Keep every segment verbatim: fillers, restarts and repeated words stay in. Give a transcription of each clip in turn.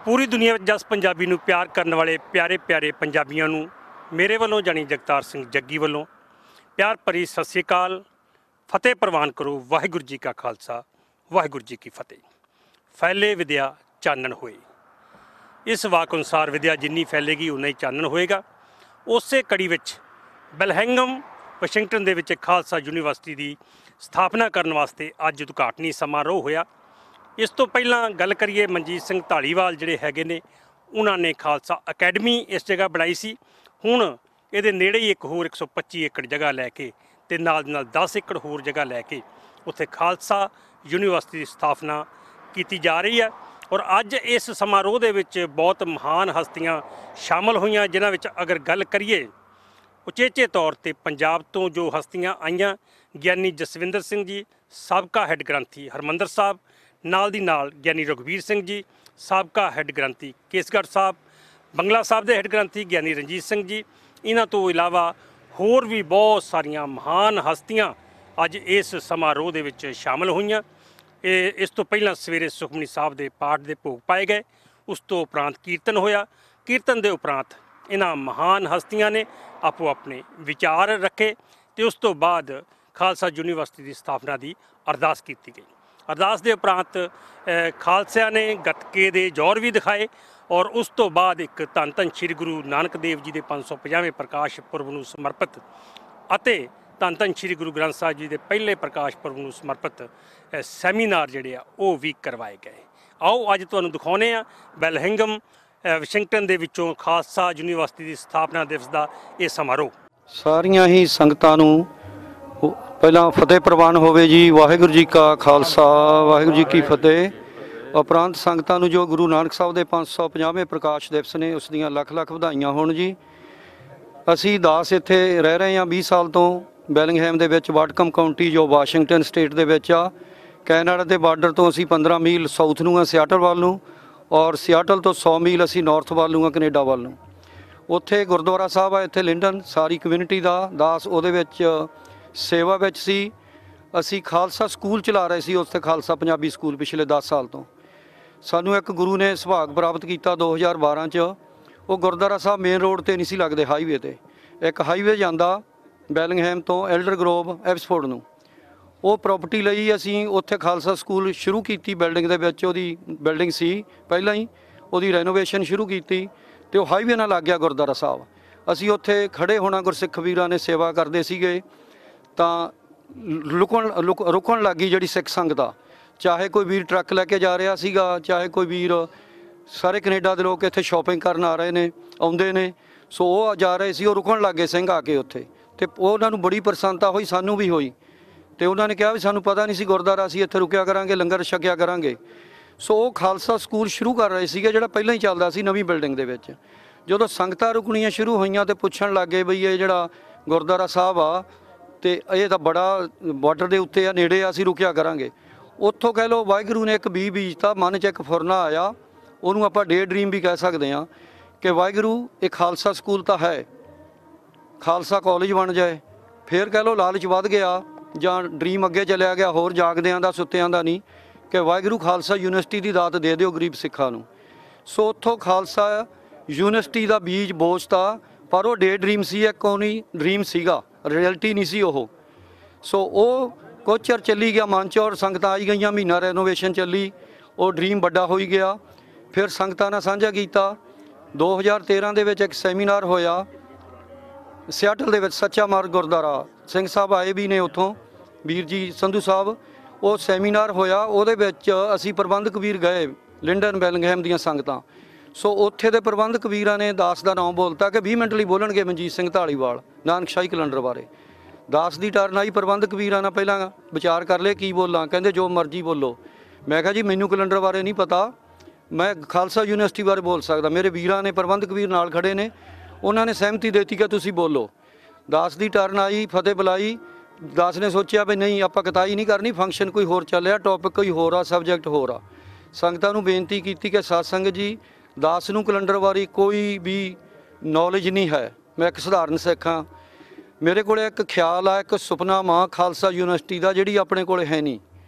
पूरी दुनिया में जस पंजाबी नूं प्यार करने वाले प्यारे प्यारे पंजाबियों नूं मेरे वालों जानी जगतार सिंह जग्गी वालों प्यार भरी सत श्री अकाल। फतेह प्रवान करो। वाहिगुरू जी का खालसा वाहिगुरू जी की फतेह। फैले विद्या चानन होए। इस वाक अनुसार विद्या जिन्नी फैलेगी उन्ना ही चानन होएगा। उस कड़ी विच बेलहिंगम वाशिंगटन दे विच खालसा यूनीवर्सिटी की स्थापना करने वास्ते अज उद्घाटनी समारोह होया। इस तो पहला गल करिए मनजीत सिंह धालीवाल जिहड़े हैगे ने उन्होंने खालसा अकैडमी इस जगह बनाई सी। हुण इहदे नेड़े ही एक होर एक सौ पच्ची एकड़ जगह लैके ते नाल नाल दस एकड़ होर जगह लैके उत्थे खालसा यूनीवर्सिटी की स्थापना की जा रही है। और अज इस समारोह दे विच बहुत महान हस्तियां शामिल होईयां, जिन्हां विच अगर गल करिए उचेचे तौर पर पंजाब तो जो हस्तियां आईयां, ज्ञानी जसविंदर सिंह जी साबका हैड ग्रंथी हरमंदर साहब, नाल दी नाल ज्ञानी रघुवीर सिंह जी साबका हैड ग्रंथी केसगढ़ साहब, बंगला साहब के हैड ग्रंथी ज्ञानी रंजीत सिंह जी, इन्हां तो इलावा होर भी बहुत सारियां महान हस्तियां अज इस समारोह दे विच शामिल होईयां। इस तो पहला सवेरे सुखमनी साहब के पाठ के भोग पाए गए, उस तो उपरांत कीर्तन होया। कीर्तन के उपरांत इन्हां महान हस्तियां ने आपो अपने विचार रखे तो उस तो बाद खालसा यूनीवर्सिटी की स्थापना की अरदास की गई। अरदास के उपरांत खालसिया ने गतके के जौहर भी दिखाए और उस तो बाद एक धन धन श्री गुरु नानक देव जी के पाँच सौ पचासवें प्रकाश पुरब नूं समर्पित अते धन धन श्री गुरु ग्रंथ साहिब जी के पहले प्रकाश पुरब नूं समर्पित सैमीनार जिहड़े आ वो भी करवाए गए। आओ अज तुहानूं दिखाउने आ बेलहिंगम वाशिंगटन दे विचों खालसा यूनीवर्सिटी की स्थापना दिवस का यह समारोह। सारियां ही संगतां नूं पहला फतेह प्रवान होवे जी। वाहिगुरू जी का खालसा वाहिगुरू जी की फतेह। उपरंत संगतां नूं जो गुरु नानक साहब के पाँच सौ पचासवें प्रकाश दिवस ने उस दियां लख लख वधाइयां होण जी। असी दास इत्थे रह रहे हैं बीस साल तो बेलिंगहैम दे विच वाटकम काउंटी जो वाशिंगटन स्टेट दे विच आ। कैनेडा के बार्डर तो असी पंद्रह मील साउथ नूं आ सियाटल वाल नूं और सियाटल तो सौ मील असी नॉर्थ वाल नूं आ कनेडा वाल नूं। उत्थे गुरुद्वारा साहब आ इत्थे लिंडन सारी कम्यूनिटी दा दास उहदे विच सेवा विच सी। असी खालसा स्कूल चला रहे सी उत्थे खालसा पंजाबी स्कूल पिछले दस साल तो। सानू एक गुरु ने सुभाग प्राप्त किया दो हज़ार बारह च। वो गुरुद्वारा साहब मेन रोड ते नहीं सी लगदे, हाईवे ते एक हाईवे जांदा बेलिंगहैम तो एल्डर ग्रोव एब्सफोर्ड नूं। वो प्रॉपर्टी लई असी उत्थे खालसा स्कूल शुरू की। बिल्डिंग दे विच ओहदी बिल्डिंग सी पहलां ही, ओहदी रेनोवेशन शुरू की तो हाईवे नाल लग गया गुरुद्वारा साहब। असी उत्थे खड़े होना गुरसिख वीरां ने सेवा करदे सीगे तां लुकण लुक रुकण लग गई जिहड़ी सिख संगत आ। चाहे कोई वीर ट्रक लैके जा रहा सीगा, चाहे कोई वीर सारे कनेडा के लोग इत्थे शॉपिंग करन आ रहे ने आउंदे ने, सो वो जा रहे सी, वो रुकण लग गए सिंह आके उत्थे ते उन्हां नूं बड़ी प्रसन्नता हुई, सानू भी हुई। तो उन्होंने कहा भी सानू पता नहीं सी गुरुद्वारा असीं इत्थे रुकिया करांगे, लंगर छकिया करांगे। सो वो खालसा स्कूल शुरू कर रहे थे जिहड़ा पहलां ही चलदा सी नवीं बिल्डिंग दे विच। जदों संगतां रुकणियां शुरू होईयां तो पुछण लग गए बई ये जिहड़ा गुरुद्वारा साहब आ ते ये तां बड़ा बार्डर दे उत्ते आ, नेड़े आ, असीं रुकिया करांगे। उत्थों कह लो वाहिगुरू ने एक बीज बीजता, मन च एक फुरना आया, उहनूं आपां डे ड्रीम भी कह सकते हैं कि वाहिगुरू एक खालसा स्कूल तो है, खालसा कॉलेज बन जाए। फिर कह लो लालच वध गया जां ड्रीम अगे चलिया गया होर जागदियां दा सुत्तियां दा नहीं कि वाहिगुरू खालसा यूनिवर्सिटी की दात दे दिओ गरीब सिखां नूं। सो उत्थों खालसा यूनिवर्सिटी का बीज बोझता, पर वो डे ड्रीम सी, एक ओनी ड्रीम सीगा, रियलिटी नहीं सी वो। सो वो कुछ चर चली गया मन च और संगतां आई गई, महीना रेनोवेशन चली, वो ड्रीम बड़ा हो गया। फिर संगतां नाल साझा कीता। दो हज़ार तेरह दे विच एक सैमीनार होया सियाटल दे विच, सच्चा मार्ग गुरुद्वारा सिंह साहब आए भी ने उत्थों, वीर जी संधू साहब। वो सैमीनार होया, उहदे विच असीं प्रबंधक वीर गए लिंडन बेलिंगहैम दीयां संगतां। सो उत्थे दे प्रबंधक वीरां ने दास का नाम बोलता कि बीस मिनट लई बोलणगे मनजीत सिंह धालीवाल नानकशाही कैलेंडर बारे। दास की टर्न आई, प्रबंधक वीरां नाल पहलां विचार कर ले की बोलां, कहंदे जो मर्जी बोलो। मैं कहा जी मैनूं कैलेंडर बारे नहीं पता, मैं खालसा यूनीवर्सिटी बारे बोल सकदा। मेरे वीरां ने प्रबंधक वीर नाल खड़े ने, उन्होंने सहमति देती कि तुसीं बोलो। दास की टर्न आई, फतेह बुलाई। दास ने सोचा भी नहीं आपां कताई नहीं करनी, फंक्शन कोई होर चलिया, टॉपिक कोई होर आ, सबजैक्ट होर आ। संगतां नूं बेनती की कि सतसंग जी दास नूं कैलेंडर बारे कोई भी नॉलेज नहीं है, मैं एक सधारण सिख हाँ। मेरे को एक ख्याल आ, एक सुपना मां खालसा यूनीवर्सिटी का जिहड़ी अपने कोल है नहीं।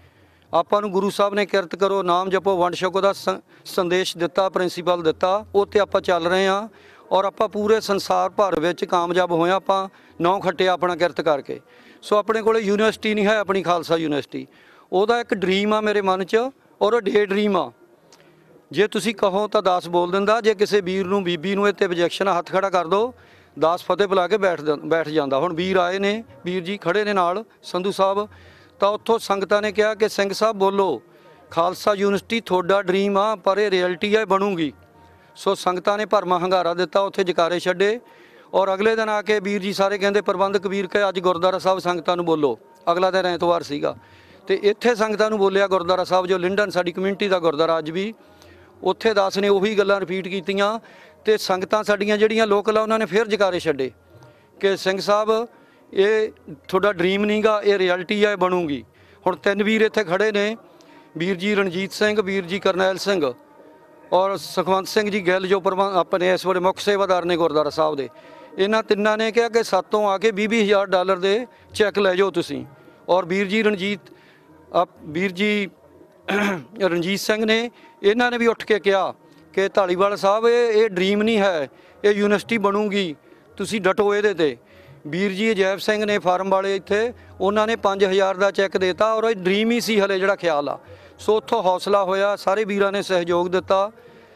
ਆਪਾਂ ਨੂੰ ਗੁਰੂ ਸਾਹਿਬ ਨੇ ਕਿਰਤ ਕਰੋ, ਨਾਮ ਜਪੋ, ਵੰਡ ਛਕੋ ਦਾ ਸ- ਸੰਦੇਸ਼ ਦਿੱਤਾ, ਪ੍ਰਿੰਸੀਪਲ ਦਿੱਤਾ, ਉਹ 'ਤੇ ਆਪਾਂ ਚੱਲ ਰਹੇ ਹਾਂ। ਔਰ ਆਪਾਂ ਪੂਰੇ ਸੰਸਾਰ ਭਰ ਵਿੱਚ ਕਾਮਯਾਬ ਹੋਏ ਹਾਂ। ਆਪਾਂ ਨੌ ਖੱਟਿਆ ਆਪਣਾ ਕਿਰਤ ਕਰਕੇ। ਸੋ ਆਪਣੇ ਕੋਲ ਯੂਨੀਵਰਸਿਟੀ ਨਹੀਂ ਹੈ, ਆਪਣੀ ਖਾਲਸਾ ਯੂਨੀਵਰਸਿਟੀ। ਉਹਦਾ ਇੱਕ ਡਰੀਮ ਆ ਮੇਰੇ ਮਨ 'ਚ, ਔਰ ਉਹ ਡੇ ਡਰੀਮ ਆ। ਜੇ ਤੁਸੀਂ ਕਹੋ ਤਾਂ ਦਾਸ ਬੋਲ ਦਿੰਦਾ, ਜੇ ਕਿਸੇ ਵੀਰ ਨੂੰ ਬੀਬੀ ਨੂੰ ਇਹ 'ਤੇ objection ਆ, ਹੱਥ ਖੜਾ ਕਰ ਦਿਓ, ਦਾਸ ਫਤਿਹ ਬੁਲਾ ਕੇ ਬੈਠ ਜਾਂ- ਬੈਠ ਜਾਂਦਾ। ਹੁਣ ਵੀਰ ਆਏ ਨੇ, ਵੀਰ ਜੀ ਖੜੇ ਨੇ ਨਾਲ, ਸੰਧੂ ਸਾਹਿਬ। ਤਾਂ ਉੱਥੋਂ ਸੰਗਤਾਂ ਨੇ ਕਿਹਾ ਕਿ ਸਿੰਘ ਸਾਹਿਬ ਬੋਲੋ, ਖਾਲਸਾ ਯੂਨੀਵਰਸਿਟੀ ਤੁਹਾਡਾ ਡਰੀਮ ਆ, ਪਰ ਇਹ ਰਿਐਲਿਟੀ ਆ, ਇਹ ਬਣੂਗੀ। ਸੋ ਸੰਗਤਾਂ ਨੇ ਭਰਮਾ ਹੰਗਾਰਾ ਦਿੱਤਾ, ਉੱਥੇ ਜਕਾਰੇ ਛੱਡੇ। ਔਰ ਅਗਲੇ ਦਿਨ ਆ ਕੇ ਵੀਰ ਜੀ ਸਾਰੇ ਕਹਿੰਦੇ ਪ੍ਰਬੰਧਕ ਵੀਰ ਕਿ ਅੱਜ ਗੁਰਦੁਆਰਾ ਸਾਹਿਬ ਸੰਗਤਾਂ ਨੂੰ ਬੋਲੋ। ਅਗਲਾ ਦਿਨ ਐਤਵਾਰ ਸੀਗਾ, ਤੇ ਇੱਥੇ ਸੰਗਤਾਂ ਨੂੰ ਬੋਲਿਆ ਗੁਰਦੁਆਰਾ ਸਾਹਿਬ, ਜੋ ਲਿੰਡਨ ਸਾਡੀ ਕਮਿਊਨਿਟੀ ਦਾ ਗੁਰਦੁਆਰਾ ਅੱਜ ਵੀ। ਉੱਥੇ ਦਾਸ ਨੇ ਉਹੀ ਗੱਲਾਂ ਰਿਪੀਟ ਕੀਤੀਆਂ, ਤੇ ਸੰਗਤਾਂ ਸਾਡੀਆਂ ਜਿਹੜੀਆਂ ਲੋਕਲ ਆ ਉਹਨਾਂ ਨੇ ਫਿਰ ਜਕਾਰੇ ਛੱਡੇ ਕਿ ਸਿੰਘ ਸਾਹਿਬ ਇਹ ਤੁਹਾਡਾ ਡਰੀਮ ਨਹੀਂਗਾ, ਇਹ ਰਿਐਲਿਟੀ ਆ, ਇਹ ਬਣੂਗੀ। ਹੁਣ ਤਿੰਨ ਵੀਰ ਇੱਥੇ ਖੜੇ ਨੇ, ਵੀਰ ਜੀ ਰਣਜੀਤ ਸਿੰਘ, ਵੀਰ ਜੀ ਕਰਨੈਲ ਸਿੰਘ ਔਰ ਸੁਖਵੰਤ ਸਿੰਘ ਜੀ ਗਿੱਲ, ਜੋ ਪ੍ਰਬੰਧ ਆਪਣੇ ਇਸ ਵੇਲੇ ਮੁੱਖ ਸੇਵਾਦਾਰ ਨੇ ਗੁਰਦੁਆਰਾ ਸਾਹਿਬ ਦੇ। ਇਹਨਾਂ ਤਿੰਨਾਂ ਨੇ ਕਿਹਾ ਕਿ ਸਾਤੋਂ ਆ ਕੇ ਵੀਹ ਵੀਹ ਹਜ਼ਾਰ ਡਾਲਰ ਦੇ ਚੈੱਕ ਲੈ ਜਾਓ ਤੁਸੀਂ। ਔਰ ਵੀਰ ਜੀ ਰਣਜੀਤ ਆਪ ਵੀਰ ਜੀ ਰਣਜੀਤ ਸਿੰਘ ਨੇ, ਇਹਨਾਂ ਨੇ ਵੀ ਉੱਠ ਕੇ ਕਿਹਾ ਕਿ ਧਾਲੀਵਾਲ ਸਾਹਿਬ ਇਹ ਇਹ ਡਰੀਮ ਨਹੀਂ ਹੈ, ਇਹ ਯੂਨੀਵਰਸਿਟੀ ਬਣੂਗੀ, ਤੁਸੀਂ ਡਟੋ ਇਹਦੇ 'ਤੇ। ਵੀਰ ਜੀ ਅਜੈਬ ਸਿੰਘ ਨੇ ਫਾਰਮ ਵਾਲੇ ਇੱਥੇ, ਉਹਨਾਂ ਨੇ ਪੰਜ ਹਜ਼ਾਰ ਦਾ ਚੈੱਕ ਦੇਤਾ, ਔਰ ਇਹ ਡਰੀਮ ਹੀ ਸੀ ਹਲੇ ਜਿਹੜਾ ਖਿਆਲ ਆ। ਸੋ ਉੱਥੋਂ ਹੌਸਲਾ ਹੋਇਆ, ਸਾਰੇ ਵੀਰਾਂ ਨੇ ਸਹਿਯੋਗ ਦਿੱਤਾ।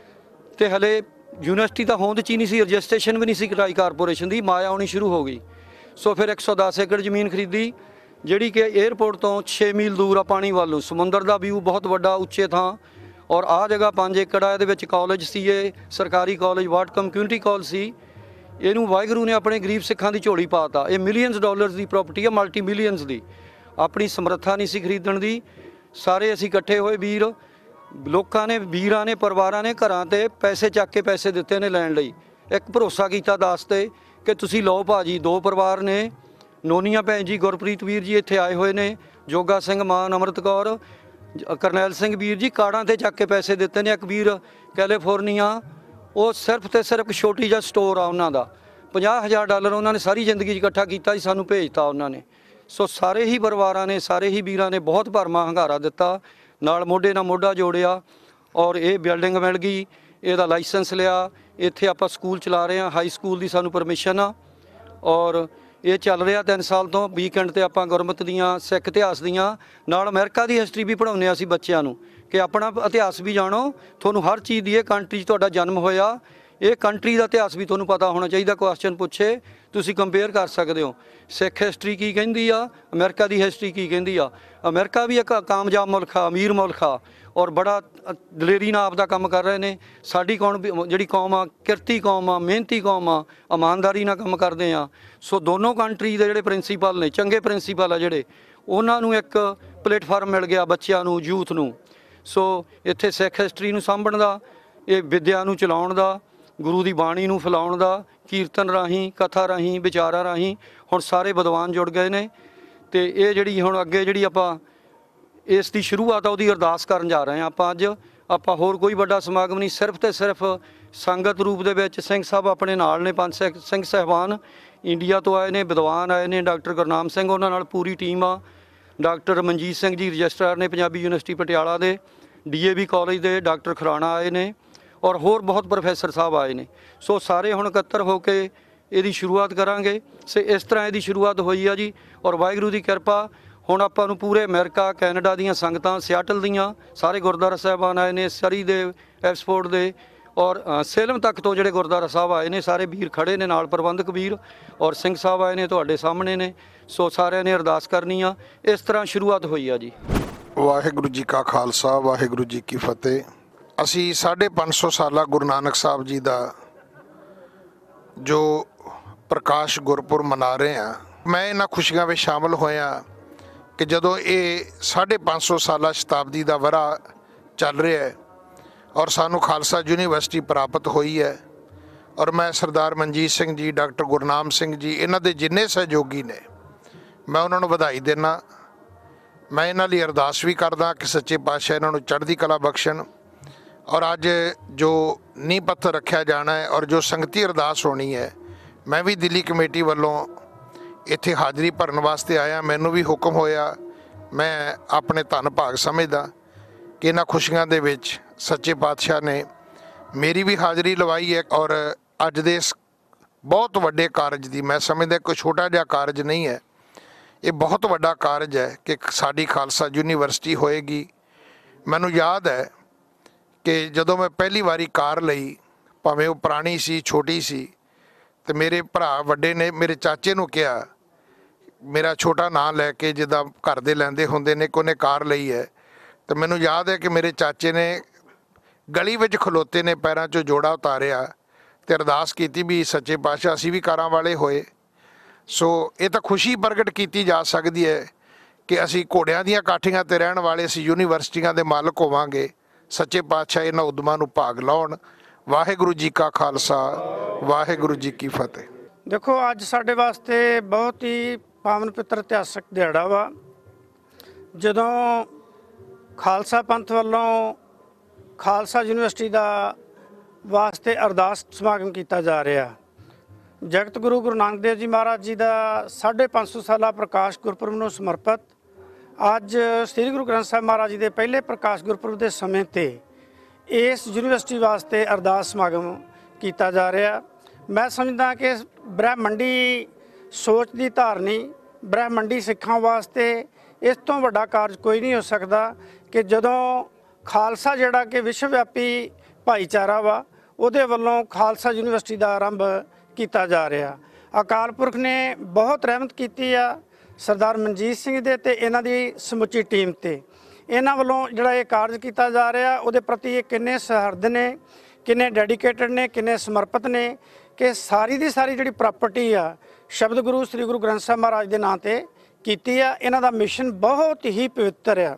ਤੇ ਹਲੇ ਯੂਨੀਵਰਸਿਟੀ ਤਾਂ ਹੋਂਦ 'ਚ ਹੀ ਨਹੀਂ ਸੀ, ਰਜਿਸਟ੍ਰੇਸ਼ਨ ਵੀ ਨਹੀਂ ਸੀ ਕਰਾਈ ਕਾਰਪੋਰੇਸ਼ਨ ਦੀ, ਮਾਇਆ ਆਉਣੀ ਸ਼ੁਰੂ ਹੋ ਗਈ। ਸੋ ਫਿਰ ਇੱਕ ਸੌ ਦਸ ਏਕੜ ਜ਼ਮੀਨ ਖਰੀਦੀ, ਜਿਹੜੀ ਕਿ ਏਅਰਪੋਰਟ ਤੋਂ ਛੇ ਮੀਲ ਦੂਰ ਆ, ਪਾਣੀ ਵੱਲੋਂ ਸਮੁੰਦਰ ਦਾ ਵਿਊ ਬਹੁਤ ਵੱਡਾ, ਉੱਚੇ ਥਾਂ। ਔਰ ਆਹ ਜਗ੍ਹਾ ਪੰਜ ਏਕੜ ਆ, ਇਹਦੇ ਵਿੱਚ ਕਾਲਜ ਸੀ, ਇਹ ਸਰਕਾਰੀ ਕਾਲਜ ਵਾਟਕਮ ਕਮਿਊਨਿਟੀ ਕਾਲਜ ਸੀ। ਇਹਨੂੰ ਵਾਹਿਗੁਰੂ ਨੇ ਆਪਣੇ ਗਰੀਬ ਸਿੱਖਾਂ ਦੀ ਝੋਲੀ ਪਾਤਾ। ਇਹ ਮਿਲੀਅਨਸ ਡਾਲਰਸ ਦੀ ਪ੍ਰਾਪਰਟੀ ਆ, ਮਲਟੀ ਮਿਲੀਅਨਸ ਦੀ। ਆਪਣੀ ਸਮਰੱਥਾ ਨਹੀਂ ਸੀ ਖਰੀਦਣ ਦੀ। ਸਾਰੇ ਅਸੀਂ ਇਕੱਠੇ ਹੋਏ ਵੀਰ, ਲੋਕਾਂ ਨੇ, ਵੀਰਾਂ ਨੇ, ਪਰਿਵਾਰਾਂ ਨੇ ਘਰਾਂ 'ਤੇ ਪੈਸੇ ਚੱਕ ਕੇ ਪੈਸੇ ਦਿੱਤੇ ਨੇ ਲੈਣ ਲਈ। ਇੱਕ ਭਰੋਸਾ ਕੀਤਾ ਦਾਸ 'ਤੇ ਕਿ ਤੁਸੀਂ ਲਓ ਭਾਜੀ। ਦੋ ਪਰਿਵਾਰ ਨੇ, ਨੋਨੀਆਂ ਭੈਣ ਜੀ, ਗੁਰਪ੍ਰੀਤ ਵੀਰ ਜੀ ਇੱਥੇ ਆਏ ਹੋਏ ਨੇ, ਜੋਗਾ ਸਿੰਘ ਮਾਨ, ਅੰਮ੍ਰਿਤ ਕੌਰ, ਕਰਨੈਲ ਸਿੰਘ ਵੀਰ ਜੀ, ਕਾਰਡਾਂ 'ਤੇ ਚੱਕ ਕੇ ਪੈਸੇ ਦਿੱਤੇ ਨੇ। ਇੱਕ ਵੀਰ ਕੈਲੀਫੋਰਨੀਆ, ਉਹ ਸਿਰਫ ਤੇ ਸਿਰਫ ਛੋਟੀ ਜਿਹਾ ਸਟੋਰ ਆ ਉਹਨਾਂ ਦਾ, ਪੰਜਾਹ ਹਜ਼ਾਰ ਡਾਲਰ ਉਹਨਾਂ ਨੇ ਸਾਰੀ ਜ਼ਿੰਦਗੀ 'ਚ ਇਕੱਠਾ ਕੀਤਾ ਸੀ, ਸਾਨੂੰ ਭੇਜਤਾ ਉਹਨਾਂ ਨੇ। ਸੋ ਸਾਰੇ ਹੀ ਪਰਿਵਾਰਾਂ ਨੇ, ਸਾਰੇ ਹੀ ਵੀਰਾਂ ਨੇ ਬਹੁਤ ਭਰਮਾ ਹੰਗਾਰਾ ਦਿੱਤਾ, ਨਾਲ ਮੋਢੇ ਨਾਲ ਮੋਢਾ ਜੋੜਿਆ। ਔਰ ਇਹ ਬਿਲਡਿੰਗ ਮਿਲ ਗਈ, ਇਹਦਾ ਲਾਇਸੈਂਸ ਲਿਆ, ਇੱਥੇ ਆਪਾਂ ਸਕੂਲ ਚਲਾ ਰਹੇ ਹਾਂ, ਹਾਈ ਸਕੂਲ ਦੀ ਸਾਨੂੰ ਪਰਮਿਸ਼ਨ ਆ। ਔਰ ਇਹ ਚੱਲ ਰਿਹਾ ਤਿੰਨ ਸਾਲ ਤੋਂ। ਵੀਕਐਂਡ 'ਤੇ ਆਪਾਂ ਗੁਰਮਤਿ ਦੀਆਂ, ਸਿੱਖ ਇਤਿਹਾਸ ਦੀਆਂ, ਨਾਲ ਅਮਰੀਕਾ ਦੀ ਹਿਸਟਰੀ ਵੀ ਪੜ੍ਹਾਉਂਦੇ ਹਾਂ ਅਸੀਂ ਬੱਚਿਆਂ ਨੂੰ, ਕਿ ਆਪਣਾ ਇਤਿਹਾਸ ਵੀ ਜਾਣੋ। ਤੁਹਾਨੂੰ ਹਰ ਚੀਜ਼ ਦੀ, ਇਹ ਕੰਟਰੀ 'ਚ ਤੁਹਾਡਾ ਜਨਮ ਹੋਇਆ, ਇਹ ਕੰਟਰੀ ਦਾ ਇਤਿਹਾਸ ਵੀ ਤੁਹਾਨੂੰ ਪਤਾ ਹੋਣਾ ਚਾਹੀਦਾ। ਕੁਐਸਚਨ ਪੁੱਛੇ ਤੁਸੀਂ ਕੰਪੇਅਰ ਕਰ ਸਕਦੇ ਹੋ, ਸਿੱਖ ਹਿਸਟਰੀ ਕੀ ਕਹਿੰਦੀ ਆ, ਅਮਰੀਕਾ ਦੀ ਹਿਸਟਰੀ ਕੀ ਕਹਿੰਦੀ ਆ। ਅਮਰੀਕਾ ਵੀ ਇੱਕ ਕਾਮਯਾਬ ਮੁਲਕ ਆ, ਅਮੀਰ ਮੁਲਕ ਆ, ਔਰ ਬੜਾ ਦਲੇਰੀ ਨਾਲ ਆਪਦਾ ਕੰਮ ਕਰ ਰਹੇ ਨੇ। ਸਾਡੀ ਕੌਮ ਜਿਹੜੀ ਕੌਮ ਆ, ਕਿਰਤੀ ਕੌਮ ਆ, ਮਿਹਨਤੀ ਕੌਮ ਆ, ਇਮਾਨਦਾਰੀ ਨਾਲ ਕੰਮ ਕਰਦੇ ਆ। ਸੋ ਦੋਨੋਂ ਕੰਟਰੀ ਦੇ ਜਿਹੜੇ ਪ੍ਰਿੰਸੀਪਲ ਨੇ, ਚੰਗੇ ਪ੍ਰਿੰਸੀਪਲ ਆ ਜਿਹੜੇ, ਉਹਨਾਂ ਨੂੰ ਇੱਕ ਪਲੇਟਫਾਰਮ ਮਿਲ ਗਿਆ ਬੱਚਿਆਂ ਨੂੰ, ਯੂਥ ਨੂੰ। ਸੋ ਇੱਥੇ ਸਿੱਖ ਹਿਸਟਰੀ ਨੂੰ ਸਾਂਭਣ ਦਾ, ਇਹ ਵਿੱਦਿਆ ਨੂੰ ਚਲਾਉਣ ਦਾ, ਗੁਰੂ ਦੀ ਬਾਣੀ ਨੂੰ ਫੈਲਾਉਣ ਦਾ, ਕੀਰਤਨ ਰਾਹੀਂ, ਕਥਾ ਰਾਹੀਂ, ਵਿਚਾਰਾਂ ਰਾਹੀਂ ਹੁਣ ਸਾਰੇ ਵਿਦਵਾਨ ਜੁੜ ਗਏ ਨੇ। ਤੇ ਇਹ ਜਿਹੜੀ ਹੁਣ ਅੱਗੇ ਜਿਹੜੀ ਆਪਾਂ ਇਸ ਦੀ ਸ਼ੁਰੂਆਤ ਆ, ਉਹਦੀ ਅਰਦਾਸ ਕਰਨ ਜਾ ਰਹੇ ਹਾਂ ਆਪਾਂ ਅੱਜ। ਆਪਾਂ ਹੋਰ ਕੋਈ ਵੱਡਾ ਸਮਾਗਮ ਨਹੀਂ, ਸਿਰਫ ਤੇ ਸਿਰਫ ਸੰਗਤ ਰੂਪ ਦੇ ਵਿੱਚ ਸਿੰਘ ਸਾਹਿਬ ਆਪਣੇ ਨਾਲ ਨੇ, ਪੰਜ ਸਿੱਖ ਸਿੰਘ ਸਾਹਿਬਾਨ ਇੰਡੀਆ ਤੋਂ ਆਏ ਨੇ, ਵਿਦਵਾਨ ਆਏ ਨੇ, ਡਾਕਟਰ ਗੁਰਨਾਮ ਸਿੰਘ ਉਹਨਾਂ ਨਾਲ ਪੂਰੀ ਟੀਮ ਆ, ਡਾਕਟਰ ਮਨਜੀਤ ਸਿੰਘ ਜੀ ਰਜਿਸਟਰਾਰ ਨੇ ਪੰਜਾਬੀ ਯੂਨੀਵਰਸਿਟੀ ਪਟਿਆਲਾ ਦੇ, ਡੀ ਏ ਵੀ ਕਾਲਜ ਦੇ ਡਾਕਟਰ ਖੁਰਾਣਾ ਆਏ ਨੇ, ਔਰ ਹੋਰ ਬਹੁਤ ਪ੍ਰੋਫੈਸਰ ਸਾਹਿਬ ਆਏ ਨੇ। ਸੋ ਸਾਰੇ ਹੁਣ ਇਕੱਤਰ ਹੋ ਕੇ ਇਹਦੀ ਸ਼ੁਰੂਆਤ ਕਰਾਂਗੇ। ਸੇ ਇਸ ਤਰ੍ਹਾਂ ਇਹਦੀ ਸ਼ੁਰੂਆਤ ਹੋਈ ਆ ਜੀ। ਔਰ ਵਾਹਿਗੁਰੂ ਦੀ ਕਿਰਪਾ, ਹੁਣ ਆਪਾਂ ਨੂੰ ਪੂਰੇ ਅਮਰੀਕਾ, ਕੈਨੇਡਾ ਦੀਆਂ ਸੰਗਤਾਂ, ਸਿਆਟਲ ਦੀਆਂ, ਸਾਰੇ ਗੁਰਦੁਆਰਾ ਸਾਹਿਬਾਨ ਆਏ ਨੇ, ਸਰੀ ਦੇ, ਐਕਸਪੋਰਟ ਦੇ, ਔਰ ਸੇਲਮ ਤੱਕ ਤੋਂ ਜਿਹੜੇ ਗੁਰਦੁਆਰਾ ਸਾਹਿਬ ਆਏ ਨੇ, ਸਾਰੇ ਵੀਰ ਖੜੇ ਨੇ ਨਾਲ, ਪ੍ਰਬੰਧਕ ਵੀਰ, ਔਰ ਸਿੰਘ ਸਾਹਿਬ ਆਏ ਨੇ, ਤੁਹਾਡੇ ਸਾਹਮਣੇ ਨੇ। ਸੋ ਸਾਰਿਆਂ ਨੇ ਅਰਦਾਸ ਕਰਨੀ ਆ। ਇਸ ਤਰ੍ਹਾਂ ਸ਼ੁਰੂਆਤ ਹੋਈ ਆ ਜੀ। ਵਾਹਿਗੁਰੂ ਜੀ ਕਾ ਖਾਲਸਾ, ਵਾਹਿਗੁਰੂ ਜੀ ਕੀ ਫਤਿਹ। ਅਸੀਂ ਸਾਢੇ ਪੰਜ ਸੌ ਸਾਲਾ ਗੁਰੂ ਨਾਨਕ ਸਾਹਿਬ ਜੀ ਦਾ ਜੋ ਪ੍ਰਕਾਸ਼ ਗੁਰਪੁਰਬ ਮਨਾ ਰਹੇ ਹਾਂ। ਮੈਂ ਇਹਨਾਂ ਖੁਸ਼ੀਆਂ ਵਿੱਚ ਸ਼ਾਮਲ ਹੋਇਆ ਕਿ ਜਦੋਂ ਇਹ ਸਾਢੇ ਪੰਜ ਸੌ ਸਾਲਾ ਸ਼ਤਾਬਦੀ ਦਾ ਵਰ੍ਹਾ ਚੱਲ ਰਿਹਾ ਹੈ ਔਰ ਸਾਨੂੰ ਖਾਲਸਾ ਯੂਨੀਵਰਸਿਟੀ ਪ੍ਰਾਪਤ ਹੋਈ ਹੈ। ਔਰ ਮੈਂ ਸਰਦਾਰ ਮਨਜੀਤ ਸਿੰਘ ਜੀ, ਡਾਕਟਰ ਗੁਰਨਾਮ ਸਿੰਘ ਜੀ, ਇਹਨਾਂ ਦੇ ਜਿੰਨੇ ਸਹਿਯੋਗੀ ਨੇ, ਮੈਂ ਉਹਨਾਂ ਨੂੰ ਵਧਾਈ ਦਿੰਦਾ। ਮੈਂ ਇਹਨਾਂ ਲਈ ਅਰਦਾਸ ਵੀ ਕਰਦਾ ਕਿ ਸੱਚੇ ਪਾਤਸ਼ਾਹ ਇਹਨਾਂ ਨੂੰ ਚੜ੍ਹਦੀ ਕਲਾ ਬਖਸ਼ਣ। ਔਰ ਅੱਜ ਜੋ ਨੀਂਹ ਪੱਥਰ ਰੱਖਿਆ ਜਾਣਾ ਹੈ ਔਰ ਜੋ ਸੰਗਤੀ ਅਰਦਾਸ ਹੋਣੀ ਹੈ, ਮੈਂ ਵੀ ਦਿੱਲੀ ਕਮੇਟੀ ਵੱਲੋਂ ਇੱਥੇ ਹਾਜ਼ਰੀ ਭਰਨ ਵਾਸਤੇ ਆਇਆ। ਮੈਨੂੰ ਵੀ ਹੁਕਮ ਹੋਇਆ, ਮੈਂ ਆਪਣੇ ਧੰਨ ਭਾਗ ਸਮਝਦਾ ਕਿ ਇਹਨਾਂ ਖੁਸ਼ੀਆਂ ਦੇ ਵਿੱਚ ਸੱਚੇ ਪਾਤਸ਼ਾਹ ਨੇ ਮੇਰੀ ਵੀ ਹਾਜ਼ਰੀ ਲਵਾਈ ਹੈ। ਔਰ ਅੱਜ ਦੇ ਇਸ ਬਹੁਤ ਵੱਡੇ ਕਾਰਜ ਦੀ, ਮੈਂ ਸਮਝਦਾ ਕੋਈ ਛੋਟਾ ਜਿਹਾ ਕਾਰਜ ਨਹੀਂ ਹੈ, ਇਹ ਬਹੁਤ ਵੱਡਾ ਕਾਰਜ ਹੈ ਕਿ ਸਾਡੀ ਖਾਲਸਾ ਯੂਨੀਵਰਸਿਟੀ ਹੋਏਗੀ। ਮੈਨੂੰ ਯਾਦ ਹੈ ਕਿ ਜਦੋਂ ਮੈਂ ਪਹਿਲੀ ਵਾਰੀ ਕਾਰ ਲਈ, ਭਾਵੇਂ ਉਹ ਪੁਰਾਣੀ ਸੀ, ਛੋਟੀ ਸੀ, ਤੇ ਮੇਰੇ ਭਰਾ ਵੱਡੇ ਨੇ ਮੇਰੇ ਚਾਚੇ ਨੂੰ ਕਿਹਾ, ਮੇਰਾ ਛੋਟਾ ਨਾਂ ਲੈ ਕੇ, ਜਿੱਦਾਂ ਘਰ ਦੇ ਲੈਂਦੇ ਹੁੰਦੇ ਨੇ ਕਿ ਉਹਨੇ ਕਾਰ ਲਈ ਹੈ। ਤੇ ਮੈਨੂੰ ਯਾਦ ਹੈ ਕਿ ਮੇਰੇ ਚਾਚੇ ਨੇ ਗਲੀ ਵਿੱਚ ਖਲੋਤੇ ਨੇ ਪੈਰਾਂ 'ਚੋਂ ਜੋੜਾ ਉਤਾਰਿਆ ਤੇ ਅਰਦਾਸ ਕੀਤੀ ਵੀ ਸੱਚੇ ਪਾਤਸ਼ਾਹ ਅਸੀਂ ਵੀ ਕਾਰਾਂ ਵਾਲੇ ਹੋਏ। ਸੋ ਇਹ ਤਾਂ ਖੁਸ਼ੀ ਪ੍ਰਗਟ ਕੀਤੀ ਜਾ ਸਕਦੀ ਹੈ ਕਿ ਅਸੀਂ ਘੋੜਿਆਂ ਦੀਆਂ ਕਾਠੀਆਂ 'ਤੇ ਰਹਿਣ ਵਾਲੇ ਅਸੀਂ ਯੂਨੀਵਰਸਿਟੀਆਂ ਦੇ ਮਾਲਕ ਹੋਵਾਂਗੇ। ਸੱਚੇ ਪਾਤਸ਼ਾਹ ਇਹਨਾਂ ਉਦਮਾਂ ਨੂੰ ਭਾਗ ਲਾਉਣ। ਵਾਹਿਗੁਰੂ ਜੀ ਕਾ ਖਾਲਸਾ, ਵਾਹਿਗੁਰੂ ਜੀ ਕੀ ਫਤਿਹ। ਦੇਖੋ, ਅੱਜ ਸਾਡੇ ਵਾਸਤੇ ਬਹੁਤ ਹੀ ਪਾਵਨ ਪਵਿੱਤਰ ਇਤਿਹਾਸਕ ਦਿਹਾੜਾ ਵਾ, ਜਦੋਂ ਖਾਲਸਾ ਪੰਥ ਵੱਲੋਂ ਖਾਲਸਾ ਯੂਨੀਵਰਸਿਟੀ ਦਾ ਵਾਸਤੇ ਅਰਦਾਸ ਸਮਾਗਮ ਕੀਤਾ ਜਾ ਰਿਹਾ। ਜਗਤ ਗੁਰੂ ਗੁਰੂ ਨਾਨਕ ਦੇਵ ਜੀ ਮਹਾਰਾਜ ਜੀ ਦਾ ਸਾਢੇ ਪੰਜ ਸੌ ਸਾਲਾ ਪ੍ਰਕਾਸ਼ ਗੁਰਪੁਰਬ ਨੂੰ ਸਮਰਪਿਤ ਅੱਜ ਸ੍ਰੀ ਗੁਰੂ ਗ੍ਰੰਥ ਸਾਹਿਬ ਮਹਾਰਾਜ ਜੀ ਦੇ ਪਹਿਲੇ ਪ੍ਰਕਾਸ਼ ਗੁਰਪੁਰਬ ਦੇ ਸਮੇਂ ਤੇ ਇਸ ਯੂਨੀਵਰਸਿਟੀ ਵਾਸਤੇ ਅਰਦਾਸ ਸਮਾਗਮ ਕੀਤਾ ਜਾ ਰਿਹਾ। ਮੈਂ ਸਮਝਦਾ ਕਿ ਬ੍ਰਹਮੰਡੀ ਸੋਚ ਦੀ ਧਾਰਨੀ, ਬ੍ਰਹਮੰਡੀ ਸਿੱਖਾਂ ਵਾਸਤੇ ਇਸ ਤੋਂ ਵੱਡਾ ਕਾਰਜ ਕੋਈ ਨਹੀਂ ਹੋ ਸਕਦਾ ਕਿ ਜਦੋਂ ਖਾਲਸਾ ਜਿਹੜਾ ਕਿ ਵਿਸ਼ਵ ਵਿਆਪੀ ਭਾਈਚਾਰਾ ਵਾ, ਉਹਦੇ ਵੱਲੋਂ ਖਾਲਸਾ ਯੂਨੀਵਰਸਿਟੀ ਦਾ ਆਰੰਭ ਕੀਤਾ ਜਾ ਰਿਹਾ। ਅਕਾਲ ਪੁਰਖ ਨੇ ਬਹੁਤ ਰਹਿਮਤ ਕੀਤੀ ਆ ਸਰਦਾਰ ਮਨਜੀਤ ਸਿੰਘ ਦੇ ਤੇ ਇਹਨਾਂ ਦੀ ਸਮੁੱਚੀ ਟੀਮ ਤੇ। ਇਹਨਾਂ ਵੱਲੋਂ ਜਿਹੜਾ ਇਹ ਕਾਰਜ ਕੀਤਾ ਜਾ ਰਿਹਾ, ਉਹਦੇ ਪ੍ਰਤੀ ਇਹ ਕਿੰਨੇ ਸਰਹੱਦ ਨੇ, ਕਿੰਨੇ ਡੈਡੀਕੇਟਡ ਨੇ, ਕਿੰਨੇ ਸਮਰਪਿਤ ਨੇ ਕਿ ਸਾਰੀ ਦੀ ਸਾਰੀ ਜਿਹੜੀ ਪ੍ਰਾਪਰਟੀ ਆ ਸ਼ਬਦ ਗੁਰੂ ਸ੍ਰੀ ਗੁਰੂ ਗ੍ਰੰਥ ਸਾਹਿਬ ਮਹਾਰਾਜ ਦੇ ਨਾਂ ਤੇ ਕੀਤੀ ਆ। ਇਹਨਾਂ ਦਾ ਮਿਸ਼ਨ ਬਹੁਤ ਹੀ ਪਵਿੱਤਰ ਆ।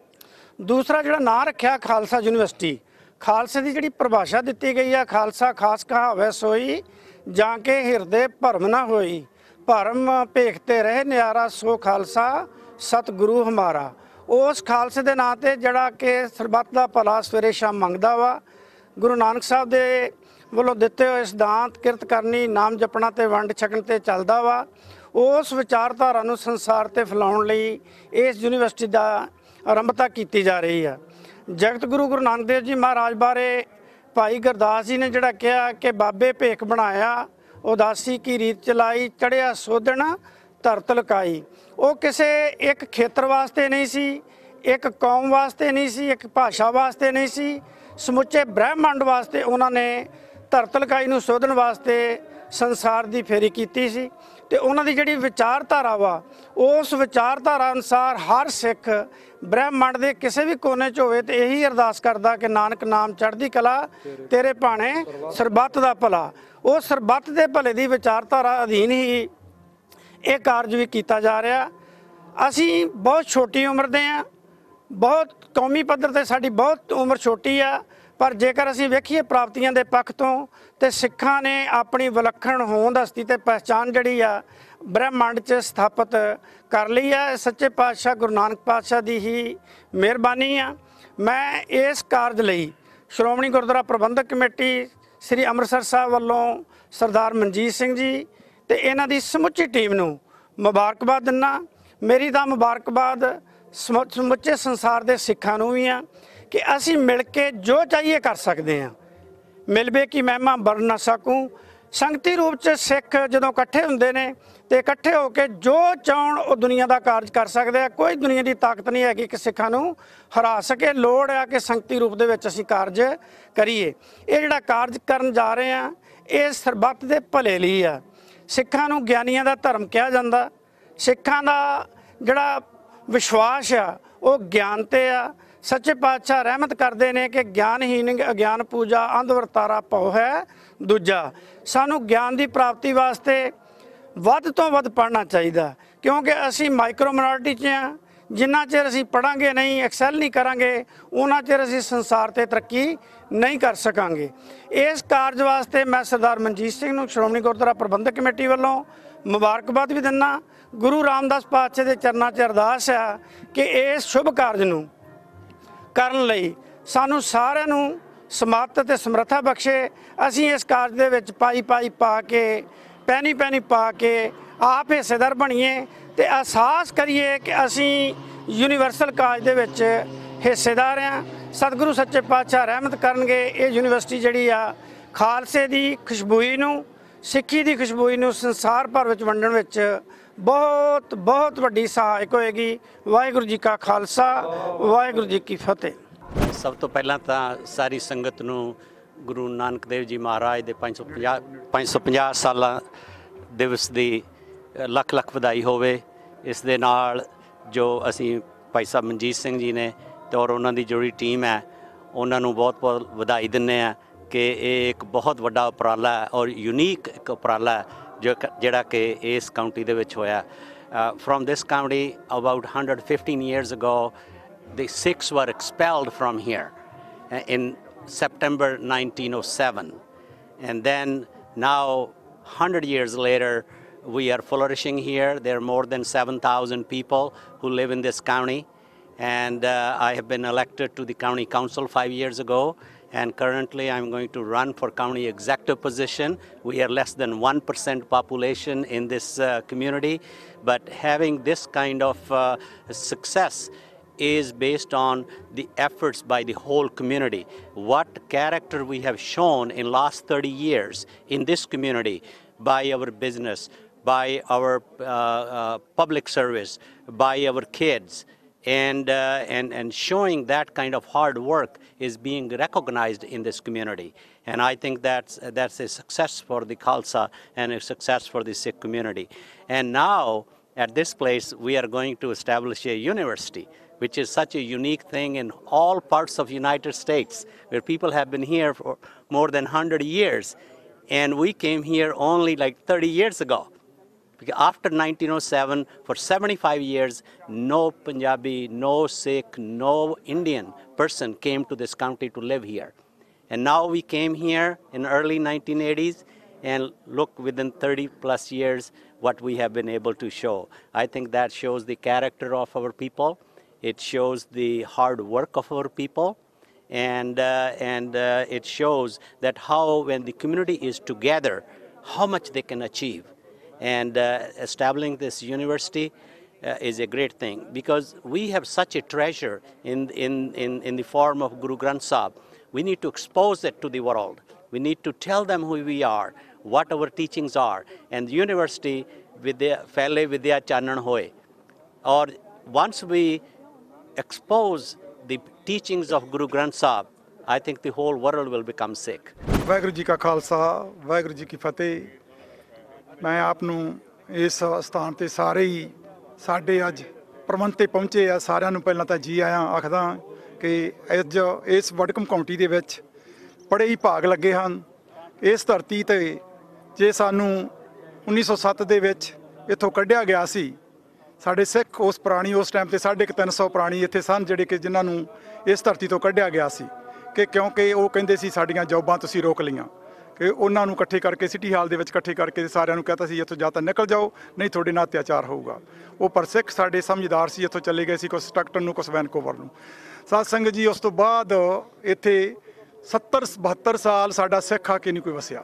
ਦੂਸਰਾ ਜਿਹੜਾ ਨਾਂ ਰੱਖਿਆ ਖਾਲਸਾ ਯੂਨੀਵਰਸਿਟੀ, ਖਾਲਸੇ ਦੀ ਜਿਹੜੀ ਪਰਿਭਾਸ਼ਾ ਦਿੱਤੀ ਗਈ ਆ, ਖਾਲਸਾ ਖਾਸ ਕਹਾਵੈ ਸੋਈ ਜਾਂ ਕੇ ਹਿਰਦੇ ਭਰਮ ਨਾ ਹੋਈ, ਭਰਮ ਭੇਖਤੇ ਰਹੇ ਨਿਆਰਾ ਸੋ ਖਾਲਸਾ ਸਤਿਗੁਰੂ ਹਮਾਰਾ। ਉਸ ਖਾਲਸੇ ਦੇ ਨਾਂ ਤੇ ਜਿਹੜਾ ਕਿ ਸਰਬੱਤ ਦਾ ਭਲਾ ਸਵੇਰੇ ਸ਼ਾਮ ਮੰਗਦਾ ਵਾ, ਗੁਰੂ ਨਾਨਕ ਸਾਹਿਬ ਦੇ ਵੱਲੋਂ ਦਿੱਤੇ ਹੋਏ ਸਿਧਾਂਤ ਕਿਰਤ ਕਰਨੀ, ਨਾਮ ਜਪਣਾ ਤੇ ਵੰਡ ਛਕਣ ਤੇ ਚੱਲਦਾ ਵਾ, ਉਸ ਵਿਚਾਰਧਾਰਾ ਨੂੰ ਸੰਸਾਰ ਤੇ ਫੈਲਾਉਣ ਲਈ ਇਸ ਯੂਨੀਵਰਸਿਟੀ ਦਾ ਆਰੰਭਤਾ ਕੀਤੀ ਜਾ ਰਹੀ ਆ। ਜਗਤ ਗੁਰੂ ਗੁਰੂ ਨਾਨਕ ਦੇਵ ਜੀ ਮਹਾਰਾਜ ਬਾਰੇ ਭਾਈ ਗੁਰਦਾਸ ਜੀ ਨੇ ਜਿਹੜਾ ਕਿਹਾ ਕਿ ਬਾਬੇ ਭੇਖ ਬਣਾਇਆ, ਉਦਾਸੀ ਕੀ ਰੀਤ ਚਲਾਈ, ਚੜ੍ਹਿਆ ਸੋਧਣ ਧਰਤ ਲਕਾਈ। ਉਹ ਕਿਸੇ ਇੱਕ ਖੇਤਰ ਵਾਸਤੇ ਨਹੀਂ ਸੀ, ਇੱਕ ਕੌਮ ਵਾਸਤੇ ਨਹੀਂ ਸੀ, ਇੱਕ ਭਾਸ਼ਾ ਵਾਸਤੇ ਨਹੀਂ ਸੀ, ਸਮੁੱਚੇ ਬ੍ਰਹਿਮੰਡ ਵਾਸਤੇ ਉਹਨਾਂ ਨੇ ਧਰਤ ਲਕਾਈ ਨੂੰ ਸੋਧਣ ਵਾਸਤੇ ਸੰਸਾਰ ਦੀ ਫੇਰੀ ਕੀਤੀ ਸੀ। ਤੇ ਉਹਨਾਂ ਦੀ ਜਿਹੜੀ ਵਿਚਾਰਧਾਰਾ ਵਾ, ਉਸ ਵਿਚਾਰਧਾਰਾ ਅਨੁਸਾਰ ਹਰ ਸਿੱਖ ਬ੍ਰਹਿਮੰਡ ਦੇ ਕਿਸੇ ਵੀ ਕੋਨੇ 'ਚ ਹੋਵੇ ਤੇ ਇਹੀ ਅਰਦਾਸ ਕਰਦਾ ਕਿ ਨਾਨਕ ਨਾਮ ਚੜ੍ਹਦੀ ਕਲਾ, ਤੇਰੇ ਭਾਣੇ ਸਰਬੱਤ ਦਾ ਭਲਾ। ਉਹ ਸਰਬੱਤ ਦੇ ਭਲੇ ਦੀ ਵਿਚਾਰਧਾਰਾ ਅਧੀਨ ਹੀ ਇਹ ਕਾਰਜ ਵੀ ਕੀਤਾ ਜਾ ਰਿਹਾ। ਅਸੀਂ ਬਹੁਤ ਛੋਟੀ ਉਮਰ ਦੇ ਹਾਂ, ਬਹੁਤ ਕੌਮੀ ਪੱਧਰ 'ਤੇ ਸਾਡੀ ਬਹੁਤ ਉਮਰ ਛੋਟੀ ਆ, ਪਰ ਜੇਕਰ ਅਸੀਂ ਵੇਖੀਏ ਪ੍ਰਾਪਤੀਆਂ ਦੇ ਪੱਖ ਤੋਂ ਤੇ ਸਿੱਖਾਂ ਨੇ ਆਪਣੀ ਵਿਲੱਖਣ ਹੋਂਦ, ਹਸਤੀ ਤੇ ਪਹਿਚਾਣ ਜਿਹੜੀ ਆ ਬ੍ਰਹਿਮੰਡ 'ਚ ਸਥਾਪਿਤ ਕਰ ਲਈ ਆ। ਸੱਚੇ ਪਾਤਸ਼ਾਹ ਗੁਰੂ ਨਾਨਕ ਪਾਤਸ਼ਾਹ ਦੀ ਹੀ ਮਿਹਰਬਾਨੀ ਆ। ਮੈਂ ਇਸ ਕਾਰਜ ਲਈ ਸ਼੍ਰੋਮਣੀ ਗੁਰਦੁਆਰਾ ਪ੍ਰਬੰਧਕ ਕਮੇਟੀ ਸ੍ਰੀ ਅੰਮ੍ਰਿਤਸਰ ਸਾਹਿਬ ਵੱਲੋਂ ਸਰਦਾਰ ਮਨਜੀਤ ਸਿੰਘ ਜੀ ਤੇ ਇਹਨਾਂ ਦੀ ਸਮੁੱਚੀ ਟੀਮ ਨੂੰ ਮੁਬਾਰਕਬਾਦ ਦਿੰਦਾ। ਮੇਰੀ ਤਾਂ ਮੁਬਾਰਕਬਾਦ ਸਮੁੱਚੇ ਸੰਸਾਰ ਦੇ ਸਿੱਖਾਂ ਨੂੰ ਵੀ ਆ ਕਿ ਅਸੀਂ ਮਿਲ ਕੇ ਜੋ ਚਾਹੀਏ ਕਰ ਸਕਦੇ ਹਾਂ। ਮਿਲਵੇ ਕੀ ਮਹਿਮਾ ਵਰਣ ਨਾ ਸਕੂੰ। ਸੰਗਤੀ ਰੂਪ 'ਚ ਸਿੱਖ ਜਦੋਂ ਇਕੱਠੇ ਹੁੰਦੇ ਨੇ ਤੇ ਇਕੱਠੇ ਹੋ ਕੇ ਜੋ ਚਾਹਣ ਉਹ ਦੁਨੀਆ ਦਾ ਕਾਰਜ ਕਰ ਸਕਦੇ ਆ। ਕੋਈ ਦੁਨੀਆ ਦੀ ਤਾਕਤ ਨਹੀਂ ਹੈਗੀ ਕਿ ਸਿੱਖਾਂ ਨੂੰ ਹਰਾ ਸਕੇ। ਲੋੜ ਆ ਕਿ ਸੰਗਤੀ ਰੂਪ ਦੇ ਵਿੱਚ ਅਸੀਂ ਕਾਰਜ ਕਰੀਏ। ਇਹ ਜਿਹੜਾ ਕਾਰਜ ਕਰਨ ਜਾ ਰਹੇ ਆ, ਇਹ ਸਰਬੱਤ ਦੇ ਭਲੇ ਲਈ ਆ। ਸਿੱਖਾਂ ਨੂੰ ਗਿਆਨੀਆਂ ਦਾ ਧਰਮ ਕਿਹਾ ਜਾਂਦਾ। ਸਿੱਖਾਂ ਦਾ ਜਿਹੜਾ ਵਿਸ਼ਵਾਸ ਆ ਉਹ ਗਿਆਨ ਤੇ ਆ। ਸੱਚੇ ਪਾਤਸ਼ਾਹ ਰਹਿਮਤ ਕਰਦੇ ਨੇ ਕਿ ਗਿਆਨਹੀਨ ਅਗਿਆਨ ਪੂਜਾ, ਅੰਧ ਵਰਤਾਰਾ ਭਉ ਹੈ ਦੂਜਾ। ਸਾਨੂੰ ਗਿਆਨ ਦੀ ਪ੍ਰਾਪਤੀ ਵਾਸਤੇ ਵੱਧ ਤੋਂ ਵੱਧ ਪੜ੍ਹਨਾ ਚਾਹੀਦਾ, ਕਿਉਂਕਿ ਅਸੀਂ ਮਾਈਕਰੋ ਮਿਨੋਰਿਟੀ 'ਚ ਹਾਂ। ਜਿੰਨਾ ਚਿਰ ਅਸੀਂ ਪੜ੍ਹਾਂਗੇ ਨਹੀਂ, ਐਕਸੈਲ ਨਹੀਂ ਕਰਾਂਗੇ, ਉਹਨਾਂ ਚਿਰ ਅਸੀਂ ਸੰਸਾਰ 'ਤੇ ਤਰੱਕੀ ਨਹੀਂ ਕਰ ਸਕਾਂਗੇ। ਇਸ ਕਾਰਜ ਵਾਸਤੇ ਮੈਂ ਸਰਦਾਰ ਮਨਜੀਤ ਸਿੰਘ ਨੂੰ ਸ਼੍ਰੋਮਣੀ ਗੁਰਦੁਆਰਾ ਪ੍ਰਬੰਧਕ ਕਮੇਟੀ ਵੱਲੋਂ ਮੁਬਾਰਕਬਾਦ ਵੀ ਦਿੰਦਾ। ਗੁਰੂ ਰਾਮਦਾਸ ਪਾਤਸ਼ਾਹ ਦੇ ਚਰਨਾਂ 'ਚ ਅਰਦਾਸ ਆ ਕਿ ਇਸ ਸ਼ੁਭ ਕਾਰਜ ਨੂੰ ਕਰਨ ਲਈ ਸਾਨੂੰ ਸਾਰਿਆਂ ਨੂੰ ਸਮਰੱਥ ਅਤੇ ਸਮਰੱਥਾ ਬਖਸ਼ੇ। ਅਸੀਂ ਇਸ ਕਾਰਜ ਦੇ ਵਿੱਚ ਪਾਈ ਪਾਈ ਪਾ ਕੇ, ਪੈਣੀ ਪੈਣੀ ਪਾ ਕੇ ਆਪ ਹਿੱਸੇਦਾਰ ਬਣੀਏ ਤੇ ਅਹਿਸਾਸ ਕਰੀਏ ਕਿ ਅਸੀਂ ਯੂਨੀਵਰਸਲ ਕਾਜ ਦੇ ਵਿੱਚ ਹਿੱਸੇਦਾਰ ਆ। ਸਤਿਗੁਰੂ ਸੱਚੇ ਪਾਤਸ਼ਾਹ ਰਹਿਮਤ ਕਰਨਗੇ, ਇਹ ਯੂਨੀਵਰਸਿਟੀ ਜਿਹੜੀ ਆ ਖਾਲਸੇ ਦੀ ਖੁਸ਼ਬੂਈ ਨੂੰ, ਸਿੱਖੀ ਦੀ ਖੁਸ਼ਬੂਈ ਨੂੰ ਸੰਸਾਰ ਭਰ ਵਿੱਚ ਵੰਡਣ ਵਿੱਚ ਬਹੁਤ ਬਹੁਤ ਵੱਡੀ ਸਹਾਇਕ ਹੋਏਗੀ। ਵਾਹਿਗੁਰੂ ਜੀ ਕਾ ਖਾਲਸਾ, ਵਾਹਿਗੁਰੂ ਜੀ ਕੀ ਫਤਿਹ। ਸਭ ਤੋਂ ਪਹਿਲਾਂ ਤਾਂ ਸਾਰੀ ਸੰਗਤ ਨੂੰ ਗੁਰੂ ਨਾਨਕ ਦੇਵ ਜੀ ਮਹਾਰਾਜ ਦੇ ਪੰਜ ਸੌ ਪੰਜਾਹ ਸਾਲਾਂ ਦਿਵਸ ਦੀ ਲੱਖ ਲੱਖ ਵਧਾਈ ਹੋਵੇ। ਇਸ ਦੇ ਨਾਲ ਜੋ ਅਸੀਂ ਭਾਈ ਸਾਹਿਬ ਮਨਜੀਤ ਸਿੰਘ ਜੀ ਨੇ ਤੇ ਔਰ ਉਹਨਾਂ ਦੀ ਜਿਹੜੀ ਟੀਮ ਹੈ, ਉਹਨਾਂ ਨੂੰ ਬਹੁਤ ਬਹੁਤ ਵਧਾਈ ਦਿੰਦੇ ਆ ਕਿ ਇਹ ਇੱਕ ਬਹੁਤ ਵੱਡਾ ਉਪਰਾਲਾ ਹੈ ਔਰ ਯੂਨੀਕ ਇੱਕ ਉਪਰਾਲਾ ਹੈ ਜੋ ਜਿਹੜਾ ਕਿ ਇਸ ਕਾਉਂਟੀ ਦੇ ਵਿੱਚ ਹੋਇਆ। From this county about one hundred fifteen years ago the Sikhs were expelled from here in September nineteen oh seven, and then now one hundred years later we are flourishing here. There are more than seven thousand people who live in this county, and uh, I have been elected to the county council five years ago, and currently I'm going to run for county executive position. We are less than one percent population in this uh, community, but having this kind of uh, success is based on the efforts by the whole community. What character we have shown in last thirty years in this community by our business, by our uh, uh, public service, by our kids, and, uh, and, and showing that kind of hard work is being recognized in this community. And I think that's, that's a success for the Khalsa and a success for the Sikh community. And now, at this place, we are going to establish a university, which is such a unique thing in all parts of United States, where people have been here for more than one hundred years. And we came here only like thirty years ago. Because after nineteen oh seven, for seventy-five years, no Punjabi, no Sikh, no Indian person came to this county to live here. And now we came here in early nineteen eighties, and look, within thirty plus years, what we have been able to show. I think that shows the character of our people. It shows the hard work of our people. And, uh, and uh, it shows that how, when the community is together, how much they can achieve. And uh, establishing this university uh, is a great thing, because we have such a treasure in, in, in, in the form of Guru Granth Sahib. We need to expose it to the world. We need to tell them who we are, what our teachings are. And the university, Vidya, Phale Vidya Chanan Hoy. Or once we expose the teachings of Guru Granth Sahib, I think the whole world will become Sikh. Waheguru ji ਕਾ ਖਾਲਸਾ, ਵਾਹਿਗੁਰੂ ਜੀ ਕੀ ਫਤਿਹ। ਮੈਂ ਆਪ ਨੂੰ ਇਸ ਸਥਾਨ ਤੇ ਸਾਰੇ ਹੀ ਸਾਡੇ ਅੱਜ ਪ੍ਰਬੰਧ ਪਹੁੰਚੇ ਆ, ਸਾਰਿਆਂ ਨੂੰ ਪਹਿਲਾਂ ਤਾਂ ਜੀ ਆਇਆਂ ਆਖਦਾ ਕਿ ਅੱਜ ਇਸ ਵਡਕਮ ਕਾਉਂਟੀ ਦੇ ਵਿੱਚ ਬੜੇ ਹੀ ਭਾਗ ਲੱਗੇ ਹਨ। ਇਸ ਧਰਤੀ ਤੇ ਜੇ ਸਾਨੂੰ ਉੱਨੀ ਸੌ ਸੱਤ ਦੇ ਵਿੱਚ ਇੱਥੋਂ ਕੱਢਿਆ ਗਿਆ ਸੀ, ਸਾਡੇ ਸਿੱਖ ਉਸ ਪੁਰਾਣੀ ਉਸ ਟਾਈਮ ਤੇ ਸਾਢੇ ਕੁ ਤਿੰਨ ਸੌ ਪ੍ਰਾਣੀ ਇੱਥੇ ਸਨ ਜਿਹੜੇ ਕਿ ਜਿਨ੍ਹਾਂ ਨੂੰ ਇਸ ਧਰਤੀ ਤੋਂ ਕੱਢਿਆ ਗਿਆ ਸੀ, ਕਿ ਕਿਉਂਕਿ ਉਹ ਕਹਿੰਦੇ ਸੀ ਸਾਡੀਆਂ ਜੌਬਾਂ ਤੁਸੀਂ ਰੋਕ ਲਈਆਂ, ਕਿ ਉਹਨਾਂ ਨੂੰ ਇਕੱਠੇ ਕਰਕੇ ਸਿਟੀ ਹਾਲ ਦੇ ਵਿੱਚ ਇਕੱਠੇ ਕਰਕੇ ਸਾਰਿਆਂ ਨੂੰ ਕਹਤਾ ਸੀ ਇੱਥੋਂ ਜਾਂ ਤਾਂ ਨਿਕਲ ਜਾਓ, ਨਹੀਂ ਤੁਹਾਡੇ ਨਾਲ ਅਤਿਆਚਾਰ ਹੋਊਗਾ। ਉਹ ਪਰ ਸਿੱਖ ਸਾਡੇ ਸਮਝਦਾਰ ਸੀ, ਇੱਥੋਂ ਚਲੇ ਗਏ ਸੀ, ਕੁਛ ਸਟਕਟਨ ਨੂੰ, ਕੁਛ ਵੈਨਕੂਵਰ ਨੂੰ। ਸਾਧ ਸੰਗਤ ਜੀ, ਉਸ ਤੋਂ ਬਾਅਦ ਇੱਥੇ ਸੱਤਰ ਬਹੱਤਰ ਸਾਲ ਸਾਡਾ ਸਿੱਖ ਆ ਕੇ ਨਹੀਂ ਕੋਈ ਵਸਿਆ।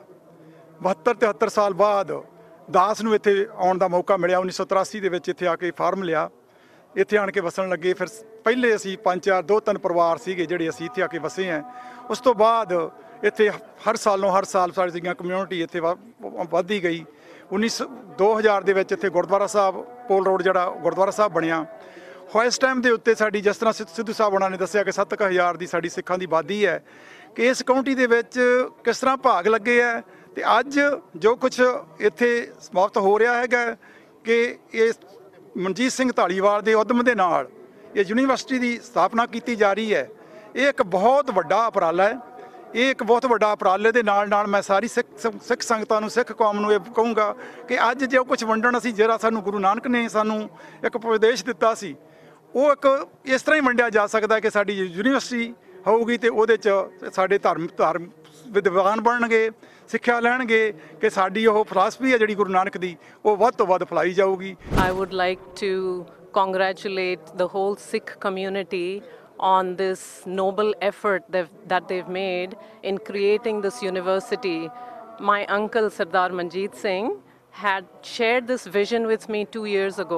ਬਹੱਤਰ ਤਿਹੱਤਰ ਸਾਲ ਬਾਅਦ ਦਾਸ ਨੂੰ ਇੱਥੇ ਆਉਣ ਦਾ ਮੌਕਾ ਮਿਲਿਆ। ਉੱਨੀ ਸੌ ਤਰਾਸੀ ਦੇ ਵਿੱਚ ਇੱਥੇ ਆ ਕੇ ਫਾਰਮ ਲਿਆ, ਇੱਥੇ ਆਣ ਕੇ ਵਸਣ ਲੱਗੇ। ਫਿਰ ਪਹਿਲੇ ਅਸੀਂ ਪੰਜ ਚਾਰ ਦੋ ਤਿੰਨ ਪਰਿਵਾਰ ਸੀਗੇ ਜਿਹੜੇ ਅਸੀਂ ਇੱਥੇ ਆ ਕੇ ਵਸੇ ਹਾਂ। ਉਸ ਤੋਂ ਬਾਅਦ ਇੱਥੇ ਹਰ ਸਾਲੋਂ ਹਰ ਸਾਲ ਸਾਡੀਆਂ ਕਮਿਊਨਿਟੀ ਇੱਥੇ ਵੱਧਦੀ ਗਈ। ਉੱਨੀ ਸੌ ਦੋ ਹਜ਼ਾਰ ਦੇ ਵਿੱਚ ਇੱਥੇ ਗੁਰਦੁਆਰਾ ਸਾਹਿਬ ਪੋਲ ਰੋਡ ਜਿਹੜਾ ਗੁਰਦੁਆਰਾ ਸਾਹਿਬ ਬਣਿਆ। ਇਸ ਟਾਈਮ ਦੇ ਉੱਤੇ ਸਾਡੀ, ਜਿਸ ਤਰ੍ਹਾਂ ਸਿੱਧੂ ਸਾਹਿਬ ਉਹਨਾਂ ਨੇ ਦੱਸਿਆ ਕਿ ਸੱਤ ਕੁ ਹਜ਼ਾਰ ਦੀ ਸਾਡੀ ਸਿੱਖਾਂ ਦੀ ਆਬਾਦੀ ਹੈ, ਕਿ ਇਸ ਕਾਉਂਟੀ ਦੇ ਵਿੱਚ ਕਿਸ ਤਰ੍ਹਾਂ ਭਾਗ ਲੱਗੇ ਹੈ। ਅਤੇ ਅੱਜ ਜੋ ਕੁਛ ਇੱਥੇ ਸਮਾਪਤ ਹੋ ਰਿਹਾ ਹੈਗਾ, ਕਿ ਇਹ ਮਨਜੀਤ ਸਿੰਘ ਧਾਲੀਵਾਲ ਦੇ ਉਦਮ ਦੇ ਨਾਲ ਇਹ ਯੂਨੀਵਰਸਿਟੀ ਦੀ ਸਥਾਪਨਾ ਕੀਤੀ ਜਾ ਰਹੀ ਹੈ। ਇਹ ਇੱਕ ਬਹੁਤ ਵੱਡਾ ਉਪਰਾਲਾ ਹੈ। ਇਹ ਇੱਕ ਬਹੁਤ ਵੱਡਾ ਉਪਰਾਲੇ ਦੇ ਨਾਲ ਨਾਲ ਮੈਂ ਸਾਰੀ ਸਿੱਖ ਸਿੱਖ ਸੰਗਤਾਂ ਨੂੰ, ਸਿੱਖ ਕੌਮ ਨੂੰ ਇਹ ਕਹੂੰਗਾ ਕਿ ਅੱਜ ਜੋ ਕੁਛ ਵੰਡਣ ਅਸੀਂ, ਜਿਹੜਾ ਸਾਨੂੰ ਗੁਰੂ ਨਾਨਕ ਨੇ ਸਾਨੂੰ ਇੱਕ ਉਪਦੇਸ਼ ਦਿੱਤਾ ਸੀ, ਉਹ ਇੱਕ ਇਸ ਤਰ੍ਹਾਂ ਹੀ ਵੰਡਿਆ ਜਾ ਸਕਦਾ ਕਿ ਸਾਡੀ ਯੂਨੀਵਰਸਿਟੀ ਹੋਊਗੀ ਅਤੇ ਉਹਦੇ 'ਚ ਸਾਡੇ ਧਰਮ ਧਰਮ ਵਿਦਵਾਨ ਬਣਨਗੇ, ਸਿੱਖਿਆ ਲੈਣਗੇ ਕਿ ਸਾਡੀ ਉਹ ਫਿਲਾਸਫੀ ਹੈ ਜਿਹੜੀ ਗੁਰੂ ਨਾਨਕ ਦੀ, ਉਹ ਵੱਧ ਤੋਂ ਵੱਧ ਫੈਲਾਈ ਜਾਊਗੀ। I would like to congratulate the whole Sikh community on this noble effort that, that they've made in creating this university. My uncle Sardar Manjeet Singh had shared this vision with me two years ago,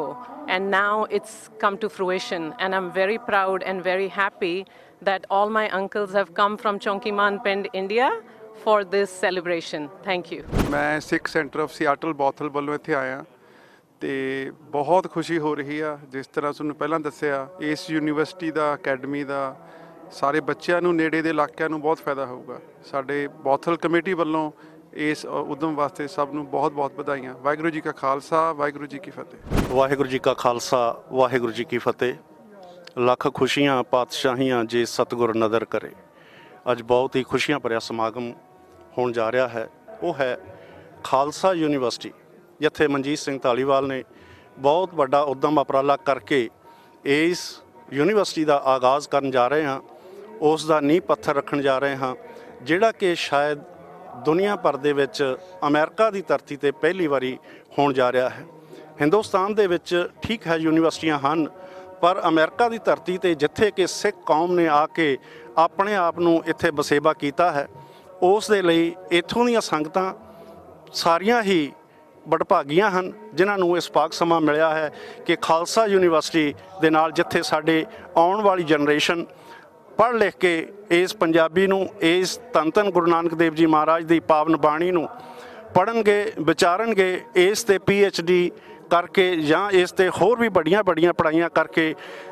and now it's come to fruition. And I'm very proud and very happy that all my uncles have come from Chonkiman Pind, India for this celebration. Thank you. मैं Sikh Center of Seattle Bothell ਵੱਲੋਂ ਇੱਥੇ ਆਇਆ ਤੇ ਬਹੁਤ ਖੁਸ਼ੀ ਹੋ ਰਹੀ ਆ। ਜਿਸ ਤਰ੍ਹਾਂ ਤੁਹਾਨੂੰ ਪਹਿਲਾਂ ਦੱਸਿਆ, ਇਸ ਯੂਨੀਵਰਸਿਟੀ ਦਾ ਅਕੈਡਮੀ ਦਾ ਸਾਰੇ ਬੱਚਿਆਂ ਨੂੰ, ਨੇੜੇ ਦੇ ਇਲਾਕਿਆਂ ਨੂੰ ਬਹੁਤ ਫਾਇਦਾ ਹੋਊਗਾ। ਸਾਡੇ ਬੌਥਲ ਕਮੇਟੀ ਵੱਲੋਂ ਇਸ ਉਦਮ ਵਾਸਤੇ ਸਭ ਨੂੰ ਬਹੁਤ ਬਹੁਤ ਵਧਾਈਆਂ। ਵਾਹਿਗੁਰੂ ਜੀ ਕਾ ਖਾਲਸਾ, ਵਾਹਿਗੁਰੂ ਜੀ ਕੀ ਫਤਿਹ। ਵਾਹਿਗੁਰੂ ਜੀ ਕਾ ਖਾਲਸਾ, ਵਾਹਿਗੁਰੂ ਜੀ ਕੀ ਫਤਿਹ। ਲੱਖ ਖੁਸ਼ੀਆਂ ਪਾਤਸ਼ਾਹੀਆਂ ਜੇ ਸਤਿਗੁਰ ਨਦਰ ਕਰੇ। ਅੱਜ ਬਹੁਤ ਹੀ ਖੁਸ਼ੀਆਂ ਭਰਿਆ ਸਮਾਗਮ ਹੋਣ ਜਾ ਰਿਹਾ ਹੈ। ਉਹ ਹੈ ਖਾਲਸਾ ਯੂਨੀਵਰਸਿਟੀ, ਜਿੱਥੇ ਮਨਜੀਤ ਸਿੰਘ ਧਾਲੀਵਾਲ ਨੇ ਬਹੁਤ ਵੱਡਾ ਉਦਮ ਉਪਰਾਲਾ ਕਰਕੇ ਇਸ ਯੂਨੀਵਰਸਿਟੀ ਦਾ ਆਗਾਜ਼ ਕਰਨ ਜਾ ਰਹੇ ਹਾਂ। ਉਸ ਦਾ ਨੀਂਹ ਪੱਥਰ ਰੱਖਣ ਜਾ ਰਹੇ ਹਾਂ, ਜਿਹੜਾ ਕਿ ਸ਼ਾਇਦ ਦੁਨੀਆ ਭਰ ਦੇ ਵਿੱਚ ਅਮਰੀਕਾ ਦੀ ਧਰਤੀ 'ਤੇ ਪਹਿਲੀ ਵਾਰੀ ਹੋਣ ਜਾ ਰਿਹਾ ਹੈ। ਹਿੰਦੁਸਤਾਨ ਦੇ ਵਿੱਚ ਠੀਕ ਹੈ ਯੂਨੀਵਰਸਿਟੀਆਂ ਹਨ, ਪਰ ਅਮਰੀਕਾ ਦੀ ਧਰਤੀ 'ਤੇ ਜਿੱਥੇ ਕਿ ਸਿੱਖ ਕੌਮ ਨੇ ਆ ਕੇ ਆਪਣੇ ਆਪ ਨੂੰ ਇੱਥੇ ਵਸੇਬਾ ਕੀਤਾ ਹੈ, ਉਸ ਦੇ ਲਈ ਇੱਥੋਂ ਦੀਆਂ ਸੰਗਤਾਂ ਸਾਰੀਆਂ ਹੀ ਵਡਭਾਗੀਆਂ ਹਨ, ਜਿਨ੍ਹਾਂ ਨੂੰ ਇਸ ਪਾਕ ਸਮਾਂ ਮਿਲਿਆ ਹੈ ਕਿ ਖਾਲਸਾ ਯੂਨੀਵਰਸਿਟੀ ਦੇ ਨਾਲ ਜਿੱਥੇ ਸਾਡੇ ਆਉਣ ਵਾਲੀ ਜਨਰੇਸ਼ਨ ਪੜ੍ਹ ਲਿਖ ਕੇ ਇਸ ਪੰਜਾਬੀ ਨੂੰ, ਇਸ ਧੰਨ ਧੰਨ ਗੁਰੂ ਨਾਨਕ ਦੇਵ ਜੀ ਮਹਾਰਾਜ ਦੀ ਪਾਵਨ ਬਾਣੀ ਨੂੰ ਪੜ੍ਹਨਗੇ, ਵਿਚਾਰਨਗੇ, ਇਸ 'ਤੇ ਪੀ ਐਚ ਡੀ ਕਰਕੇ ਜਾਂ ਇਸ 'ਤੇ ਹੋਰ ਵੀ ਬੜੀਆਂ ਬੜੀਆਂ ਪੜ੍ਹਾਈਆਂ ਕਰਕੇ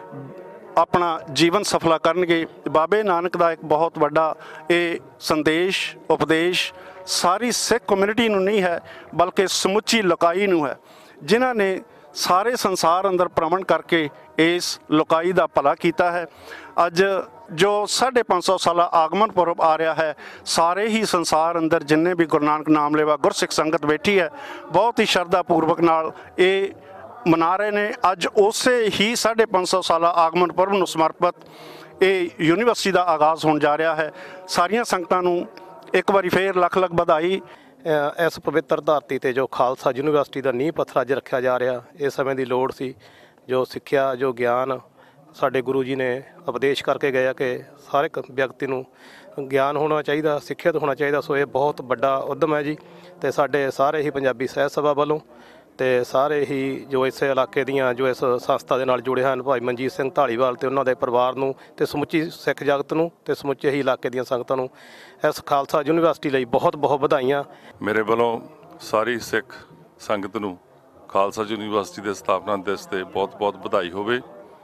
ਆਪਣਾ ਜੀਵਨ ਸਫਲਾ ਕਰਨਗੇ। ਬਾਬੇ ਨਾਨਕ ਦਾ ਇੱਕ ਬਹੁਤ ਵੱਡਾ ਇਹ ਸੰਦੇਸ਼, ਉਪਦੇਸ਼ ਸਾਰੀ ਸਿੱਖ ਕਮਿਊਨਿਟੀ ਨੂੰ ਨਹੀਂ ਹੈ, ਬਲਕਿ ਸਮੁੱਚੀ ਲੋਕਾਈ ਨੂੰ ਹੈ, ਜਿਨ੍ਹਾਂ ਨੇ ਸਾਰੇ ਸੰਸਾਰ ਅੰਦਰ ਭ੍ਰਮਣ ਕਰਕੇ ਇਸ ਲੋਕਾਈ ਦਾ ਭਲਾ ਕੀਤਾ ਹੈ। ਅੱਜ ਜੋ ਸਾਢੇ ਪੰਜ ਸੌ ਸਾਲਾ ਆਗਮਨ ਪੁਰਬ ਆ ਰਿਹਾ ਹੈ, ਸਾਰੇ ਹੀ ਸੰਸਾਰ ਅੰਦਰ ਜਿੰਨੇ ਵੀ ਗੁਰੂ ਨਾਨਕ ਨਾਮ ਲੈਵਾ ਗੁਰਸਿੱਖ ਸੰਗਤ ਬੈਠੀ ਹੈ, ਬਹੁਤ ਹੀ ਸ਼ਰਧਾ ਪੂਰਵਕ ਨਾਲ ਇਹ ਮਨਾ ਰਹੇ ਨੇ। ਅੱਜ ਉਸੇ ਹੀ ਸਾਢੇ ਪੰਜ ਸੌ ਸਾਲਾ ਆਗਮਨ ਪੁਰਬ ਨੂੰ ਸਮਰਪਿਤ ਇਹ ਯੂਨੀਵਰਸਿਟੀ ਦਾ ਆਗਾਜ਼ ਹੋਣ ਜਾ ਰਿਹਾ ਹੈ। ਸਾਰੀਆਂ ਸੰਗਤਾਂ ਨੂੰ ਇੱਕ ਵਾਰੀ ਫੇਰ ਲੱਖ ਲੱਖ ਵਧਾਈ। ਇਸ ਪਵਿੱਤਰ ਧਰਤੀ 'ਤੇ ਜੋ ਖਾਲਸਾ ਯੂਨੀਵਰਸਿਟੀ ਦਾ ਨੀਂਹ ਪੱਥਰ ਅੱਜ ਰੱਖਿਆ ਜਾ ਰਿਹਾ, ਇਸ ਸਮੇਂ ਦੀ ਲੋੜ ਸੀ। ਜੋ ਸਿੱਖਿਆ, ਜੋ ਗਿਆਨ ਸਾਡੇ ਗੁਰੂ ਜੀ ਨੇ ਉਪਦੇਸ਼ ਕਰਕੇ ਗਏ ਆ ਕਿ ਹਰ ਇੱਕ ਵਿਅਕਤੀ ਨੂੰ ਗਿਆਨ ਹੋਣਾ ਚਾਹੀਦਾ, ਸਿੱਖਿਅਤ ਹੋਣਾ ਚਾਹੀਦਾ। ਸੋ ਇਹ ਬਹੁਤ ਵੱਡਾ ਉਦਮ ਹੈ ਜੀ। ਅਤੇ ਸਾਡੇ ਸਾਰੇ ਹੀ ਪੰਜਾਬੀ ਸਾਹਿਤ ਸਭਾ ਵੱਲੋਂ ਅਤੇ ਸਾਰੇ ਹੀ ਜੋ ਇਸ ਇਲਾਕੇ ਦੀਆਂ, ਜੋ ਇਸ ਸੰਸਥਾ ਦੇ ਨਾਲ ਜੁੜੇ ਹਨ, ਭਾਈ ਮਨਜੀਤ ਸਿੰਘ ਧਾਲੀਵਾਲ ਅਤੇ ਉਹਨਾਂ ਦੇ ਪਰਿਵਾਰ ਨੂੰ, ਅਤੇ ਸਮੁੱਚੀ ਸਿੱਖ ਜਗਤ ਨੂੰ, ਅਤੇ ਸਮੁੱਚੇ ਹੀ ਇਲਾਕੇ ਦੀਆਂ ਸੰਗਤਾਂ ਨੂੰ ਇਸ ਖਾਲਸਾ ਯੂਨੀਵਰਸਿਟੀ ਲਈ ਬਹੁਤ ਬਹੁਤ ਵਧਾਈਆਂ। ਮੇਰੇ ਵੱਲੋਂ ਸਾਰੀ ਸਿੱਖ ਸੰਗਤ ਨੂੰ ਖਾਲਸਾ ਯੂਨੀਵਰਸਿਟੀ ਦੇ ਸਥਾਪਨਾ ਦਿਵਸ 'ਤੇ ਬਹੁਤ ਬਹੁਤ ਵਧਾਈ ਹੋਵੇ।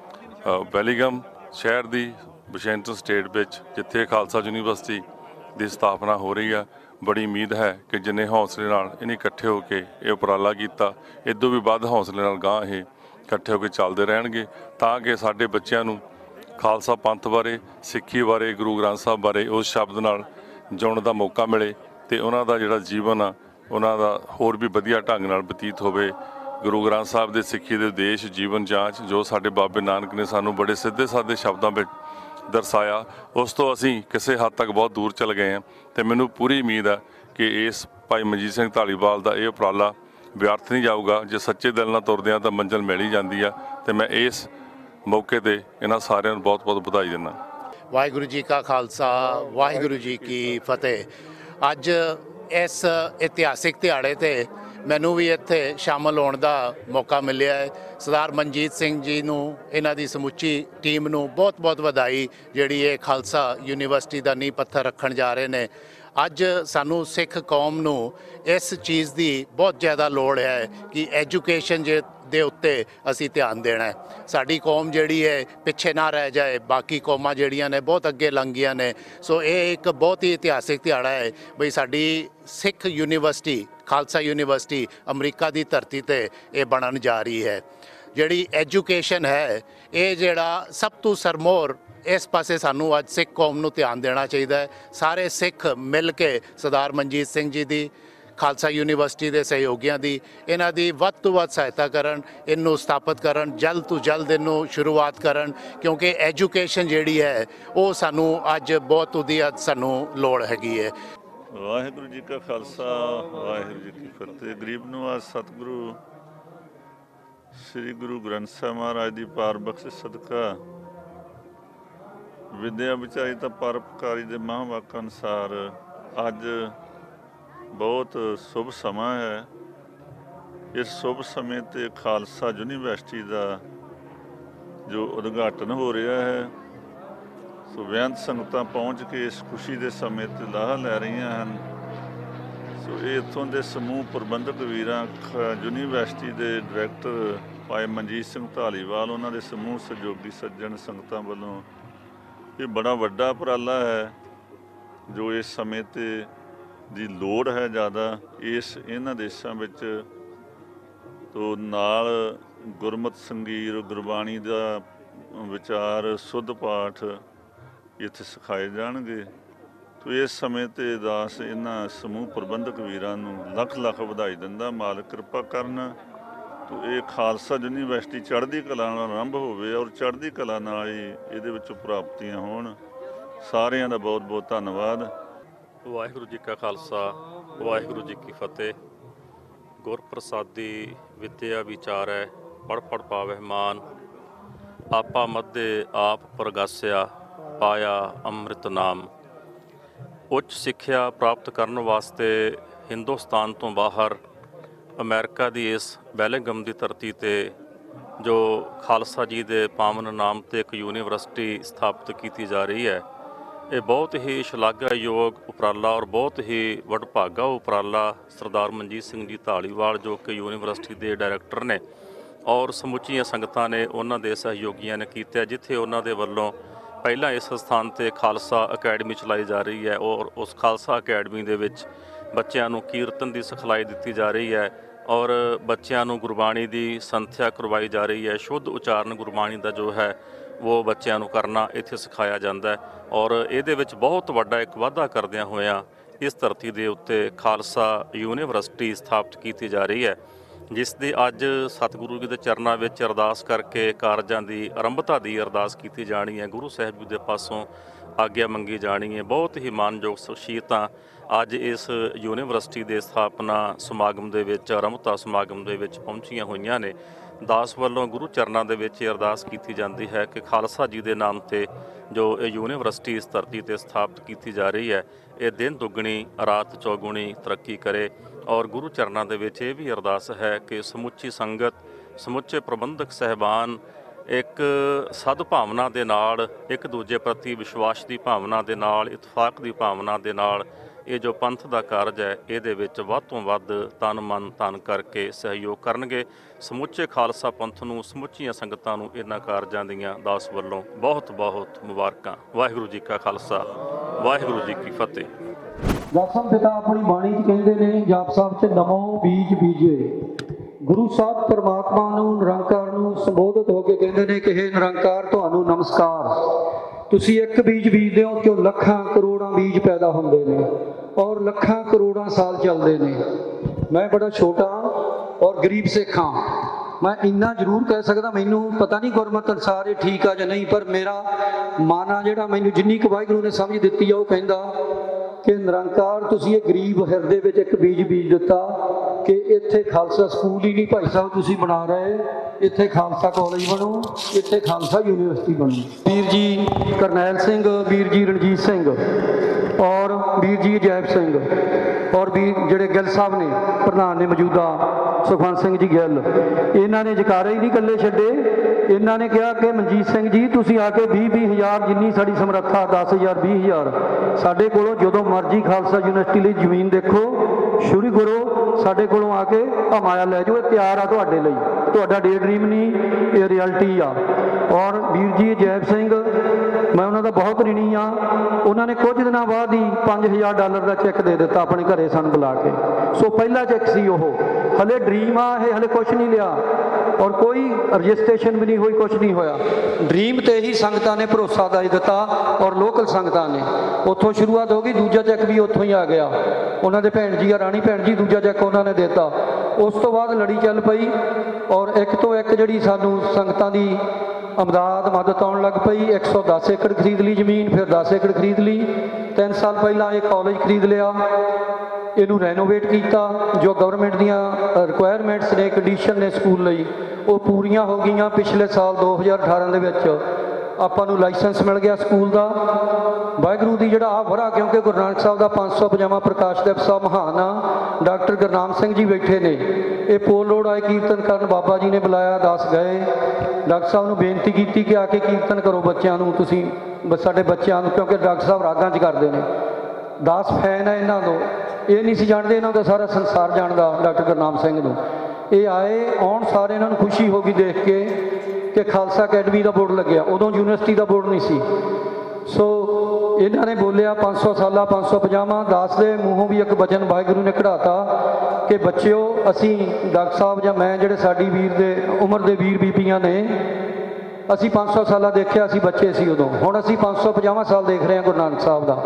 ਬੈਲੀਗਮ ਸ਼ਹਿਰ ਦੀ ਵਾਸ਼ਿੰਗਟਨ ਸਟੇਟ ਵਿੱਚ ਜਿੱਥੇ ਖਾਲਸਾ ਯੂਨੀਵਰਸਿਟੀ ਦੀ ਸਥਾਪਨਾ ਹੋ ਰਹੀ ਆ, ਬੜੀ ਉਮੀਦ ਹੈ ਕਿ ਜਿੰਨੇ ਹੌਸਲੇ ਨਾਲ ਇਹਨੇ ਇਕੱਠੇ ਹੋ ਕੇ ਇਹ ਉਪਰਾਲਾ ਕੀਤਾ, ਇਦੋਂ ਵੀ ਵੱਧ ਹੌਸਲੇ ਨਾਲ ਗਾਂਹ ਇਹ ਇਕੱਠੇ ਹੋ ਕੇ ਚੱਲਦੇ ਰਹਿਣਗੇ, ਤਾਂ ਕਿ ਸਾਡੇ ਬੱਚਿਆਂ ਨੂੰ ਖਾਲਸਾ ਪੰਥ ਬਾਰੇ, ਸਿੱਖੀ ਬਾਰੇ, ਗੁਰੂ ਗ੍ਰੰਥ ਸਾਹਿਬ ਬਾਰੇ ਉਸ ਸ਼ਬਦ ਨਾਲ ਜਿਉਣ ਦਾ ਮੌਕਾ ਮਿਲੇ ਅਤੇ ਉਹਨਾਂ ਦਾ ਜਿਹੜਾ ਜੀਵਨ ਆ ਉਹਨਾਂ ਦਾ ਹੋਰ ਵੀ ਵਧੀਆ ਢੰਗ ਨਾਲ ਬਤੀਤ ਹੋਵੇ। ਗੁਰੂ ਗ੍ਰੰਥ ਸਾਹਿਬ ਦੇ ਸਿੱਖੀ ਦੇ ਉਦੇਸ਼, ਜੀਵਨ ਜਾਂਚ ਜੋ ਸਾਡੇ ਬਾਬੇ ਨਾਨਕ ਨੇ ਸਾਨੂੰ ਬੜੇ ਸਿੱਧੇ ਸਾਦੇ ਸ਼ਬਦਾਂ ਵਿੱਚ ਦਰਸਾਇਆ, ਉਸ ਤੋਂ ਅਸੀਂ ਕਿਸੇ ਹੱਦ ਤੱਕ ਬਹੁਤ ਦੂਰ ਚਲੇ ਗਏ ਹਾਂ। ਅਤੇ ਮੈਨੂੰ ਪੂਰੀ ਉਮੀਦ ਹੈ ਕਿ ਇਸ ਭਾਈ ਮਨਜੀਤ ਸਿੰਘ ਧਾਲੀਵਾਲ ਦਾ ਇਹ ਉਪਰਾਲਾ ਵਿਅਰਥ ਨਹੀਂ ਜਾਊਗਾ। ਜੇ ਸੱਚੇ ਦਿਲ ਨਾਲ ਤੁਰਦੇ ਹਾਂ ਤਾਂ ਮੰਜ਼ਿਲ ਮਿਲ ਹੀ ਜਾਂਦੀ ਆ। ਅਤੇ ਮੈਂ ਇਸ ਮੌਕੇ 'ਤੇ ਇਹਨਾਂ ਸਾਰਿਆਂ ਨੂੰ ਬਹੁਤ ਬਹੁਤ ਵਧਾਈ ਦਿੰਦਾ। ਵਾਹਿਗੁਰੂ ਜੀ ਕਾ ਖਾਲਸਾ, ਵਾਹਿਗੁਰੂ ਜੀ ਕੀ ਫਤਿਹ। ਅੱਜ ਇਸ ਇਤਿਹਾਸਿਕ ਦਿਹਾੜੇ 'ਤੇ ਮੈਨੂੰ ਵੀ ਇੱਥੇ ਸ਼ਾਮਲ ਹੋਣ ਦਾ ਮੌਕਾ ਮਿਲਿਆ ਹੈ। ਸਰਦਾਰ ਮਨਜੀਤ ਸਿੰਘ ਜੀ ਨੂੰ, ਇਹਨਾਂ ਦੀ ਸਮੁੱਚੀ ਟੀਮ ਨੂੰ ਬਹੁਤ ਬਹੁਤ ਵਧਾਈ, ਜਿਹੜੀ ਇਹ ਖਾਲਸਾ ਯੂਨੀਵਰਸਿਟੀ ਦਾ ਨੀਂਹ ਪੱਥਰ ਰੱਖਣ ਜਾ ਰਹੇ ਨੇ। ਅੱਜ ਸਾਨੂੰ ਸਿੱਖ ਕੌਮ ਨੂੰ ਇਸ ਚੀਜ਼ ਦੀ ਬਹੁਤ ਜ਼ਿਆਦਾ ਲੋੜ ਹੈ ਕਿ ਐਜੂਕੇਸ਼ਨ ਜੇ ਦੇ ਉੱਤੇ ਅਸੀਂ ਧਿਆਨ ਦੇਣਾ ਹੈ। ਸਾਡੀ ਕੌਮ ਜਿਹੜੀ ਹੈ ਪਿੱਛੇ ਨਾ ਰਹਿ ਜਾਏ, ਬਾਕੀ ਕੌਮਾਂ ਜਿਹੜੀਆਂ ਨੇ ਬਹੁਤ ਅੱਗੇ ਲੰਘ ਗਈਆਂ ਨੇ। ਸੋ ਇਹ ਇੱਕ ਬਹੁਤ ਹੀ ਇਤਿਹਾਸਿਕ ਦਿਹਾੜਾ ਹੈ ਬਈ ਸਾਡੀ ਸਿੱਖ ਯੂਨੀਵਰਸਿਟੀ, ਖਾਲਸਾ ਯੂਨੀਵਰਸਿਟੀ ਅਮਰੀਕਾ ਦੀ ਧਰਤੀ 'ਤੇ ਇਹ ਬਣਨ ਜਾ ਰਹੀ ਹੈ। ਜਿਹੜੀ ਐਜੂਕੇਸ਼ਨ ਹੈ, ਇਹ ਜਿਹੜਾ ਸਭ ਤੋਂ ਸਰਮੋਰ, ਇਸ ਪਾਸੇ ਸਾਨੂੰ ਅੱਜ ਸਿੱਖ ਕੌਮ ਨੂੰ ਧਿਆਨ ਦੇਣਾ ਚਾਹੀਦਾ ਹੈ। ਸਾਰੇ ਸਿੱਖ ਮਿਲ ਕੇ ਸਰਦਾਰ ਮਨਜੀਤ ਸਿੰਘ ਜੀ ਦੀ, ਖਾਲਸਾ ਯੂਨੀਵਰਸਿਟੀ ਦੇ ਸਹਿਯੋਗੀਆਂ ਦੀ, ਇਹਨਾਂ ਦੀ ਵੱਧ ਤੋਂ ਵੱਧ ਸਹਾਇਤਾ ਕਰਨ, ਇਹਨੂੰ ਸਥਾਪਿਤ ਕਰਨ, ਜਲਦ ਤੋਂ ਜਲਦ ਇਹਨੂੰ ਸ਼ੁਰੂਆਤ ਕਰਨ, ਕਿਉਂਕਿ ਐਜੂਕੇਸ਼ਨ ਜਿਹੜੀ ਹੈ ਉਹ ਸਾਨੂੰ ਅੱਜ ਬਹੁਤ ਉਹਦੀ ਅੱਜ ਸਾਨੂੰ ਲੋੜ ਹੈਗੀ ਹੈ। ਵਾਹਿਗੁਰੂ ਜੀ ਕਾ ਖਾਲਸਾ, ਵਾਹਿਗੁਰੂ ਜੀ ਕੀ ਫਤਿਹ। ਗਰੀਬ ਨਿਵਾਜ ਸਤਿਗੁਰੂ ਸ੍ਰੀ ਗੁਰੂ ਗ੍ਰੰਥ ਸਾਹਿਬ ਮਹਾਰਾਜ ਦੀ ਪਾਰ ਬਖਸ਼ਿਸ਼ ਸਦਕਾ ਵਿਦਿਆ ਵਿਚਾਰੀ ਤਾਂ ਪਰਉਪਕਾਰੀ ਦੇ ਮਹਾਂਵਾਕ ਅਨੁਸਾਰ ਅੱਜ ਬਹੁਤ ਸ਼ੁਭ ਸਮਾਂ ਹੈ ਇਸ ਸ਼ੁਭ ਸਮੇਂ ਤੇ ਖਾਲਸਾ ਯੂਨੀਵਰਸਿਟੀ ਦਾ ਜੋ ਉਦਘਾਟਨ ਹੋ ਰਿਹਾ ਹੈ, ਸੋ ਬੇਅੰਤ ਸੰਗਤਾਂ ਪਹੁੰਚ ਕੇ ਇਸ ਖੁਸ਼ੀ ਦੇ ਸਮੇਂ ਤੇ ਲਾਹਾ ਲੈ ਰਹੀਆਂ ਹਨ। ਸੋ ਇਹ ਇੱਥੋਂ ਦੇ ਸਮੂਹ ਪ੍ਰਬੰਧਕ ਵੀਰਾਂ, ਯੂਨੀਵਰਸਿਟੀ ਦੇ ਡਾਇਰੈਕਟਰ ਭਾਈ ਮਨਜੀਤ ਸਿੰਘ ਧਾਲੀਵਾਲ, ਉਹਨਾਂ ਦੇ ਸਮੂਹ ਸਹਿਯੋਗੀ ਸੱਜਣ ਸੰਗਤਾਂ ਵੱਲੋਂ ਇਹ ਬੜਾ ਵੱਡਾ ਉਪਰਾਲਾ ਹੈ ਜੋ ਇਸ ਸਮੇਂ ਤੇ ਦੀ ਲੋੜ ਹੈ ਜ਼ਿਆਦਾ ਇਸ ਇਹਨਾਂ ਦੇਸ਼ਾਂ ਵਿੱਚ। ਤੋ ਨਾਲ ਗੁਰਮਤਿ ਸੰਗੀਤ, ਗੁਰਬਾਣੀ ਦਾ ਵਿਚਾਰ, ਸੁੱਧ ਪਾਠ ਇੱਥੇ ਸਿਖਾਏ ਜਾਣਗੇ। ਤੋ ਇਸ ਸਮੇਂ ਤੇ ਦਾਸ ਇਹਨਾਂ ਸਮੂਹ ਪ੍ਰਬੰਧਕ ਵੀਰਾਂ ਨੂੰ ਲੱਖ ਲੱਖ ਵਧਾਈ ਦਿੰਦਾ, ਮਾਲਕ ਕਿਰਪਾ ਕਰਨ। ਤੋ ਇਹ ਖਾਲਸਾ ਯੂਨੀਵਰਸਿਟੀ ਚੜ੍ਹਦੀ ਕਲਾ ਨਾਲ ਆਰੰਭ ਹੋਵੇ ਔਰ ਚੜ੍ਹਦੀ ਕਲਾ ਨਾਲ ਹੀ ਇਹਦੇ ਵਿੱਚੋਂ ਪ੍ਰਾਪਤੀਆਂ ਹੋਣ। ਸਾਰਿਆਂ ਦਾ ਬਹੁਤ ਬਹੁਤ ਧੰਨਵਾਦ। ਵਾਹਿਗੁਰੂ ਜੀ ਕਾ ਖਾਲਸਾ, ਵਾਹਿਗੁਰੂ ਜੀ ਕੀ ਫਤਿਹ। ਗੁਰ ਪ੍ਰਸਾਦੀ ਵਿਦਿਆ ਵਿਚਾਰੈ, ਪੜ੍ਹ ਪੜ੍ਹ ਪਾਵਹਿ ਮਾਨ। ਆਪਾ ਮੱਧੇ ਆਪ ਪ੍ਰਗਾਸਿਆ, ਪਾਇਆ ਅੰਮ੍ਰਿਤ ਨਾਮ। ਉੱਚ ਸਿੱਖਿਆ ਪ੍ਰਾਪਤ ਕਰਨ ਵਾਸਤੇ ਹਿੰਦੁਸਤਾਨ ਤੋਂ ਬਾਹਰ ਅਮਰੀਕਾ ਦੀ ਇਸ ਬੈਲਿੰਗਮ ਦੀ ਧਰਤੀ 'ਤੇ ਜੋ ਖਾਲਸਾ ਜੀ ਦੇ ਪਾਵਨ ਨਾਮ 'ਤੇ ਇੱਕ ਯੂਨੀਵਰਸਿਟੀ ਸਥਾਪਿਤ ਕੀਤੀ ਜਾ ਰਹੀ ਹੈ, ਇਹ ਬਹੁਤ ਹੀ ਸ਼ਲਾਘਾਯੋਗ ਉਪਰਾਲਾ ਔਰ ਬਹੁਤ ਹੀ ਵਡਭਾਗਾ ਉਪਰਾਲਾ ਸਰਦਾਰ ਮਨਜੀਤ ਸਿੰਘ ਜੀ ਧਾਲੀਵਾਲ ਜੋ ਕਿ ਯੂਨੀਵਰਸਿਟੀ ਦੇ ਡਾਇਰੈਕਟਰ ਨੇ ਔਰ ਸਮੁੱਚੀਆਂ ਸੰਗਤਾਂ ਨੇ ਉਹਨਾਂ ਦੇ ਸਹਿਯੋਗੀਆਂ ਨੇ ਕੀਤਾ, ਜਿੱਥੇ ਉਹਨਾਂ ਦੇ ਵੱਲੋਂ ਪਹਿਲਾਂ ਇਸ ਸਥਾਨ 'ਤੇ ਖਾਲਸਾ ਅਕੈਡਮੀ ਚਲਾਈ ਜਾ ਰਹੀ ਹੈ ਔਰ ਉਸ ਖਾਲਸਾ ਅਕੈਡਮੀ ਦੇ ਵਿੱਚ ਬੱਚਿਆਂ ਨੂੰ ਕੀਰਤਨ ਦੀ ਸਿਖਲਾਈ ਦਿੱਤੀ ਜਾ ਰਹੀ ਹੈ ਔਰ ਬੱਚਿਆਂ ਨੂੰ ਗੁਰਬਾਣੀ ਦੀ ਸੰਥਿਆ ਕਰਵਾਈ ਜਾ ਰਹੀ ਹੈ। ਸ਼ੁੱਧ ਉਚਾਰਨ ਗੁਰਬਾਣੀ ਦਾ ਜੋ ਹੈ ਉਹ ਬੱਚਿਆਂ ਨੂੰ ਕਰਨਾ ਇੱਥੇ ਸਿਖਾਇਆ ਜਾਂਦਾ ਹੈ ਔਰ ਇਹਦੇ ਵਿੱਚ ਬਹੁਤ ਵੱਡਾ ਇੱਕ ਵਾਧਾ ਕਰਦਿਆਂ ਹੋਇਆਂ ਇਸ ਧਰਤੀ ਦੇ ਉੱਤੇ ਖਾਲਸਾ ਯੂਨੀਵਰਸਿਟੀ ਸਥਾਪਿਤ ਕੀਤੀ ਜਾ ਰਹੀ ਹੈ, ਜਿਸ ਦੀ ਅੱਜ ਸਤਿਗੁਰੂ ਜੀ ਦੇ ਚਰਨਾਂ ਵਿੱਚ ਅਰਦਾਸ ਕਰਕੇ ਕਾਰਜਾਂ ਦੀ ਆਰੰਭਤਾ ਦੀ ਅਰਦਾਸ ਕੀਤੀ ਜਾਣੀ ਹੈ। ਗੁਰੂ ਸਾਹਿਬ ਜੀ ਦੇ ਪਾਸੋਂ ਆਗਿਆ ਮੰਗੀ ਜਾਣੀ ਹੈ। ਬਹੁਤ ਹੀ ਮਾਨਯੋਗ ਸ਼ਖਸੀਅਤਾਂ ਅੱਜ ਇਸ ਯੂਨੀਵਰਸਿਟੀ ਦੇ ਸਥਾਪਨਾ ਸਮਾਗਮ ਦੇ ਵਿੱਚ, ਆਰੰਭਤਾ ਸਮਾਗਮ ਦੇ ਵਿੱਚ ਪਹੁੰਚੀਆਂ ਹੋਈਆਂ ਨੇ। ਦਾਸ ਵੱਲੋਂ ਗੁਰੂ ਚਰਨਾਂ ਦੇ ਵਿੱਚ ਇਹ ਅਰਦਾਸ ਕੀਤੀ ਜਾਂਦੀ ਹੈ ਕਿ ਖਾਲਸਾ ਜੀ ਦੇ ਨਾਮ 'ਤੇ ਜੋ ਇਹ ਯੂਨੀਵਰਸਿਟੀ ਇਸ ਧਰਤੀ 'ਤੇ ਸਥਾਪਿਤ ਕੀਤੀ ਜਾ ਰਹੀ ਹੈ, ਇਹ ਦਿਨ ਦੁੱਗਣੀ ਰਾਤ ਚੌਗੁਣੀ ਤਰੱਕੀ ਕਰੇ। ਔਰ ਗੁਰੂ ਚਰਨਾਂ ਦੇ ਵਿੱਚ ਇਹ ਵੀ ਅਰਦਾਸ ਹੈ ਕਿ ਸਮੁੱਚੀ ਸੰਗਤ, ਸਮੁੱਚੇ ਪ੍ਰਬੰਧਕ ਸਹਿਬਾਨ ਇੱਕ ਸਦਭਾਵਨਾ ਦੇ ਨਾਲ, ਇੱਕ ਦੂਜੇ ਪ੍ਰਤੀ ਵਿਸ਼ਵਾਸ ਦੀ ਭਾਵਨਾ ਦੇ ਨਾਲ, ਇਤਫਾਕ ਦੀ ਭਾਵਨਾ ਦੇ ਨਾਲ ਇਹ ਜੋ ਪੰਥ ਦਾ ਕਾਰਜ ਹੈ ਇਹਦੇ ਵਿੱਚ ਵੱਧ ਤੋਂ ਵੱਧ ਤਨ ਮਨ ਧਨ ਕਰਕੇ ਸਹਿਯੋਗ ਕਰਨਗੇ। ਸਮੁੱਚੇ ਖਾਲਸਾ ਪੰਥ ਨੂੰ, ਸਮੁੱਚੀਆਂ ਸੰਗਤਾਂ ਨੂੰ ਇਹਨਾਂ ਕਾਰਜਾਂ ਦੀਆਂ ਦਾਸ ਵੱਲੋਂ ਬਹੁਤ ਬਹੁਤ ਮੁਬਾਰਕਾਂ। ਵਾਹਿਗੁਰੂ ਜੀ ਕਾ ਖਾਲਸਾ, ਵਾਹਿਗੁਰੂ ਜੀ ਕੀ ਫਤਿਹ। ਦਸਮ ਪਿਤਾ ਆਪਣੀ ਬਾਣੀ 'ਚ ਕਹਿੰਦੇ ਨੇ, ਜਾਪ ਸਾਹਿਬ 'ਚ ਨਮੋ ਬੀਜ ਬੀਜੇ। ਗੁਰੂ ਸਾਹਿਬ ਪਰਮਾਤਮਾ ਨੂੰ, ਨਿਰੰਕਾਰ ਨੂੰ ਸੰਬੋਧਿਤ ਹੋ ਕੇ ਕਹਿੰਦੇ ਨੇ ਕਿ ਹੇ ਨਿਰੰਕਾਰ, ਤੁਹਾਨੂੰ ਨਮਸਕਾਰ। ਤੁਸੀਂ ਇੱਕ ਬੀਜ ਬੀਜਦੇ ਹੋ ਕਿ ਲੱਖਾਂ ਕਰੋੜਾਂ ਬੀਜ ਪੈਦਾ ਹੁੰਦੇ ਨੇ ਔਰ ਲੱਖਾਂ ਕਰੋੜਾਂ ਸਾਲ ਚੱਲਦੇ ਨੇ। ਮੈਂ ਬੜਾ ਛੋਟਾ ਔਰ ਗਰੀਬ ਸਿੱਖ ਹਾਂ। ਮੈਂ ਇੰਨਾ ਜ਼ਰੂਰ ਕਹਿ ਸਕਦਾ, ਮੈਨੂੰ ਪਤਾ ਨਹੀਂ ਗੁਰਮਤਿ ਅਨੁਸਾਰ ਇਹ ਠੀਕ ਆ ਜਾਂ ਨਹੀਂ, ਪਰ ਮੇਰਾ ਮਨ ਆ ਜਿਹੜਾ, ਮੈਨੂੰ ਜਿੰਨੀ ਕੁ ਵਾਹਿਗੁਰੂ ਨੇ ਸਮਝ ਦਿੱਤੀ ਆ, ਉਹ ਕਹਿੰਦਾ ਕਿ ਨਿਰੰਕਾਰ ਤੁਸੀਂ ਇਹ ਗਰੀਬ ਹਿਰਦੇ ਵਿੱਚ ਇੱਕ ਬੀਜ ਬੀਜ ਦਿੱਤਾ ਕਿ ਇੱਥੇ ਖਾਲਸਾ ਸਕੂਲ ਹੀ ਨਹੀਂ ਭਾਈ ਸਾਹਿਬ ਤੁਸੀਂ ਬਣਾ ਰਹੇ, ਇੱਥੇ ਖਾਲਸਾ ਕਾਲਜ ਬਣੂ, ਇੱਥੇ ਖਾਲਸਾ ਯੂਨੀਵਰਸਿਟੀ ਬਣੂ। ਵੀਰ ਜੀ ਕਰਨੈਲ ਸਿੰਘ, ਵੀਰ ਜੀ ਰਣਜੀਤ ਸਿੰਘ ਔਰ ਵੀਰ ਜੀ ਅਜੈਬ ਸਿੰਘ ਔਰ ਵੀਰ ਜਿਹੜੇ ਗਿੱਲ ਸਾਹਿਬ ਨੇ, ਪ੍ਰਧਾਨ ਨੇ ਮੌਜੂਦਾ ਸੁਖਵੰਤ ਸਿੰਘ ਜੀ ਗਿੱਲ, ਇਹਨਾਂ ਨੇ ਜਕਾਰੇ ਹੀ ਨਹੀਂ ਇਕੱਲੇ ਛੱਡੇ। ਇਹਨਾਂ ਨੇ ਕਿਹਾ ਕਿ ਮਨਜੀਤ ਸਿੰਘ ਜੀ ਤੁਸੀਂ ਆ ਕੇ ਵੀਹ ਵੀਹ ਹਜ਼ਾਰ ਜਿੰਨੀ ਸਾਡੀ ਸਮਰੱਥਾ, ਦਸ ਹਜ਼ਾਰ ਵੀਹ ਹਜ਼ਾਰ ਸਾਡੇ ਕੋਲੋਂ ਜਦੋਂ ਮਰਜ਼ੀ ਖਾਲਸਾ ਯੂਨੀਵਰਸਿਟੀ ਲਈ ਜ਼ਮੀਨ ਦੇਖੋ, ਸ਼ੁਰੂ ਕਰੋ, ਸਾਡੇ ਕੋਲੋਂ ਆ ਕੇ ਆ ਮਾਇਆ ਲੈ ਜਾਓ, ਇਹ ਤਿਆਰ ਆ ਤੁਹਾਡੇ ਲਈ, ਤੁਹਾਡਾ ਡੇ ਡਰੀਮ ਨਹੀਂ, ਇਹ ਰਿਐਲਿਟੀ ਆ। ਔਰ ਵੀਰ ਜੀ ਅਜੈਬ ਸਿੰਘ, ਮੈਂ ਉਹਨਾਂ ਦਾ ਬਹੁਤ ਰਿਣੀ ਆ। ਉਹਨਾਂ ਨੇ ਕੁਝ ਦਿਨਾਂ ਬਾਅਦ ਹੀ ਪੰਜ ਹਜ਼ਾਰ ਡਾਲਰ ਦਾ ਚੈੱਕ ਦੇ ਦਿੱਤਾ ਆਪਣੇ ਘਰੇ ਸਾਨੂੰ ਬੁਲਾ ਕੇ। ਸੋ ਪਹਿਲਾ ਚੈੱਕ ਸੀ ਉਹ, ਹਲੇ ਡਰੀਮ ਆ ਇਹ, ਹਲੇ ਕੁਛ ਨਹੀਂ ਲਿਆ ਔਰ ਕੋਈ ਰਜਿਸਟ੍ਰੇਸ਼ਨ ਵੀ ਨਹੀਂ ਹੋਈ, ਕੁਛ ਨਹੀਂ ਹੋਇਆ। ਡਰੀਮ ਤੇ ਹੀ ਸੰਗਤਾਂ ਨੇ ਭਰੋਸਾ ਦਾ ਦਿੱਤਾ ਔਰ ਲੋਕਲ ਸੰਗਤਾਂ ਨੇ, ਉੱਥੋਂ ਸ਼ੁਰੂਆਤ ਹੋ ਗਈ। ਦੂਜਾ ਚੈੱਕ ਵੀ ਉੱਥੋਂ ਹੀ ਆ ਗਿਆ, ਉਹਨਾਂ ਦੇ ਭੈਣ ਜੀ ਆ ਰਾਣੀ ਭੈਣ ਜੀ, ਦੂਜਾ ਚੈੱਕ ਉਹਨਾਂ ਨੇ ਦਿੱਤਾ। ਉਸ ਤੋਂ ਬਾਅਦ ਲੜੀ ਚੱਲ ਪਈ ਔਰ ਇੱਕ ਤੋਂ ਇੱਕ ਜਿਹੜੀ ਸਾਨੂੰ ਸੰਗਤਾਂ ਦੀ ਅਮਦਾਦ ਮਦਦ ਆਉਣ ਲੱਗ ਪਈ। ਇੱਕ ਸੌ ਦਸ ਏਕੜ ਖਰੀਦ ਲਈ ਜ਼ਮੀਨ, ਫਿਰ ਦਸ ਏਕੜ ਖਰੀਦ ਲਈ। ਤਿੰਨ ਸਾਲ ਪਹਿਲਾਂ ਇਹ ਕਾਲਜ ਖਰੀਦ ਲਿਆ, ਇਹਨੂੰ ਰੈਨੋਵੇਟ ਕੀਤਾ। ਜੋ ਗਵਰਨਮੈਂਟ ਦੀਆਂ ਰਿਕੁਆਇਰਮੈਂਟਸ ਨੇ, ਕੰਡੀਸ਼ਨ ਨੇ ਸਕੂਲ ਲਈ, ਉਹ ਪੂਰੀਆਂ ਹੋ ਗਈਆਂ। ਪਿਛਲੇ ਸਾਲ ਦੋ ਹਜ਼ਾਰ ਅਠਾਰਾਂ ਦੇ ਵਿੱਚ ਆਪਾਂ ਨੂੰ ਲਾਇਸੈਂਸ ਮਿਲ ਗਿਆ ਸਕੂਲ ਦਾ। ਵਾਹਿਗੁਰੂ ਦੀ ਜਿਹੜਾ ਆ ਵਰਾ, ਕਿਉਂਕਿ ਗੁਰੂ ਨਾਨਕ ਸਾਹਿਬ ਦਾ ਪੰਜ ਸੌ ਪੰਜਾਵਾਂ ਪ੍ਰਕਾਸ਼ ਦਿਵਸ ਆ, ਮਹਾਨ ਆ। ਡਾਕਟਰ ਗੁਰਨਾਮ ਸਿੰਘ ਜੀ ਬੈਠੇ ਨੇ, ਇਹ ਪੋਲ ਰੋਡ ਆਏ ਕੀਰਤਨ ਕਰਨ, ਬਾਬਾ ਜੀ ਨੇ ਬੁਲਾਇਆ, ਦਾਸ ਗਏ, ਡਾਕਟਰ ਸਾਹਿਬ ਨੂੰ ਬੇਨਤੀ ਕੀਤੀ ਕਿ ਆ ਕੇ ਕੀਰਤਨ ਕਰੋ ਬੱਚਿਆਂ ਨੂੰ, ਤੁਸੀਂ ਬ- ਸਾਡੇ ਬੱਚਿਆਂ ਨੂੰ, ਕਿਉਂਕਿ ਡਾਕਟਰ ਸਾਹਿਬ ਰਾਗਾਂ 'ਚ ਕਰਦੇ ਨੇ, ਦਾਸ ਫੈਨ ਹੈ ਇਹਨਾਂ ਤੋਂ, ਇਹ ਨਹੀਂ ਸੀ ਜਾਣਦੇ, ਇਹਨਾਂ ਦਾ ਸਾਰਾ ਸੰਸਾਰ ਜਾਣਦਾ ਡਾਕਟਰ ਗੁਰਨਾਮ ਸਿੰਘ ਨੂੰ। ਇਹ ਆਏ, ਆਉਣ ਸਾਰੇ ਇਹਨਾਂ ਨੂੰ ਖੁਸ਼ੀ ਹੋ ਗਈ ਦੇਖ ਕੇ ਕਿ ਖਾਲਸਾ ਅਕੈਡਮੀ ਦਾ ਬੋਰਡ ਲੱਗਿਆ, ਉਦੋਂ ਯੂਨੀਵਰਸਿਟੀ ਦਾ ਬੋਰਡ ਨਹੀਂ ਸੀ। ਸੋ ਇਹਨਾਂ ਨੇ ਬੋਲਿਆ ਪੰਜ ਸੌ ਸਾਲਾ ਪੰਜ ਸੌ ਪੰਜਾਵਾਂ, ਦਾਸ ਦੇ ਮੂੰਹੋਂ ਵੀ ਇੱਕ ਬਚਨ ਵਾਹਿਗੁਰੂ ਨੇ ਕਢਾਤਾ ਕਿ ਬੱਚਿਓ ਅਸੀਂ ਡਾਕਟਰ ਸਾਹਿਬ ਜਾਂ ਮੈਂ, ਜਿਹੜੇ ਸਾਡੀ ਵੀਰ ਦੇ ਉਮਰ ਦੇ ਵੀਰ ਬੀਬੀਆਂ ਨੇ, ਅਸੀਂ ਪੰਜ ਸੌ ਸਾਲਾ ਦੇਖਿਆ, ਅਸੀਂ ਬੱਚੇ ਸੀ ਉਦੋਂ, ਹੁਣ ਅਸੀਂ ਪੰਜ ਸੌ ਪੰਜਾਵਾਂ ਸਾਲ ਦੇਖ ਰਹੇ ਹਾਂ ਗੁਰੂ ਨਾਨਕ ਸਾਹਿਬ ਦਾ।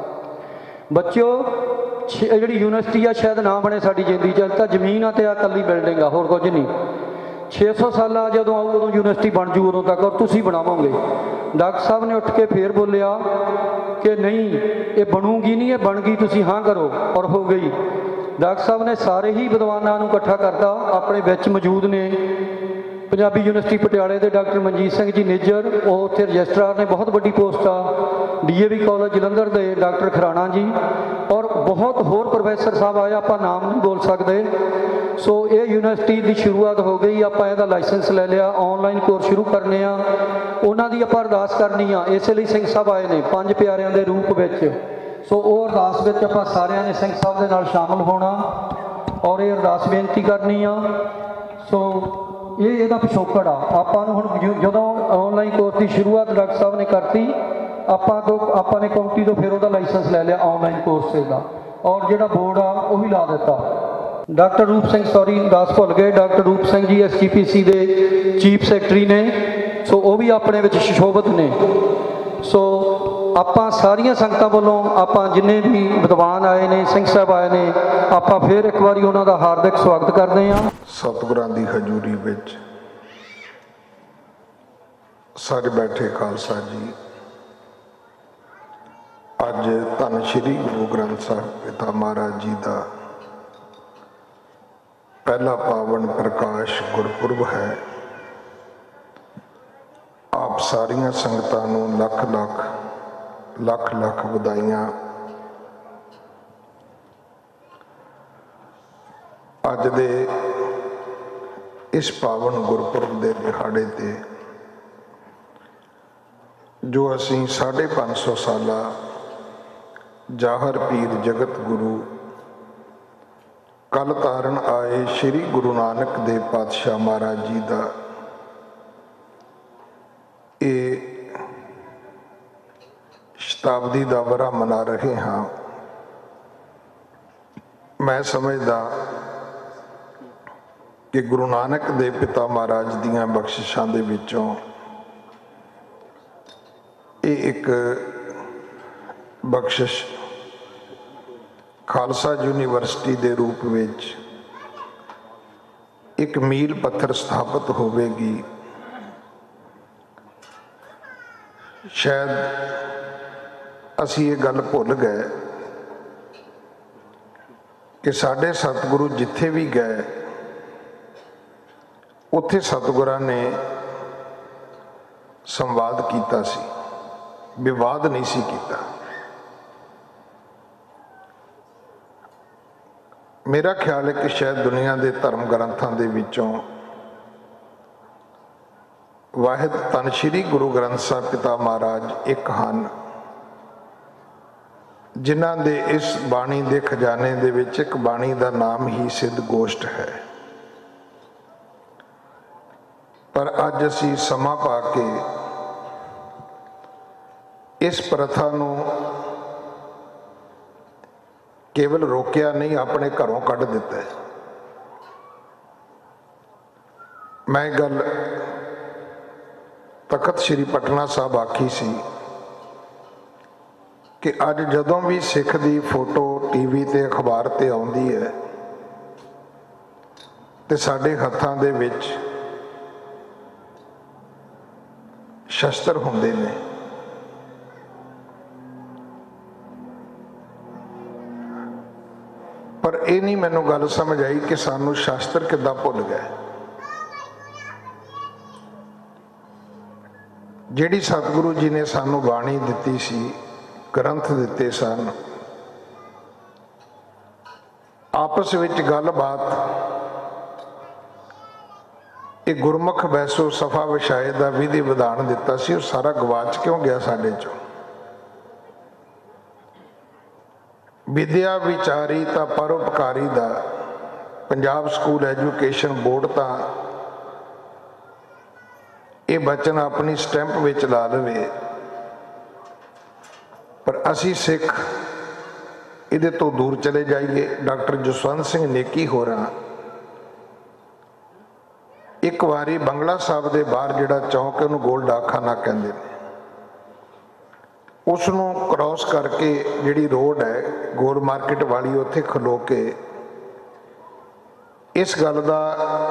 ਬੱਚਿਓ ਜਿਹੜੀ ਯੂਨੀਵਰਸਿਟੀ ਆ ਸ਼ਾਇਦ ਨਾ ਬਣੇ ਸਾਡੀ ਜ਼ਿੰਦਗੀ 'ਚ, ਤਾਂ ਜ਼ਮੀਨ ਆ ਤੇ ਆ ਇਕੱਲੀ ਬਿਲਡਿੰਗ ਆ, ਹੋਰ ਕੁਝ ਨਹੀਂ। ਛੇ ਸੌ ਸਾਲਾ ਜਦੋਂ ਆਊ ਉਦੋਂ ਯੂਨੀਵਰਸਿਟੀ ਬਣ ਜੂ, ਉਦੋਂ ਤੱਕ ਔਰ ਤੁਸੀਂ ਬਣਾਵੋਗੇ। ਡਾਕਟਰ ਸਾਹਿਬ ਨੇ ਉੱਠ ਕੇ ਫੇਰ ਬੋਲਿਆ ਕਿ ਨਹੀਂ ਇਹ ਬਣੂਗੀ ਨਹੀਂ, ਇਹ ਬਣ ਗਈ, ਤੁਸੀਂ ਹਾਂ ਕਰੋ, ਔਰ ਹੋ ਗਈ। ਡਾਕਟਰ ਸਾਹਿਬ ਨੇ ਸਾਰੇ ਹੀ ਵਿਦਵਾਨਾਂ ਨੂੰ ਇਕੱਠਾ ਕਰਤਾ, ਆਪਣੇ ਵਿੱਚ ਮੌਜੂਦ ਨੇ ਪੰਜਾਬੀ ਯੂਨੀਵਰਸਿਟੀ ਪਟਿਆਲੇ ਦੇ ਡਾਕਟਰ ਮਨਜੀਤ ਸਿੰਘ ਜੀ ਨਿੱਜਰ, ਉਹ ਉੱਥੇ ਰਜਿਸਟਰਾਰ ਨੇ, ਬਹੁਤ ਵੱਡੀ ਪੋਸਟ ਆ। D A V college Jalandhar ਦੇ ਡਾਕਟਰ ਖਰਾਣਾ ਜੀ, ਔਰ ਬਹੁਤ ਹੋਰ ਪ੍ਰੋਫੈਸਰ ਸਾਹਿਬ ਆਏ, ਆਪਾਂ ਨਾਮ ਨਹੀਂ ਬੋਲ ਸਕਦੇ। ਸੋ ਇਹ ਯੂਨੀਵਰਸਿਟੀ ਦੀ ਸ਼ੁਰੂਆਤ ਹੋ ਗਈ, ਆਪਾਂ ਇਹਦਾ ਲਾਇਸੈਂਸ ਲੈ ਲਿਆ, ਆਨਲਾਈਨ ਕੋਰਸ ਸ਼ੁਰੂ ਕਰਨੇ ਆ, ਉਹਨਾਂ ਦੀ ਆਪਾਂ ਅਰਦਾਸ ਕਰਨੀ ਆ। ਇਸੇ ਲਈ ਸਿੰਘ ਸਾਹਿਬ ਆਏ ਨੇ ਪੰਜ ਪਿਆਰਿਆਂ ਦੇ ਰੂਪ ਵਿੱਚ। ਸੋ ਉਹ ਅਰਦਾਸ ਵਿੱਚ ਆਪਾਂ ਸਾਰਿਆਂ ਨੇ ਸਿੰਘ ਸਾਹਿਬ ਦੇ ਨਾਲ ਸ਼ਾਮਲ ਹੋਣਾ ਔਰ ਇਹ ਅਰਦਾਸ ਬੇਨਤੀ ਕਰਨੀ ਆ। ਸੋ ਇਹ ਇਹਦਾ ਪਿਛੋਕੜ ਆ। ਆਪਾਂ ਨੂੰ ਹੁਣ ਜ- ਜਦੋਂ ਆਨਲਾਈਨ ਕੋਰਸ ਦੀ ਸ਼ੁਰੂਆਤ ਡਾਕਟਰ ਸਾਹਿਬ ਨੇ ਕਰਤੀ, ਆਪਾਂ ਤੋਂ ਆਪਾਂ ਨੇ ਕਾਉਂਟੀ ਤੋਂ ਫਿਰ ਉਹਦਾ ਲਾਇਸੈਂਸ ਲੈ ਲਿਆ ਆਨਲਾਈਨ ਕੋਰਸ ਦਾ, ਔਰ ਜਿਹੜਾ ਬੋਰਡ ਆ ਉਹ ਵੀ ਲਾ ਦਿੱਤਾ। ਡਾਕਟਰ ਰੂਪ ਸਿੰਘ, ਸੌਰੀ ਦਾਸ ਭੁੱਲ ਗਏ, ਡਾਕਟਰ ਰੂਪ ਸਿੰਘ ਜੀ ਐਸ ਜੀ ਪੀ ਸੀ ਦੇ ਚੀਫ ਸੈਕਟਰੀ ਨੇ, ਸੋ ਉਹ ਵੀ ਆਪਣੇ ਵਿੱਚ ਸੁਸ਼ੋਭਿਤ ਨੇ। ਸੋ ਆਪਾਂ ਸਾਰੀਆਂ ਸੰਗਤਾਂ ਵੱਲੋਂ, ਆਪਾਂ ਜਿੰਨੇ ਵੀ ਵਿਦਵਾਨ ਆਏ ਨੇ, ਸਿੰਘ ਸਾਹਿਬ ਆਏ ਨੇ, ਆਪਾਂ ਫਿਰ ਇੱਕ ਵਾਰੀ ਉਹਨਾਂ ਦਾ ਹਾਰਦਿਕ ਸਵਾਗਤ ਕਰਦੇ ਹਾਂ। ਸਤਿਗੁਰਾਂ ਦੀ ਹਜ਼ੂਰੀ ਵਿੱਚ ਸਾਰੇ ਬੈਠੇ ਖਾਲਸਾ ਜੀ, ਅੱਜ ਧੰਨ ਸ਼੍ਰੀ ਗੁਰੂ ਗ੍ਰੰਥ ਸਾਹਿਬ ਪਿਤਾ ਮਹਾਰਾਜ ਜੀ ਦਾ ਪਹਿਲਾ ਪਾਵਨ ਪ੍ਰਕਾਸ਼ ਗੁਰਪੁਰਬ ਹੈ। ਆਪ ਸਾਰੀਆਂ ਸੰਗਤਾਂ ਨੂੰ ਲੱਖ ਲੱਖ ਲੱਖ ਲੱਖ ਵਧਾਈਆਂ। ਅੱਜ ਦੇ ਇਸ ਪਾਵਨ ਗੁਰਪੁਰਬ ਦੇ ਦਿਹਾੜੇ ਤੇ ਜੋ ਅਸੀਂ ਸਾਢੇ ਪੰਜ ਸੌ ਸਾਲਾ ਜਾਹਰ ਪੀਰ ਜਗਤ ਗੁਰੂ ਕੱਲ ਤਾਰਨ ਆਏ ਸ਼੍ਰੀ ਗੁਰੂ ਨਾਨਕ ਦੇਵ ਪਾਤਸ਼ਾਹ ਮਹਾਰਾਜ ਜੀ ਦਾ ਇਹ ਸ਼ਤਾਬਦੀ ਦਾ ਵਰ੍ਹਾ ਮਨਾ ਰਹੇ ਹਾਂ। ਮੈਂ ਸਮਝਦਾ ਕਿ ਗੁਰੂ ਨਾਨਕ ਦੇਵ ਪਿਤਾ ਮਹਾਰਾਜ ਦੀਆਂ ਬਖਸ਼ਿਸ਼ਾਂ ਦੇ ਵਿੱਚੋਂ ਇਹ ਇੱਕ ਬਖਸ਼ਿਸ਼ ਖਾਲਸਾ ਯੂਨੀਵਰਸਿਟੀ ਦੇ ਰੂਪ ਵਿੱਚ ਇੱਕ ਮੀਲ ਪੱਥਰ ਸਥਾਪਿਤ ਹੋਵੇਗੀ। ਸ਼ਾਇਦ ਅਸੀਂ ਇਹ ਗੱਲ ਭੁੱਲ ਗਏ ਕਿ ਸਾਡੇ ਸਤਿਗੁਰੂ ਜਿੱਥੇ ਵੀ ਗਏ ਉੱਥੇ ਸਤਿਗੁਰਾਂ ਨੇ ਸੰਵਾਦ ਕੀਤਾ ਸੀ, ਵਿਵਾਦ ਨਹੀਂ ਸੀ ਕੀਤਾ। ਮੇਰਾ ਖਿਆਲ ਹੈ ਕਿ ਸ਼ਾਇਦ ਦੁਨੀਆ ਦੇ ਧਰਮ ਗ੍ਰੰਥਾਂ ਦੇ ਵਿੱਚੋਂ ਵਾਹਿਦ ਧੰਨ ਸ਼੍ਰੀ ਗੁਰੂ ਗ੍ਰੰਥ ਸਾਹਿਬ ਪਿਤਾ ਮਹਾਰਾਜ ਇੱਕ ਹਨ, ਜਿਨ੍ਹਾਂ ਦੇ ਇਸ ਬਾਣੀ ਦੇ ਖਜ਼ਾਨੇ ਦੇ ਵਿੱਚ ਇੱਕ ਬਾਣੀ ਦਾ ਨਾਮ ਹੀ ਸਿੱਧ ਗੋਸ਼ਟ ਹੈ। ਪਰ ਅੱਜ ਅਸੀਂ ਸਮਾਂ ਪਾ ਕੇ ਇਸ ਪ੍ਰਥਾ ਨੂੰ ਕੇਵਲ ਰੋਕਿਆ ਨਹੀਂ, ਆਪਣੇ ਘਰੋਂ ਕੱਢ ਦਿੱਤਾ ਹੈ। ਮੈਂ ਗੱਲ ਤਖਤ ਸ੍ਰੀ ਪਟਨਾ ਸਾਹਿਬ ਆਖੀ ਸੀ ਕਿ ਅੱਜ ਜਦੋਂ ਵੀ ਸਿੱਖ ਦੀ ਫੋਟੋ ਟੀਵੀ ਤੇ ਅਖਬਾਰ ਤੇ ਆਉਂਦੀ ਹੈ ਤੇ ਸਾਡੇ ਹੱਥਾਂ ਦੇ ਵਿੱਚ ਸ਼ਸਤਰ ਹੁੰਦੇ ਨੇ, ਪਰ ਇਹ ਨਹੀਂ ਮੈਨੂੰ ਗੱਲ ਸਮਝ ਆਈ ਕਿ ਸਾਨੂੰ ਸ਼ਾਸਤਰ ਕਿੱਦਾਂ ਭੁੱਲ ਗਏ। ਜਿਹੜੀ ਸਤਿਗੁਰੂ ਜੀ ਨੇ ਸਾਨੂੰ ਬਾਣੀ ਦਿੱਤੀ ਸੀ, ਗ੍ਰੰਥ ਦਿੱਤੇ ਸਨ, ਆਪਸ ਵਿੱਚ ਗੱਲਬਾਤ ਇਹ ਗੁਰਮੁਖ ਬੈਸੋ ਸਫਾ ਵਿਛਾਏ ਦਾ ਵਿਧੀ ਵਿਧਾਨ ਦਿੱਤਾ ਸੀ, ਉਹ ਸਾਰਾ ਗਵਾਚ ਕਿਉਂ ਗਿਆ ਸਾਡੇ ਚੋਂ। ਵਿਦਿਆ ਵਿਚਾਰੀ ਤਾਂ ਪਰਉਪਕਾਰੀ ਦਾ ਪੰਜਾਬ ਸਕੂਲ ਐਜੂਕੇਸ਼ਨ ਬੋਰਡ ਤਾਂ ਇਹ ਬਚਨ ਆਪਣੀ ਸਟੈਂਪ ਵਿੱਚ ਲਾ ਲਵੇ, ਪਰ ਅਸੀਂ ਸਿੱਖ ਇਹਦੇ ਤੋਂ ਦੂਰ ਚਲੇ ਜਾਈਏ। ਡਾਕਟਰ ਜਸਵੰਤ ਸਿੰਘ ਨੇਕੀ ਹੋਰਾਂ ਇੱਕ ਵਾਰੀ ਬੰਗਲਾ ਸਾਹਿਬ ਦੇ ਬਾਹਰ ਜਿਹੜਾ ਚੌਂਕ ਹੈ ਉਹਨੂੰ ਗੋਲ ਡਾਕਖਾਨਾ ਕਹਿੰਦੇ ਨੇ, ਉਸ ਨੂੰ ਕ੍ਰੋਸ ਕਰਕੇ ਜਿਹੜੀ ਰੋਡ ਹੈ ਗੋਲ ਮਾਰਕੀਟ ਵਾਲੀ, ਉੱਥੇ ਖਲੋ ਕੇ ਇਸ ਗੱਲ ਦਾ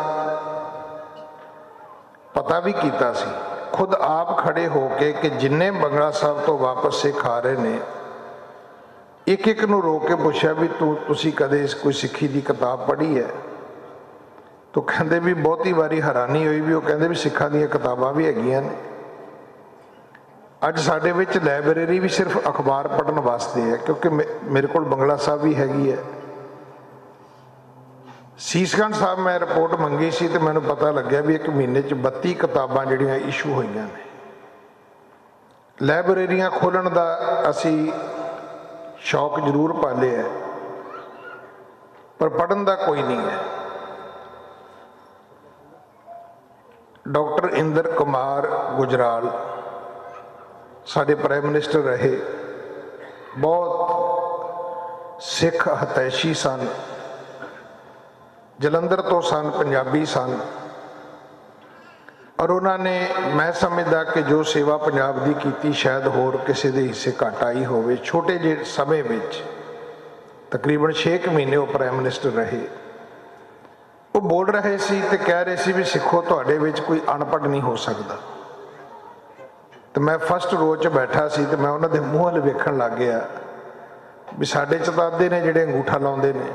ਪਤਾ ਵੀ ਕੀਤਾ ਸੀ, ਖੁਦ ਆਪ ਖੜੇ ਹੋ ਕੇ ਕਿ ਜਿੰਨੇ ਬੰਗਲਾ ਸਾਹਿਬ ਤੋਂ ਵਾਪਸ ਸਿੱਖ ਆ ਰਹੇ ਨੇ, ਇੱਕ ਇੱਕ ਨੂੰ ਰੋਕ ਕੇ ਪੁੱਛਿਆ ਵੀ ਤੂੰ ਤੁਸੀਂ ਕਦੇ ਕੋਈ ਸਿੱਖੀ ਦੀ ਕਿਤਾਬ ਪੜ੍ਹੀ ਹੈ? ਤੋ ਕਹਿੰਦੇ ਵੀ ਬਹੁਤੀ ਵਾਰੀ ਹੈਰਾਨੀ ਹੋਈ ਵੀ ਉਹ ਕਹਿੰਦੇ ਵੀ ਸਿੱਖਾਂ ਦੀਆਂ ਕਿਤਾਬਾਂ ਵੀ ਹੈਗੀਆਂ ਨੇ। ਅੱਜ ਸਾਡੇ ਵਿੱਚ ਲਾਇਬ੍ਰੇਰੀ ਵੀ ਸਿਰਫ ਅਖਬਾਰ ਪੜ੍ਹਨ ਵਾਸਤੇ ਹੈ, ਕਿਉਂਕਿ ਮੇਰੇ ਕੋਲ ਬੰਗਲਾ ਸਾਹਿਬ ਵੀ ਹੈਗੀ ਹੈ। ਸੀਸਗੰਜ ਸਾਹਿਬ ਮੈਂ ਰਿਪੋਰਟ ਮੰਗੀ ਸੀ ਤੇ ਮੈਨੂੰ ਪਤਾ ਲੱਗਿਆ ਵੀ ਇੱਕ ਮਹੀਨੇ 'ਚ ਬੱਤੀ ਕਿਤਾਬਾਂ ਜਿਹੜੀਆਂ ਇਸ਼ੂ ਹੋਈਆਂ ਨੇ। ਲਾਇਬ੍ਰੇਰੀਆਂ ਖੋਲ੍ਹਣ ਦਾ ਅਸੀਂ ਸ਼ੌਕ ਜ਼ਰੂਰ ਪਾਲਿਆ, ਪਰ ਪੜ੍ਹਨ ਦਾ ਕੋਈ ਨਹੀਂ ਹੈ। ਡਾਕਟਰ ਇੰਦਰ ਕੁਮਾਰ ਗੁਜਰਾਲ ਸਾਡੇ ਪ੍ਰਾਈਮ ਮਿਨਿਸਟਰ ਰਹੇ, ਬਹੁਤ ਸਿੱਖ ਹਤੈਸ਼ੀ ਸਨ, ਜਲੰਧਰ ਤੋਂ ਸਨ, ਪੰਜਾਬੀ ਸਨ, ਔਰ ਉਹਨਾਂ ਨੇ, ਮੈਂ ਸਮਝਦਾ ਕਿ ਜੋ ਸੇਵਾ ਪੰਜਾਬ ਦੀ ਕੀਤੀ ਸ਼ਾਇਦ ਹੋਰ ਕਿਸੇ ਦੇ ਹਿੱਸੇ ਘੱਟ ਆਈ ਹੋਵੇ। ਛੋਟੇ ਜਿਹੇ ਸਮੇਂ ਵਿੱਚ ਤਕਰੀਬਨ ਛੇ ਕੁ ਮਹੀਨੇ ਉਹ ਪ੍ਰਾਈਮ ਮਿਨਿਸਟਰ ਰਹੇ। ਉਹ ਬੋਲ ਰਹੇ ਸੀ ਤੇ ਕਹਿ ਰਹੇ ਸੀ ਵੀ ਸਿੱਖੋ ਤੁਹਾਡੇ ਵਿੱਚ ਕੋਈ ਅਨਪੜ੍ਹ ਨਹੀਂ ਹੋ ਸਕਦਾ। ਤੇ ਮੈਂ ਫਸਟ ਰੋ 'ਚ ਬੈਠਾ ਸੀ ਤੇ ਮੈਂ ਉਹਨਾਂ ਦੇ ਮੂੰਹ ਵੱਲ ਵੇਖਣ ਲੱਗ ਗਿਆ ਵੀ ਸਾਡੇ 'ਚ ਤਾਂ ਅੱਧੇ ਨੇ ਜਿਹੜੇ ਅੰਗੂਠਾ ਲਾਉਂਦੇ ਨੇ।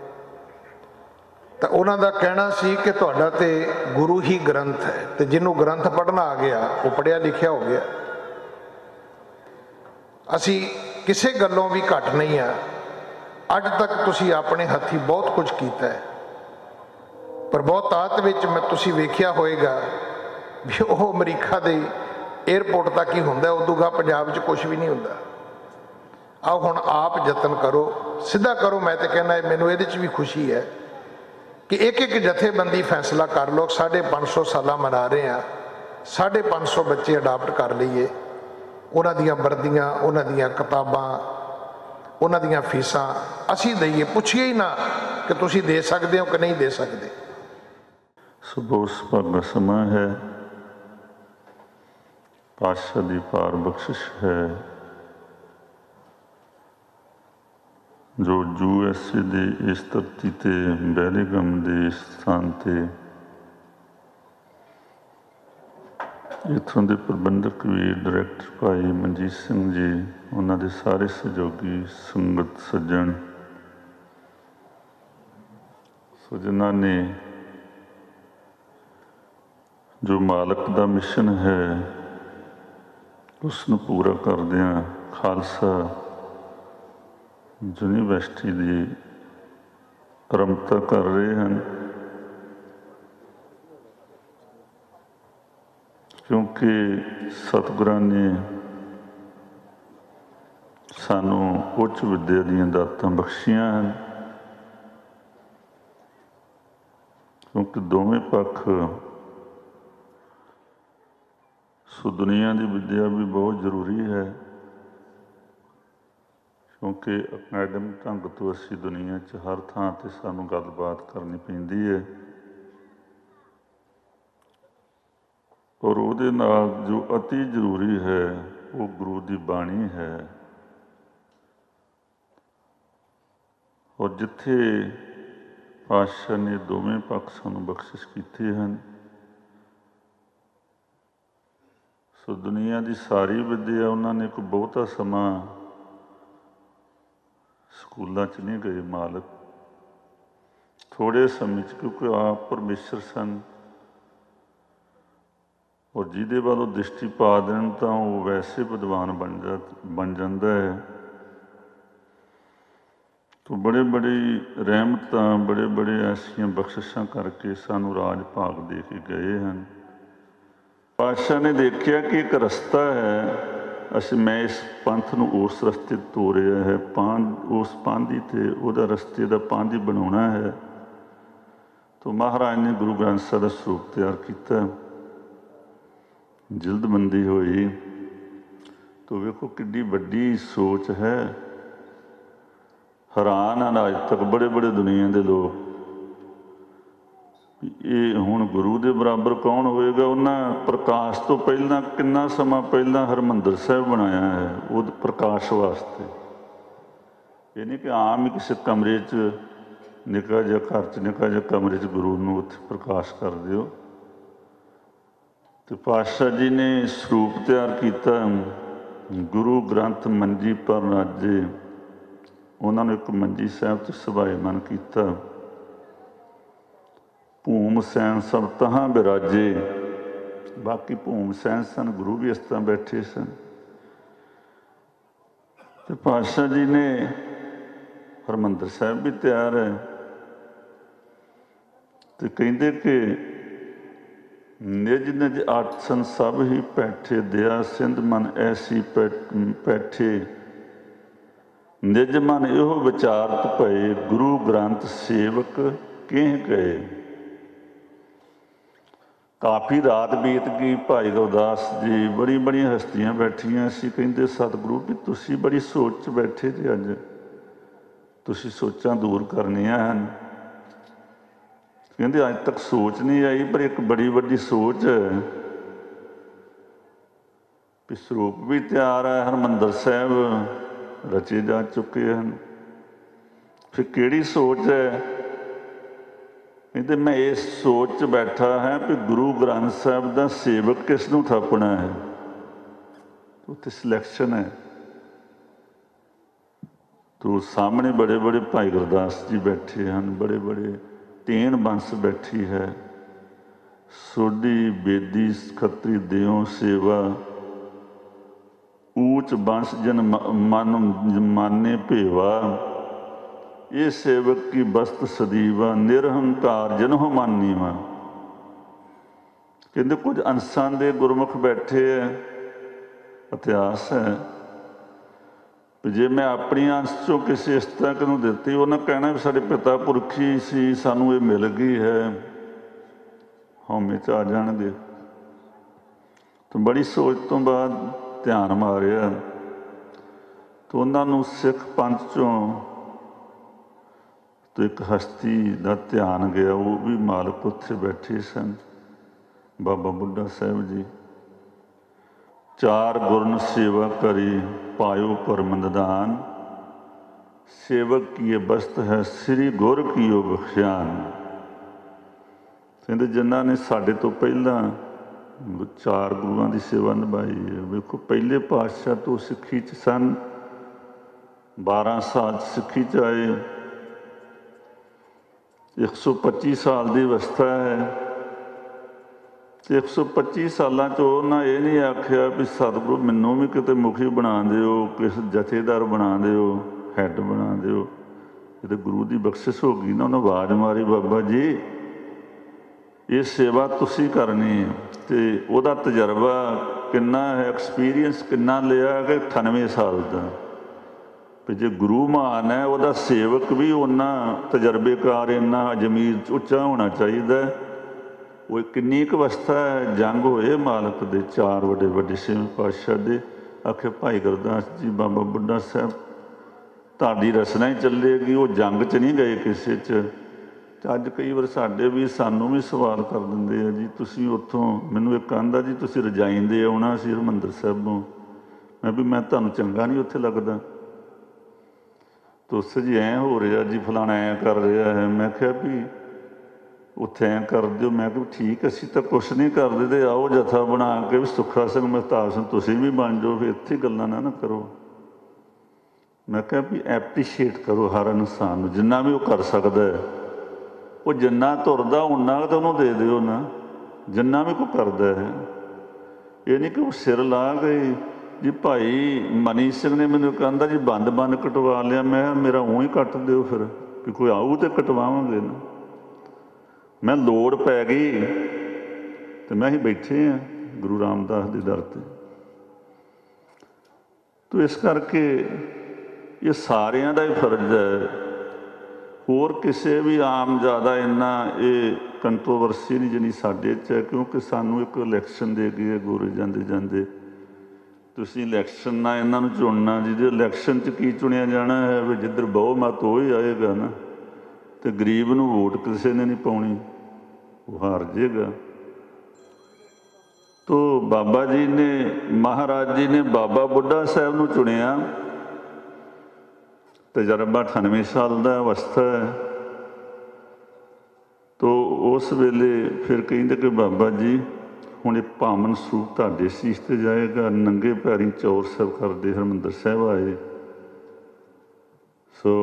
ਤਾਂ ਉਹਨਾਂ ਦਾ ਕਹਿਣਾ ਸੀ ਕਿ ਤੁਹਾਡਾ ਤੇ ਗੁਰੂ ਹੀ ਗ੍ਰੰਥ ਹੈ, ਤੇ ਜਿਹਨੂੰ ਗ੍ਰੰਥ ਪੜ੍ਹਨਾ ਆ ਗਿਆ ਉਹ ਪੜ੍ਹਿਆ ਲਿਖਿਆ ਹੋ ਗਿਆ। ਅਸੀਂ ਕਿਸੇ ਗੱਲੋਂ ਵੀ ਘੱਟ ਨਹੀਂ ਆ। ਅੱਜ ਤੱਕ ਤੁਸੀਂ ਆਪਣੇ ਹੱਥੀਂ ਬਹੁਤ ਕੁਝ ਕੀਤਾ ਹੈ, ਪਰ ਬਹੁਤਾਤ ਵਿੱਚ ਮੈਂ ਤੁਸੀਂ ਵੇਖਿਆ ਹੋਏਗਾ ਵੀ ਉਹ ਅਮਰੀਕਾ ਦੇ ਏਅਰਪੋਰਟ ਤੱਕ ਹੀ ਹੁੰਦਾ, ਉਦੋਂ ਗਾ ਪੰਜਾਬ 'ਚ ਕੁਝ ਵੀ ਨਹੀਂ ਹੁੰਦਾ। ਆਓ ਹੁਣ ਆਪ ਯਤਨ ਕਰੋ, ਸਿੱਧਾ ਕਰੋ। ਮੈਂ ਤਾਂ ਕਹਿੰਦਾ ਮੈਨੂੰ ਇਹਦੇ 'ਚ ਵੀ ਖੁਸ਼ੀ ਹੈ ਕਿ ਇੱਕ ਇੱਕ ਜਥੇਬੰਦੀ ਫੈਸਲਾ ਕਰ ਲਓ। ਸਾਢੇ ਪੰਜ ਸੌ ਸਾਲਾਂ ਮਨਾ ਰਹੇ ਹਾਂ, ਸਾਢੇ ਪੰਜ ਸੌ ਬੱਚੇ ਅਡਾਪਟ ਕਰ ਲਈਏ, ਉਹਨਾਂ ਦੀਆਂ ਵਰਦੀਆਂ, ਉਹਨਾਂ ਦੀਆਂ ਕਿਤਾਬਾਂ, ਉਹਨਾਂ ਦੀਆਂ ਫੀਸਾਂ ਅਸੀਂ ਦਈਏ, ਪੁੱਛੀਏ ਹੀ ਨਾ ਕਿ ਤੁਸੀਂ ਦੇ ਸਕਦੇ ਹੋ ਕਿ ਨਹੀਂ ਦੇ ਸਕਦੇ। ਸੁਬਹ ਸੁਭਾਗਾ ਸਮਾਂ ਹੈ, ਪਾਤਸ਼ਾਹ ਦੀ ਪਾਰ ਬਖਸ਼ਿਸ਼ ਹੈ ਜੋ ਯੂ ਐਸ ਏ ਦੇ ਇਸ ਧਰਤੀ ਤੇ ਬੈਲੀਗਮ ਦੇ ਸਥਾਨ ਤੇ ਇੱਥੋਂ ਦੇ ਪ੍ਰਬੰਧਕ ਵੀਰ ਡਾਇਰੈਕਟਰ ਭਾਈ ਮਨਜੀਤ ਸਿੰਘ ਜੀ, ਉਹਨਾਂ ਦੇ ਸਾਰੇ ਸਹਿਯੋਗੀ, ਸੰਗਤ ਸੱਜਣ, ਸੋ ਜਿਨ੍ਹਾਂ ਨੇ ਜੋ ਮਾਲਕ ਦਾ ਮਿਸ਼ਨ ਹੈ ਉਸ ਨੂੰ ਪੂਰਾ ਕਰਦਿਆਂ ਖਾਲਸਾ ਯੂਨੀਵਰਸਿਟੀ ਦੀ ਆਰੰਭਤਾ ਕਰ ਰਹੇ ਹਨ। ਕਿਉਂਕਿ ਸਤਿਗੁਰਾਂ ਨੇ ਸਾਨੂੰ ਉੱਚ ਵਿੱਦਿਆ ਦੀਆਂ ਦਾਤਾਂ ਬਖਸ਼ੀਆਂ ਹਨ, ਕਿਉਂਕਿ ਦੋਵੇਂ ਪੱਖ, ਸੋ ਦੁਨੀਆ ਦੀ ਵਿੱਦਿਆ ਵੀ ਬਹੁਤ ਜ਼ਰੂਰੀ ਹੈ, ਕਿਉਂਕਿ ਅਕੈਡਮਿਕ ਢੰਗ ਤੋਂ ਅਸੀਂ ਦੁਨੀਆ 'ਚ ਹਰ ਥਾਂ 'ਤੇ ਸਾਨੂੰ ਗੱਲਬਾਤ ਕਰਨੀ ਪੈਂਦੀ ਹੈ, ਔਰ ਉਹਦੇ ਨਾਲ ਜੋ ਅਤੀ ਜ਼ਰੂਰੀ ਹੈ ਉਹ ਗੁਰੂ ਦੀ ਬਾਣੀ ਹੈ। ਔਰ ਜਿੱਥੇ ਪਾਤਸ਼ਾਹ ਨੇ ਦੋਵੇਂ ਪੱਖ ਸਾਨੂੰ ਬਖਸ਼ਿਸ਼ ਕੀਤੇ ਹਨ, ਸੋ ਦੁਨੀਆ ਦੀ ਸਾਰੀ ਵਿੱਦਿਆ ਉਹਨਾਂ ਨੇ ਕੋਈ ਬਹੁਤਾ ਸਮਾਂ ਸਕੂਲਾਂ 'ਚ ਨਹੀਂ ਗਏ ਮਾਲਕ, ਥੋੜ੍ਹੇ ਸਮੇਂ 'ਚ, ਕਿਉਂਕਿ ਆਪ ਪਰਮੇਸ਼ਰ ਸਨ, ਔਰ ਜਿਹਦੇ ਬਾਅਦ ਉਹ ਦ੍ਰਿਸ਼ਟੀ ਪਾ ਦੇਣ ਤਾਂ ਉਹ ਵੈਸੇ ਵਿਦਵਾਨ ਬਣ ਜਾ ਬਣ ਜਾਂਦਾ ਹੈ। ਤੋ ਬੜੇ ਬੜੀ ਰਹਿਮਤਾਂ ਬੜੇ ਬੜੇ ਐਸੀਆਂ ਬਖਸ਼ਿਸ਼ਾਂ ਕਰਕੇ ਸਾਨੂੰ ਰਾਜ ਭਾਗ ਦੇ ਕੇ ਗਏ ਹਨ। ਪਾਤਸ਼ਾਹ ਨੇ ਦੇਖਿਆ ਕਿ ਇੱਕ ਰਸਤਾ ਹੈ, ਅਸੀਂ ਮੈਂ ਇਸ ਪੰਥ ਨੂੰ ਉਸ ਰਸਤੇ ਤੋਰਿਆ ਹੈ, ਪਾਂਧ ਉਸ ਪਾਂਧੀ ਤੇ ਉਹਦਾ ਰਸਤੇ ਦਾ ਪਾਂਧੀ ਬਣਾਉਣਾ ਹੈ। ਤੋ ਮਹਾਰਾਜ ਨੇ ਗੁਰੂ ਗ੍ਰੰਥ ਸਾਹਿਬ ਦਾ ਸਰੂਪ ਤਿਆਰ ਕੀਤਾ, ਜਲਦਬੰਦੀ ਹੋਈ। ਤੋ ਵੇਖੋ ਕਿੱਡੀ ਵੱਡੀ ਸੋਚ ਹੈ। ਹੈਰਾਨ ਹਨ ਅੱਜ ਤੱਕ ਬੜੇ ਬੜੇ ਦੁਨੀਆ ਦੇ ਲੋਕ, ਇਹ ਹੁਣ ਗੁਰੂ ਦੇ ਬਰਾਬਰ ਕੌਣ ਹੋਏਗਾ। ਉਹਨਾਂ ਪ੍ਰਕਾਸ਼ ਤੋਂ ਪਹਿਲਾਂ ਕਿੰਨਾ ਸਮਾਂ ਪਹਿਲਾਂ ਹਰਿਮੰਦਰ ਸਾਹਿਬ ਬਣਾਇਆ ਹੈ ਉਹ ਪ੍ਰਕਾਸ਼ ਵਾਸਤੇ। ਇਹ ਨਹੀਂ ਕਿ ਆਮ ਹੀ ਕਿਸੇ ਕਮਰੇ 'ਚ ਨਿੱਕਾ ਜਿਹਾ ਘਰ 'ਚ ਨਿੱਕਾ ਜਿਹਾ ਕਮਰੇ 'ਚ ਗੁਰੂ ਨੂੰ ਉੱਥੇ ਪ੍ਰਕਾਸ਼ ਕਰ ਦਿਓ। ਤੇ ਪਾਤਸ਼ਾਹ ਜੀ ਨੇ ਸਰੂਪ ਤਿਆਰ ਕੀਤਾ, ਗੁਰੂ ਗ੍ਰੰਥ ਮੰਜੀ ਪਰ ਰਾਜੇ। ਉਹਨਾਂ ਨੂੰ ਇੱਕ ਮੰਜੀ ਸਾਹਿਬ 'ਚ ਸਭਾਏਮਨ ਕੀਤਾ। ਭੂਮ ਸੈਨ ਸਭ ਤਹਾਂ ਬਿਰਾਜੇ, ਬਾਕੀ ਭੂਮ ਸੈਨ ਸਨ, ਗੁਰੂ ਵੀ ਇਸ ਤਰ੍ਹਾਂ ਬੈਠੇ ਸਨ। ਤੇ ਪਾਤਸ਼ਾਹ ਜੀ ਨੇ ਹਰਿਮੰਦਰ ਸਾਹਿਬ ਵੀ ਤਿਆਰ ਹੈ। ਤੇ ਕਹਿੰਦੇ ਕਿ ਨਿਜ ਨਿਜ ਆਸਨ ਸਭ ਹੀ ਬੈਠੇ, ਦਿਆ ਸਿੰਧ ਮਨ ਐਸੀ ਬੈਠੇ, ਨਿਜ ਮਨ ਇਹੋ ਵਿਚਾਰਤ ਭਏ, ਗੁਰੂ ਗ੍ਰੰਥ ਸੇਵਕ ਕਿਹ ਗਏ। ਕਾਫੀ ਰਾਤ ਬੀਤ ਗਈ, ਭਾਈ ਗੁਰਦਾਸ ਜੀ ਬੜੀ ਬੜੀਆਂ ਹਸਤੀਆਂ ਬੈਠੀਆਂ ਸੀ। ਕਹਿੰਦੇ ਸਤਿਗੁਰੂ ਵੀ ਤੁਸੀਂ ਬੜੀ ਸੋਚ 'ਚ ਬੈਠੇ ਜੇ, ਅੱਜ ਤੁਸੀਂ ਸੋਚਾਂ ਦੂਰ ਕਰਨੀਆਂ ਹਨ। ਕਹਿੰਦੇ ਅੱਜ ਤੱਕ ਸੋਚ ਨਹੀਂ ਆਈ, ਪਰ ਇੱਕ ਬੜੀ ਵੱਡੀ ਸੋਚ ਹੈ ਵੀ ਸਰੂਪ ਵੀ ਤਿਆਰ ਹੈ, ਹਰਿਮੰਦਰ ਸਾਹਿਬ ਰਚੇ ਜਾ ਚੁੱਕੇ ਹਨ। ਫਿਰ ਕਿਹੜੀ ਸੋਚ ਹੈ? ਕਹਿੰਦੇ ਮੈਂ ਇਸ ਸੋਚ 'ਚ ਬੈਠਾ ਹੈ ਵੀ ਗੁਰੂ ਗ੍ਰੰਥ ਸਾਹਿਬ ਦਾ ਸੇਵਕ ਕਿਸ ਨੂੰ ਥਾਪਣਾ ਹੈ। ਉੱਥੇ ਸਿਲੈਕਸ਼ਨ ਹੈ। ਤੋ ਸਾਹਮਣੇ ਬੜੇ ਬੜੇ ਭਾਈ ਗੁਰਦਾਸ ਜੀ ਬੈਠੇ ਹਨ, ਬੜੇ ਬੜੇ ਤੇਣ ਬੰਸ ਬੈਠੀ ਹੈ। ਸੋਢੀ ਬੇਦੀ ਖੱਤਰੀ ਦਿਓ ਸੇਵਾ, ਊਚ ਬੰਸ ਜਨ ਮਨ ਮਾਨੇ ਭੇਵਾ, ਇਹ ਸੇਵਕ ਕੀ ਬਸਤ ਸਦੀਵਾ, ਨਿਰਹੰਕਾਰ ਜਨਹੁ ਮਾਨੀਵਾ। ਕਹਿੰਦੇ ਕੁਝ ਅੰਸਾਂ ਦੇ ਗੁਰਮੁਖ ਬੈਠੇ ਹੈ। ਇਤਿਹਾਸ ਹੈ ਵੀ ਜੇ ਮੈਂ ਆਪਣੀ ਅੰਸ਼ 'ਚੋਂ ਕਿਸੇ ਇਸ ਤਰ੍ਹਾਂ ਨੂੰ ਦਿੱਤੀ, ਉਹਨਾਂ ਕਹਿਣਾ ਵੀ ਸਾਡੇ ਪਿਤਾ ਪੁਰਖੀ ਸੀ, ਸਾਨੂੰ ਇਹ ਮਿਲ ਗਈ ਹੈ, ਹਉਮੈ 'ਚ ਆ ਜਾਣਗੇ। ਤਾਂ ਬੜੀ ਸੋਚ ਤੋਂ ਬਾਅਦ ਧਿਆਨ ਮਾਰਿਆ ਤਾਂ ਉਹਨਾਂ ਨੂੰ ਸਿੱਖ ਪੰਥ 'ਚੋਂ ਤਾਂ ਇੱਕ ਹਸਤੀ ਦਾ ਧਿਆਨ ਗਿਆ। ਉਹ ਵੀ ਮਾਲਕ ਉੱਥੇ ਬੈਠੇ ਸਨ, ਬਾਬਾ ਬੁੱਢਾ ਸਾਹਿਬ ਜੀ। ਚਾਰ ਗੁਰਨ ਸੇਵਾ ਕਰੀ ਪਾਇਓ ਪਰਮ ਨਿਦਾਨ, ਸੇਵਕ ਕੀ ਬਸਤ ਹੈ ਸ੍ਰੀ ਗੁਰ ਕੀਓ ਬਖਸ਼ਿਆਨ। ਕਹਿੰਦੇ ਜਿਨ੍ਹਾਂ ਨੇ ਸਾਡੇ ਤੋਂ ਪਹਿਲਾਂ ਚਾਰ ਗੁਰੂਆਂ ਦੀ ਸੇਵਾ ਨਿਭਾਈ ਹੈ। ਵੇਖੋ ਪਹਿਲੇ ਪਾਤਸ਼ਾਹ ਤੋਂ ਸਿੱਖੀ 'ਚ ਸਨ, ਬਾਰਾਂ ਸਾਲ ਸਿੱਖੀ 'ਚ ਆਏ, ਇੱਕ ਸੌ ਪੱਚੀ ਸਾਲ ਦੀ ਅਵਸਥਾ ਹੈ। ਤੇ ਇੱਕ ਸੌ ਪੱਚੀ ਸਾਲਾਂ 'ਚ ਉਹਨਾਂ ਇਹ ਨਹੀਂ ਆਖਿਆ ਵੀ ਸਤਿਗੁਰੂ ਮੈਨੂੰ ਵੀ ਕਿਤੇ ਮੁਖੀ ਬਣਾ ਦਿਓ, ਕਿਸੇ ਜਥੇਦਾਰ ਬਣਾ ਦਿਓ, ਹੈੱਡ ਬਣਾ ਦਿਓ। ਇਹ ਤਾਂ ਗੁਰੂ ਦੀ ਬਖਸ਼ਿਸ਼ ਹੋ ਗਈ ਨਾ। ਉਹਨੇ ਆਵਾਜ਼ ਮਾਰੀ, ਬਾਬਾ ਜੀ ਇਹ ਸੇਵਾ ਤੁਸੀਂ ਕਰਨੀ ਹੈ। ਤੇ ਉਹਦਾ ਤਜਰਬਾ ਕਿੰਨਾ ਹੈ, ਐਕਸਪੀਰੀਅੰਸ ਕਿੰਨਾ ਲਿਆ ਕਿ ਅਠਾਨਵੇਂ ਸਾਲ ਦਾ। ਵੀ ਜੇ ਗੁਰੂ ਮਹਾਨ ਹੈ, ਉਹਦਾ ਸੇਵਕ ਵੀ ਓਨਾ ਤਜਰਬੇਕਾਰ, ਇੰਨਾ ਅਜਮੀਰ ਉੱਚਾ ਹੋਣਾ ਚਾਹੀਦਾ। ਉਹ ਕਿੰਨੀ ਕੁ ਅਵਸਥਾ ਹੈ। ਜੰਗ ਹੋਏ ਮਾਲਕ ਦੇ ਚਾਰ ਵੱਡੇ ਵੱਡੇ ਛੇਵੇਂ ਪਾਤਸ਼ਾਹ ਦੇ। ਆਖੇ ਭਾਈ ਗੁਰਦਾਸ ਜੀ, ਬਾਬਾ ਬੁੱਢਾ ਸਾਹਿਬ ਤੁਹਾਡੀ ਰਸਨਾ ਹੀ ਚੱਲੇਗੀ, ਉਹ ਜੰਗ 'ਚ ਨਹੀਂ ਗਏ ਕਿਸੇ 'ਚ। ਅੱਜ ਕਈ ਵਾਰ ਸਾਡੇ ਵੀ ਸਾਨੂੰ ਵੀ ਸਵਾਲ ਕਰ ਦਿੰਦੇ ਆ ਜੀ, ਤੁਸੀਂ ਉੱਥੋਂ ਮੈਨੂੰ ਇੱਕ ਕਹਿੰਦਾ ਜੀ ਤੁਸੀਂ ਰਜਾਈਂਦੇ ਆਉਣਾ ਸੀ ਹਰਿਮੰਦਰ ਸਾਹਿਬੋਂ। ਮੈਂ ਵੀ ਮੈਂ ਤੁਹਾਨੂੰ ਚੰਗਾ ਨਹੀਂ ਉੱਥੇ ਲੱਗਦਾ। ਤੁਸੀਂ ਜੀ ਐਂ ਹੋ ਰਿਹਾ ਜੀ, ਫਲਾਣਾ ਐਂ ਕਰ ਰਿਹਾ ਹੈ। ਮੈਂ ਕਿਹਾ ਵੀ ਉੱਥੇ ਐਂ ਕਰ ਦਿਓ। ਮੈਂ ਕਿਹਾ ਠੀਕ, ਅਸੀਂ ਤਾਂ ਕੁਛ ਨਹੀਂ ਕਰਦੇ, ਤੇ ਆਓ ਜਥਾ ਬਣਾ ਕੇ ਵੀ ਸੁੱਖਾ ਸਿੰਘ ਮਹਿਤਾਬ ਸਿੰਘ ਤੁਸੀਂ ਵੀ ਬਣ ਜਾਓ, ਫਿਰ ਇੱਥੇ ਗੱਲਾਂ ਨਾ ਨਾ ਕਰੋ। ਮੈਂ ਕਿਹਾ ਵੀ ਐਪਰੀਸ਼ੀਏਟ ਕਰੋ ਹਰ ਇਨਸਾਨ ਨੂੰ, ਜਿੰਨਾ ਵੀ ਉਹ ਕਰ ਸਕਦਾ ਹੈ। ਉਹ ਜਿੰਨਾ ਤੁਰਦਾ ਉਨਾ ਤਾਂ ਉਹਨੂੰ ਦੇ ਦਿਓ ਨਾ, ਜਿੰਨਾ ਵੀ ਕੋਈ ਕਰਦਾ ਹੈ। ਇਹ ਨਹੀਂ ਕਿ ਉਹ ਸਿਰ ਲਾ ਕੇ ਜੀ ਭਾਈ ਮਨੀ ਸਿੰਘ ਨੇ ਮੈਨੂੰ ਕਹਿੰਦਾ ਜੀ ਬੰਦ ਬੰਦ ਕਟਵਾ ਲਿਆ। ਮੈਂ ਕਿਹਾ ਮੇਰਾ ਊਂ ਹੀ ਕੱਟ ਦਿਓ ਫਿਰ, ਕਿ ਕੋਈ ਆਊ ਤੇ ਕਟਵਾਵਾਂਗੇ ਨਾ। ਮੈਂ ਲੋੜ ਪੈ ਗਈ ਤੇ ਮੈਂ ਹੀ ਬੈਠੇ ਹਾਂ ਗੁਰੂ ਰਾਮਦਾਸ ਦੇ ਦਰ ਤੇ। ਤੋ ਇਸ ਕਰਕੇ ਇਹ ਸਾਰਿਆਂ ਦਾ ਹੀ ਫਰਜ਼ ਹੈ, ਹੋਰ ਕਿਸੇ ਵੀ ਆਮ ਜ਼ਿਆਦਾ ਇੰਨਾ ਇਹ ਕੰਟਰੋਵਰਸੀ ਨਹੀਂ ਜਿੰਨੀ ਸਾਡੇ 'ਚ ਹੈ, ਕਿਉਂਕਿ ਸਾਨੂੰ ਇੱਕ ਇਲੈਕਸ਼ਨ ਦੇ ਗਏ ਗੁਰੂ ਜਾਂਦੇ ਜਾਂਦੇ ਤੁਸੀਂ ਇਲੈਕਸ਼ਨ ਨਾਲ ਇਹਨਾਂ ਨੂੰ ਚੁਣਨਾ। ਜਿਹਦੇ ਇਲੈਕਸ਼ਨ 'ਚ ਕੀ ਚੁਣਿਆ ਜਾਣਾ ਹੈ ਵੀ ਜਿੱਧਰ ਬਹੁਮਤ ਉਹ ਹੀ ਆਏਗਾ ਨਾ, ਤੇ ਗਰੀਬ ਨੂੰ ਵੋਟ ਕਿਸੇ ਨੇ ਨਹੀਂ ਪਾਉਣੀ, ਉਹ ਹਾਰ ਜਾਏਗਾ। ਤੋ ਬਾਬਾ ਜੀ ਨੇ, ਮਹਾਰਾਜ ਜੀ ਨੇ ਬਾਬਾ ਬੁੱਢਾ ਸਾਹਿਬ ਨੂੰ ਚੁਣਿਆ। ਤਜਰਬਾ ਅਠਾਨਵੇਂ ਸਾਲ ਦਾ ਅਵਸਥਾ ਹੈ। ਤੋ ਉਸ ਵੇਲੇ ਫਿਰ ਕਹਿੰਦੇ ਕਿ ਬਾਬਾ ਜੀ ਹੁਣ ਇਹ ਪਾਵਨ ਸਰੂਪ ਤੁਹਾਡੇ ਸੀਸ 'ਤੇ ਜਾਏਗਾ। ਨੰਗੇ ਪੈਰੀਂ ਚੌਰ ਸਾਹਿਬ ਕਰਦੇ ਹਰਿਮੰਦਰ ਸਾਹਿਬ ਆਏ। ਸੋ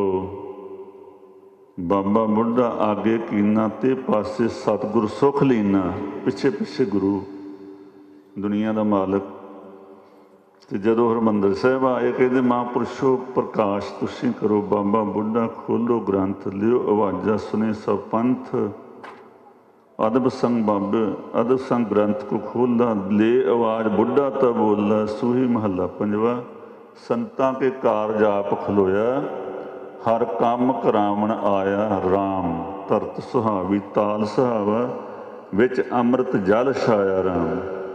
ਬਾਬਾ ਬੁੱਢਾ ਆਗੇ ਕੀਨਾ ਤੇ ਪਾਸੇ ਸਤਿਗੁਰ ਸੁਖ ਲੀਨਾ, ਪਿੱਛੇ ਪਿੱਛੇ ਗੁਰੂ ਦੁਨੀਆ ਦਾ ਮਾਲਕ। ਤੇ ਜਦੋਂ ਹਰਿਮੰਦਰ ਸਾਹਿਬ ਆਏ ਕਹਿੰਦੇ ਮਹਾਂਪੁਰਸ਼ੋ ਪ੍ਰਕਾਸ਼ ਤੁਸੀਂ ਕਰੋ। ਬਾਬਾ ਬੁੱਢਾ ਖੋਲੋ ਗ੍ਰੰਥ, ਲਿਓ ਆਵਾਜ਼ਾਂ ਸੁਣੇ ਸਭ ਪੰਥ। ਅਦਬ ਸੰਗ ਬਾਬੇ ਅਦਬ ਸੰਗ ਗ੍ਰੰਥ ਕੋ ਖੋਲਾ, ਲੈ ਆਵਾਜ਼ ਬੁੱਢਾ ਤਾਂ ਬੋਲਾ। ਸੂਹੀ ਮਹੱਲਾ ਪੰਜਵਾ। ਸੰਤਾਂ ਕੇ ਕਾਰਜ ਆਪ ਖਲੋਇਆ, ਹਰ ਕੰਮ ਕਰਾਵਣ ਆਇਆ ਰਾਮ। ਧਰਤ ਸੁਹਾਵੀ ਤਾਲ ਸੁਹਾਵਾ, ਵਿੱਚ ਅੰਮ੍ਰਿਤ ਜਲ ਛਾਇਆ ਰਾਮ।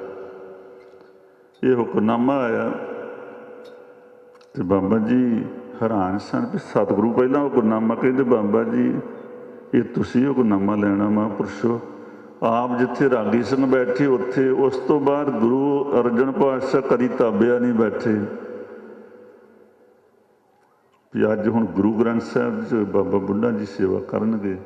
ਇਹ ਹੁਕਮਨਾਮਾ ਆਇਆ ਤੇ ਬਾਬਾ ਜੀ ਹੈਰਾਨ ਸਨ ਵੀ ਸਤਿਗੁਰੂ ਪਹਿਲਾਂ ਹੁਕਮਨਾਮਾ ਕਹਿੰਦੇ ਬਾਬਾ ਜੀ ਇਹ ਤੁਸੀਂ ਹੁਕਮਨਾਮਾ ਲੈਣਾ ਮਹਾਂਪੁਰਸ਼ੋ। ਆਪ ਜਿੱਥੇ ਰਾਗੀ ਸਿੰਘ ਬੈਠੇ ਉੱਥੇ, ਉਸ ਤੋਂ ਬਾਅਦ ਗੁਰੂ ਅਰਜਨ ਪਾਤਸ਼ਾਹ ਕਦੀ ਤਾਬਿਆ ਨਹੀਂ ਬੈਠੇ ਵੀ ਅੱਜ ਹੁਣ ਗੁਰੂ ਗ੍ਰੰਥ ਸਾਹਿਬ 'ਚ ਬਾਬਾ ਬੁੱਢਾ ਜੀ ਸੇਵਾ ਕਰਨਗੇ।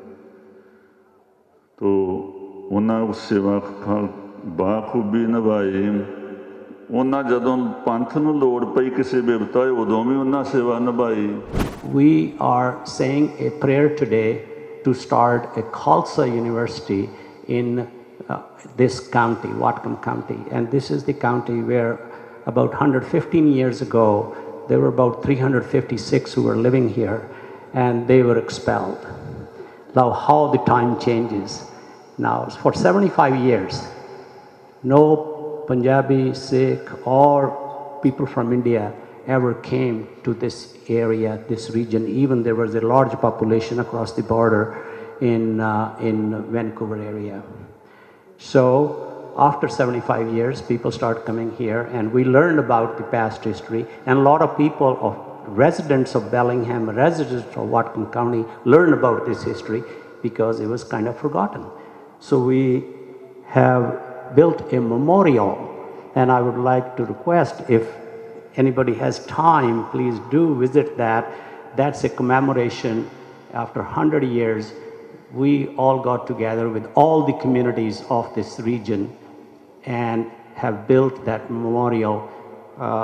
ਤੋ ਉਹਨਾਂ ਉਸ ਸੇਵਾ ਬਾਖੂਬੀ ਨਿਭਾਈ। ਉਹਨਾਂ ਜਦੋਂ ਪੰਥ ਨੂੰ ਲੋੜ ਪਈ ਕਿਸੇ ਬਿਪਤਾ ਹੋਏ, ਉਦੋਂ ਵੀ ਉਹਨਾਂ ਸੇਵਾ ਨਿਭਾਈ। We are saying a prayer today to start a Khalsa University in uh, this county, Whatcom County. And this is the county where about one hundred fifteen years ago, there were about three hundred fifty-six who were living here, and they were expelled. Now how the time changes. Now for seventy-five years, no Punjabi, Sikh, or people from India ever came to this area, this region. Even there was a large population across the border in, uh, in Vancouver area. So after seventy-five years, people start coming here, and we learned about the past history, and a lot of people, of residents of Bellingham, residents of Whatcom County, learned about this history because it was kind of forgotten. So we have built a memorial, and I would like to request if anybody has time, please do visit that. That's a commemoration. After one hundred years, we all got together with all the communities of this region and have built that memorial uh,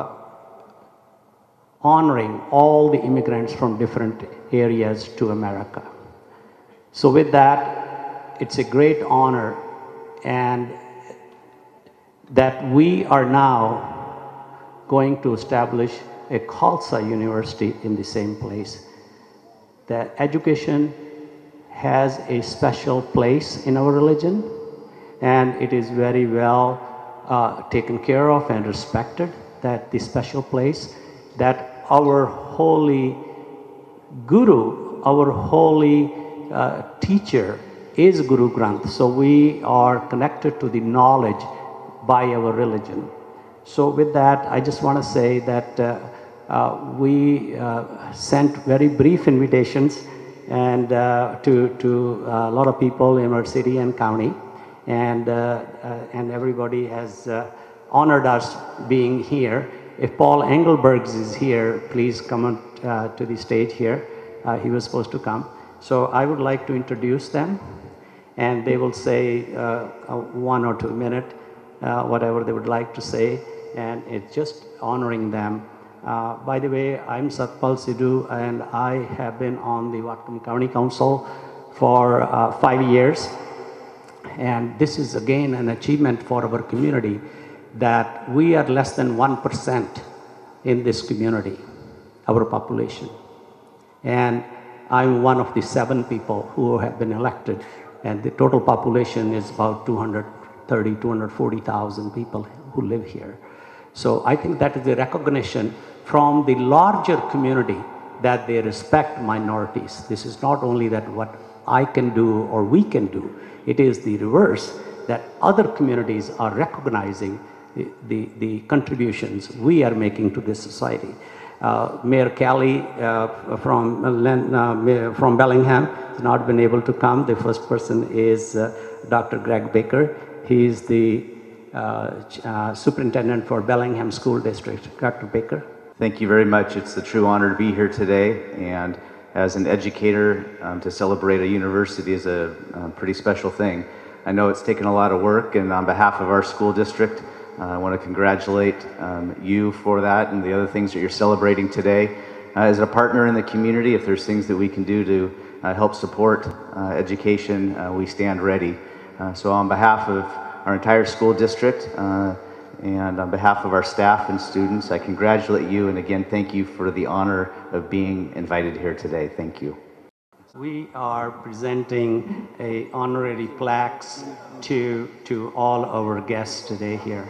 honoring all the immigrants from different areas to America. So with that, it's a great honor, and that we are now going to establish a Khalsa University in the same place. The education has a special place in our religion, and it is very well uh, taken care of and respected, that the special place, that our holy Guru, our holy uh, teacher is Guru Granth. So we are connected to the knowledge by our religion. So with that, I just want to say that uh, uh, we uh, sent very brief invitations and uh, to, to uh, a lot of people in our city and county, and, uh, uh, and everybody has uh, honored us being here. If Paul Engelbergs is here, please come on, uh, to the stage here. Uh, he was supposed to come. So I would like to introduce them, and they will say uh, one or two minutes, uh, whatever they would like to say, and it's just honoring them. Uh, by the way, I'm Satpal Sidhu, and I have been on the Whatcom County Council for uh, five years. And this is again an achievement for our community, that we are less than one percent in this community, our population. And I'm one of the seven people who have been elected, and the total population is about two hundred thirty, two hundred forty thousand people who live here. So I think that is a recognition from the larger community that they respect minorities. This is not only that what I can do or we can do, it is the reverse, that other communities are recognizing the, the, the contributions we are making to this society. Uh, Mayor Kelly uh, from, uh, from Bellingham has not been able to come. The first person is uh, Doctor Greg Baker. He is the uh, uh, superintendent for Bellingham School District. Doctor Baker. Thank you very much. It's a true honor to be here today. And as an educator, um, to celebrate a university is a, a pretty special thing. I know it's taken a lot of work, and on behalf of our school district, uh, I want to congratulate um, you for that and the other things that you're celebrating today. Uh, as a partner in the community, if there's things that we can do to uh, help support uh, education, uh, we stand ready. Uh, so on behalf of our entire school district, uh, and on behalf of our staff and students, I congratulate you, and again, thank you for the honor of being invited here today. Thank you. We are presenting a honorary plaques to, to all our guests today here.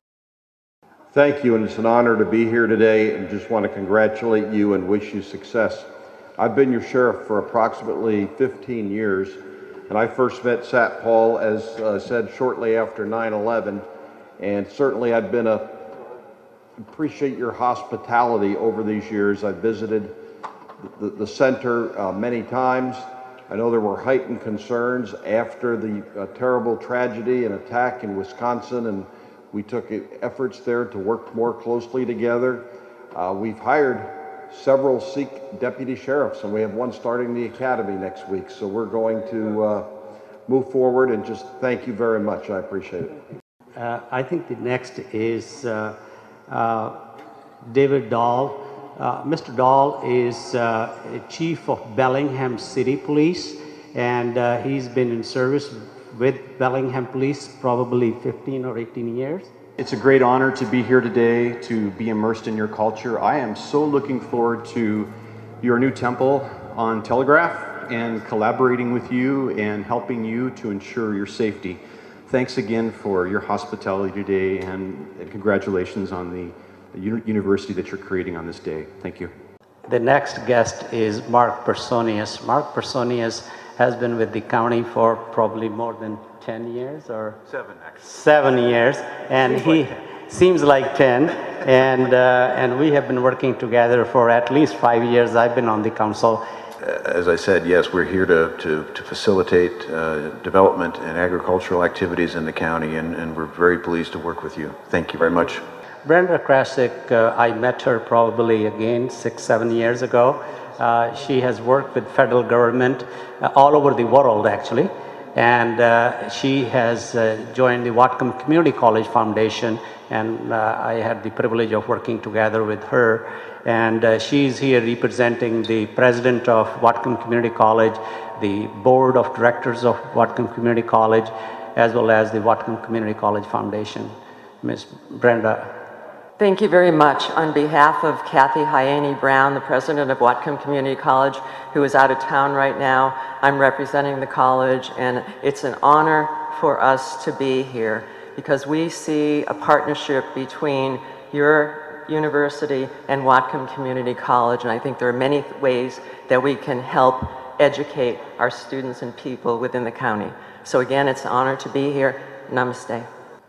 Thank you, and it's an honor to be here today, and just want to congratulate you and wish you success. I've been your sheriff for approximately fifteen years, and I first met Sat Paul, as uh, said, shortly after nine eleven, and certainly I've been a, appreciate your hospitality over these years. I've visited the, the center uh, many times. I know there were heightened concerns after the uh, terrible tragedy and attack in Wisconsin, and we took efforts there to work more closely together. Uh, we've hired several Sikh deputy sheriffs, and we have one starting the academy next week. So we're going to uh, move forward, and just thank you very much. I appreciate it. Uh, I think the next is uh, uh, David Dahl. Uh, Mister Dahl is uh, chief of Bellingham City Police, and uh, he's been in service with Bellingham Police probably fifteen or eighteen years. It's a great honor to be here today, to be immersed in your culture. I am so looking forward to your new temple on Telegraph and collaborating with you and helping you to ensure your safety. Thanks again for your hospitality today, and, and congratulations on the, the uni university that you're creating on this day. Thank you. The next guest is Mark Personius. Mark Personius has been with the county for probably more than ten years or seven actually. Seven years, and seems he like seems like ten, and uh, and we have been working together for at least five years. I've been on the council. As I said, yes, we're here to, to, to facilitate uh, development and agricultural activities in the county, and, and we're very pleased to work with you. Thank you very much. Brenda Krasik, uh, I met her probably again six, seven years ago. Uh, she has worked with federal government uh, all over the world, actually, and uh, she has uh, joined the Whatcom Community College Foundation, and uh, I had the privilege of working together with her. And uh, she's here representing the president of Whatcom Community College, the board of directors of Whatcom Community College, as well as the Whatcom Community College Foundation. Miz Brenda. Thank you very much. On behalf of Kathy Hyani Brown, the president of Whatcom Community College, who is out of town right now, I'm representing the college, and it's an honor for us to be here because we see a partnership between your university and Whatcom Community College, and I think there are many ways that we can help educate our students and people within the county. So again, it's an honor to be here. Namaste.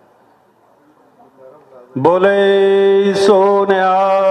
Bole Sonia.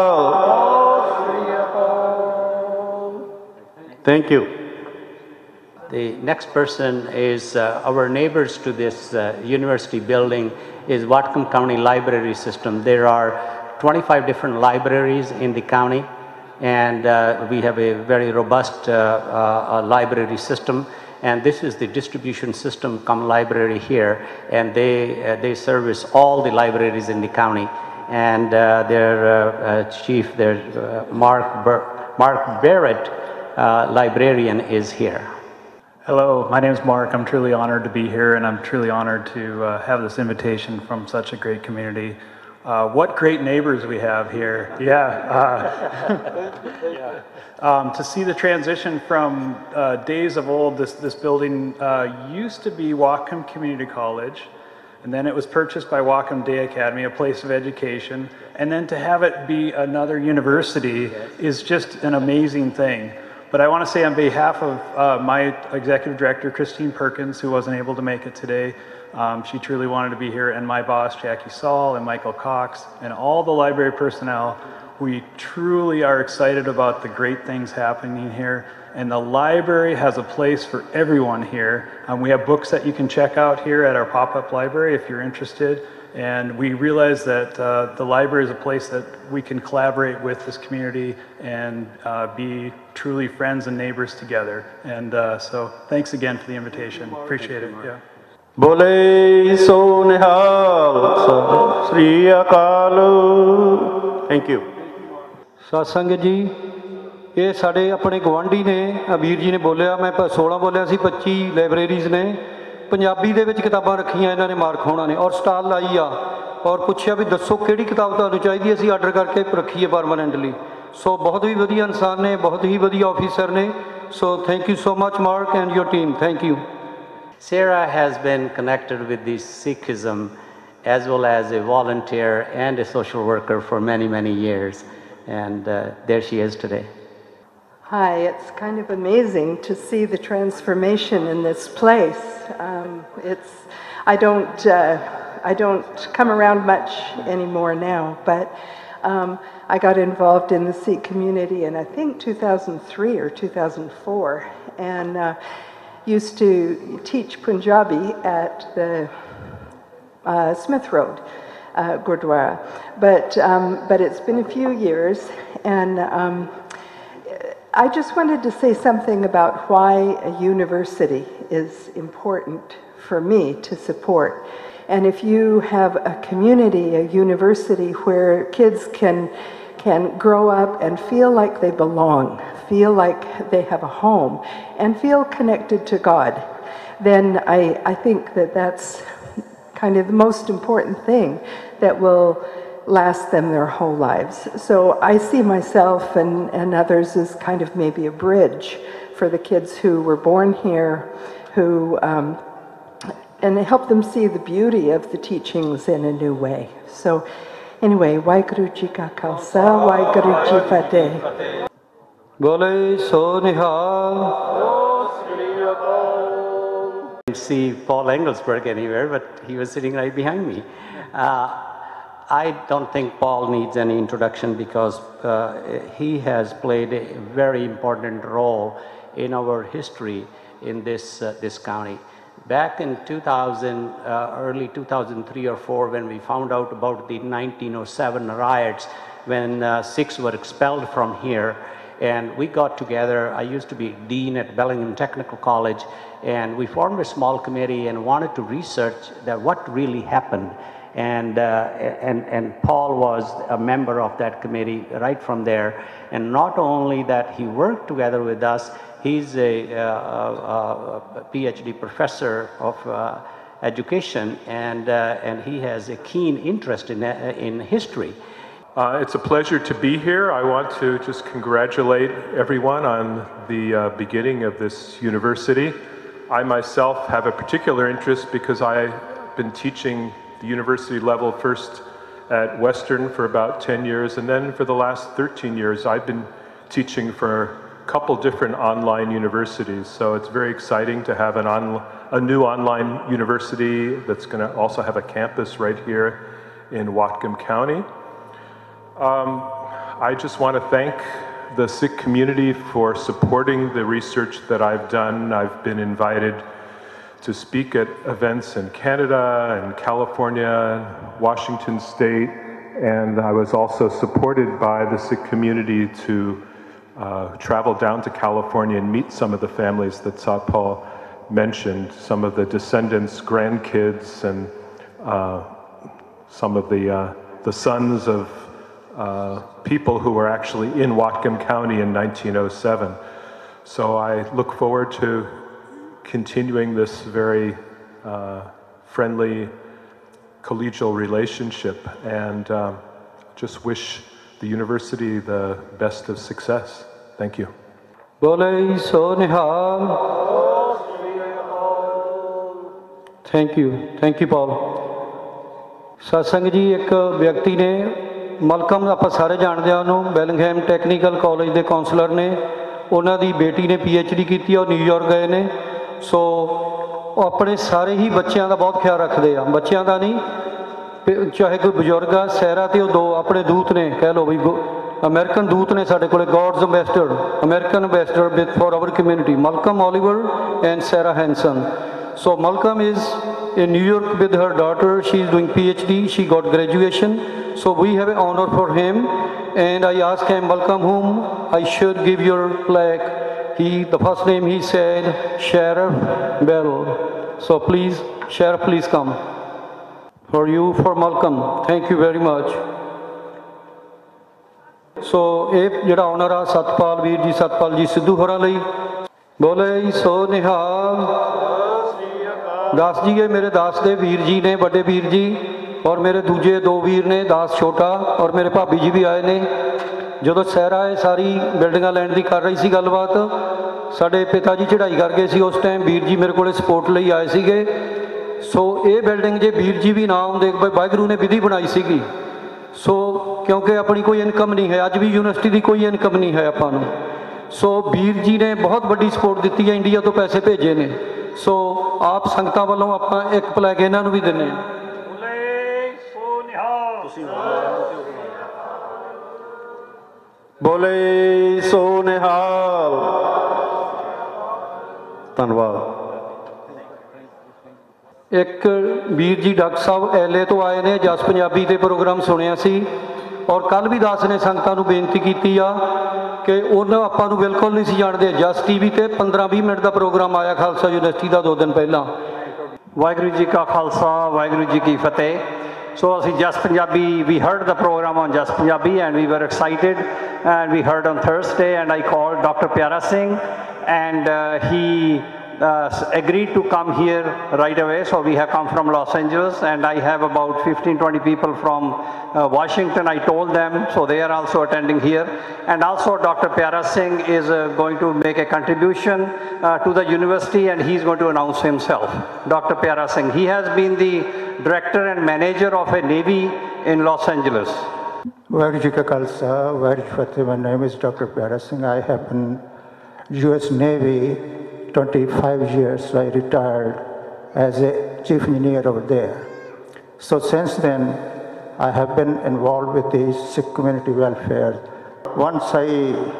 Thank you. The next person is uh, our neighbors to this uh, university building is Whatcom County Library System. There are twenty-five different libraries in the county, and uh, we have a very robust uh, uh, library system. And this is the distribution system come library here, and they uh, they service all the libraries in the county. And uh, their uh, uh, chief, their uh, Mark Ber Mark Barrett, uh, librarian, is here. Hello, my name is Mark. I'm truly honored to be here, and I'm truly honored to uh, have this invitation from such a great community. Uh, what great neighbors we have here. Yeah. Uh, yeah. Um, to see the transition from uh, days of old, this, this building uh, used to be Whatcom Community College, and then it was purchased by Whatcom Day Academy, a place of education, and then to have it be another university is just an amazing thing. But I want to say on behalf of uh, my executive director, Christine Perkins, who wasn't able to make it today, um, she truly wanted to be here, and my boss, Jackie Saul, and Michael Cox, and all the library personnel, we truly are excited about the great things happening here. And the library has a place for everyone here. Um, we have books that you can check out here at our pop-up library if you're interested. And we realize that uh, the library is a place that we can collaborate with this community and uh, be truly friends and neighbors together. And uh, so thanks again for the invitation. Appreciate it. Yeah. Bole so nihal Sri Akal. Thank you. ਸਤ ਸੰਗਤ ਜੀ, ਇਹ ਸਾਡੇ ਆਪਣੇ ਗਵਾਂਢੀ ਨੇ, ਅਬੀਰ ਜੀ ਨੇ ਬੋਲਿਆ, ਮੈਂ ਸੋਲਾਂ ਬੋਲਿਆ ਸੀ, ਪੱਚੀ ਲਾਇਬ੍ਰੇਰੀਜ਼ ਨੇ ਪੰਜਾਬੀ ਦੇ ਵਿੱਚ ਕਿਤਾਬਾਂ ਰੱਖੀਆਂ ਇਹਨਾਂ ਨੇ, ਮਾਰਕ ਹੋਣਾ ਨੇ, ਔਰ ਸਟਾਲ ਲਾਈ ਆ, ਔਰ ਪੁੱਛਿਆ ਵੀ ਦੱਸੋ ਕਿਹੜੀ ਕਿਤਾਬ ਤੁਹਾਨੂੰ ਚਾਹੀਦੀ, ਅਸੀਂ ਆਰਡਰ ਕਰਕੇ ਰੱਖੀਏ ਪਰਮਾਨੈਂਟਲੀ। ਸੋ ਬਹੁਤ ਹੀ ਵਧੀਆ ਇਨਸਾਨ ਨੇ, ਬਹੁਤ ਹੀ ਵਧੀਆ ਆਫੀਸਰ ਨੇ। So thank you so much Mark and your team, thank you. Sarah has been connected with the Sikhism as well as a volunteer and a social worker for many, many years. And uh, there she is today. Hi, it's kind of amazing to see the transformation in this place. Um, it's, I don't, uh, I don't come around much anymore now, but um, I got involved in the Sikh community in I think two thousand three or two thousand four, and uh, used to teach Punjabi at the uh, Smith Road. Uh, Gurdwara, but um, but it's been a few years, and um, I just wanted to say something about why a university is important for me to support. And if you have a community, a university where kids can can grow up and feel like they belong, feel like they have a home, and feel connected to God, then I I think that that's kind of the most important thing that will last them their whole lives. So I see myself and, and others as kind of maybe a bridge for the kids who were born here, who um, and help them see the beauty of the teachings in a new way. So anyway, Waheguru Ji Ka Khalsa, Waheguru Ji Fateh. Bole so nihal. See Paul Engelsberg anywhere, but he was sitting right behind me. Uh, I don't think Paul needs any introduction because uh, he has played a very important role in our history in this, uh, this county. Back in two thousand, uh, early two thousand three or four, when we found out about the nineteen oh seven riots, when uh, Sikhs were expelled from here, and we got together. I used to be dean at Bellingham Technical College, and we formed a small committee and wanted to research that what really happened. And, uh, and, and Paul was a member of that committee right from there. And not only that, he worked together with us, he's a, uh, a, a PhD professor of uh, education, and, uh, and he has a keen interest in, uh, in history. Uh, it's a pleasure to be here. I want to just congratulate everyone on the uh, beginning of this university. I myself have a particular interest because I've been teaching the university level first at Western for about ten years, and then for the last thirteen years I've been teaching for a couple different online universities. So it's very exciting to have an on, a new online university that's going to also have a campus right here in Whatcom County. Um, I just want to thank the Sikh community for supporting the research that I've done. I've been invited to speak at events in Canada and California, Washington State, and I was also supported by the Sikh community to uh, travel down to California and meet some of the families that Satpal mentioned, some of the descendants, grandkids, and uh, some of the, uh, the sons of uh, people who were actually in Whatcom County in nineteen oh seven. So I look forward to continuing this very uh, friendly collegial relationship, and um, just wish the university the best of success. Thank you. Bole so nihal. Thank you. Thank you, Paul. Satsang ji, एक व्यक्ति ने ਮਲਕਮ ਆਪਾਂ ਸਾਰੇ ਜਾਣਦੇ ਆ ਉਹਨੂੰ, Bellingham Technical College ਦੇ counsellor ਨੇ, ਉਹਨਾਂ ਦੀ ਬੇਟੀ ਨੇ ਪੀ ਐਚ ਡੀ ਕੀਤੀ ਆ, ਉਹ ਨਿਊਯਾਰਕ ਗਏ ਨੇ। ਸੋ ਉਹ ਆਪਣੇ ਸਾਰੇ ਹੀ ਬੱਚਿਆਂ ਦਾ ਬਹੁਤ ਖਿਆਲ ਰੱਖਦੇ ਆ, ਬੱਚਿਆਂ ਦਾ ਨਹੀਂ, ਚਾਹੇ ਕੋਈ ਬਜ਼ੁਰਗ ਆ। ਸੈਰਾ ਤੇ ਉਹ ਦੋ ਆਪਣੇ ਦੂਤ ਨੇ, ਕਹਿ ਲਓ ਵੀ ਅਮਰੀਕਨ ਦੂਤ ਨੇ ਸਾਡੇ ਕੋਲੇ, God's ambassador, American ambassador with for our community, Malcolm Oliver and Sarah Hansen. So Malcolm is in New York with her daughter. She is doing P H D. She got graduation. So we have an honor for him. And I asked him, Malcolm, whom I should give your plaque. He, the first name he said, Sheriff Bell. So please, Sheriff, please come. For you, for Malcolm. Thank you very much. So ਇਹ ਜਿਹੜਾ honor ਆ ਸਤਪਾਲ ਵੀਰ ਜੀ, ਸਤਪਾਲ ਜੀ ਸਿੱਧੂ ਹੋਰਾਂ ਲਈ। ਬੋਲੇ ਸੋ ਨਿਹਾਲ। दास जी ये मेरे दास दे वीर जी ने, बड़े वीर जी, और मेरे दूजे दो वीर ने, दास छोटा और मेरे भाभी जी भी आए ने। जो सहरा है सारी बिल्डिंग लैंड की कर रही सी गलबात, साढ़े पिता जी चढ़ाई कर गए सी उस टाइम, वीर जी मेरे को सपोर्ट लिए आए सीगे। सो ये बिल्डिंग जे वीर जी भी ना आउंदे, वाहिगुरू ने विधि बनाई सीगी। सो क्योंकि अपनी कोई इनकम नहीं है, अज भी यूनिवर्सिटी की कोई इनकम नहीं है आपां नूं। सो वीर जी ने बहुत वड्डी सपोर्ट दी है, इंडिया तो पैसे भेजे ने। सो आप संगतां वालों आपां एक प्लैक इन्हां नूं भी दिंदे हां। बोले सो निहाल। धन्नवाद। एक वीर जी डॉक्टर साहब एल ए तो आए ने, जस पंजाबी ते प्रोग्राम सुनिया सी, और कल भी दास ने संगतां नूं बेनती कीती आ कि उन्होंने आपां नूं बिल्कुल नहीं सी जाणदे। जस टी वी ते पंद्रह बीस मिनट का प्रोग्राम आया खालसा यूनिवर्सिटी का दो दिन पहला। वाहिगुरू जी का खालसा, वाहिगुरू जी की फतेह। So ਅਸੀਂ Just Punjabi, we heard the program on Just Punjabi and we were excited, and we heard on Thursday, and I called Doctor Pyara Singh, and uh, he uh, agreed to come here right away. So we have come from Los Angeles, and I have about fifteen twenty people from uh, Washington. I told them, so they are also attending here. And also Doctor Pyara Singh is uh, going to make a contribution uh, to the university, and he's going to announce himself. Doctor Pyara Singh, he has been the director and manager of a Navy in Los Angeles. Vahiru Ji Ka Khalsa, Vahiru Ji Ki Fateh. My name is Doctor Pyara Singh. I have been U S Navy twenty-five years. I retired as a chief engineer over there. So since then, I have been involved with the Sikh community welfare. Once I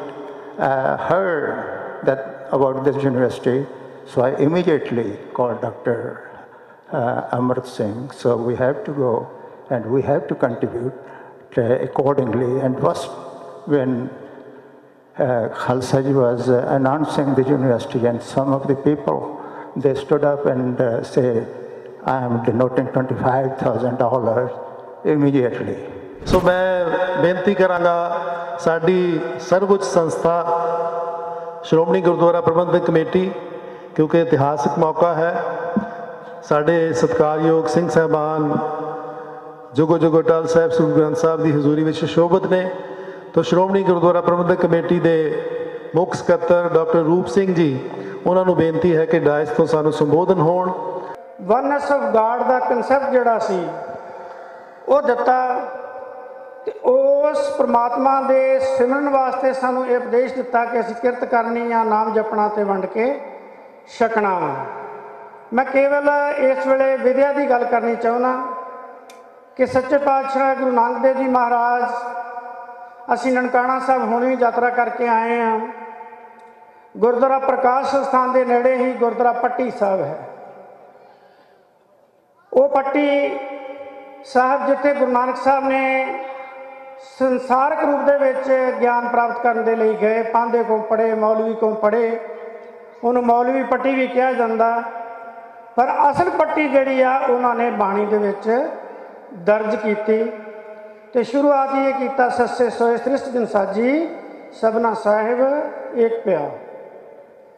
uh, heard that about this university, so I immediately called Doctor Uh, Amrit Singh. So we have to go and we have to contribute uh, accordingly. And first, when uh, Khalsa Ji was uh, announcing the university, and some of the people, they stood up and uh, said, I am denoting twenty-five thousand dollars immediately. So मैं बेनती करांगा साडी सर्वोच्च संस्था श्रोमणी गुरुद्वारा प्रबंधक committee, क्योंकि इतिहासिक मौका है, साढ़े सत्कारयोग सिंह साहबान जोगो जोगो टल साहब श्री गुरु ग्रंथ साहब की हजूरी में सुशोभित ने। तो श्रोमणी गुरुद्वारा प्रबंधक कमेटी के मुख सकत्तर डॉक्टर रूप सिंह जी, उन्होंने बेनती है कि डायस तो सानू संबोधन होण। वननेस ऑफ गॉड का कंसैप्ट जिहड़ा सी वो दिता, ते उस परमात्मा के सिमरन वास्ते सानू ये उपदेश दिता कि असीं किरत करनी आ, नाम जपना ते वंड के छकना वा। मैं केवल इस वेले विद्या की गल करनी चाहना कि सच्चे पातशाह गुरु नानक देव जी महाराज, असी ननकाना साहब हुणे यात्रा करके आए हैं। गुरुद्वारा प्रकाश स्थान के नेड़े ही गुरुद्वारा पट्टी साहब है। वो पट्टी साहब जिथे गुरु नानक साहब ने संसारक रूप दे विच ज्ञान प्राप्त करने के लिए गए, पांधे को पढ़े, मौलवी को पढ़े, उन्होंने मौलवी पट्टी भी कहा जाता, पर असल पट्टी जिहड़ी आ उन्होंने बाणी दे विच दर्ज की। तो शुरुआत ये किया, सस्से सोए सृष्ट दिन साजी सबना साहिब एक प्या।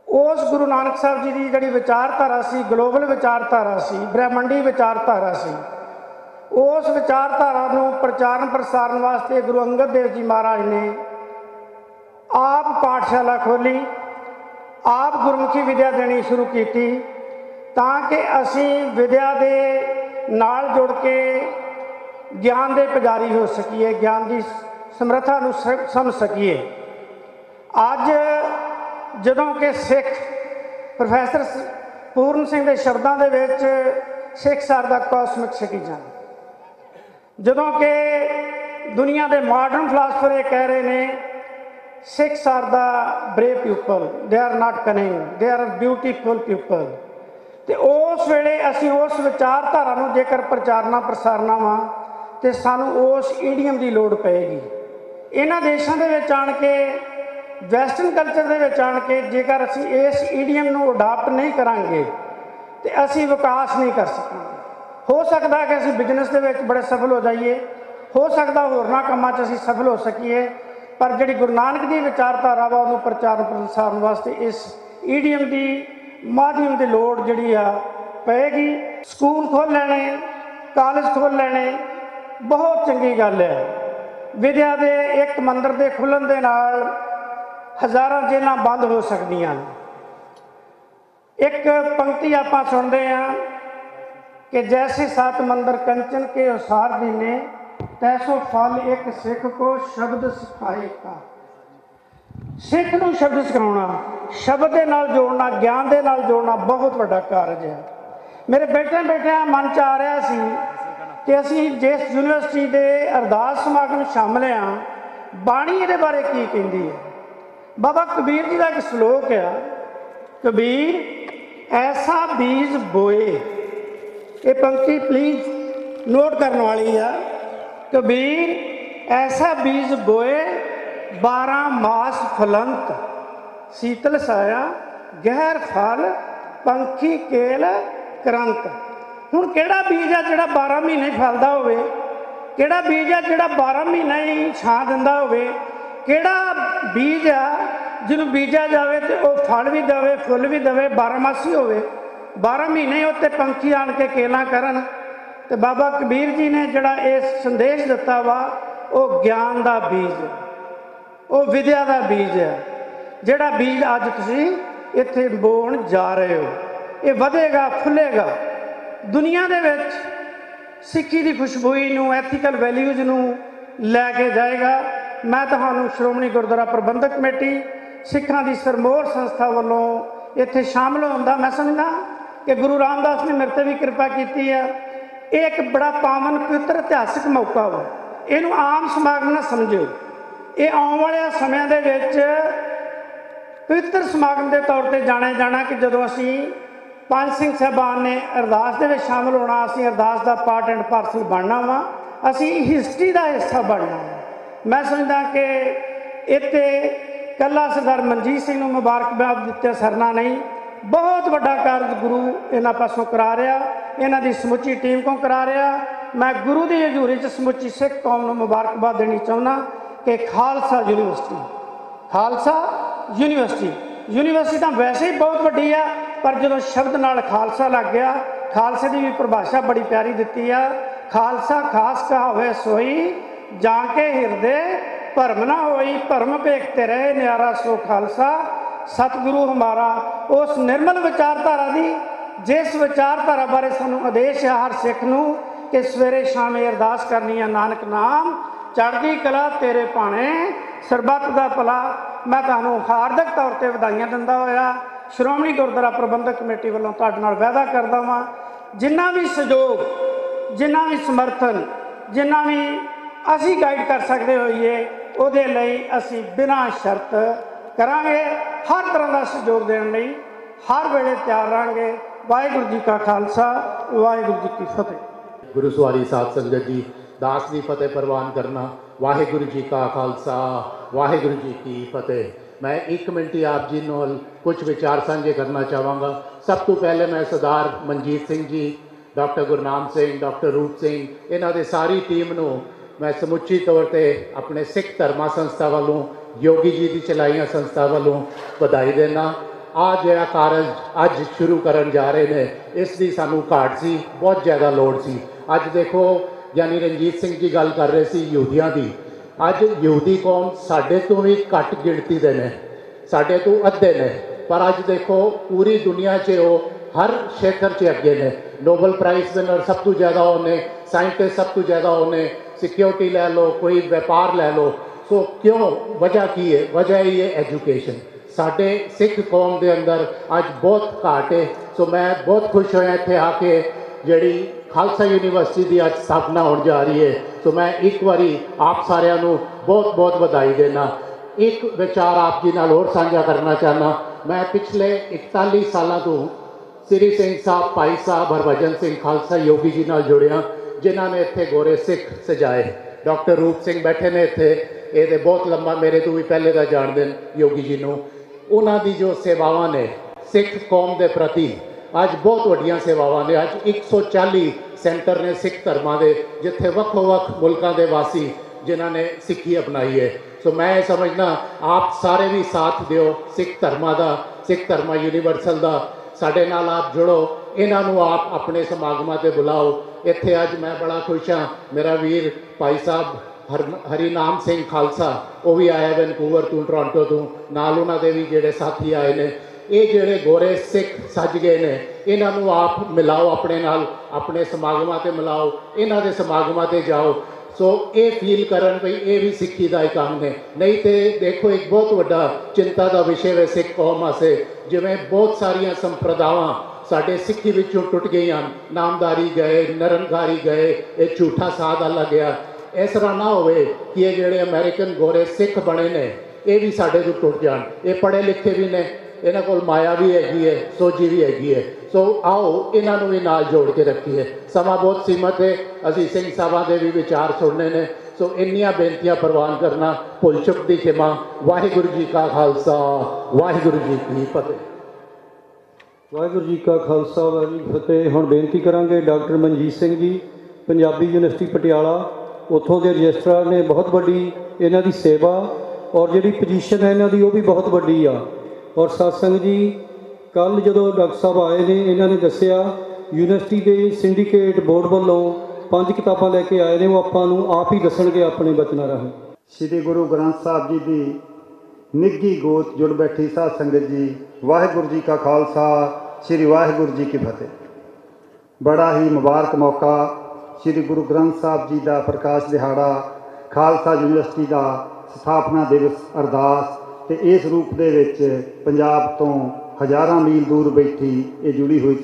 ਉਸ ਗੁਰੂ ਨਾਨਕ ਸਾਹਿਬ ਜੀ ਦੀ ਜਿਹੜੀ ਵਿਚਾਰਧਾਰਾ ਸੀ, ਗਲੋਬਲ ਵਿਚਾਰਧਾਰਾ ਸੀ, ਬ੍ਰਹਿਮੰਡੀ ਵਿਚਾਰਧਾਰਾ ਸੀ, ਉਸ ਵਿਚਾਰਧਾਰਾ ਨੂੰ ਪ੍ਰਚਾਰਨ ਪ੍ਰਸਾਰਨ ਵਾਸਤੇ ਗੁਰੂ ਅੰਗਦ ਦੇਵ ਜੀ ਮਹਾਰਾਜ ਨੇ ਆਪ ਪਾਠਸ਼ਾਲਾ ਖੋਲ੍ਹੀ, ਆਪ ਗੁਰਮੁਖੀ ਵਿਦਿਆ ਦੇਣੀ ਸ਼ੁਰੂ ਕੀਤੀ ਤਾਂ ਕਿ ਅਸੀਂ ਵਿਦਿਆ ਦੇ ਨਾਲ ਜੁੜ ਕੇ ਗਿਆਨ ਦੇ ਪੁਜਾਰੀ ਹੋ ਸਕੀਏ, ਗਿਆਨ ਦੀ ਸਮਰੱਥਾ ਨੂੰ ਸ ਸਮਝ ਸਕੀਏ। ਅੱਜ ਜਦੋਂ ਕਿ ਸਿੱਖ ਪ੍ਰੋਫੈਸਰ ਪੂਰਨ ਸਿੰਘ ਦੇ ਸ਼ਬਦਾਂ ਦੇ ਵਿੱਚ ਸਿੱਖ ਸਰ ਦਾ ਕਾਸਮਿਕ ਸਿਟੀਜ਼ਨ, ਜਦੋਂ ਕਿ ਦੁਨੀਆ ਦੇ ਮਾਡਰਨ ਫਿਲਾਸਫਰ ਇਹ ਕਹਿ ਰਹੇ ਨੇ Sikh are the brave people, they are not cunning, they are beautiful people. ਅਤੇ ਉਸ ਵੇਲੇ ਅਸੀਂ ਉਸ ਵਿਚਾਰਧਾਰਾ ਨੂੰ ਜੇਕਰ ਪ੍ਰਚਾਰਨਾ ਪ੍ਰਸਾਰਨਾ ਵਾ ਤਾਂ ਸਾਨੂੰ ਉਸ ਈਡੀਅਮ ਦੀ ਲੋੜ ਪਏਗੀ। ਇਹਨਾਂ ਦੇਸ਼ਾਂ ਦੇ ਵਿੱਚ ਆਣ ਕੇ, ਵੈਸਟਰਨ ਕਲਚਰ ਦੇ ਵਿੱਚ ਆਣ ਕੇ ਜੇਕਰ ਅਸੀਂ ਇਸ ਈਡੀਅਮ ਨੂੰ ਅਡਾਪਟ ਨਹੀਂ ਕਰਾਂਗੇ ਤਾਂ ਅਸੀਂ ਵਿਕਾਸ ਨਹੀਂ ਕਰ ਸਕਾਂਗੇ। ਹੋ ਸਕਦਾ ਕਿ ਅਸੀਂ ਬਿਜ਼ਨਸ ਦੇ ਵਿੱਚ ਬੜੇ ਸਫਲ ਹੋ ਜਾਈਏ, ਹੋ ਸਕਦਾ ਹੋਰਨਾਂ ਕੰਮਾਂ 'ਚ ਅਸੀਂ ਸਫਲ ਹੋ ਸਕੀਏ, ਪਰ ਜਿਹੜੀ ਗੁਰੂ ਨਾਨਕ ਦੀ ਵਿਚਾਰਧਾਰਾ ਵਾ ਉਹਨੂੰ ਪ੍ਰਚਾਰ ਪ੍ਰਸਾਰਨ ਵਾਸਤੇ ਇਸ ਈਡੀਅਮ ਦੀ ਮਾਧਿਅਮ ਦੀ ਲੋੜ ਜਿਹੜੀ ਆ ਪਏਗੀ। ਸਕੂਲ ਖੋਲ੍ਹ ਲੈਣੇ, ਕਾਲਜ ਖੋਲ੍ਹ ਲੈਣੇ ਬਹੁਤ ਚੰਗੀ ਗੱਲ ਹੈ। ਵਿਦਿਆ ਦੇ ਇੱਕ ਮੰਦਰ ਦੇ ਖੁੱਲ੍ਹਣ ਦੇ ਨਾਲ ਹਜ਼ਾਰਾਂ ਜੇਲਾਂ ਬੰਦ ਹੋ ਸਕਦੀਆਂ ਨੇ। ਇੱਕ ਪੰਕਤੀ ਆਪਾਂ ਸੁਣਦੇ ਹਾਂ ਕਿ ਜੈਸੇ ਸਤ ਮੰਦਰ ਕੰਚਨ ਕੇ ਉਸਾਰ ਦੀਨੇ, ਤੈਸੋ ਫਲ ਇੱਕ ਸਿੱਖ ਕੋ ਸ਼ਬਦ ਸਿਖਾਏ ਕਾ। ਸਿੱਖ ਨੂੰ ਸ਼ਬਦ ਸਿਖਾਉਣਾ, ਸ਼ਬਦ ਦੇ ਨਾਲ ਜੋੜਨਾ, ਗਿਆਨ ਦੇ ਨਾਲ ਜੋੜਨਾ ਬਹੁਤ ਵੱਡਾ ਕਾਰਜ ਹੈ। ਮੇਰੇ ਬੈਠਿਆਂ ਬੈਠਿਆਂ ਮਨ 'ਚ ਆ ਰਿਹਾ ਸੀ ਕਿ ਅਸੀਂ ਜਿਸ ਯੂਨੀਵਰਸਿਟੀ ਦੇ ਅਰਦਾਸ ਸਮਾਗਮ ਸ਼ਾਮਲ ਹਾਂ, ਬਾਣੀ ਇਹਦੇ ਬਾਰੇ ਕੀ ਕਹਿੰਦੀ ਹੈ। ਬਾਬਾ ਕਬੀਰ ਜੀ ਦਾ ਇੱਕ ਸ਼ਲੋਕ ਆ, ਕਬੀਰ ਐਸਾ ਬੀਜ ਬੋਏ, ਇਹ ਪੰਕਤੀ ਪਲੀਜ਼ ਨੋਟ ਕਰਨ ਵਾਲੀ ਆ। ਕਬੀਰ ਐਸਾ ਬੀਜ ਬੋਏ ਬਾਰਾਂ ਮਾਸ ਫਲੰਤ, ਸੀਤਲ ਸਾਇਆ ਗਹਿਰ ਫਲ ਪੰਖੀ ਕੇਲ ਕਰੰਤ। ਹੁਣ ਕਿਹੜਾ ਬੀਜ ਆ ਜਿਹੜਾ ਬਾਰਾਂ ਮਹੀਨੇ ਫਲਦਾ ਹੋਵੇ? ਕਿਹੜਾ ਬੀਜ ਆ ਜਿਹੜਾ ਬਾਰਾਂ ਮਹੀਨੇ ਹੀ ਛਾਂ ਦਿੰਦਾ ਹੋਵੇ? ਕਿਹੜਾ ਬੀਜ ਆ ਜਿਹਨੂੰ ਬੀਜਿਆ ਜਾਵੇ ਤੇ ਉਹ ਫਲ ਵੀ ਦੇਵੇ, ਫੁੱਲ ਵੀ ਦੇਵੇ, ਬਾਰਾਂਮਾਸੀ ਹੋਵੇ, ਬਾਰਾਂ ਮਹੀਨੇ ਉੱਤੇ ਪੰਛੀ ਆਣ ਕੇ ਕੇਲਾਂ ਕਰਨ? ਤੇ ਬਾਬਾ ਕਬੀਰ ਜੀ ਨੇ ਜਿਹੜਾ ਇਹ ਸੰਦੇਸ਼ ਦਿੱਤਾ ਵਾ ਉਹ ਗਿਆਨ ਦਾ ਬੀਜ, ਉਹ ਵਿਦਿਆ ਦਾ ਬੀਜ ਹੈ। ਜਿਹੜਾ ਬੀਜ ਅੱਜ ਤੁਸੀਂ ਇੱਥੇ ਬੋਣ ਜਾ ਰਹੇ ਹੋ, ਇਹ ਵਧੇਗਾ, ਫੁੱਲੇਗਾ, ਦੁਨੀਆ ਦੇ ਵਿੱਚ ਸਿੱਖੀ ਦੀ ਖੁਸ਼ਬੂਈ ਨੂੰ, ਐਥੀਕਲ ਵੈਲਿਊਜ਼ ਨੂੰ ਲੈ ਕੇ ਜਾਏਗਾ। ਮੈਂ ਤੁਹਾਨੂੰ ਸ਼੍ਰੋਮਣੀ ਗੁਰਦੁਆਰਾ ਪ੍ਰਬੰਧਕ ਕਮੇਟੀ ਸਿੱਖਾਂ ਦੀ ਸਰਮੋਰ ਸੰਸਥਾ ਵੱਲੋਂ ਇੱਥੇ ਸ਼ਾਮਲ ਹੋਣ ਦਾ ਮੈਂ ਸਮਝਦਾ ਕਿ ਗੁਰੂ ਰਾਮਦਾਸ ਨੇ ਮੇਰੇ 'ਤੇ ਵੀ ਕਿਰਪਾ ਕੀਤੀ ਹੈ। ਇਹ ਇੱਕ ਬੜਾ ਪਾਵਨ ਪਵਿੱਤਰ ਇਤਿਹਾਸਿਕ ਮੌਕਾ ਵਾ, ਇਹਨੂੰ ਆਮ ਸਮਾਗਮ ਨਾ ਸਮਝੋ। ਇਹ ਆਉਣ ਵਾਲੇ ਸਮਿਆਂ ਦੇ ਵਿੱਚ ਪਵਿੱਤਰ ਸਮਾਗਮ ਦੇ ਤੌਰ 'ਤੇ ਜਾਣਿਆ ਜਾਣਾ ਕਿ ਜਦੋਂ ਅਸੀਂ ਪੰਜ ਸਿੰਘ ਸਾਹਿਬਾਨ ਨੇ ਅਰਦਾਸ ਦੇ ਵਿੱਚ ਸ਼ਾਮਲ ਹੋਣਾ, ਅਸੀਂ ਅਰਦਾਸ ਦਾ ਪਾਰਟ ਐਂਡ ਪਾਰਸਲ ਬਣਨਾ ਵਾ, ਅਸੀਂ ਹਿਸਟਰੀ ਦਾ ਹਿੱਸਾ ਬਣਨਾ ਵਾ। ਮੈਂ ਸਮਝਦਾ ਕਿ ਇੱਥੇ ਇਕੱਲਾ ਸਰਦਾਰ ਮਨਜੀਤ ਸਿੰਘ ਨੂੰ ਮੁਬਾਰਕਬਾਦ ਦਿੱਤੇ ਸਰਨਾ ਨਹੀਂ, ਬਹੁਤ ਵੱਡਾ ਕਾਰਜ ਗੁਰੂ ਇਹਨਾਂ ਪਾਸੋਂ ਕਰਾ ਰਿਹਾ, ਇਹਨਾਂ ਦੀ ਸਮੁੱਚੀ ਟੀਮ ਕੋਲ ਕਰਾ ਰਿਹਾ। ਮੈਂ ਗੁਰੂ ਦੀ ਹਜ਼ੂਰੀ 'ਚ ਸਮੁੱਚੀ ਸਿੱਖ ਕੌਮ ਨੂੰ ਮੁਬਾਰਕਬਾਦ ਦੇਣੀ ਚਾਹੁੰਦਾ ਕਿ Khalsa University, Khalsa University University ਤਾਂ ਵੈਸੇ ਹੀ ਬਹੁਤ ਵੱਡੀ ਆ, ਪਰ ਜਦੋਂ ਸ਼ਬਦ ਨਾਲ ਖਾਲਸਾ ਲੱਗ ਗਿਆ, ਖਾਲਸੇ ਦੀ ਵੀ ਪਰਿਭਾਸ਼ਾ ਬੜੀ ਪਿਆਰੀ ਦਿੱਤੀ ਆ, ਖਾਲਸਾ ਖਾਸ ਕਹਾਵੇ ਸੋਈ, ਜਾਂ ਕੇ ਹਿਰਦੇ ਭਰਮ ਨਾ ਹੋਈ, ਭਰਮ ਭੇਖਤੇ ਰਹੇ ਨਿਆਰਾ ਸੋ ਖਾਲਸਾ, ਸਤਿਗੁਰੂ ਹਮਾਰਾ। ਉਸ ਨਿਰਮਲ ਵਿਚਾਰਧਾਰਾ ਦੀ, ਜਿਸ ਵਿਚਾਰਧਾਰਾ ਬਾਰੇ ਸਾਨੂੰ ਆਦੇਸ਼ ਹੈ ਹਰ ਸਿੱਖ ਨੂੰ ਕਿ ਸਵੇਰੇ ਸ਼ਾਮ ਇਹ ਅਰਦਾਸ ਕਰਨੀ ਹੈ, ਨਾਨਕ ਨਾਮ ਚੜ੍ਹਦੀ ਕਲਾ ਤੇਰੇ ਭਾਣੇ, ਸਰਬੱਤ ਦਾ ਭਲਾ। ਮੈਂ ਤੁਹਾਨੂੰ ਹਾਰਦਿਕ ਤੌਰ 'ਤੇ ਵਧਾਈਆਂ ਦਿੰਦਾ ਹੋਇਆ ਸ਼੍ਰੋਮਣੀ ਗੁਰਦੁਆਰਾ ਪ੍ਰਬੰਧਕ ਕਮੇਟੀ ਵੱਲੋਂ ਤੁਹਾਡੇ ਨਾਲ ਵਾਅਦਾ ਕਰਦਾ ਵਾਂ, ਜਿੰਨਾ ਵੀ ਸਹਿਯੋਗ, ਜਿੰਨਾ ਵੀ ਸਮਰਥਨ, ਜਿੰਨਾ ਵੀ ਅਸੀਂ ਗਾਈਡ ਕਰ ਸਕਦੇ ਹੋਈਏ, ਉਹਦੇ ਲਈ ਅਸੀਂ ਬਿਨਾਂ ਸ਼ਰਤ ਕਰਾਂਗੇ। ਹਰ ਤਰ੍ਹਾਂ ਦਾ ਸਹਿਯੋਗ ਦੇਣ ਲਈ ਹਰ ਵੇਲੇ ਤਿਆਰ ਰਹਾਂਗੇ। ਵਾਹਿਗੁਰੂ ਜੀ ਕਾ ਖਾਲਸਾ, ਵਾਹਿਗੁਰੂ ਜੀ ਕੀ ਫਤਿਹ। ਗੁਰੂ ਸਵਾਰੀ ਸਾਧ ਸੰਗਤ ਜੀ, ਦਾਸ ਦੀ ਫਤਿਹ ਪ੍ਰਵਾਨ ਕਰਨਾ। ਵਾਹਿਗੁਰੂ ਜੀ ਕਾ ਖਾਲਸਾ, ਵਾਹਿਗੁਰੂ ਜੀ ਕੀ ਫਤਿਹ। ਮੈਂ ਇੱਕ ਮਿੰਟ ਹੀ ਆਪ ਜੀ ਨਾਲ ਕੁਝ ਵਿਚਾਰ ਸਾਂਝੇ ਕਰਨਾ ਚਾਹਾਂਗਾ। ਸਭ ਤੋਂ ਪਹਿਲੇ ਮੈਂ ਸਰਦਾਰ ਮਨਜੀਤ ਸਿੰਘ ਜੀ, ਡਾਕਟਰ ਗੁਰਨਾਮ ਸਿੰਘ, ਡਾਕਟਰ ਰੂਪ ਸਿੰਘ, ਇਹਨਾਂ ਦੇ ਸਾਰੀ ਟੀਮ ਨੂੰ ਮੈਂ ਸਮੁੱਚੀ ਤੌਰ 'ਤੇ ਆਪਣੇ ਸਿੱਖ ਧਰਮਾਂ ਸੰਸਥਾ ਵੱਲੋਂ, ਯੋਗੀ ਜੀ ਦੀ ਚਲਾਈਆਂ ਸੰਸਥਾ ਵੱਲੋਂ ਵਧਾਈ ਦੇਣਾ। ਆ ਜਿਹੜਾ ਕਾਰਜ ਅੱਜ ਸ਼ੁਰੂ ਕਰਨ ਜਾ ਰਹੇ ਨੇ ਇਸ ਦੀ ਸਾਨੂੰ ਘਾਟ ਸੀ, ਬਹੁਤ ਜ਼ਿਆਦਾ ਲੋੜ ਸੀ। ਅੱਜ ਦੇਖੋ ਗਿਆਨੀ ਰਣਜੀਤ ਸਿੰਘ ਜੀ ਗੱਲ ਕਰ ਰਹੇ ਸੀ ਯਹੂਦੀਆਂ ਦੀ। ਅੱਜ ਯਹੂਦੀ ਕੌਮ ਸਾਡੇ ਤੋਂ ਵੀ ਘੱਟ ਗਿਣਤੀ ਦੇ ਨੇ, ਸਾਡੇ ਤੋਂ ਅੱਧੇ ਨੇ, ਪਰ ਅੱਜ ਦੇਖੋ ਪੂਰੀ ਦੁਨੀਆ 'ਚ ਉਹ ਹਰ ਖੇਤਰ 'ਚ ਅੱਗੇ ਨੇ। ਨੋਬਲ ਪ੍ਰਾइज़ विनर सब तो ज़्यादा होने, साइंटिस्ट सब तो ज़्यादा होने, सिक्योरिटी ले लो, कोई व्यापार ले लो। सो क्यों, वजह की है? वजह ही है एजुकेशन। साढ़े सिख कौम के अंदर अज बहुत घाट है। सो मैं बहुत खुश होया इत्थे आके जिहड़ी खालसा यूनिवर्सिटी की अज स्थापना होने जा रही है। सो मैं एक बारी आप सारिਆਂ ਨੂੰ बहुत बहुत ਵਧਾਈ देना। एक विचार आप जी नाल होर साझा करना चाहना। मैं पिछले इकताली सालों तो श्री सिंह साहब, भाई साहब हरभजन सिंह खालसा योगी जी नाल जुड़िया, जिन्हों ने इत्थे गोरे सिख सजाए। डॉक्टर रूप सिंह बैठे ने इत्थे, ये बहुत लंबा मेरे तो भी पहले का जानते हैं योगी जी नूं। उन्हां दी जो सेवावां ने सिख कौम के प्रति अज बहुत वड्डियां सेवावां ने। अज एक सौ चाली सेंटर ने सिख धर्मां दे, जिथे वक् वक् मुल्कां दे वासी जिन्हां ने सिक्खी अपनाई है। सो मैं समझना आप सारे भी साथ दिओ सिख धर्मां दा, सिख धर्मा यूनीवर्सल दा। साडे नाल आप जुड़ो, इन्हां नूं आप अपने समागमां ते बुलाओ। इत्थे अज मैं बड़ा खुश हाँ, मेरा वीर भाई साहब हर हरिनाम सिंह खालसा वो भी आया वैनकूवर तो, टोरंटो तो, नाल उन्हां दे भी जिहड़े साथी आए ने। ये जिहड़े गोरे सिख सज गए ने, इन्हां नूं आप मिलाओ अपने नाल, अपने समागमां ते मिलाओ, इन्हां दे समागमां ते जाओ। सो ये फील करन भई ये भी सिक्खी का एक अंग ने। नहीं तो देखो एक बहुत वड्डा चिंता का विषय है सिख कौम वास्ते, जिवें बहुत सारिया संप्रदावां साडे सिक्खी विचों टुट गई हैं। नामदारी गए, निरंकारी गए, एक झूठा साध आला गया। इस तरह ना होवे कि ये जिहड़े अमेरिकन गोरे सिख बने ने ये भी साडे तो टुट जान। ये पढ़े लिखे भी ने, इन्हां कोल माया भी हैगी है, सोझी भी हैगी है। सो आओ इन्हां नूं भी नाल जोड़ के रखीए। समा बहुत सीमित है, असीं सिंह साहबां दे भी विचार सुनने ने। सो इन्नियां बेनतियां प्रवान करना, भुल चुक दी खिमा। वाहिगुरू जी का खालसा, वाहिगुरू जी की फतेह। वाहिगुरू जी का खालसा, वाहिगुरू जी की फतेह। हुण बेनती करांगे डॉक्टर मनजीत सिंह जी, पंजाबी यूनिवर्सिटी पटियाला, उत्थों के रजिस्ट्रार ने। बहुत वड्डी इन्हां दी सेवा और जिहड़ी पोजीशन है इन्हां दी वो भी बहुत वड्डी आ। और सत्संग जी कल जो डॉक्टर साहब आए ने, इन्होंने दसिया यूनिवर्सिटी के सिंडीकेट बोर्ड वालों पांच किताबां लैके आए ने, वो आपां आप ही दसणगे अपने बचनां राਹੀਂ। श्री गुरु ग्रंथ साहब जी की निੱਘੀ गोत जुड़ बैठी साध संगत जी, वाहिगुरू जी का खालसा, श्री वाहिगुरू जी की फतेह। बड़ा ही मुबारक मौका, श्री गुरु ग्रंथ साहब जी का प्रकाश दिहाड़ा, खालसा यूनिवर्सिटी का स्थापना दिवस अरदास, तो इस रूप दे विच पंजाब तो हज़ारां मील दूर बैठी ये जुड़ी हुई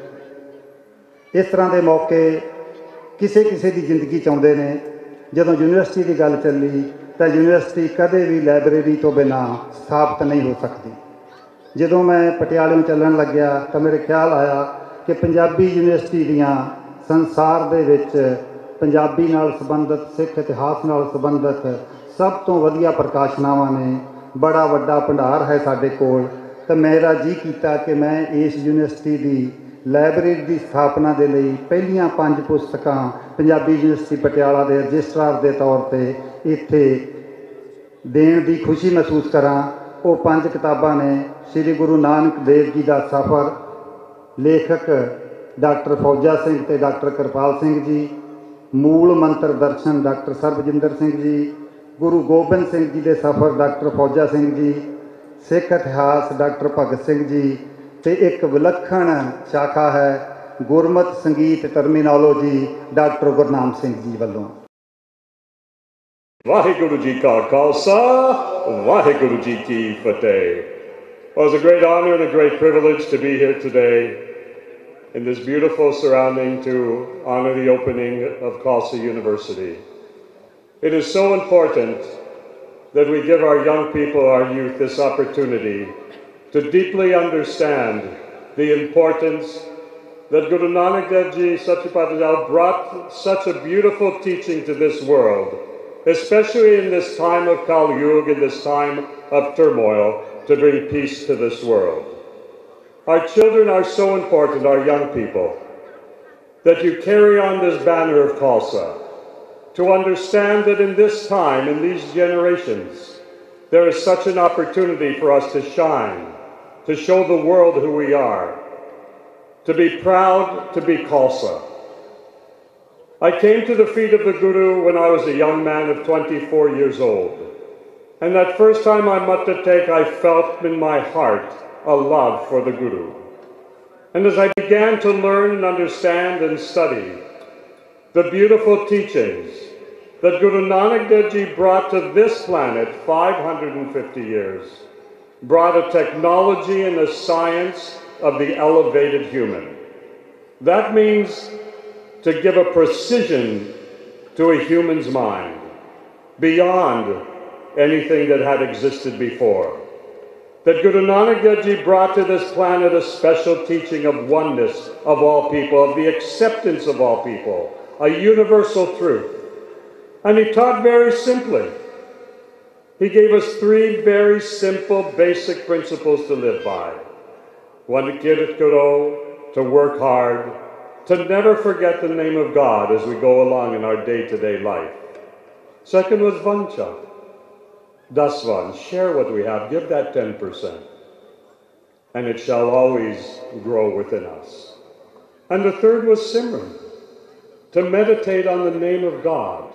संगत इस तरह के मौके किसी किसी की जिंदगी चाहते हैं। जदों यूनिवर्सिटी की गल चली तो यूनिवर्सिटी कदे भी लाइब्रेरी तो बिना स्थापित नहीं हो सकती। जदों मैं पटियाले चलन लग्या तो मेरे ख्याल आया कि पंजाबी यूनिवर्सिटी दियां संसार दे विच पंजाबी नाल संबंधित, सिख इतिहास नाल संबंधित सब तो वधिया प्रकाशनावां ने। बड़ा वड्डा भंडार है साडे कोल। तो मेरा जी किया कि मैं इस यूनिवर्सिटी की लाइब्रेरी की स्थापना के लिए पहलियां पांच पुस्तकां पंजाबी यूनिवर्सिटी पटियाला के रजिस्ट्रार के तौर पर इत्थे देण की खुशी महसूस करा। वो पांच किताबां ने श्री गुरु नानक देव जी का सफ़र, लेखक डॉक्टर फौजा सिंह ते डॉक्टर कृपाल सिंह जी, मूल मंत्र दर्शन डॉक्टर सरबजिंदर सिंह जी, गुरु गोबिंद सिंह जी के सफ़र डॉक्टर फौजा सिंह जी, सिख इतिहास डॉक्टर भगत सिंह जी, ते एक विलक्षण शाखा है गुरमत संगीत टर्मिनोलॉजी डॉक्टर गुरनाम सिंह जी वालों। वाहिगुरू जी का खालसा, वाहिगुरू जी की फतेह। Well, it's a great honor and a great privilege to be here today in this beautiful surrounding to honor the opening of Khalsa University. It is so important that we give our young people, our youth, this opportunity to deeply understand the importance that Guru Nanak Dev Ji Satyapadayal brought such a beautiful teaching to this world, especially in this time of Kali Yuga, in this time of turmoil, to bring peace to this world. Our children are so important, our young people, that you carry on this banner of Khalsa, to understand that in this time, in these generations, there is such an opportunity for us to shine, to show the world who we are, to be proud to be Khalsa. I came to the feet of the Guru when I was a young man of twenty-four years old. And that first time I Matta Tek, I felt in my heart a love for the Guru. And as I began to learn and understand and study the beautiful teachings that Guru Nanak Dev Ji brought to this planet five hundred fifty years, brought a technology and a science of the elevated human. That means to give a precision to a human's mind beyond anything that had existed before. That Guru Nanak Dev Ji brought to this planet a special teaching of oneness of all people, of the acceptance of all people, a universal truth. And he taught very simply. He gave us three very simple, basic principles to live by. One, kirat karo, to work hard, to never forget the name of God as we go along in our day-to-day life. Second was vancha, dasvan, share what we have, give that ten percent, and it shall always grow within us. And the third was simran, to meditate on the name of God.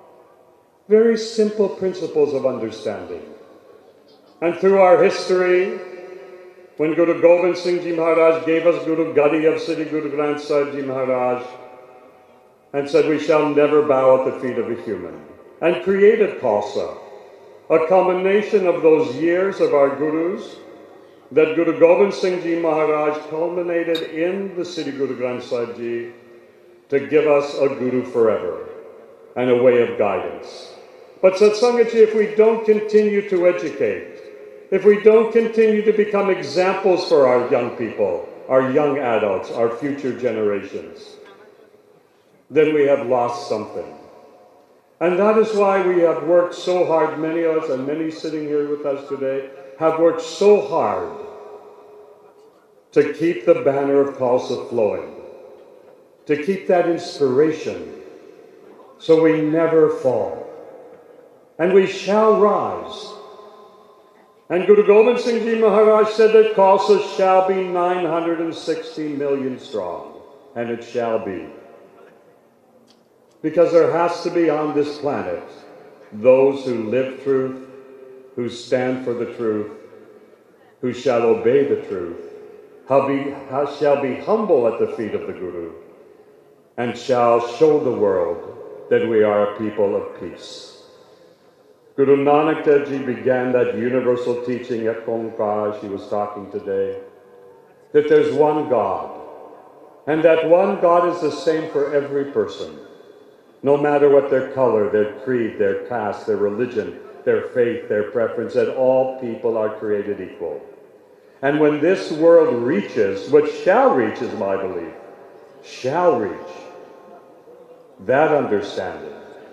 Very simple principles of understanding. And through our history, when Guru Gobind Singh Ji Maharaj gave us Guru Gadi of Sri Guru Granth Sahib Ji Maharaj and said we shall never bow at the feet of a human, and created Khalsa, a combination of those years of our Gurus that Guru Gobind Singh Ji Maharaj culminated in the Sri Guru Granth Sahib Ji to give us a Guru forever and a way of guidance. But Satsangat Ji, if we don't continue to educate, if we don't continue to become examples for our young people, our young adults, our future generations, then we have lost something. And that is why we have worked so hard, many of us, and many sitting here with us today, have worked so hard to keep the banner of Khalsa flowing, to keep that inspiration, so we never fall. And we shall rise. And Guru Gobind Singh Ji Maharaj said that Khalsa shall be nine hundred sixty million strong, and it shall be. Because there has to be on this planet those who live truth, who stand for the truth, who shall obey the truth, how be, how shall be humble at the feet of the Guru, and shall show the world that we are a people of peace. Guru Nanak Dev Ji began that universal teaching at Kongkar, she was talking today, that there's one God, and that one God is the same for every person, no matter what their color, their creed, their caste, their religion, their faith, their preference, that all people are created equal. And when this world reaches, which shall reach is my belief, shall reach that understanding,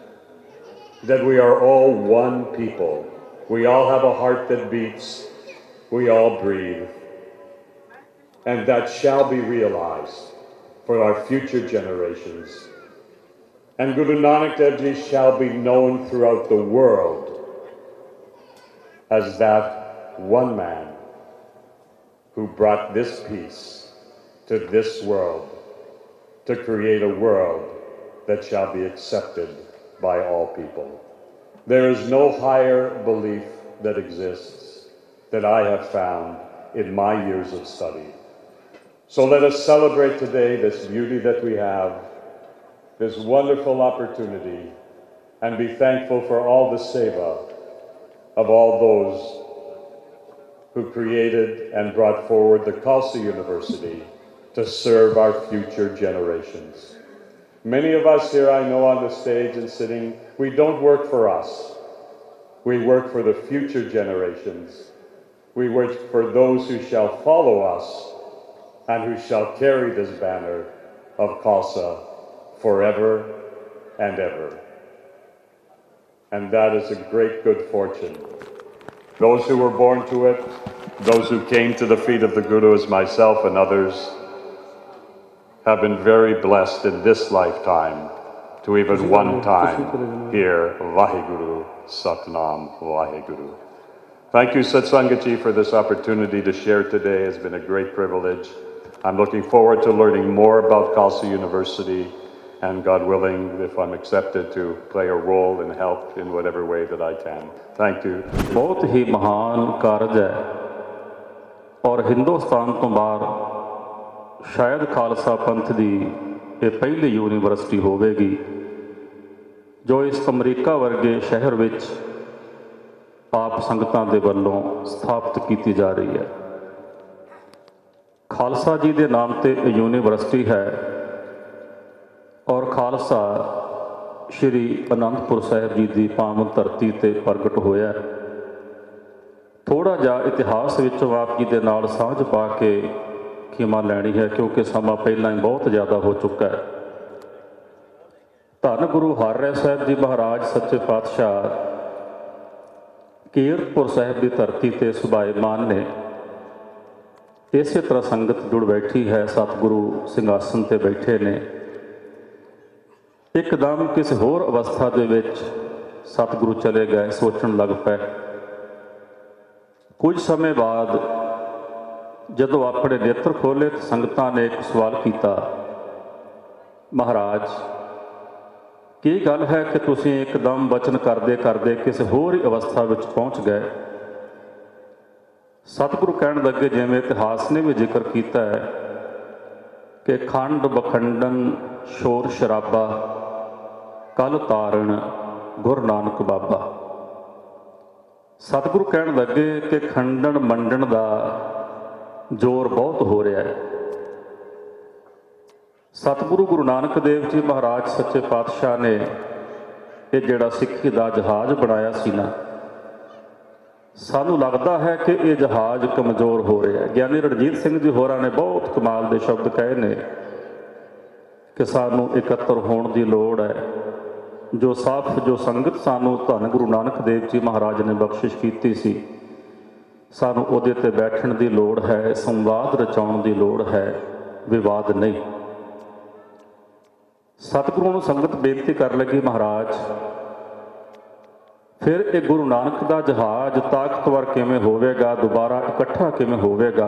that we are all one people. We all have a heart that beats. We all breathe. And that shall be realized for our future generations. And Guru Nanak Dev Ji shall be known throughout the world as that one man who brought this peace to this world, to create a world that shall be accepted by all people. There is no higher belief that exists that I have found in my years of study. So let us celebrate today this beauty that we have, this wonderful opportunity, and be thankful for all the seva of all those who created and brought forward the Khalsa University to serve our future generations. Many of us here I know on the stage and sitting, we don't work for us. We work for the future generations. We work for those who shall follow us and who shall carry this banner of Khalsa forever and ever. And that is a great good fortune. Those who were born to it, those who came to the feet of the Guru as myself and others, have been very blessed in this lifetime to even one time hear Vaheguru, Satnam Vaheguru. Thank you, Satsangat Ji, for this opportunity to share today. It's been a great privilege. I'm looking forward to learning more about Khalsa University, and God willing, if I'm accepted, to play a role and help in whatever way that I can. Thank you. बहुत ही महान कारज है और हिंदुस्तान तो बाहर शायद खालसा पंथ दी ये पहली यूनीवर्सिटी होवेगी जो इस अमरीका वर्गे शहर विच आप संगतां दे वल्लों स्थापित की जा रही है। खालसा जी के नाम ते यूनीवर्सिटी है और खालसा श्री आनंदपुर साहिब जी की पावन धरती ते प्रगट होया। थोड़ा जा इतिहास विचों आप जी दे नाल साझ पा के खीमा लैनी है क्योंकि समा पहला ही बहुत ज़्यादा हो चुका है। धन गुरु हरराय साहिब जी महाराज सच्चे पातशाह कीरतपुर साहिब की धरती ते सुभाएमान ने। इस तरह संगत जुड़ बैठी है, सतगुरु सिंघासन ते बैठे ने। एकदम किसी होर अवस्था दे विच सतगुरु चले गए, सोचण लग पे। कुछ समय बाद जदों अपने नेत्र खोले तो संगतां ने एक सवाल किया, महाराज की गल है कि तुसीं एकदम वचन करते करते किसी होर ही अवस्था विच पहुँच गए। सतगुरु कहण लगे जिवें इतिहास ने भी जिक्र किया है कि खंड बखंडन शोर शराबा कल तारण गुरु नानक बाबा। सतगुरु कहण लगे कि खंडन मंडन का जोर बहुत हो रहा है। सतगुरु गुरु नानक देव जी महाराज सच्चे पातशाह ने ये जिहड़ा सिੱਖੀ का जहाज बनाया सी ना, सानू लगता है कि ये जहाज कमज़ोर हो रहा है। ज्ञानी रणजीत सिंह जी होरां ने बहुत कमाल के शब्द कहे ने कि सानू इकत्तर होने की लोड़ है। जो साफ जो संगत सानू धन गुरु नानक देव जी महाराज ने बख्शिश की सी, सानू उहदे ते बैठण की लोड़ है, संवाद रचाउण की लोड़ है, विवाद नहीं। सतगुरु नूं संगत बेनती कर लगी, महाराज फिर ये गुरु नानक का जहाज ताकतवर किवें होवेगा, दोबारा इकट्ठा किवें होवेगा।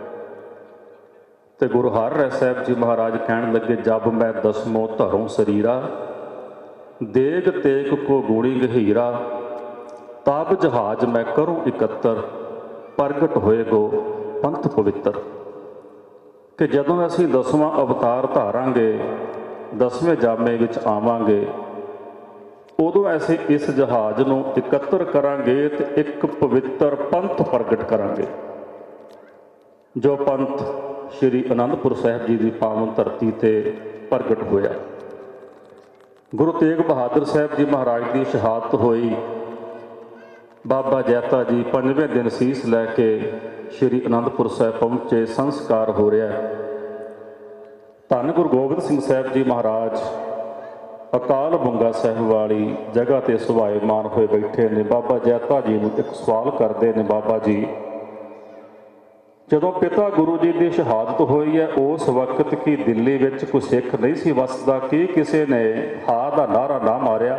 तो गुरु हरराय साहिब जी महाराज कहण लगे, जब मैं दसमों धरों शरीरा देग तेग को गुणी गहीरा, तब जहाज मैं करूँ इकत्तर प्रगट होए गो पंथ पवित्र। कि जदों असीं दसवां अवतार धारांगे, दसवें जामे विच आवांगे, उदों ऐसे इस जहाज नूं इकत्तर करांगे ते एक पवित्र पंथ प्रगट करांगे, जो पंथ श्री आनंदपुर साहिब जी की पावन धरती ते प्रगट होया। गुरु तेग बहादुर साहिब जी महाराज की शहादत होई। बाबा जैता जी पंजवें दिन सीस लैके श्री आनंदपुर साहिब पहुँचे, संस्कार हो रहा है। धन गुरु गोबिंद सिंह साहिब जी महाराज अकाल बुंगा साहिब वाली जगह ते सुभाएमान होए बैठे ने। बाबा जैता जी नूं एक सवाल करते हैं, बाबा जी जदों पिता गुरु जी की शहादत हुई है उस वक्त की दिल्ली विच कोई सिख नहीं सी वसदा, कि किसी ने हा दा नारा ना मारिया?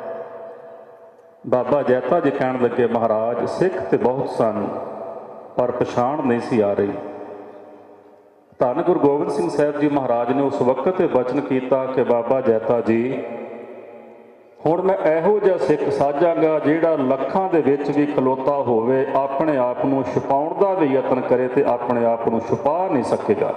बाबा जैता जी कहण लगे, महाराज सिख तो बहुत सन पर पछाण नहीं सी आ रही। धन गुरु गोबिंद सिंह साहिब जी महाराज ने उस वक्त वचन किया कि बाबा जैता जी हुण मैं इहो जिहा सिख साजांगा जिहड़ा लखां दे विच भी खलोता होवे, अपने आप नूं छुपाउण दा भी यतन करे ते अपने आप नूं छुपा नहीं सकेगा।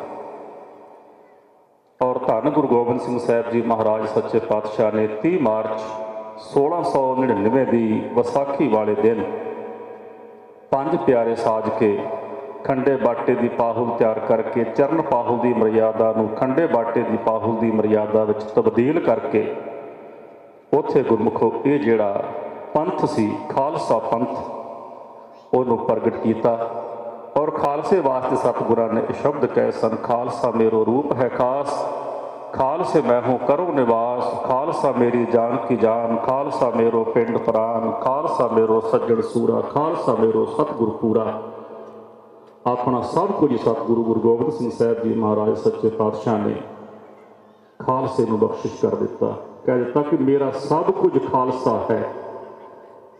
और धन गुरु गोबिंद सिंह साहिब जी महाराज सच्चे पातशाह ने तीह मार्च सोलह सौ नड़िनवे की विसाखी वाले दिन पंज प्यारे साज के खंडे बाटे की पाहुल तैयार करके चरण पाहुल की मर्यादा नूं खंडे बाटे की पाहुल की मर्यादा विच तब्दील करके उत्थे गुरमुखो ये जिहड़ा पंथ सी खालसा पंथ उहनूं प्रगट किया। और खालसे वास्ते सतगुरां ने शब्द कहे सन, खालसा मेरो रूप है खास, खालसे मैं हूँ करो निवास, खालसा मेरी जान की जान, खालसा मेरो पिंड प्राण, खालसा मेरो सज्जण सूरा, खालसा मेरो सतगुर पूरा। अपना सब कुछ सतगुरु गुरु गोबिंद सिंह साहिब जी महाराज सच्चे पातशाह ने खालसे नूं बख्शिश कर दिता, कह दिता कि मेरा सब कुछ खालसा है।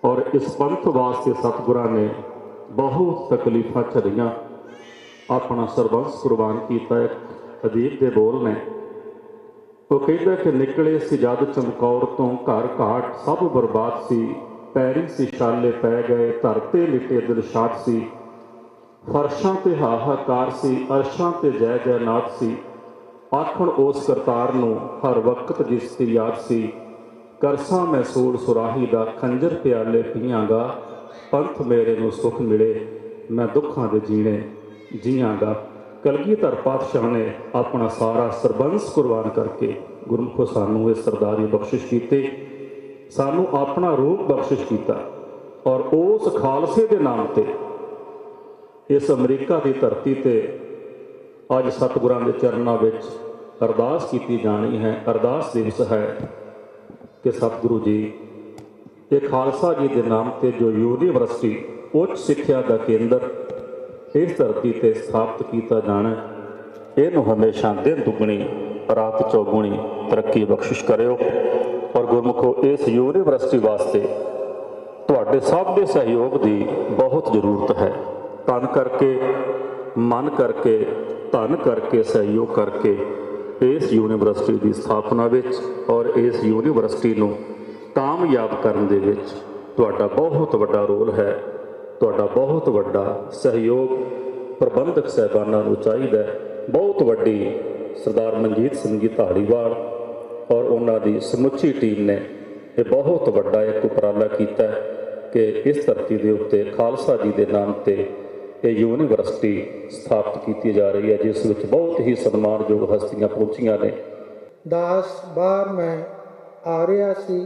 ਔਰ ਇਸ ਪੰਥ ਵਾਸਤੇ ਸਤਿਗੁਰਾਂ ਨੇ ਬਹੁਤ ਤਕਲੀਫਾਂ ਝੱਲੀਆਂ, ਆਪਣਾ ਸਰਬੰਸ ਕੁਰਬਾਨ ਕੀਤਾ। ਇੱਕ ਅਦੀਬ ਦੇ ਬੋਲ ਨੇ, ਉਹ ਕਹਿੰਦਾ ਕਿ ਨਿਕਲੇ ਸੀ ਜਦ ਚਮਕੌਰ ਤੋਂ ਘਰ ਘਾਟ ਸਭ ਬਰਬਾਦ ਸੀ, ਪੈਰੀ ਸੀ ਛਾਲੇ ਪੈ ਗਏ ਧਰਤੇ ਲਿਟੇ ਦਿਲਸ਼ਾਦ ਸੀ, ਫਰਸ਼ਾਂ ਤੇ ਹਾਹਾਕਾਰ ਸੀ ਅਰਸ਼ਾਂ ਤੇ ਜੈ ਜੈ ਨਾਦ ਸੀ, ਆਖਣ ਉਸ ਕਰਤਾਰ ਨੂੰ ਹਰ ਵਕਤ ਜਿਸ ਦੀ ਯਾਦ ਸੀ, ਕਰਸਾਂ ਮੈਂ ਸੂੜ ਸੁਰਾਹੀ ਦਾ ਖੰਜਰ ਪਿਆਲੇ ਪੀਆਂਗਾ, ਪੰਥ ਮੇਰੇ ਨੂੰ ਸੁੱਖ ਮਿਲੇ ਮੈਂ ਦੁੱਖਾਂ ਦੇ ਜੀਣੇ ਜੀਆਂਗਾ। ਕਲਗੀਧਰ ਪਾਤਸ਼ਾਹ ਨੇ ਆਪਣਾ ਸਾਰਾ ਸਰਬੰਸ ਕੁਰਬਾਨ ਕਰਕੇ ਗੁਰਮੁਖੋ ਸਾਨੂੰ ਇਹ ਸਰਦਾਰੀ ਬਖਸ਼ਿਸ਼ ਕੀਤੇ, ਸਾਨੂੰ ਆਪਣਾ ਰੂਪ ਬਖਸ਼ਿਸ਼ ਕੀਤਾ। ਔਰ ਉਸ ਖਾਲਸੇ ਦੇ ਨਾਮ ਤੇ ਇਸ ਅਮਰੀਕਾ ਦੀ ਧਰਤੀ ਤੇ ਅੱਜ ਸਤਿਗੁਰਾਂ ਦੇ ਚਰਨਾਂ ਵਿੱਚ ਅਰਦਾਸ ਕੀਤੀ ਜਾਣੀ ਹੈ। ਅਰਦਾਸ ਦਿਵਸ ਹੈ ਕਿ ਸਤਿਗੁਰੂ ਜੀ ਇਹ ਖਾਲਸਾ ਜੀ ਦੇ ਨਾਮ ਤੇ ਜੋ ਯੂਨੀਵਰਸਿਟੀ ਉੱਚ ਸਿੱਖਿਆ ਦਾ ਕੇਂਦਰ ਇਸ ਧਰਤੀ ਤੇ ਸਥਾਪਿਤ ਕੀਤਾ ਜਾਣਾ, ਇਹਨੂੰ ਹਮੇਸ਼ਾ ਦਿਨ ਦੁੱਗਣੀ ਰਾਤ ਚੌਗੁਣੀ ਤਰੱਕੀ ਬਖਸ਼ਿਸ਼ ਕਰਿਓ। ਔਰ ਗੁਰਮੁਖੋ ਇਸ ਯੂਨੀਵਰਸਿਟੀ ਵਾਸਤੇ ਤੁਹਾਡੇ ਸਭ ਦੇ ਸਹਿਯੋਗ ਦੀ ਬਹੁਤ ਜ਼ਰੂਰਤ ਹੈ। ਤਨ ਕਰਕੇ, ਮਨ ਕਰਕੇ, ਧਨ ਕਰਕੇ, ਸਹਿਯੋਗ ਕਰਕੇ ਇਸ ਯੂਨੀਵਰਸਿਟੀ ਦੀ ਸਥਾਪਨਾ ਵਿੱਚ ਔਰ ਇਸ ਯੂਨੀਵਰਸਿਟੀ ਨੂੰ ਕਾਮਯਾਬ ਕਰਨ ਦੇ ਵਿੱਚ ਤੁਹਾਡਾ ਬਹੁਤ ਵੱਡਾ ਰੋਲ ਹੈ। ਤੁਹਾਡਾ ਬਹੁਤ ਵੱਡਾ ਸਹਿਯੋਗ ਪ੍ਰਬੰਧਕ ਸਾਹਿਬਾਨਾਂ ਨੂੰ ਚਾਹੀਦਾ। ਬਹੁਤ ਵੱਡੀ ਸਰਦਾਰ ਮਨਜੀਤ ਸਿੰਘ ਜੀ ਧਾਲੀਵਾਲ ਔਰ ਉਹਨਾਂ ਦੀ ਸਮੁੱਚੀ ਟੀਮ ਨੇ ਇਹ ਬਹੁਤ ਵੱਡਾ ਇੱਕ ਉਪਰਾਲਾ ਕੀਤਾ ਕਿ ਇਸ ਧਰਤੀ ਦੇ ਉੱਤੇ ਖਾਲਸਾ ਜੀ ਦੇ ਨਾਮ ਤੇ ਇਹ ਯੂਨੀਵਰਸਿਟੀ ਸਥਾਪਿਤ ਕੀਤੀ ਜਾ ਰਹੀ ਹੈ, ਜਿਸ ਵਿੱਚ ਬਹੁਤ ਹੀ ਸਨਮਾਨਯੋਗ ਹਸਤੀਆਂ ਪਹੁੰਚੀਆਂ ਨੇ। ਦਾਸ ਬਾਹਰ ਮੈਂ ਆ ਰਿਹਾ ਸੀ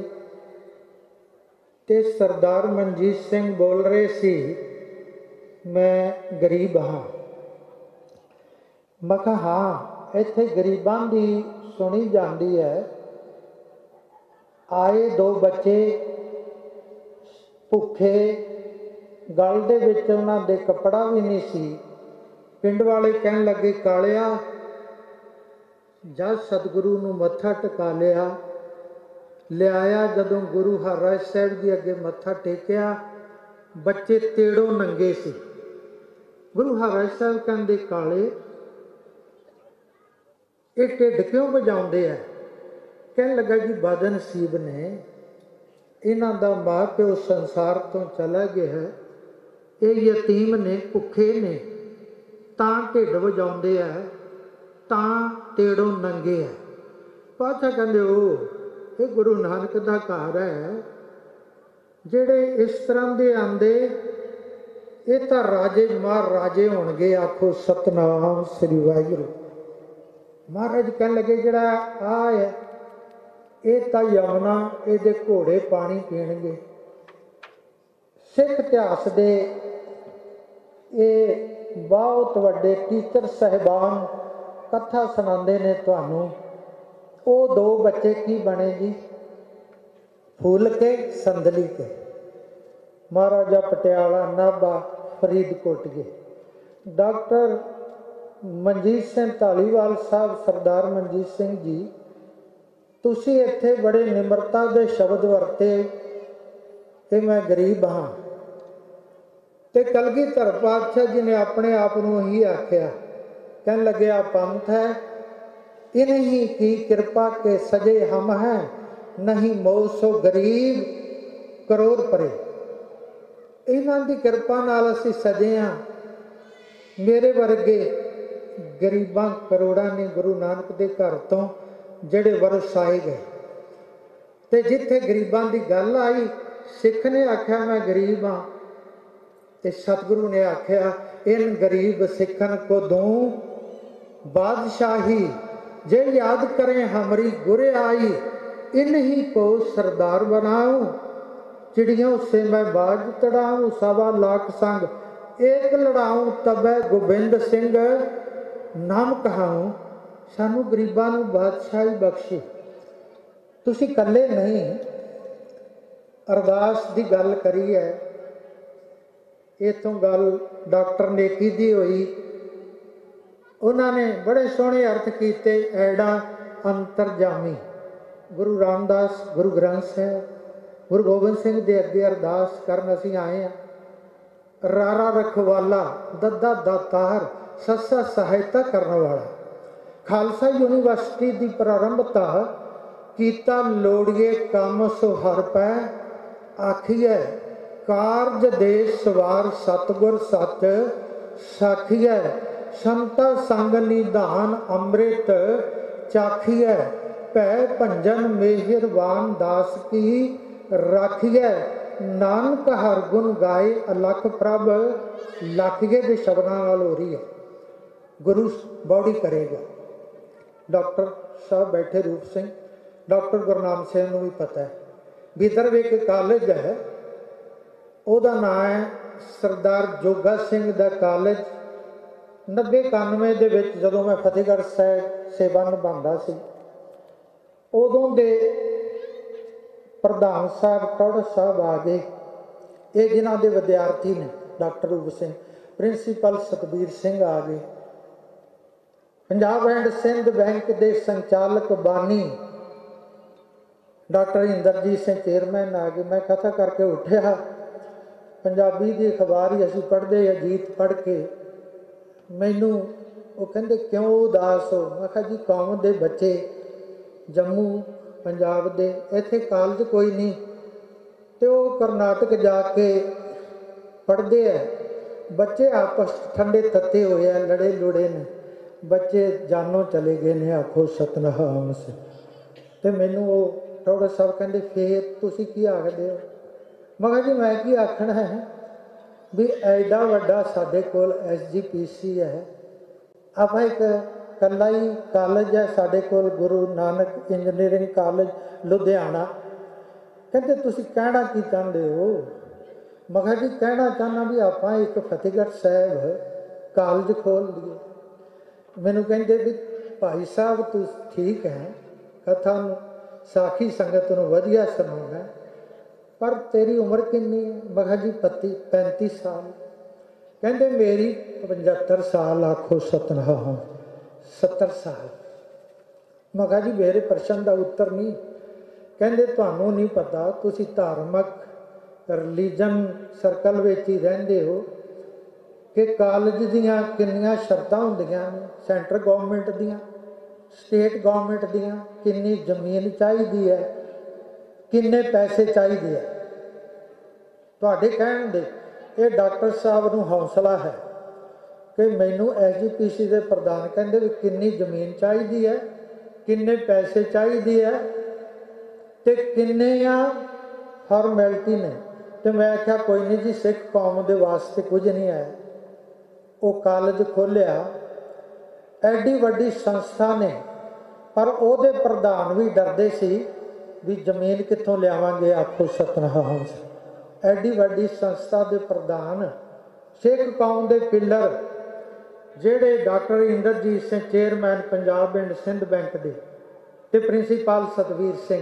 ਤੇ ਸਰਦਾਰ ਮਨਜੀਤ ਸਿੰਘ ਬੋਲ ਰਹੇ ਸੀ, ਮੈਂ ਗਰੀਬ ਹਾਂ। ਮੈਂ ਕਿਹਾ ਹਾਂ, ਇੱਥੇ ਗਰੀਬਾਂ ਦੀ ਸੁਣੀ ਜਾਂਦੀ ਹੈ। ਆਏ ਦੋ ਬੱਚੇ ਭੁੱਖੇ, ਗਲ ਦੇ ਵਿੱਚ ਉਹਨਾਂ ਦੇ ਕੱਪੜਾ ਵੀ ਨਹੀਂ ਸੀ। ਪਿੰਡ ਵਾਲੇ ਕਹਿਣ ਲੱਗੇ, ਕਾਲਿਆ ਜਦ ਸਤਿਗੁਰੂ ਨੂੰ ਮੱਥਾ ਟਿਕਾ ਲਿਆ, ਲਿਆਇਆ ਜਦੋਂ ਗੁਰੂ ਹਰਿਰਾਏ ਸਾਹਿਬ ਜੀ ਅੱਗੇ ਮੱਥਾ ਟੇਕਿਆ, ਬੱਚੇ ਤੇੜੋਂ ਨੰਗੇ ਸੀ। ਗੁਰੂ ਹਰਿਰਾਏ ਸਾਹਿਬ ਕਹਿੰਦੇ, ਕਾਲੇ ਇਹ ਢਿੱਡ ਕਿਉਂ ਵਜਾਉਂਦੇ ਆ? ਕਹਿਣ ਲੱਗਾ ਜੀ ਬਦਨਸੀਬ ਨੇ, ਇਹਨਾਂ ਦਾ ਮਾਂ ਪਿਓ ਸੰਸਾਰ ਤੋਂ ਚਲਾ ਗਿਆ ਹੈ, ਇਹ ਯਤੀਮ ਨੇ, ਭੁੱਖੇ ਨੇ, ਤਾਂ ਢਿੱਡ ਵਜਾਉਂਦੇ ਆ, ਤਾਂ ਤੇੜੋਂ ਨੰਗੇ ਆ। ਪਾਤਸ਼ਾਹ ਕਹਿੰਦੇ, ਉਹ ਇਹ ਗੁਰੂ ਨਾਨਕ ਦਾ ਘਰ ਹੈ। ਜਿਹੜੇ ਇਸ ਤਰ੍ਹਾਂ ਦੇ ਆਂਦੇ ਇਹ ਤਾਂ ਰਾਜੇ ਮਹਾਰਾਜੇ ਹੋਣਗੇ। ਆਖੋ ਸਤਨਾਮ ਸ੍ਰੀ ਵਾਹਿਗੁਰੂ। ਮਹਾਰਾਜ ਕਹਿਣ ਲੱਗੇ, ਜਿਹੜਾ ਆ ਹੈ ਇਹ ਤਾਂ ਯਮੁਨਾ, ਇਹਦੇ ਘੋੜੇ ਪਾਣੀ ਪੀਣਗੇ। ਸਿੱਖ ਇਤਿਹਾਸ ਦੇ ਇਹ ਬਹੁਤ ਵੱਡੇ ਟੀਚਰ ਸਾਹਿਬਾਨ ਕਥਾ ਸੁਣਾਉਂਦੇ ਨੇ ਤੁਹਾਨੂੰ। ਉਹ ਦੋ ਬੱਚੇ ਕੀ ਬਣੇ ਜੀ? ਫੂਲ ਕੇ ਸੰਦਲੀ ਕੇ। ਮਹਾਰਾਜਾ ਪਟਿਆਲਾ, ਨਾਭਾ, ਫਰੀਦਕੋਟ ਗਏ। ਡਾਕਟਰ ਮਨਜੀਤ ਸਿੰਘ ਧਾਲੀਵਾਲ ਸਾਹਿਬ, ਸਰਦਾਰ ਮਨਜੀਤ ਸਿੰਘ ਜੀ, ਤੁਸੀਂ ਇੱਥੇ ਬੜੇ ਨਿਮਰਤਾ ਦੇ ਸ਼ਬਦ ਵਰਤੇ ਕਿ ਮੈਂ ਗਰੀਬ ਹਾਂ। ਤੇ ਕਲਗੀਧਰ ਪਾਤਸ਼ਾਹ ਜੀ ਨੇ ਆਪਣੇ ਆਪ ਨੂੰ ਹੀ ਆਖਿਆ, ਕਹਿਣ ਲੱਗਿਆ ਪੰਥ ਹੈ इन्हीं की कृपा के सजे हम हैं, नहीं मोह सो गरीब करोड़ परे। इन्हां दी कृपा नाल असीं सजे हाँ। मेरे वर्गे गरीबां करोड़ां ने गुरु नानक दे घर तो ਜਿਹੜੇ ਵਰਸਾਏ ਗਏ। ਤੇ ਜਿੱਥੇ ਗਰੀਬਾਂ ਦੀ ਗੱਲ ਆਈ, ਸਿੱਖ ਨੇ ਆਖਿਆ ਮੈਂ ਗਰੀਬ ਹਾਂ, ਤੇ ਸਤਿਗੁਰੂ ਨੇ ਆਖਿਆ ਇਨ ਗਰੀਬ ਸਿੱਖਨ ਕੋ ਦੂੰ ਬਾਦਸ਼ਾਹੀ, जे याद करें हमारी गुरे आई, इन ही को सरदार बनाऊं, चिड़ियों से मैं बाज तड़ाऊं, सवा लाख संग एक लड़ाऊं, तबै गोबिंद सिंह नाम कहाऊं। सानू गरीबां नूं बादशाही बख्शी। तुसीं कल्ले नहीं, अरदास दी गल करी है, इत्थों गल डॉक्टर नेकी दी होई। उन्होंने बड़े सोहने अर्थ किए। ऐड़ा अंतरजामी गुरु रामदास गुरु ग्रंथ साहब, ਗੁਰੂ ਗੋਬਿੰਦ ਸਿੰਘ ਦੇ ਅੱਗੇ ਅਰਦਾਸ ਕਰਨ ਅਸੀਂ ਆਏ ਹਾਂ। ਰਾਰਾ ਰਖਵਾਲਾ, ਦੱਦਾ ਦਾਤਾਰ, ਸੱਸਾ ਸਹਾਇਤਾ ਕਰਨ ਵਾਲਾ। ਖਾਲਸਾ ਯੂਨੀਵਰਸਿਟੀ ਦੀ ਪ੍ਰਾਰੰਭਤਾ ਕੀਤਾ ਲੋੜੀਏ ਕੰਮ ਸੋ ਹਰ ਪੈ, ਆਖੀਐ ਕਾਰਜ ਦੇ ਸਵਾਰ ਸਤਿਗੁਰ ਸੱਚ, ਸਾਖੀਐ ਸੰਤਾ ਸੰਗ ਨਿਧਾਨ ਅੰਮ੍ਰਿਤ, ਚਾਖੀਐ ਭੈ ਭੰਜਨ ਮਿਹਰਬਾਨ ਦਾਸ ਕੀ, ਰਾਖੀਐ ਨਾਨਕ ਹਰ ਗੁਣ ਗਾਏ ਅਲਖ ਪ੍ਰਭ, ਲਾਖੀਏ ਦੇ ਸ਼ਬਦਾਂ ਨਾਲ ਹੋ ਰਹੀ ਹੈ। ਗੁਰੂ ਬੌੜੀ ਕਰੇਗਾ। ਡਾਕਟਰ ਸਾਹਿਬ ਬੈਠੇ ਰੂਪ ਸਿੰਘ, ਡਾਕਟਰ ਗੁਰਨਾਮ ਸਿੰਘ ਨੂੰ ਵੀ ਪਤਾ ਹੈ। ਵਿਦਰਭ ਇੱਕ ਕਾਲਜ ਹੈ, ਉਹਦਾ ਨਾਂ ਹੈ ਸਰਦਾਰ ਜੋਗਾ ਸਿੰਘ ਦਾ ਕਾਲਜ। ਨੱਬੇ ਇਕਾਨਵੇਂ ਦੇ ਵਿੱਚ ਜਦੋਂ ਮੈਂ ਫਤਿਹਗੜ੍ਹ ਸਾਹਿਬ ਸੇਵਾ ਨਿਭਾਉਂਦਾ ਸੀ, ਉਦੋਂ ਦੇ ਪ੍ਰਧਾਨ ਸਾਹਿਬ ਟੌੜ ਸਾਹਿਬ ਆ ਗਏ। ਇਹ ਜਿਨ੍ਹਾਂ ਦੇ ਵਿਦਿਆਰਥੀ ਨੇ ਡਾਕਟਰ ਰੂਪ ਸਿੰਘ, ਪ੍ਰਿੰਸੀਪਲ ਸਤਬੀਰ ਸਿੰਘ ਆ ਗਏ। ਪੰਜਾਬ ਐਂਡ ਸਿੰਧ ਬੈਂਕ ਦੇ ਸੰਚਾਲਕ ਬਾਨੀ ਡਾਕਟਰ ਇੰਦਰਜੀਤ ਸਿੰਘ ਚੇਅਰਮੈਨ ਆ ਗਏ। ਮੈਂ ਕਥਾ ਕਰਕੇ ਉੱਠਿਆ, ਪੰਜਾਬੀ ਦੀ ਅਖਬਾਰ ਹੀ ਅਸੀਂ ਪੜ੍ਹਦੇ, ਅਜੀਤ ਪੜ੍ਹ ਕੇ ਮੈਨੂੰ ਉਹ ਕਹਿੰਦੇ ਕਿਉਂ ਉਦਾਸ ਹੋ? ਮੈਂ ਕਿਹਾ ਜੀ ਕੌਮ ਦੇ ਬੱਚੇ ਜੰਮੂ ਪੰਜਾਬ ਦੇ, ਇੱਥੇ ਕਾਲਜ ਕੋਈ ਨਹੀਂ, ਅਤੇ ਉਹ ਕਰਨਾਟਕ ਜਾ ਕੇ ਪੜ੍ਹਦੇ ਹੈ। ਬੱਚੇ ਆਪਸ ਠੰਡੇ ਤੱਤੇ ਹੋਏ ਆ, ਲੜੇ ਲੁੜੇ ਨੇ, ਬੱਚੇ ਜਾਨੋਂ ਚਲੇ ਗਏ ਨੇ, ਆਖੋ ਸਤਨਾਮ ਸੇ। ਅਤੇ ਮੈਨੂੰ ਉਹ ਟੌੜਾ ਸਾਹਿਬ ਕਹਿੰਦੇ ਫੇਰ ਤੁਸੀਂ ਕੀ ਆਖਦੇ ਹੋ? ਮੈਂ ਕਿਹਾ ਜੀ ਮੈਂ ਕੀ ਆਖਣਾ ਹੈ ਵੀ ਐਡਾ ਵੱਡਾ ਸਾਡੇ ਕੋਲ ਐਸ ਜੀ ਪੀ ਸੀ ਹੈ, ਆਪਾਂ ਇੱਕ ਇਕੱਲਾ ਹੀ ਕਾਲਜ ਹੈ ਸਾਡੇ ਕੋਲ, ਗੁਰੂ ਨਾਨਕ ਇੰਜੀਨੀਅਰਿੰਗ ਕਾਲਜ ਲੁਧਿਆਣਾ। ਕਹਿੰਦੇ ਤੁਸੀਂ ਕਹਿਣਾ ਕੀ ਚਾਹੁੰਦੇ ਹੋ? ਮੈਂ ਕਿਹਾ ਜੀ ਕਹਿਣਾ ਚਾਹੁੰਦਾ ਵੀ ਆਪਾਂ ਇੱਕ ਫਤਿਹਗੜ੍ਹ ਸਾਹਿਬ ਕਾਲਜ ਖੋਲ੍ਹ ਲਈਏ। ਮੈਨੂੰ ਕਹਿੰਦੇ ਵੀ ਭਾਈ ਸਾਹਿਬ ਤੂੰ ਠੀਕ ਹੈ, ਕਥਾ ਨੂੰ ਸਾਖੀ ਸੰਗਤ ਨੂੰ ਵਧੀਆ ਸੁਣਾਉਣਾ, ਪਰ ਤੇਰੀ ਉਮਰ ਕਿੰਨੀ ਹੈ? ਮੈਂ ਕਿਹਾ ਜੀ ਪੱਤੀ ਪੈਂਤੀ ਸਾਲ। ਕਹਿੰਦੇ ਮੇਰੀ ਪਝੱਤਰ ਸਾਲ। ਆਖੋ ਸਤਨਾਮ, ਸੱਤਰ ਸਾਲ। ਮੈਂ ਕਿਹਾ ਜੀ ਮੇਰੇ ਪ੍ਰਸ਼ਨ ਦਾ ਉੱਤਰ ਨਹੀਂ। ਕਹਿੰਦੇ ਤੁਹਾਨੂੰ ਨਹੀਂ ਪਤਾ, ਤੁਸੀਂ ਧਾਰਮਿਕ ਰਿਲੀਜਨ ਸਰਕਲ ਵਿੱਚ ਹੀ ਰਹਿੰਦੇ ਹੋ, ਕਿ ਕਾਲਜ ਦੀਆਂ ਕਿੰਨੀਆਂ ਸ਼ਰਤਾਂ ਹੁੰਦੀਆਂ ਨੇ, ਸੈਂਟਰ ਗੌਰਮੈਂਟ ਦੀਆਂ, ਸਟੇਟ ਗੌਰਮੈਂਟ ਦੀਆਂ, ਕਿੰਨੀ ਜ਼ਮੀਨ ਚਾਹੀਦੀ ਹੈ, ਕਿੰਨੇ ਪੈਸੇ ਚਾਹੀਦੇ ਹੈ। ਤੁਹਾਡੇ ਕਹਿਣ ਦੇ ਇਹ ਡਾਕਟਰ ਸਾਹਿਬ ਨੂੰ ਹੌਸਲਾ ਹੈ ਕਿ ਮੈਨੂੰ ਐਸ ਜੀ ਪੀ ਸੀ ਦੇ ਪ੍ਰਧਾਨ ਕਹਿੰਦੇ ਵੀ ਕਿੰਨੀ ਜ਼ਮੀਨ ਚਾਹੀਦੀ ਹੈ, ਕਿੰਨੇ ਪੈਸੇ ਚਾਹੀਦੇ ਹੈ, ਅਤੇ ਕਿੰਨੀਆਂ ਫਾਰਮੈਲਿਟੀ ਨੇ। ਅਤੇ ਮੈਂ ਆਖਿਆ ਕੋਈ ਨਹੀਂ ਜੀ, ਸਿੱਖ ਕੌਮ ਦੇ ਵਾਸਤੇ ਕੁਝ ਨਹੀਂ ਹੈ। ਉਹ ਕਾਲਜ ਖੋਲ੍ਹਿਆ, ਐਡੀ ਵੱਡੀ ਸੰਸਥਾ ਨੇ, ਪਰ ਉਹਦੇ ਪ੍ਰਧਾਨ ਵੀ ਡਰਦੇ ਸੀ ਵੀ ਜ਼ਮੀਨ ਕਿੱਥੋਂ ਲਿਆਵਾਂਗੇ। ਆਖੋ ਸਤਨਾਮ। ਐਡੀ ਵੱਡੀ ਸੰਸਥਾ ਦੇ ਪ੍ਰਧਾਨ, ਸਿੱਖ ਕੌਮ ਦੇ ਪਿੱਲਰ ਜਿਹੜੇ doctor Inderjit Singh chairman Punjab and Sind Bank ਦੇ, ਅਤੇ ਪ੍ਰਿੰਸੀਪਲ ਸਤਵੀਰ ਸਿੰਘ,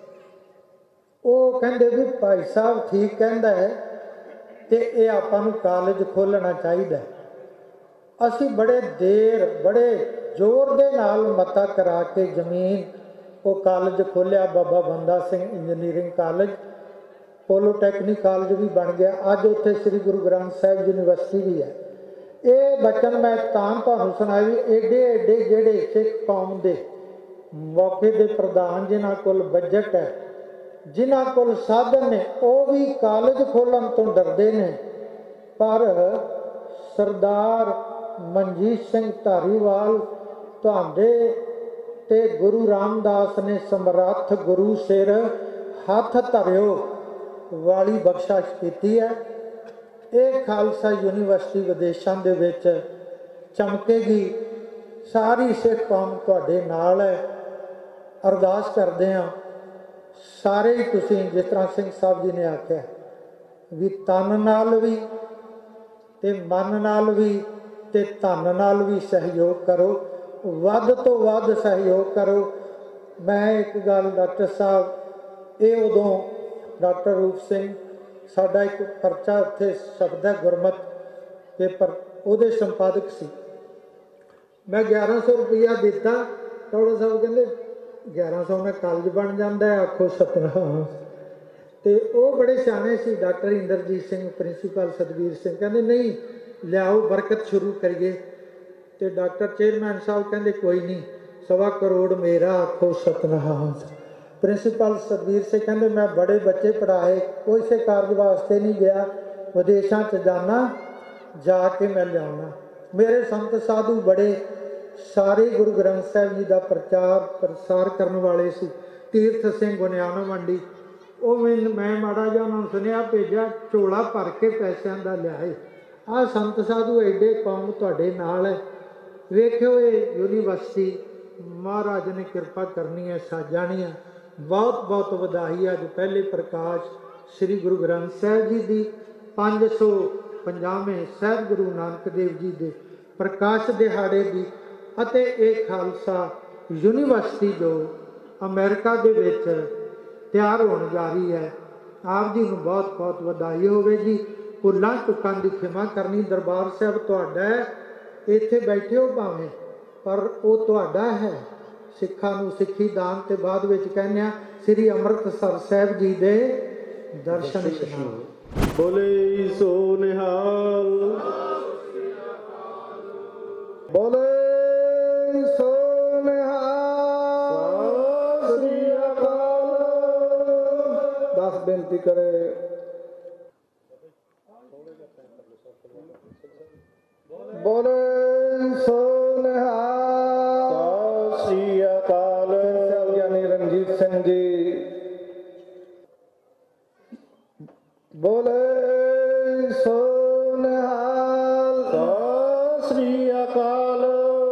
ਉਹ ਕਹਿੰਦੇ ਵੀ ਭਾਈ ਸਾਹਿਬ ਠੀਕ ਕਹਿੰਦਾ ਹੈ ਅਤੇ ਇਹ ਆਪਾਂ ਨੂੰ ਕਾਲਜ ਖੋਲ੍ਹਣਾ ਚਾਹੀਦਾ। ਅਸੀਂ ਬੜੇ ਦੇਰ ਬੜੇ ਜ਼ੋਰ ਦੇ ਨਾਲ ਮਤਾ ਕਰਾ ਕੇ ਜ਼ਮੀਨ ਉਹ ਕਾਲਜ ਖੋਲ੍ਹਿਆ, Baba Banda Singh Engineering College, polytechnic college ਵੀ ਬਣ ਗਿਆ। ਅੱਜ ਉੱਥੇ ਸ੍ਰੀ ਗੁਰੂ ਗ੍ਰੰਥ ਸਾਹਿਬ ਯੂਨੀਵਰਸਿਟੀ ਵੀ ਹੈ। ਇਹ ਬਚਨ ਮੈਂ ਤਾਂ ਤੁਹਾਨੂੰ ਸੁਣਾਇਆ ਵੀ ਏਡੇ ਏਡੇ ਜਿਹੜੇ ਸਿੱਖ ਕੌਮ ਦੇ ਮੌਕੇ ਦੇ ਪ੍ਰਧਾਨ, ਜਿਨ੍ਹਾਂ ਕੋਲ ਬਜਟ ਹੈ, ਜਿਨ੍ਹਾਂ ਕੋਲ ਸਾਧਨ ਨੇ, ਉਹ ਵੀ ਕਾਲਜ ਖੋਲ੍ਹਣ ਤੋਂ ਡਰਦੇ ਨੇ। ਪਰ ਸਰਦਾਰ ਮਨਜੀਤ ਸਿੰਘ ਧਾਰੀਵਾਲ ਤੁਹਾਡੇ ਤੇ ਗੁਰੂ ਰਾਮਦਾਸ ਨੇ ਸਮਰੱਥ ਗੁਰੂ ਸਿਰ ਹੱਥ ਧਰਿਓ ਵਾਲੀ ਬਖਸ਼ਿਸ਼ ਕੀਤੀ ਹੈ। ਇਹ ਖਾਲਸਾ ਯੂਨੀਵਰਸਿਟੀ ਵਿਦੇਸ਼ਾਂ ਦੇ ਵਿੱਚ ਚਮਕੇਗੀ। ਸਾਰੀ ਸਿੱਖ ਕੌਮ ਤੁਹਾਡੇ ਨਾਲ ਹੈ। ਅਰਦਾਸ ਕਰਦੇ ਹਾਂ ਸਾਰੇ ਹੀ ਤੁਸੀਂ, ਜਿਸ ਤਰ੍ਹਾਂ ਸਿੰਘ ਸਾਹਿਬ ਜੀ ਨੇ ਆਖਿਆ ਵੀ ਤਨ ਨਾਲ ਵੀ ਅਤੇ ਮਨ ਨਾਲ ਵੀ ਅਤੇ ਧਨ ਨਾਲ ਵੀ ਸਹਿਯੋਗ ਕਰੋ, ਵੱਧ ਤੋਂ ਵੱਧ ਸਹਿਯੋਗ ਕਰੋ। ਮੈਂ ਇੱਕ ਗੱਲ ਡਾਕਟਰ ਸਾਹਿਬ, ਇਹ ਉਦੋਂ ਡਾਕਟਰ ਰੂਪ ਸਿੰਘ ਸਾਡਾ ਇੱਕ ਪਰਚਾ ਉੱਥੇ ਸ਼ਬਦ ਹੈ ਗੁਰਮਤ ਪੇਪਰ, ਉਹਦੇ ਸੰਪਾਦਕ ਸੀ। ਮੈਂ ਗਿਆਰਾਂ ਸੌ ਰੁਪਈਆ ਦਿੱਤਾ। ਟੌੜਾ ਸਾਹਿਬ ਕਹਿੰਦੇ ਗਿਆਰਾਂ ਸੌ ਨਾਲ ਕਾਲਜ ਬਣ ਜਾਂਦਾ ਹੈ। ਆਖੋ ਸਤਨਾਮ। ਤੇ ਉਹ ਬੜੇ ਸਿਆਣੇ ਸੀ ਡਾਕਟਰ ਇੰਦਰਜੀਤ ਸਿੰਘ ਪ੍ਰਿੰਸੀਪਲ ਸਤਬੀਰ ਸਿੰਘ ਕਹਿੰਦੇ ਨਹੀਂ ਲਿਆਓ ਬਰਕਤ ਸ਼ੁਰੂ ਕਰੀਏ ਤੇ ਡਾਕਟਰ ਚੇਅਰਮੈਨ ਸਾਹਿਬ ਕਹਿੰਦੇ ਕੋਈ ਨਹੀਂ ਸਵਾ ਕਰੋੜ ਮੇਰਾ ਆਖੋ ਸਤਨਾਮ ਪ੍ਰਿੰਸੀਪਲ ਸਤਬੀਰ ਸਿੰਘ ਕਹਿੰਦੇ ਮੈਂ ਬੜੇ ਬੱਚੇ ਪੜ੍ਹਾਏ ਕਿਸੇ ਕਾਰਜ ਵਾਸਤੇ ਨਹੀਂ ਗਿਆ ਵਿਦੇਸ਼ਾਂ 'ਚ ਜਾਣਾ ਜਾ ਕੇ ਮੈਂ ਲਿਆਉਣਾ ਮੇਰੇ ਸੰਤ ਸਾਧੂ ਬੜੇ ਸਾਰੇ ਗੁਰੂ ਗ੍ਰੰਥ ਸਾਹਿਬ ਜੀ ਦਾ ਪ੍ਰਚਾਰ ਪ੍ਰਸਾਰ ਕਰਨ ਵਾਲੇ ਸੀ ਤੀਰਥ ਸਿੰਘ ਗੁਨਿਆਣਾ ਮੰਡੀ ਉਹ ਮੈਨੂੰ ਮੈਂ ਮਾੜਾ ਜਿਹਾ ਉਹਨਾਂ ਨੂੰ ਸੁਨੇਹਾ ਭੇਜਿਆ ਝੋਲਾ ਭਰ ਕੇ ਪੈਸਿਆਂ ਦਾ ਲਿਆਏ ਆਹ ਸੰਤ ਸਾਧੂ ਐਡੇ ਕੌਮ ਤੁਹਾਡੇ ਨਾਲ ਹੈ ਵੇਖਿਓ ਇਹ ਯੂਨੀਵਰਸਿਟੀ ਮਹਾਰਾਜ ਨੇ ਕਿਰਪਾ ਕਰਨੀ ਹੈ ਸਾਜਾਣੀ ਹੈ ਬਹੁਤ ਬਹੁਤ ਵਧਾਈ ਅੱਜ ਪਹਿਲੇ ਪ੍ਰਕਾਸ਼ ਸ੍ਰੀ ਗੁਰੂ ਗ੍ਰੰਥ ਸਾਹਿਬ ਜੀ ਦੀ ਪੰਜ ਸੌ ਪੰਜਾਹਵੇਂ ਸਾਹਿਬ ਗੁਰੂ ਨਾਨਕ ਦੇਵ ਜੀ ਦੇ ਪ੍ਰਕਾਸ਼ ਦਿਹਾੜੇ ਦੀ ਅਤੇ ਇਹ ਖਾਲਸਾ ਯੂਨੀਵਰਸਿਟੀ ਜੋ ਅਮਰੀਕਾ ਦੇ ਵਿੱਚ ਤਿਆਰ ਹੋਣ ਜਾ ਰਹੀ ਹੈ ਆਪ ਜੀ ਨੂੰ ਬਹੁਤ ਬਹੁਤ ਵਧਾਈ ਹੋਵੇ ਜੀ ਭੁੱਲਾਂ ਚੁੱਕਾਂ ਦੀ ਖਿਮਾ ਕਰਨੀ ਦਰਬਾਰ ਸਾਹਿਬ ਤੁਹਾਡਾ ਹੈ ਇੱਥੇ ਬੈਠੇ ਹੋ ਭਾਵੇਂ ਪਰ ਉਹ ਤੁਹਾਡਾ ਹੈ ਸਿੱਖਾਂ ਨੂੰ ਸਿੱਖੀ ਦਾਨ ਤੇ ਬਾਅਦ ਵਿੱਚ ਕਹਿੰਦੇ ਆ ਸ੍ਰੀ ਅੰਮ੍ਰਿਤਸਰ ਸਾਹਿਬ ਜੀ ਦੇ ਦਰਸ਼ਨ ਇਸ਼ਨਾਨ ਬੋਲੇ ਸੋ ਨਿਹਾਲ ਬੋਲੇ ਸੋ ਨਿਹਾਲ ਸ੍ਰੀ ਅਕਾਲ ਦਾਸ ਬੇਨਤੀ ਕਰੇ ਬੋਲੇ ਸੋ ਨਿਹਾਲ ਸ੍ਰੀ ਅਕਾਲ ਗਿਆਨੀ ਰਣਜੀਤ ਸਿੰਘ ਜੀ ਬੋਲੇ ਸੋ ਨਿਹਾਲ ਸ੍ਰੀ ਅਕਾਲ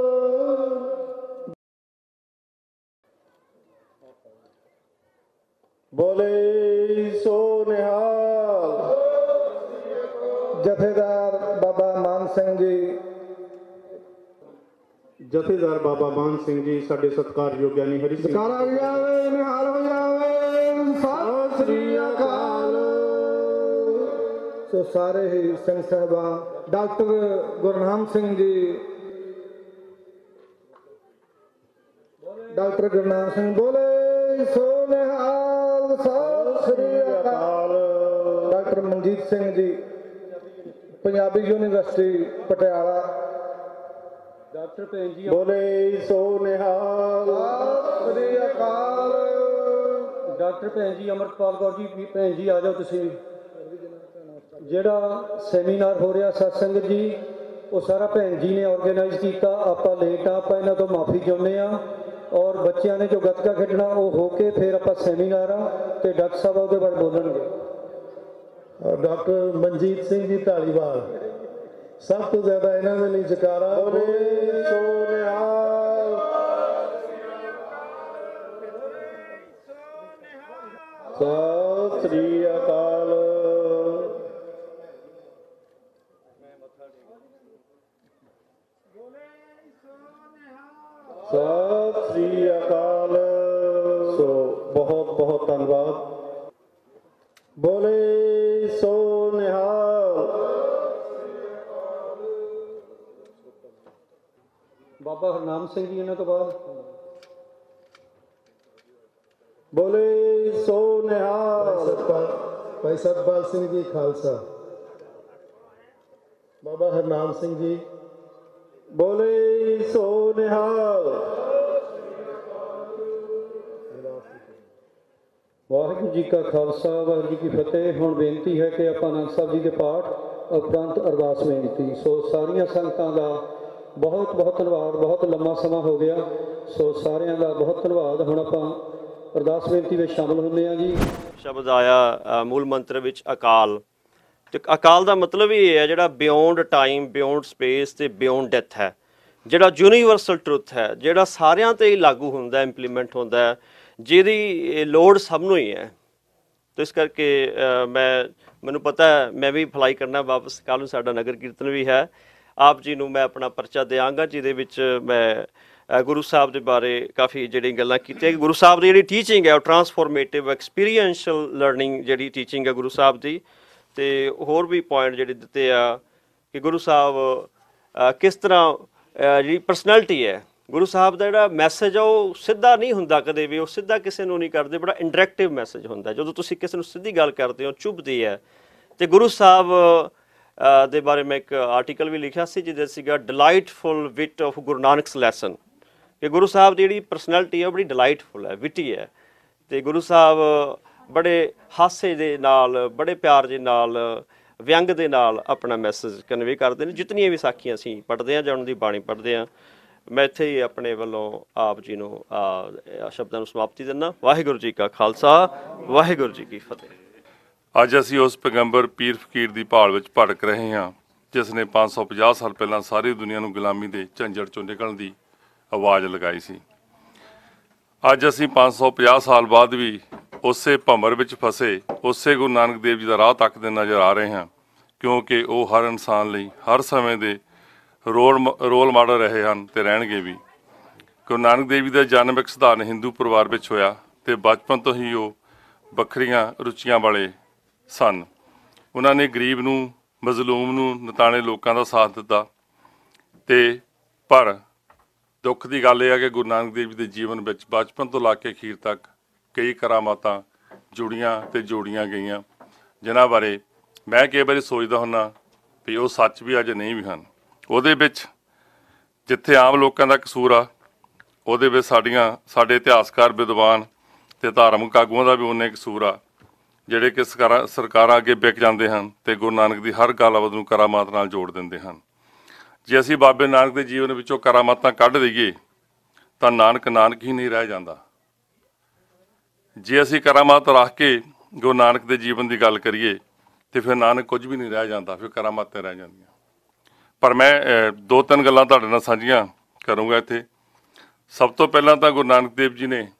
ਬੋਲੇ ਸੋ ਨਿਹਾਲ ਜਥੇਦਾਰ ਬਾਬਾ ਮਾਨ ਸਿੰਘ ਜੀ ਜਥੇਦਾਰ ਬਾਬਾ ਮਾਨ ਸਿੰਘ ਜੀ ਸਾਡੇ ਸਤਿਕਾਰਯੋਗ ਗਿਆਨੀ ਹਰੀ ਸਿੰਘ ਜਕਾਰਾ ਹੋ ਜਾਵੇ ਨਿਹਾਲ ਹੋ ਜਾਵੇ ਸਤਿ ਸ੍ਰੀ ਅਕਾਲ ਸੋ ਸਾਰੇ ਹੀ ਸਿੰਘ ਸਾਹਿਬਾਨ ਡਾਕਟਰ ਗੁਰਨਾਮ ਸਿੰਘ ਜੀ ਡਾਕਟਰ ਗੁਰਨਾਮ ਸਿੰਘ ਬੋਲੇ ਸੋ ਨਿਹਾਲ ਸਤਿ ਸ੍ਰੀ ਅਕਾਲ doctor Manjit Singh ji Punjabi University Patiala doctor ਭੈਣ ਜੀ ਬੋਲੇ ਸੋ ਨਿਹਾਲ ਸਤਿ ਸ੍ਰੀ ਅਕਾਲ ਡਾਕਟਰ ਭੈਣ ਜੀ ਅਮਰਪਾਲ ਕੌਰ ਜੀ ਭੈਣ ਜੀ ਆ ਜਾਓ ਤੁਸੀਂ ਜਿਹੜਾ ਸੈਮੀਨਾਰ ਹੋ ਰਿਹਾ ਸਤਸੰਗ ਜੀ ਉਹ ਸਾਰਾ ਭੈਣ ਜੀ ਨੇ ਆਰਗੇਨਾਈਜ਼ ਕੀਤਾ ਆਪਾਂ ਲੇਟ ਆ ਆਪਾਂ ਇਹਨਾਂ ਤੋਂ ਮਾਫੀ ਚਾਹੁੰਦੇ ਆ ਔਰ ਬੱਚਿਆਂ ਨੇ ਜੋ ਗੱਤਕਾ ਖੇਡਣਾ ਉਹ ਹੋ ਕੇ ਫਿਰ ਆਪਾਂ ਸੈਮੀਨਾਰ ਆ ਤੇ ਡਾਕਟਰ ਸਾਹਿਬ ਉਹਦੇ ਬਾਰੇ ਬੋਲਣਗੇ ਡਾਕਟਰ ਮਨਜੀਤ ਸਿੰਘ ਜੀ ਢਾਲੀਵਾਲ ਸਭ ਤੋਂ ਜ਼ਿਆਦਾ ਇਹਨਾਂ ਦੇ ਲਈ ਜਕਾਰਾ ਬੋਲੇ ਸੋ ਨਿਹਾਲ ਸਤਿ ਸ੍ਰੀ ਅਕਾਲ ਸਤਿ ਸ੍ਰੀ ਅਕਾਲ ਸੋ ਬਹੁਤ ਬਹੁਤ ਧੰਨਵਾਦ ਬੋਲੇ ਸੋ ਨਿਹਾਲ ਬਾਬਾ ਹਰਨਾਮ ਸਿੰਘ ਜੀ ਇਹਨਾਂ ਤੋਂ ਬਾਅਦ ਬੋਲੇ ਸੋ ਨਿਹਾਲ ਭਾਈ ਸਤਪਾਲ ਸਿੰਘ ਜੀ ਖਾਲਸਾ ਬਾਬਾ ਹਰਨਾਮ ਸਿੰਘ ਜੀ ਬੋਲੇ ਸੋ ਨਿਹਾਲ ਵਾਹਿਗੁਰੂ ਜੀ ਕਾ ਖਾਲਸਾ ਵਾਹਿਗੁਰੂ ਜੀ ਕੀ ਫਤਿਹ ਹੁਣ ਬੇਨਤੀ ਹੈ ਕਿ ਆਪਾਂ ਆਨੰਦ ਸਾਹਿਬ ਜੀ ਦੇ ਪਾਠ ਉਪਰੰਤ ਅਰਦਾਸ ਬੇਨਤੀ ਸੋ ਸਾਰੀਆਂ ਸੰਗਤਾਂ ਦਾ ਬਹੁਤ ਬਹੁਤ ਧੰਨਵਾਦ ਬਹੁਤ ਲੰਮਾ ਸਮਾਂ ਹੋ ਗਿਆ ਸੋ ਸਾਰਿਆਂ ਦਾ ਬਹੁਤ ਧੰਨਵਾਦ ਹੁਣ ਆਪਾਂ ਅਰਦਾਸ ਬੇਨਤੀ ਵਿੱਚ ਸ਼ਾਮਲ ਹੁੰਦੇ ਹਾਂ ਜੀ ਸ਼ਬਦ ਆਇਆ ਮੂਲ ਮੰਤਰ ਵਿੱਚ ਅਕਾਲ ਤੇ ਅਕਾਲ ਦਾ ਮਤਲਬ ਇਹ ਹੈ ਜਿਹੜਾ ਬਿਯੋਂਡ ਟਾਈਮ ਬਿਯੋਂਡ ਸਪੇਸ ਤੇ ਬਿਯੋਂਡ ਡੈਥ ਹੈ ਜਿਹੜਾ ਯੂਨੀਵਰਸਲ ਟਰੁੱਥ ਹੈ ਜਿਹੜਾ ਸਾਰਿਆਂ ਤੇ ਹੀ ਲਾਗੂ ਹੁੰਦਾ ਇੰਪਲੀਮੈਂਟ ਹੁੰਦਾ ਹੈ ਜਿਹਦੀ ਲੋੜ ਸਭ ਨੂੰ ਹੀ ਹੈ ਤੇ ਇਸ ਕਰਕੇ ਮੈਂ ਮੈਨੂੰ ਪਤਾ ਹੈ ਮੈਂ ਵੀ ਫਲਾਈ ਕਰਨਾ ਵਾਪਸ ਕੱਲ੍ਹ ਨੂੰ ਸਾਡਾ ਨਗਰ ਕੀਰਤਨ ਵੀ ਹੈ ਆਪ ਜੀ ਨੂੰ ਮੈਂ ਆਪਣਾ ਪਰਚਾ ਦਿਆਂਗਾ ਜਿਹਦੇ ਵਿੱਚ ਮੈਂ ਗੁਰੂ ਸਾਹਿਬ ਦੇ ਬਾਰੇ ਕਾਫੀ ਜਿਹੜੀ ਗੱਲਾਂ ਕੀਤੀਆਂ ਕਿ ਗੁਰੂ ਸਾਹਿਬ ਦੀ ਜਿਹੜੀ ਟੀਚਿੰਗ ਹੈ ਉਹ ਟਰਾਂਸਫੋਰਮੇਟਿਵ ਐਕਸਪੀਰੀਐਂਸ਼ੀਅਲ ਲਰਨਿੰਗ ਜਿਹੜੀ ਟੀਚਿੰਗ ਹੈ ਗੁਰੂ ਸਾਹਿਬ ਦੀ ਤੇ ਹੋਰ ਵੀ ਪੁਆਇੰਟ ਜਿਹੜੇ ਦਿੱਤੇ ਆ ਕਿ ਗੁਰੂ ਸਾਹਿਬ ਕਿਸ ਤਰ੍ਹਾਂ ਜਿਹੜੀ ਪਰਸਨੈਲਿਟੀ ਹੈ ਗੁਰੂ ਸਾਹਿਬ ਦਾ ਜਿਹੜਾ ਮੈਸੇਜ ਆ ਉਹ ਸਿੱਧਾ ਨਹੀਂ ਹੁੰਦਾ ਕਦੇ ਵੀ, ਉਹ ਸਿੱਧਾ ਕਿਸੇ ਨੂੰ ਨਹੀਂ ਕਰਦੇ, ਬੜਾ ਇੰਡਾਇਰੈਕਟਿਵ ਮੈਸੇਜ ਹੁੰਦਾ। ਜਦੋਂ ਤੁਸੀਂ ਕਿਸੇ ਨੂੰ ਸਿੱਧੀ ਗੱਲ ਕਰਦੇ ਹੋ ਚੁੱਭਦੀ ਹੈ। ਤੇ ਗੁਰੂ ਸਾਹਿਬ ਦੇ ਬਾਰੇ ਮੈਂ ਇੱਕ ਆਰਟੀਕਲ ਵੀ ਲਿਖਿਆ ਸੀ ਜਿਹਦੇ ਸੀਗਾ delightful wit of Guru Nanak's lesson, ਕਿ ਗੁਰੂ ਸਾਹਿਬ ਦੀ ਜਿਹੜੀ ਪਰਸਨੈਲਿਟੀ ਹੈ ਉਹ ਬੜੀ ਡਿਲਾਈਟਫੁਲ ਹੈ, ਵਿਟੀ ਹੈ। ਤੇ ਗੁਰੂ ਸਾਹਿਬ ਬੜੇ ਹਾਸੇ ਦੇ ਨਾਲ, ਬੜੇ ਪਿਆਰ ਦੇ ਨਾਲ, ਵਿਅੰਗ ਦੇ ਨਾਲ ਆਪਣਾ ਮੈਸੇਜ ਕਨਵੇ ਕਰਦੇ ਨੇ। ਜਿਤਨੀਆਂ ਵੀ ਸਾਖੀਆਂ ਅਸੀਂ ਪੜ੍ਹਦੇ ਹਾਂ ਜਾਂ ਉਹਨਾਂ ਦੀ ਬਾਣੀ ਪੜ੍ਹਦੇ ਹਾਂ, ਮੈਂ ਇੱਥੇ ਹੀ ਆਪਣੇ ਵੱਲੋਂ ਆਪ ਜੀ ਨੂੰ ਸ਼ਬਦਾਂ ਨੂੰ ਸਮਾਪਤੀ ਦਿੰਦਾ। ਵਾਹਿਗੁਰੂ ਜੀ ਕਾ ਖਾਲਸਾ, ਵਾਹਿਗੁਰੂ ਜੀ ਕੀ ਫਤਿਹ। ਅੱਜ ਅਸੀਂ ਉਸ ਪੈਗੰਬਰ ਪੀਰ ਫਕੀਰ ਦੀ ਭਾਲ ਵਿੱਚ ਭਟਕ ਰਹੇ ਹਾਂ ਜਿਸ ਨੇ ਪੰਜ ਸੌ ਪੰਜਾਹ ਸਾਲ ਪਹਿਲਾਂ ਸਾਰੀ ਦੁਨੀਆ ਨੂੰ ਗੁਲਾਮੀ ਦੇ ਝੰਜਟ ਚੋਂ ਨਿਕਲਣ ਦੀ ਆਵਾਜ਼ ਲਗਾਈ ਸੀ। ਅੱਜ ਅਸੀਂ ਪੰਜ ਸੌ ਪੰਜਾਹ ਸਾਲ ਬਾਅਦ ਵੀ ਉਸੇ ਭੰਵਰ ਵਿੱਚ ਫਸੇ ਉਸੇ ਗੁਰੂ ਨਾਨਕ ਦੇਵ ਜੀ ਦਾ ਰਾਹ ਤੱਕਦੇ ਨਜ਼ਰ ਆ ਰਹੇ ਹਾਂ, ਕਿਉਂਕਿ ਉਹ ਹਰ ਇਨਸਾਨ ਲਈ ਹਰ ਸਮੇਂ ਦੇ ਰੋਲ ਰੋਲ ਮਾਡਲ ਰਹੇ ਹਨ ਤੇ ਰਹਿਣਗੇ ਵੀ। ਗੁਰੂ ਨਾਨਕ ਦੇਵ ਜੀ ਦਾ ਜਨਮ ਇੱਕ ਸਧਾਰਨ ਹਿੰਦੂ ਪਰਿਵਾਰ ਵਿੱਚ ਹੋਇਆ ਤੇ ਬਚਪਨ ਤੋਂ ਹੀ ਉਹ ਵੱਖਰੀਆਂ ਰੁਚੀਆਂ ਵਾਲੇ ਸਨ। ਉਹਨਾਂ ਨੇ ਗਰੀਬ ਨੂੰ, ਮਜ਼ਲੂਮ ਨੂੰ, ਨਤਾਣੇ ਲੋਕਾਂ ਦਾ ਸਾਥ ਦਿੱਤਾ। ਤੇ ਪਰ ਦੁੱਖ ਦੀ ਗੱਲ ਇਹ ਹੈ ਕਿ ਗੁਰੂ ਨਾਨਕ ਦੇਵ ਜੀ ਦੇ ਜੀਵਨ ਵਿੱਚ ਬਚਪਨ ਤੋਂ ਲਾ ਕੇ ਅਖੀਰ ਤੱਕ ਕਈ ਕਰਾਮਾਤਾਂ ਜੁੜੀਆਂ ਤੇ ਜੋੜੀਆਂ ਗਈਆਂ, ਜਿਨ੍ਹਾਂ ਬਾਰੇ ਮੈਂ ਕਈ ਵਾਰੀ ਸੋਚਦਾ ਹੁੰਦਾ ਵੀ ਉਹ ਸੱਚ ਵੀ ਅੱਜ ਨਹੀਂ ਵੀ ਹਨ। ਉਹਦੇ ਵਿੱਚ ਜਿੱਥੇ ਆਮ ਲੋਕਾਂ ਦਾ ਕਸੂਰ ਆ, ਉਹਦੇ ਵਿੱਚ ਸਾਡੀਆਂ ਸਾਡੇ ਇਤਿਹਾਸਕਾਰ, ਵਿਦਵਾਨ ਤੇ ਧਾਰਮਿਕ ਆਗੂਆਂ ਦਾ ਵੀ ਉਨਾ ਹੀ ਕਸੂਰ ਆ, ਜਿਹੜੇ ਕਿ ਸਰਕਾਰਾਂ ਸਰਕਾਰਾਂ ਅੱਗੇ ਵਿਕ ਜਾਂਦੇ ਹਨ ਤੇ ਗੁਰੂ ਨਾਨਕ ਦੀ ਹਰ ਗੱਲਬਾਤ ਨੂੰ ਕਰਾਮਾਤ ਨਾਲ ਜੋੜ ਦਿੰਦੇ ਹਨ। ਜੇ ਅਸੀਂ ਬਾਬੇ ਨਾਨਕ ਦੇ ਜੀਵਨ ਵਿੱਚੋਂ ਕਰਾਮਾਤਾਂ ਕੱਢ ਦਈਏ ਤਾਂ ਨਾਨਕ ਨਾਨਕ ਹੀ ਨਹੀਂ ਰਹਿ ਜਾਂਦਾ। ਜੇ ਅਸੀਂ ਕਰਾਮਾਤ ਰੱਖ ਕੇ ਗੁਰੂ ਨਾਨਕ ਦੇ ਜੀਵਨ ਦੀ ਗੱਲ ਕਰੀਏ ਤੇ ਫਿਰ ਨਾਨਕ ਕੁਝ ਵੀ ਨਹੀਂ ਰਹਿ ਜਾਂਦਾ, ਫਿਰ ਕਰਾਮਾਤਾਂ ਰਹਿ ਜਾਂਦੀਆਂ। ਪਰ ਮੈਂ ਦੋ ਤਿੰਨ ਗੱਲਾਂ ਤੁਹਾਡੇ ਨਾਲ ਸਾਂਝੀਆਂ ਕਰੂੰਗਾ ਇੱਥੇ। ਸਭ ਤੋਂ ਪਹਿਲਾਂ ਤਾਂ ਗੁਰੂ ਨਾਨਕ ਦੇਵ ਜੀ ਨੇ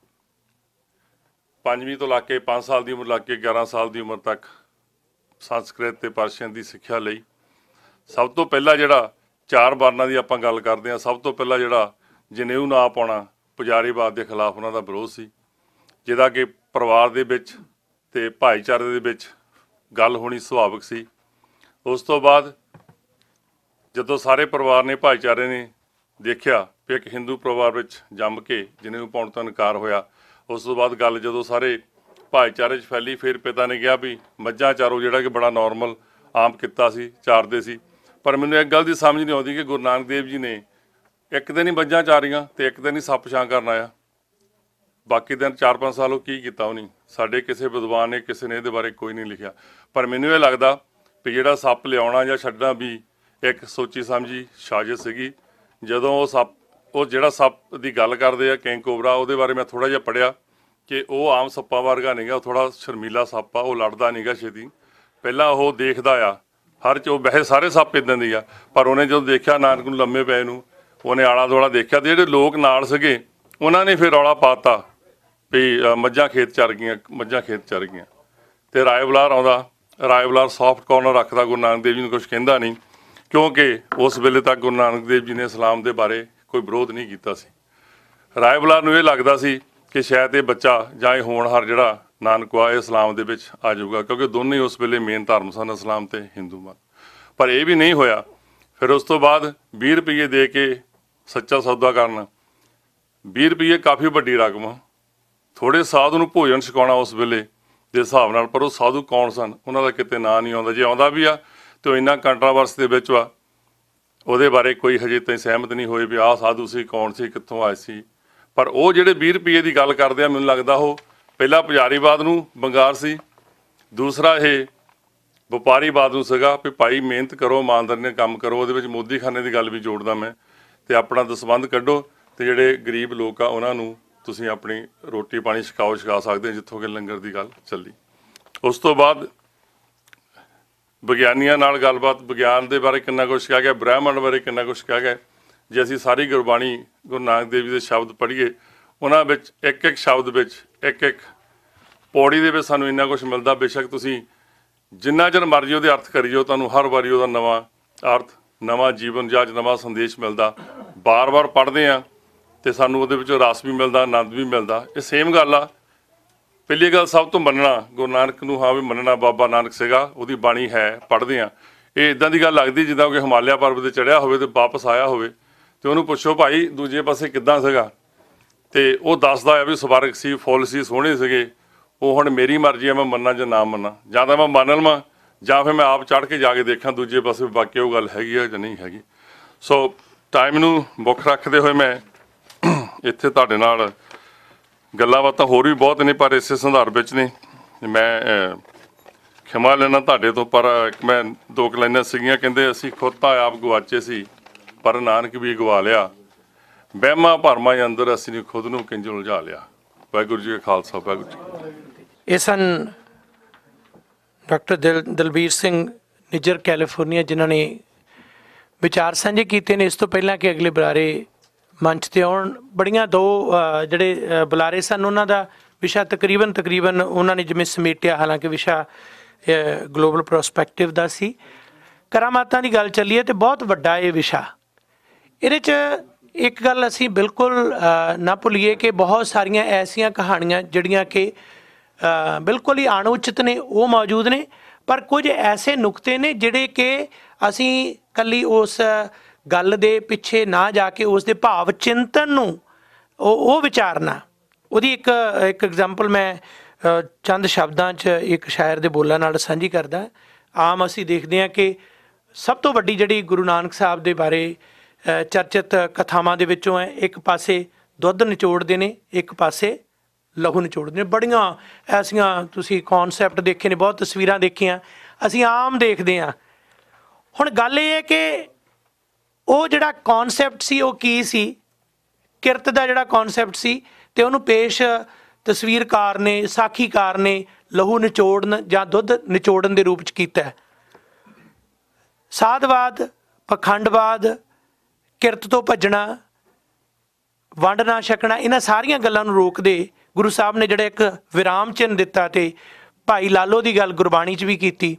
ਪੰਜਵੀਂ ਤੋਂ ਲਾ ਕੇ ਪੰਜ ਸਾਲ ਦੀ ਉਮਰ ਲਾ ਕੇ ਗਿਆਰਾਂ ਸਾਲ ਦੀ ਉਮਰ ਤੱਕ ਸੰਸਕ੍ਰਿਤ ਤੇ ਪਰਸ਼ੀਅਨ ਦੀ ਸਿੱਖਿਆ ਲਈ। ਸਭ ਤੋਂ ਪਹਿਲਾਂ ਜਿਹੜਾ ਚਾਰ ਵਰਨਾਂ ਦੀ ਆਪਾਂ ਗੱਲ ਕਰਦੇ ਹਾਂ, ਸਭ ਤੋਂ ਪਹਿਲਾਂ ਜਿਹੜਾ ਜਨੇਊ ਨਾ ਪਾਉਣਾ ਪੁਜਾਰੀਵਾਦ ਦੇ ਖਿਲਾਫ ਉਹਨਾਂ ਦਾ ਵਿਰੋਧ ਸੀ, ਜਿਹਦਾ ਕਿ ਪਰਿਵਾਰ ਦੇ ਵਿੱਚ ਤੇ ਭਾਈਚਾਰੇ ਦੇ ਵਿੱਚ ਗੱਲ ਹੋਣੀ ਸੁਭਾਵਿਕ ਸੀ। ਉਸ ਤੋਂ ਬਾਅਦ ਜਦੋਂ ਸਾਰੇ ਪਰਿਵਾਰ ਨੇ, ਭਾਈਚਾਰੇ ਨੇ ਦੇਖਿਆ ਕਿ ਇੱਕ ਹਿੰਦੂ ਪਰਿਵਾਰ ਵਿੱਚ ਜੰਮ ਕੇ ਜਨੇਊ ਪਾਉਣ ਤੋਂ ਇਨਕਾਰ ਹੋਇਆ, ਉਸ ਤੋਂ ਬਾਅਦ ਗੱਲ ਜਦੋਂ ਸਾਰੇ ਭਾਈਚਾਰੇ 'ਚ ਫੈਲੀ, ਫਿਰ ਪਿਤਾ ਨੇ ਕਿਹਾ ਵੀ ਮੱਝਾਂ ਚਾਰੋ, ਜਿਹੜਾ ਕਿ ਬੜਾ ਨੋਰਮਲ ਆਮ ਕਿੱਤਾ ਸੀ, ਚਾਰਦੇ ਸੀ। ਪਰ ਮੈਨੂੰ ਇੱਕ ਗੱਲ ਦੀ ਸਮਝ ਨਹੀਂ ਆਉਂਦੀ ਕਿ ਗੁਰੂ ਨਾਨਕ ਦੇਵ ਜੀ ਨੇ ਇੱਕ ਦਿਨ ਹੀ ਮੱਝਾਂ ਚਾਰੀਆਂ ਤੇ ਇੱਕ ਦਿਨ ਹੀ ਸੱਪ ਛਾਂ ਕਰਨ ਆਇਆ, ਬਾਕੀ ਦਿਨ ਚਾਰ ਪੰਜ ਸਾਲ ਉਹ ਕੀ ਕੀਤਾ ਉਹ ਨਹੀਂ। ਸਾਡੇ ਕਿਸੇ ਵਿਦਵਾਨ ਨੇ, ਕਿਸੇ ਨੇ ਇਹਦੇ ਬਾਰੇ ਕੋਈ ਨਹੀਂ ਲਿਖਿਆ। ਪਰ ਮੈਨੂੰ ਇਹ ਲੱਗਦਾ ਵੀ ਜਿਹੜਾ ਸੱਪ ਲਿਆਉਣਾ ਜਾਂ ਛੱਡਣਾ ਵੀ ਇੱਕ ਸੋਚੀ ਸਮਝੀ ਸਾਜ਼ਿਸ਼ ਸੀਗੀ। ਜਦੋਂ ਉਹ ਸੱਪ ਉਹ ਜਿਹੜਾ ਸੱਪ ਦੀ ਗੱਲ ਕਰਦੇ ਆ ਕਿੰਗ ਕੋਬਰਾ, ਉਹਦੇ ਬਾਰੇ ਮੈਂ ਥੋੜ੍ਹਾ ਜਿਹਾ ਪੜ੍ਹਿਆ ਕਿ ਉਹ ਆਮ ਸੱਪਾਂ ਵਰਗਾ ਨਹੀਂਗਾ, ਉਹ ਥੋੜ੍ਹਾ ਸ਼ਰਮੀਲਾ ਸੱਪ ਆ, ਉਹ ਲੜਦਾ ਨਹੀਂਗਾ ਛੇਤੀ। ਪਹਿਲਾਂ ਉਹ ਦੇਖਦਾ ਆ ਹਰ ਚ, ਵੈਸੇ ਸਾਰੇ ਸੱਪ ਇੱਦਾਂ ਦੀ ਆ, ਪਰ ਉਹਨੇ ਜਦੋਂ ਦੇਖਿਆ ਨਾਨਕ ਨੂੰ ਲੰਮੇ ਪਏ ਨੂੰ, ਉਹਨੇ ਆਲਾ ਦੁਆਲਾ ਦੇਖਿਆ ਤੇ ਜਿਹੜੇ ਲੋਕ ਨਾਲ ਸੀਗੇ ਉਹਨਾਂ ਨੇ ਫਿਰ ਰੌਲਾ ਪਾਤਾ ਵੀ ਮੱਝਾਂ ਖੇਤ ਚਰ ਗਈਆਂ, ਮੱਝਾਂ ਖੇਤ ਚਰ ਗਈਆਂ। ਤੇ ਰਾਏ ਬੁਲਾਰ ਆਉਂਦਾ, ਰਾਏ ਬੁਲਾਰ ਸੌਫਟ ਕਾਰਨਰ ਰੱਖਦਾ, ਗੁਰੂ ਨਾਨਕ ਦੇਵ ਜੀ ਨੂੰ ਕੁਛ ਕਹਿੰਦਾ ਨਹੀਂ, ਕਿਉਂਕਿ ਉਸ ਵੇਲੇ ਤੱਕ ਗੁਰੂ ਨਾਨਕ ਦੇਵ ਜੀ ਨੇ ਇਸਲਾਮ ਦੇ ਬਾਰੇ ਕੋਈ ਵਿਰੋਧ ਨਹੀਂ ਕੀਤਾ ਸੀ। ਰਾਏ ਬੁਲਾਰ ਨੂੰ ਇਹ ਲੱਗਦਾ ਸੀ ਕਿ ਸ਼ਾਇਦ ਇਹ ਬੱਚਾ ਜਾਂ ਇਹ ਹੋਣਹਾਰ ਜਿਹੜਾ ਨਾਨਕ ਆ, ਇਹ ਇਸਲਾਮ ਦੇ ਵਿੱਚ ਆ ਜਾਊਗਾ, ਕਿਉਂਕਿ ਦੋਨੇ ਉਸ ਵੇਲੇ ਮੇਨ ਧਰਮ ਸਨ, ਇਸਲਾਮ ਤੇ ਹਿੰਦੂ ਮਤ। ਪਰ ਇਹ ਵੀ ਨਹੀਂ ਹੋਇਆ। ਫਿਰ ਉਸ ਤੋਂ ਬਾਅਦ ਵੀਹ ਰੁਪਈਏ ਦੇ ਕੇ ਸੱਚਾ ਸੌਦਾ ਕਰਨਾ, ਵੀਹ ਰੁਪਈਏ ਕਾਫੀ ਵੱਡੀ ਰਕਮ ਆ। ਥੋੜ੍ਹੇ ਸਾਧੂ ਨੂੰ ਭੋਜਨ ਛਕਾਉਣਾ ਉਸ ਵੇਲੇ ਦੇ ਹਿਸਾਬ ਨਾਲ, ਪਰ ਉਹ ਸਾਧੂ ਕੌਣ ਸਨ ਉਹਨਾਂ ਦਾ ਕਿਤੇ ਨਾਂ ਨਹੀਂ ਆਉਂਦਾ। ਜੇ ਆਉਂਦਾ ਵੀ ਆ ਤੇ ਉਹ ਇੰਨਾ ਕੰਟਰਾਵਰਸ ਦੇ ਵਿੱਚ ਵਾ, ਉਹਦੇ ਬਾਰੇ ਕੋਈ ਹਜੇ ਤਾਈਂ ਸਹਿਮਤ ਨਹੀਂ ਹੋਏ ਵੀ ਆਹ ਸਾਧੂ ਸੀ, ਕੌਣ ਸੀ, ਕਿੱਥੋਂ ਆਏ ਸੀ। ਪਰ ਉਹ ਜਿਹੜੇ ਵੀਹ ਰੁਪਈਏ ਦੀ ਗੱਲ ਕਰਦੇ ਆ, ਮੈਨੂੰ ਲੱਗਦਾ ਉਹ ਪਹਿਲਾ ਪੁਜਾਰੀਵਾਦ ਨੂੰ ਬੰਗਾਰ ਸੀ, ਦੂਸਰਾ ਇਹ ਵਪਾਰੀਵਾਦ ਨੂੰ ਸੀਗਾ ਵੀ ਭਾਈ ਮਿਹਨਤ ਕਰੋ, ਇਮਾਨਦਾਰੀ ਨਾਲ ਕੰਮ ਕਰੋ। ਉਹਦੇ ਵਿੱਚ ਮੋਦੀ ਖਾਨੇ ਦੀ ਗੱਲ ਵੀ ਜੋੜਦਾ ਮੈਂ, ਤੇ ਆਪਣਾ ਦਸਵੰਧ ਕੱਢੋ ਤੇ ਜਿਹੜੇ ਗਰੀਬ ਲੋਕ ਆ ਉਹਨਾਂ ਨੂੰ ਤੁਸੀਂ ਆਪਣੀ ਰੋਟੀ ਪਾਣੀ ਛਕਾਓ, ਛਕਾ ਸਕਦੇ ਹੋ, ਜਿੱਥੋਂ ਕਿ ਲੰਗਰ ਦੀ ਗੱਲ ਚੱਲੀ। ਉਸ ਤੋਂ ਬਾਅਦ ਵਿਗਿਆਨੀਆਂ ਨਾਲ ਗੱਲਬਾਤ, ਵਿਗਿਆਨ ਦੇ ਬਾਰੇ ਕਿੰਨਾ ਕੁਛ ਕਿਹਾ ਗਿਆ, ਬ੍ਰਹਿਮੰਡ ਬਾਰੇ ਕਿੰਨਾ ਕੁਛ ਕਿਹਾ ਗਿਆ। ਜੇ ਅਸੀਂ ਸਾਰੀ ਗੁਰਬਾਣੀ ਗੁਰੂ ਨਾਨਕ ਦੇਵ ਜੀ ਦੇ ਸ਼ਬਦ ਪੜ੍ਹੀਏ, ਉਹਨਾਂ ਵਿੱਚ ਇੱਕ ਇੱਕ ਸ਼ਬਦ ਵਿੱਚ, ਇੱਕ ਇੱਕ ਪੌੜੀ ਦੇ ਵਿੱਚ ਸਾਨੂੰ ਇੰਨਾ ਕੁਛ ਮਿਲਦਾ। ਬੇਸ਼ੱਕ ਤੁਸੀਂ ਜਿੰਨਾ ਚਿਰ ਮਰਜ਼ੀ ਉਹਦੇ ਅਰਥ ਕਰੀ ਜਾਓ, ਤੁਹਾਨੂੰ ਹਰ ਵਾਰੀ ਉਹਦਾ ਨਵਾਂ ਅਰਥ, ਨਵਾਂ ਜੀਵਨ ਜਾਂ ਨਵਾਂ ਸੰਦੇਸ਼ ਮਿਲਦਾ। ਬਾਰ-ਬਾਰ ਪੜ੍ਹਦੇ ਹਾਂ ਤੇ ਸਾਨੂੰ ਉਹਦੇ ਵਿੱਚੋਂ ਰਸ ਵੀ ਮਿਲਦਾ, ਆਨੰਦ ਵੀ ਮਿਲਦਾ। ਇਹ ਸੇਮ ਗੱਲ ਆ। ਪਹਿਲੀ ਗੱਲ ਸਭ ਤੋਂ ਮੰਨਣਾ ਗੁਰੂ ਨਾਨਕ ਨੂੰ, ਹਾਂ ਵੀ ਮੰਨਣਾ ਬਾਬਾ ਨਾਨਕ ਸੀਗਾ, ਉਹਦੀ ਬਾਣੀ ਹੈ, ਪੜ੍ਹਦੇ ਹਾਂ। ਇਹ ਇੱਦਾਂ ਦੀ ਗੱਲ ਲੱਗਦੀ ਜਿੱਦਾਂ ਕਿ ਹਿਮਾਲਿਆ ਪਰਬਤ 'ਤੇ ਚੜ੍ਹਿਆ ਹੋਵੇ ਤੇ ਵਾਪਸ ਆਇਆ ਹੋਵੇ ਤੇ ਉਹਨੂੰ ਪੁੱਛੋ ਭਾਈ ਦੂਜੇ ਪਾਸੇ ਕਿੱਦਾਂ ਸੀਗਾ, ਤੇ ਉਹ ਦੱਸਦਾ ਆ ਵੀ ਸਵਰਗ ਸੀ, ਫੁੱਲ ਸੀ, ਸੋਹਣੇ ਸੀਗੇ। ਉਹ ਹੁਣ ਮੇਰੀ ਮਰਜ਼ੀ ਆ, ਮੈਂ ਮੰਨਾਂ ਜਾਂ ਨਾ ਮੰਨਾਂ, ਜਾਂ ਤਾਂ ਮੈਂ ਮੰਨ ਲਵਾਂ ਜਾਂ ਫਿਰ ਮੈਂ ਆਪ ਚੜ੍ਹ ਕੇ ਜਾ ਕੇ ਦੇਖਾਂ ਦੂਜੇ ਪਾਸੇ ਬਾਕੀ ਉਹ ਗੱਲ ਹੈਗੀ ਆ ਜਾਂ ਨਹੀਂ ਹੈਗੀ। ਸੋ ਟਾਈਮ ਨੂੰ ਮੁੱਖ ਰੱਖਦੇ ਹੋਏ ਮੈਂ ਇੱਥੇ ਤੁਹਾਡੇ ਨਾਲ ਗੱਲਾਂ ਬਾਤਾਂ ਹੋਰ ਵੀ ਬਹੁਤ ਨੇ, ਪਰ ਇਸੇ ਸੰਦਰਭ ਵਿੱਚ ਨੇ ਮੈਂ ਖਿਮਾ ਲੈਣਾ ਤੁਹਾਡੇ ਤੋਂ। ਪਰ ਮੈਂ ਦੋ ਕੁ ਲਾਈਨਾਂ ਸੀਗੀਆਂ, ਕਹਿੰਦੇ ਅਸੀਂ ਖੁਦ ਤਾਂ ਆਪ ਗਵਾਚੇ ਸੀ ਪਰ ਨਾਨਕ ਵੀ ਗਵਾ ਲਿਆ, ਵਹਿਮਾਂ ਭਰਮਾਂ ਅੰਦਰ ਅਸੀਂ ਨੇ ਖੁਦ ਨੂੰ ਕਿੰਜ ਉਲਝਾ ਲਿਆ। ਵਾਹਿਗੁਰੂ ਜੀ ਕਾ ਖਾਲਸਾ, ਵਾਹਿਗੁਰੂ ਜੀ। ਇਹ ਸਨ ਡਾਕਟਰ ਦਿਲ ਦਲਬੀਰ ਸਿੰਘ ਨਿੱਜਰ ਕੈਲੀਫੋਰਨੀਆ, ਜਿਨ੍ਹਾਂ ਨੇ ਵਿਚਾਰ ਸਾਂਝੇ ਕੀਤੇ ਨੇ। ਇਸ ਤੋਂ ਪਹਿਲਾਂ ਕਿ ਅਗਲੇ ਬੁਲਾਰੇ ਮੰਚ 'ਤੇ ਆਉਣ, ਬੜੀਆਂ ਦੋ ਜਿਹੜੇ ਬੁਲਾਰੇ ਸਨ ਉਹਨਾਂ ਦਾ ਵਿਸ਼ਾ ਤਕਰੀਬਨ ਤਕਰੀਬਨ ਉਹਨਾਂ ਨੇ ਜਿਵੇਂ ਸਮੇਟਿਆ, ਹਾਲਾਂਕਿ ਵਿਸ਼ਾ ਗਲੋਬਲ ਪ੍ਰੋਸਪੈਕਟਿਵ ਦਾ ਸੀ। ਕਰਾਮਾਤਾਂ ਦੀ ਗੱਲ ਚੱਲੀ ਹੈ ਤੇ ਬਹੁਤ ਵੱਡਾ ਇਹ ਵਿਸ਼ਾ। ਇਹਦੇ 'ਚ ਇੱਕ ਗੱਲ ਅਸੀਂ ਬਿਲਕੁਲ ਨਾ ਭੁੱਲੀਏ ਕਿ ਬਹੁਤ ਸਾਰੀਆਂ ਐਸੀਆਂ ਕਹਾਣੀਆਂ ਜਿਹੜੀਆਂ ਕਿ ਬਿਲਕੁਲ ਹੀ ਅਣਉਚਿਤ ਨੇ, ਉਹ ਮੌਜੂਦ ਨੇ, ਪਰ ਕੁਝ ਐਸੇ ਨੁਕਤੇ ਨੇ ਜਿਹੜੇ ਕਿ ਅਸੀਂ ਇਕੱਲੀ ਉਸ ਗੱਲ ਦੇ ਪਿੱਛੇ ਨਾ ਜਾ ਕੇ ਉਸ ਦੇ ਭਾਵ ਚਿੰਤਨ ਨੂੰ ਉਹ ਉਹ ਵਿਚਾਰਨਾ। ਉਹਦੀ ਇੱਕ ਇੱਕ ਐਗਜ਼ਾਮਪਲ ਮੈਂ ਚੰਦ ਸ਼ਬਦਾਂ 'ਚ ਇੱਕ ਸ਼ਾਇਰ ਦੇ ਬੋਲਾਂ ਨਾਲ ਸਾਂਝੀ ਕਰਦਾ। ਆਮ ਅਸੀਂ ਦੇਖਦੇ ਹਾਂ ਕਿ ਸਭ ਤੋਂ ਵੱਡੀ ਜਿਹੜੀ ਗੁਰੂ ਨਾਨਕ ਸਾਹਿਬ ਦੇ ਬਾਰੇ ਚਰਚਿਤ ਕਥਾਵਾਂ ਦੇ ਵਿੱਚੋਂ ਹੈ, ਇੱਕ ਪਾਸੇ ਦੁੱਧ ਨਿਚੋੜਦੇ ਨੇ, ਇੱਕ ਪਾਸੇ ਲਹੂ ਨਿਚੋੜਦੇ ਨੇ। ਬੜੀਆਂ ਐਸੀਆਂ ਤੁਸੀਂ ਕੌਨਸੈਪਟ ਦੇਖੇ ਨੇ, ਬਹੁਤ ਤਸਵੀਰਾਂ ਦੇਖੀਆਂ, ਅਸੀਂ ਆਮ ਦੇਖਦੇ ਹਾਂ। ਹੁਣ ਗੱਲ ਇਹ ਹੈ ਕਿ ਉਹ ਜਿਹੜਾ ਕੌਨਸੈਪਟ ਸੀ ਉਹ ਕੀ ਸੀ, ਕਿਰਤ ਦਾ ਜਿਹੜਾ ਕੌਨਸੈਪਟ ਸੀ, ਤੇ ਉਹਨੂੰ ਪੇਸ਼ ਤਸਵੀਰਕਾਰ ਨੇ, ਸਾਖੀਕਾਰ ਨੇ ਲਹੂ ਨਿਚੋੜਨ ਜਾਂ ਦੁੱਧ ਨਿਚੋੜਨ ਦੇ ਰੂਪ 'ਚ ਕੀਤਾ। ਸਾਧਵਾਦ, ਪਖੰਡਵਾਦ, ਕਿਰਤ ਤੋਂ ਭੱਜਣਾ, ਵੰਡ ਨਾ ਛਕਣਾ, ਇਹਨਾਂ ਸਾਰੀਆਂ ਗੱਲਾਂ ਨੂੰ ਰੋਕਦੇ ਗੁਰੂ ਸਾਹਿਬ ਨੇ ਜਿਹੜਾ ਇੱਕ ਵਿਰਾਮ ਚਿੰਨ੍ਹ ਦਿੱਤਾ। ਤੇ ਭਾਈ ਲਾਲੋ ਦੀ ਗੱਲ ਗੁਰਬਾਣੀ 'ਚ ਵੀ ਕੀਤੀ।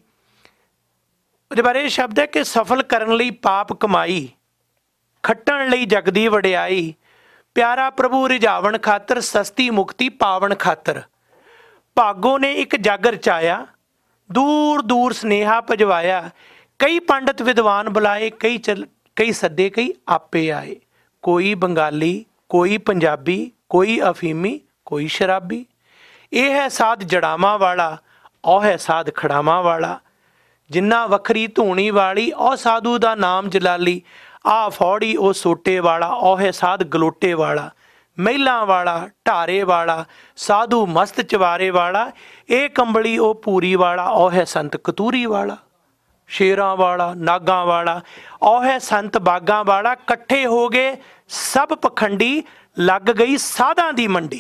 ਉਹਦੇ ਬਾਰੇ ਇਹ ਸ਼ਬਦ ਹੈ ਕਿ ਸਫਲ ਕਰਨ ਲਈ ਪਾਪ ਕਮਾਈ, ਖੱਟਣ ਲਈ ਜਗਦੀ ਵਡਿਆਈ, ਪਿਆਰਾ ਪ੍ਰਭੂ ਰਿਝਾਵਣ ਖਾਤਰ, ਸਸਤੀ ਮੁਕਤੀ ਪਾਵਨ ਖਾਤਰ। ਭਾਗੋ ਨੇ ਇੱਕ ਜਗ ਰਚਾਇਆ, ਦੂਰ ਦੂਰ ਸਨੇਹਾ ਭਜਵਾਇਆ, ਕਈ ਪੰਡਤ ਵਿਦਵਾਨ ਬੁਲਾਏ, ਕਈ ਚਲ ਕਈ ਸੱਦੇ ਕਈ ਆਪੇ ਆਏ। ਕੋਈ ਬੰਗਾਲੀ, ਕੋਈ ਪੰਜਾਬੀ, ਕੋਈ ਅਫੀਮੀ, ਕੋਈ ਸ਼ਰਾਬੀ। ਇਹ ਹੈ ਸਾਧ ਜੜਾਵਾਂ ਵਾਲਾ, ਉਹ ਹੈ ਸਾਧ ਖੜਾਵਾਂ ਵਾਲਾ। ਜਿੰਨਾ ਵੱਖਰੀ ਧੂਣੀ ਵਾਲੀ, ਉਹ ਸਾਧੂ ਦਾ ਨਾਮ ਜਲਾਲੀ। ਆ ਫੌੜੀ ਉਹ ਸੋਟੇ ਵਾਲਾ, ਉਹ ਹੈ ਸਾਧ ਗਲੋਟੇ ਵਾਲਾ। ਮਹਿਲਾਂ ਵਾਲਾ, ਢਾਰੇ ਵਾਲਾ, ਸਾਧੂ ਮਸਤ ਚਵਾਰੇ ਵਾਲਾ। ਇਹ ਕੰਬਲੀ ਉਹ ਪੂਰੀ ਵਾਲਾ, ਉਹ ਹੈ ਸੰਤ ਕਤੂਰੀ ਵਾਲਾ। ਸ਼ੇਰਾਂ ਵਾਲਾ, ਨਾਗਾਂ ਵਾਲਾ, ਉਹ ਹੈ ਸੰਤ ਬਾਗਾਂ ਵਾਲਾ। ਇਕੱਠੇ ਹੋ ਗਏ ਸਭ ਪਖੰਡੀ, ਲੱਗ ਗਈ ਸਾਧਾਂ ਦੀ ਮੰਡੀ।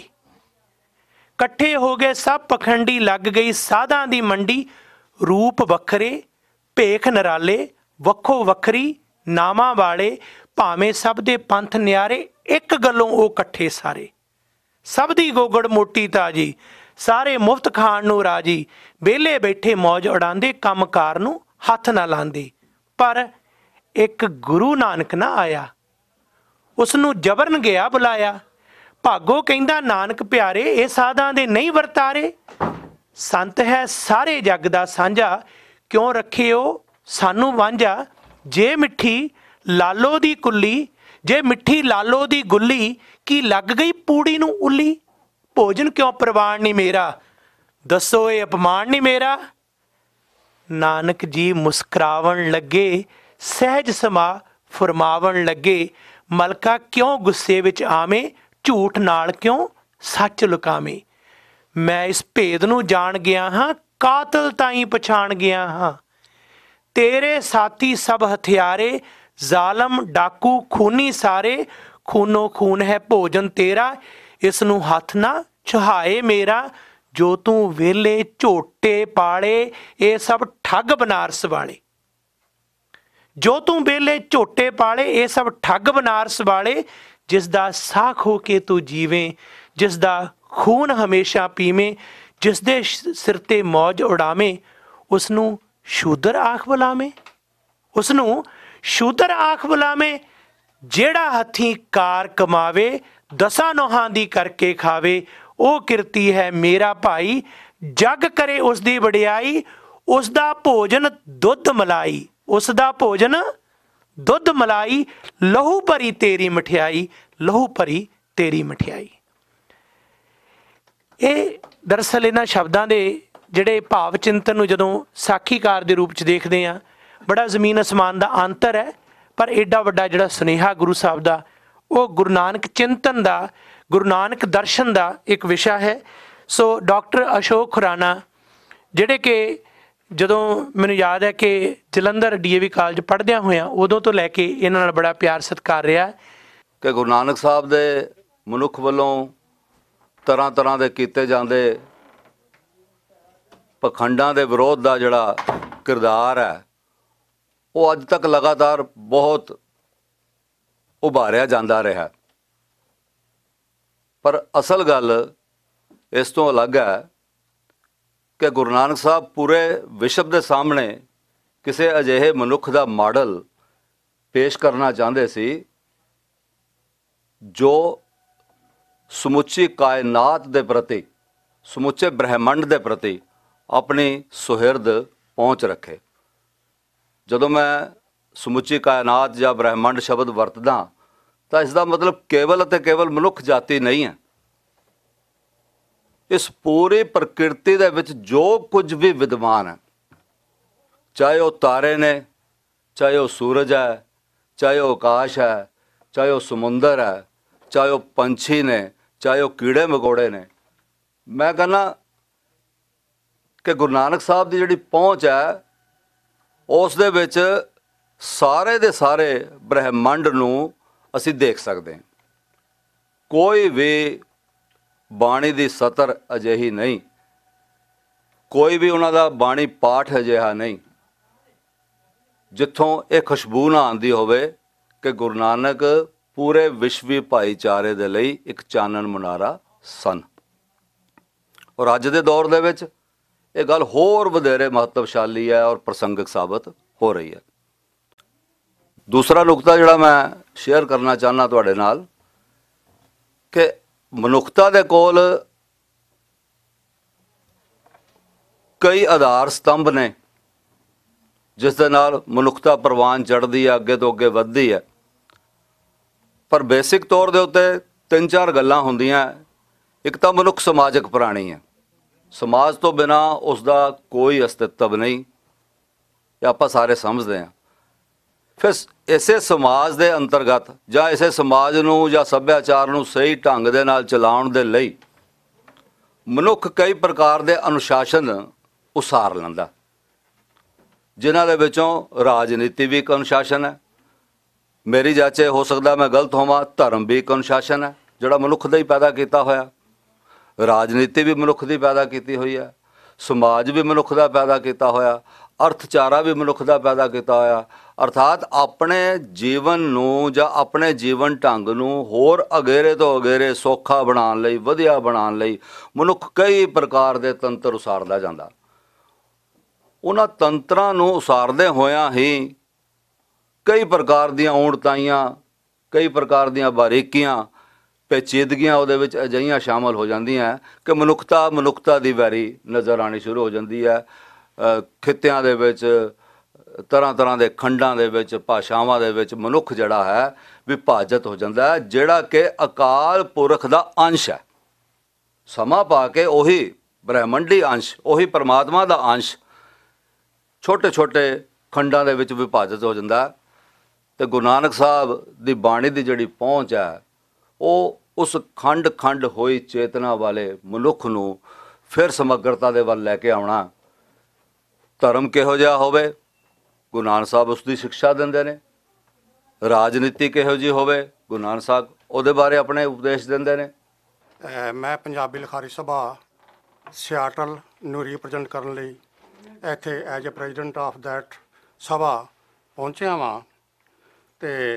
ਇਕੱਠੇ ਹੋ ਗਏ ਸਭ ਪਖੰਡੀ, ਲੱਗ ਗਈ ਸਾਧਾਂ ਦੀ ਮੰਡੀ। ਰੂਪ ਵੱਖਰੇ, ਭੇਖ ਨਿਰਾਲੇ, ਵੱਖੋ ਵੱਖਰੀ ਨਾਮਾਂ ਵਾਲੇ। ਭਾਵੇਂ ਸਭ ਦੇ ਪੰਥ ਨਿਆਰੇ, ਇੱਕ ਗੱਲੋਂ ਉਹ ਇਕੱਠੇ ਸਾਰੇ। ਸਭ ਦੀ ਗੋਗੜ ਮੋਟੀ ਤਾਜੀ, ਸਾਰੇ ਮੁਫਤ ਖਾਣ ਨੂੰ ਰਾਜੀ। ਵਿਹਲੇ ਬੈਠੇ ਮੌਜ ਉਡਾਉਂਦੇ, ਕੰਮ ਕਾਰ ਨੂੰ ਹੱਥ ਨਾ ਲਾਉਂਦੇ। ਪਰ ਇੱਕ ਗੁਰੂ ਨਾਨਕ ਨਾ ਆਇਆ, ਉਸ ਨੂੰ ਜਬਰਨ ਗਿਆ ਬੁਲਾਇਆ। ਭਾਗੋ ਕਹਿੰਦਾ ਨਾਨਕ ਪਿਆਰੇ, ਇਹ ਸਾਧਾਂ ਦੇ ਨਹੀਂ ਵਰਤਾਰੇ। ਸੰਤ ਹੈ ਸਾਰੇ ਜੱਗ ਦਾ ਸਾਂਝਾ, ਕਿਉਂ ਰੱਖਿਓ ਸਾਨੂੰ ਵਾਂਝਾ। ਜੇ ਮਿੱਠੀ ਲਾਲੋ ਦੀ ਕੁੱਲੀ, ਜੇ ਮਿੱਠੀ ਲਾਲੋ ਦੀ ਗੁੱਲੀ, ਕੀ ਲੱਗ ਗਈ ਪੂੜੀ ਨੂੰ ਉੱਲੀ। ਭੋਜਨ ਕਿਉਂ ਪ੍ਰਵਾਨ ਨਹੀਂ ਮੇਰਾ, ਦੱਸੋ ਇਹ ਅਪਮਾਨ ਨਹੀਂ ਮੇਰਾ। ਨਾਨਕ ਜੀ ਮੁਸਕਰਾਵਣ ਲੱਗੇ, ਸਹਿਜ ਸਮਾ ਫਰਮਾਵਣ ਲੱਗੇ। ਮਲਕਾ ਕਿਉਂ ਗੁੱਸੇ ਵਿੱਚ ਆਵੇਂ, ਝੂਠ ਨਾਲ ਕਿਉਂ ਸੱਚ ਲੁਕਾਵੇਂ। ਮੈਂ ਇਸ ਭੇਦ ਨੂੰ ਜਾਣ ਗਿਆ ਹਾਂ, ਕਾਤਲ ਤਾਈਂ ਪਛਾਣ ਗਿਆ ਹਾਂ। ਤੇਰੇ ਸਾਥੀ ਸਭ ਹਥਿਆਰੇ, ਜ਼ਾਲਮ ਡਾਕੂ ਖੂਨੀ ਸਾਰੇ। ਖੂਨੋ ਖੂਨ ਹੈ ਭੋਜਨ ਤੇਰਾ, ਇਸ ਨੂੰ ਹੱਥ ਨਾ ਛੁਹਾਏ ਮੇਰਾ। ਜੋ ਤੂੰ ਵੇਲੇ ਝੋਟੇ ਪਾਲੇ, ਇਹ ਸਭ ਠੱਗ ਬਨਾਰਸ ਵਾਲੇ। ਜੋ ਤੂੰ ਵੇਲੇ ਝੋਟੇ ਪਾਲੇ, ਇਹ ਸਭ ਠੱਗ ਬਨਾਰਸ ਵਾਲੇ। ਜਿਸ ਦਾ ਸਾਹ ਖੋ ਕੇ ਤੂੰ ਜੀਵੇਂ, ਜਿਸ ਦਾ ਖੂਨ ਹਮੇਸ਼ਾ ਪੀਵੇਂ, ਜਿਸ ਦੇ ਸਿਰ ਤੇ ਮੌਜ ਉਡਾਵੇਂ, ਉਸ ਨੂੰ ਸ਼ੂਦਰ ਆਖ ਬੁਲਾਵੇਂ। ਉਸ ਨੂੰ ਸ਼ੂਦਰ ਆਖ ਬੁਲਾਵੇਂ। ਜਿਹੜਾ ਹੱਥੀਂ ਕਾਰ ਕਮਾਵੇ, ਦਸਾਂ ਨੋਹਾਂ ਦੀ ਕਰਕੇ ਖਾਵੇ। ਉਹ ਕਿਰਤੀ ਹੈ ਮੇਰਾ ਭਾਈ, ਜੱਗ ਕਰੇ ਉਸ ਦੀ ਵਡਿਆਈ। ਉਸ ਦਾ ਭੋਜਨ ਦੁੱਧ ਮਲਾਈ, ਉਸ ਦਾ ਭੋਜਨ ਦੁੱਧ ਮਲਾਈ ਲਹੂ ਭਰੀ ਤੇਰੀ ਮਠਿਆਈ, ਲਹੂ ਭਰੀ ਤੇਰੀ ਮਠਿਆਈ। ਇਹ ਦਰਅਸਲ ਇਹਨਾਂ ਸ਼ਬਦਾਂ ਦੇ ਜਿਹੜੇ ਭਾਵ ਚਿੰਤਨ ਨੂੰ ਜਦੋਂ ਸਾਖੀਕਾਰ ਦੇ ਰੂਪ 'ਚ ਦੇਖਦੇ ਹਾਂ, ਬੜਾ ਜ਼ਮੀਨ ਅਸਮਾਨ ਦਾ ਅੰਤਰ ਹੈ, ਪਰ ਐਡਾ ਵੱਡਾ ਜਿਹੜਾ ਸੁਨੇਹਾ ਗੁਰੂ ਸਾਹਿਬ ਦਾ, ਉਹ ਗੁਰੂ ਨਾਨਕ ਚਿੰਤਨ ਦਾ, ਗੁਰੂ ਨਾਨਕ ਦਰਸ਼ਨ ਦਾ ਇੱਕ ਵਿਸ਼ਾ ਹੈ। ਸੋ ਡਾਕਟਰ ਅਸ਼ੋਕ ਖੁਰਾਨਾ, ਜਿਹੜੇ ਕਿ ਜਦੋਂ ਮੈਨੂੰ ਯਾਦ ਹੈ ਕਿ Jalandhar D A V college ਪੜ੍ਹਦਿਆਂ ਹੋਇਆਂ ਉਦੋਂ ਤੋਂ ਲੈ ਕੇ ਇਹਨਾਂ ਨਾਲ ਬੜਾ ਪਿਆਰ ਸਤਿਕਾਰ ਰਿਹਾ ਕਿ ਗੁਰੂ ਨਾਨਕ ਸਾਹਿਬ ਦੇ ਮਨੁੱਖ ਵੱਲੋਂ ਤਰ੍ਹਾਂ ਤਰ੍ਹਾਂ ਦੇ ਕੀਤੇ ਜਾਂਦੇ ਪਖੰਡਾਂ ਦੇ ਵਿਰੋਧ ਦਾ ਜਿਹੜਾ ਕਿਰਦਾਰ ਹੈ, ਉਹ ਅੱਜ ਤੱਕ ਲਗਾਤਾਰ ਬਹੁਤ ਉਭਾਰਿਆ ਜਾਂਦਾ ਰਿਹਾ। ਪਰ ਅਸਲ ਗੱਲ ਇਸ ਤੋਂ ਅਲੱਗ ਹੈ ਕਿ ਗੁਰੂ ਨਾਨਕ ਸਾਹਿਬ ਪੂਰੇ ਵਿਸ਼ਵ ਦੇ ਸਾਹਮਣੇ ਕਿਸੇ ਅਜਿਹੇ ਮਨੁੱਖ ਦਾ ਮਾਡਲ ਪੇਸ਼ ਕਰਨਾ ਚਾਹੁੰਦੇ ਸੀ ਜੋ ਸਮੁੱਚੀ ਕਾਇਨਾਤ ਦੇ ਪ੍ਰਤੀ, ਸਮੁੱਚੇ ਬ੍ਰਹਿਮੰਡ ਦੇ ਪ੍ਰਤੀ ਆਪਣੀ ਸੁਹਿਰਦ ਪਹੁੰਚ ਰੱਖੇ। ਜਦੋਂ ਮੈਂ ਸਮੁੱਚੀ ਕਾਇਨਾਤ ਜਾਂ ਬ੍ਰਹਿਮੰਡ ਸ਼ਬਦ ਵਰਤਦਾ ਤਾਂ ਇਸ ਦਾ ਮਤਲਬ ਕੇਵਲ ਅਤੇ ਕੇਵਲ ਮਨੁੱਖ ਜਾਤੀ ਨਹੀਂ ਹੈ। ਇਸ ਪੂਰੀ ਪ੍ਰਕਿਰਤੀ ਦੇ ਵਿੱਚ ਜੋ ਕੁਝ ਵੀ ਵਿਦਮਾਨ ਹੈ, ਚਾਹੇ ਉਹ ਤਾਰੇ ਨੇ, ਚਾਹੇ ਉਹ ਸੂਰਜ ਹੈ, ਚਾਹੇ ਉਹ ਆਕਾਸ਼ ਹੈ, ਚਾਹੇ ਉਹ ਸਮੁੰਦਰ ਹੈ, ਚਾਹੇ ਉਹ ਪੰਛੀ ਨੇ, ਚਾਹੇ ਉਹ ਕੀੜੇ ਮਕੌੜੇ ਨੇ, ਮੈਂ ਕਹਿੰਦਾ ਕਿ ਗੁਰੂ ਨਾਨਕ ਸਾਹਿਬ ਦੀ ਜਿਹੜੀ ਪਹੁੰਚ ਹੈ ਉਸ ਦੇ ਵਿੱਚ ਸਾਰੇ ਦੇ ਸਾਰੇ ਬ੍ਰਹਿਮੰਡ ਨੂੰ ਅਸੀਂ ਦੇਖ ਸਕਦੇ ਹਾਂ। ਕੋਈ ਵੀ ਬਾਣੀ ਦੀ ਸਤਰ ਅਜਿਹੀ ਨਹੀਂ, ਕੋਈ ਵੀ ਉਹਨਾਂ ਦਾ ਬਾਣੀ ਪਾਠ ਅਜਿਹਾ ਨਹੀਂ ਜਿੱਥੋਂ ਇਹ ਖੁਸ਼ਬੂ ਨਾ ਆਉਂਦੀ ਹੋਵੇ ਕਿ ਗੁਰੂ ਨਾਨਕ ਪੂਰੇ ਵਿਸ਼ਵੀ ਭਾਈਚਾਰੇ ਦੇ ਲਈ ਇੱਕ ਚਾਨਣ ਮੁਨਾਰਾ ਸਨ। ਔਰ ਅੱਜ ਦੇ ਦੌਰ ਦੇ ਵਿੱਚ ਇਹ ਗੱਲ ਹੋਰ ਵਧੇਰੇ ਮਹੱਤਵਸ਼ਾਲੀ ਹੈ ਔਰ ਪ੍ਰਸੰਗਿਕ ਸਾਬਤ ਹੋ ਰਹੀ ਹੈ। ਦੂਸਰਾ ਨੁਕਤਾ ਜਿਹੜਾ ਮੈਂ ਸ਼ੇਅਰ ਕਰਨਾ ਚਾਹੁੰਦਾ ਤੁਹਾਡੇ ਨਾਲ ਕਿ ਮਨੁੱਖਤਾ ਦੇ ਕੋਲ ਕਈ ਆਧਾਰ ਸਤੰਭ ਨੇ ਜਿਸ ਦੇ ਨਾਲ ਮਨੁੱਖਤਾ ਪ੍ਰਵਾਨ ਚੜ੍ਹਦੀ ਹੈ, ਅੱਗੇ ਤੋਂ ਅੱਗੇ ਵੱਧਦੀ ਹੈ। ਪਰ ਬੇਸਿਕ ਤੌਰ ਦੇ ਉੱਤੇ ਤਿੰਨ ਚਾਰ ਗੱਲਾਂ ਹੁੰਦੀਆਂ। ਇੱਕ ਤਾਂ ਮਨੁੱਖ ਸਮਾਜਿਕ ਪ੍ਰਾਣੀ ਹੈ, ਸਮਾਜ ਤੋਂ ਬਿਨਾਂ ਉਸ ਦਾ ਕੋਈ ਅਸਤਿਤਵ ਨਹੀਂ, ਇਹ ਆਪਾਂ ਸਾਰੇ ਸਮਝਦੇ ਹਾਂ। ਫਿਰ ਇਸੇ ਸਮਾਜ ਦੇ ਅੰਤਰਗਤ ਜਾਂ ਇਸੇ ਸਮਾਜ ਨੂੰ ਜਾਂ ਸੱਭਿਆਚਾਰ ਨੂੰ ਸਹੀ ਢੰਗ ਦੇ ਨਾਲ ਚਲਾਉਣ ਦੇ ਲਈ ਮਨੁੱਖ ਕਈ ਪ੍ਰਕਾਰ ਦੇ ਅਨੁਸ਼ਾਸਨ ਉਸਾਰ ਲੈਂਦਾ, ਜਿਨ੍ਹਾਂ ਦੇ ਵਿੱਚੋਂ ਰਾਜਨੀਤੀ ਵੀ ਇੱਕ ਅਨੁਸ਼ਾਸਨ ਹੈ। ਮੇਰੀ ਜਾਚੇ ਹੋ ਸਕਦਾ ਮੈਂ ਗਲਤ ਹੋਵਾਂ, ਧਰਮ ਵੀ ਇੱਕ ਅਨੁਸ਼ਾਸਨ ਹੈ ਜਿਹੜਾ ਮਨੁੱਖ ਦਾ ਹੀ ਪੈਦਾ ਕੀਤਾ ਹੋਇਆ। ਰਾਜਨੀਤੀ ਵੀ ਮਨੁੱਖ ਦੀ ਪੈਦਾ ਕੀਤੀ ਹੋਈ ਹੈ, ਸਮਾਜ ਵੀ ਮਨੁੱਖ ਦਾ ਪੈਦਾ ਕੀਤਾ ਹੋਇਆ, ਅਰਥਚਾਰਾ ਵੀ ਮਨੁੱਖ ਦਾ ਪੈਦਾ ਕੀਤਾ ਹੋਇਆ। ਅਰਥਾਤ ਆਪਣੇ ਜੀਵਨ ਨੂੰ ਜਾਂ ਆਪਣੇ ਜੀਵਨ ਢੰਗ ਨੂੰ ਹੋਰ ਅਗੇਰੇ ਤੋਂ ਅਗੇਰੇ ਸੌਖਾ ਬਣਾਉਣ ਲਈ, ਵਧੀਆ ਬਣਾਉਣ ਲਈ ਮਨੁੱਖ ਕਈ ਪ੍ਰਕਾਰ ਦੇ ਤੰਤਰ ਉਸਾਰਦਾ ਜਾਂਦਾ। ਉਹਨਾਂ ਤੰਤਰਾਂ ਨੂੰ ਉਸਾਰਦੇ ਹੋਇਆਂ ਹੀ ਕਈ ਪ੍ਰਕਾਰ ਦੀਆਂ ਊਣਤਾਈਆਂ, ਕਈ ਪ੍ਰਕਾਰ ਦੀਆਂ ਬਾਰੀਕੀਆਂ, ਪੇਚੀਦਗੀਆਂ ਉਹਦੇ ਵਿੱਚ ਅਜਿਹੀਆਂ ਸ਼ਾਮਲ ਹੋ ਜਾਂਦੀਆਂ ਕਿ ਮਨੁੱਖਤਾ ਮਨੁੱਖਤਾ ਦੀ ਵੈਰੀ ਨਜ਼ਰ ਆਉਣੀ ਸ਼ੁਰੂ ਹੋ ਜਾਂਦੀ ਹੈ। ਖਿੱਤਿਆਂ ਦੇ ਵਿੱਚ, ਤਰ੍ਹਾਂ ਤਰ੍ਹਾਂ ਦੇ ਖੰਡਾਂ ਦੇ ਵਿੱਚ, ਭਾਸ਼ਾਵਾਂ ਦੇ ਵਿੱਚ ਮਨੁੱਖ ਜਿਹੜਾ ਹੈ ਵਿਭਾਜਿਤ ਹੋ ਜਾਂਦਾ ਹੈ, ਜਿਹੜਾ ਕਿ ਅਕਾਲ ਪੁਰਖ ਦਾ ਅੰਸ਼ ਹੈ। ਸਮਾਂ ਪਾ ਕੇ ਉਹੀ ਬ੍ਰਹਿਮੰਡੀ ਅੰਸ਼, ਉਹੀ ਪਰਮਾਤਮਾ ਦਾ ਅੰਸ਼ ਛੋਟੇ ਛੋਟੇ ਖੰਡਾਂ ਦੇ ਵਿੱਚ ਵਿਭਾਜਿਤ ਹੋ ਜਾਂਦਾ। ਅਤੇ ਗੁਰੂ ਨਾਨਕ ਸਾਹਿਬ ਦੀ ਬਾਣੀ ਦੀ ਜਿਹੜੀ ਪਹੁੰਚ ਹੈ ਉਹ ਉਸ ਖੰਡ ਖੰਡ ਹੋਈ ਚੇਤਨਾ ਵਾਲੇ ਮਨੁੱਖ ਨੂੰ ਫਿਰ ਸਮਗਰਤਾ ਦੇ ਵੱਲ ਲੈ ਕੇ ਆਉਣਾ। ਧਰਮ ਕਿਹੋ ਜਿਹਾ ਹੋਵੇ, ਗੁਰੂ ਨਾਨਕ ਸਾਹਿਬ ਉਸ ਦੀ ਸਿੱਖਿਆ ਦਿੰਦੇ ਨੇ। ਰਾਜਨੀਤੀ ਕਿਹੋ ਜਿਹੀ ਹੋਵੇ, ਗੁਰੂ ਨਾਨਕ ਸਾਹਿਬ ਉਹਦੇ ਬਾਰੇ ਆਪਣੇ ਉਪਦੇਸ਼ ਦਿੰਦੇ ਨੇ। ਮੈਂ ਪੰਜਾਬੀ ਲਿਖਾਰੀ ਸਭਾ ਸਿਆਟਲ ਨੂੰ ਰੀਪ੍ਰਜੈਂਟ ਕਰਨ ਲਈ ਇੱਥੇ as a president of that ਸਭਾ ਪਹੁੰਚਿਆ ਵਾਂ। ਅਤੇ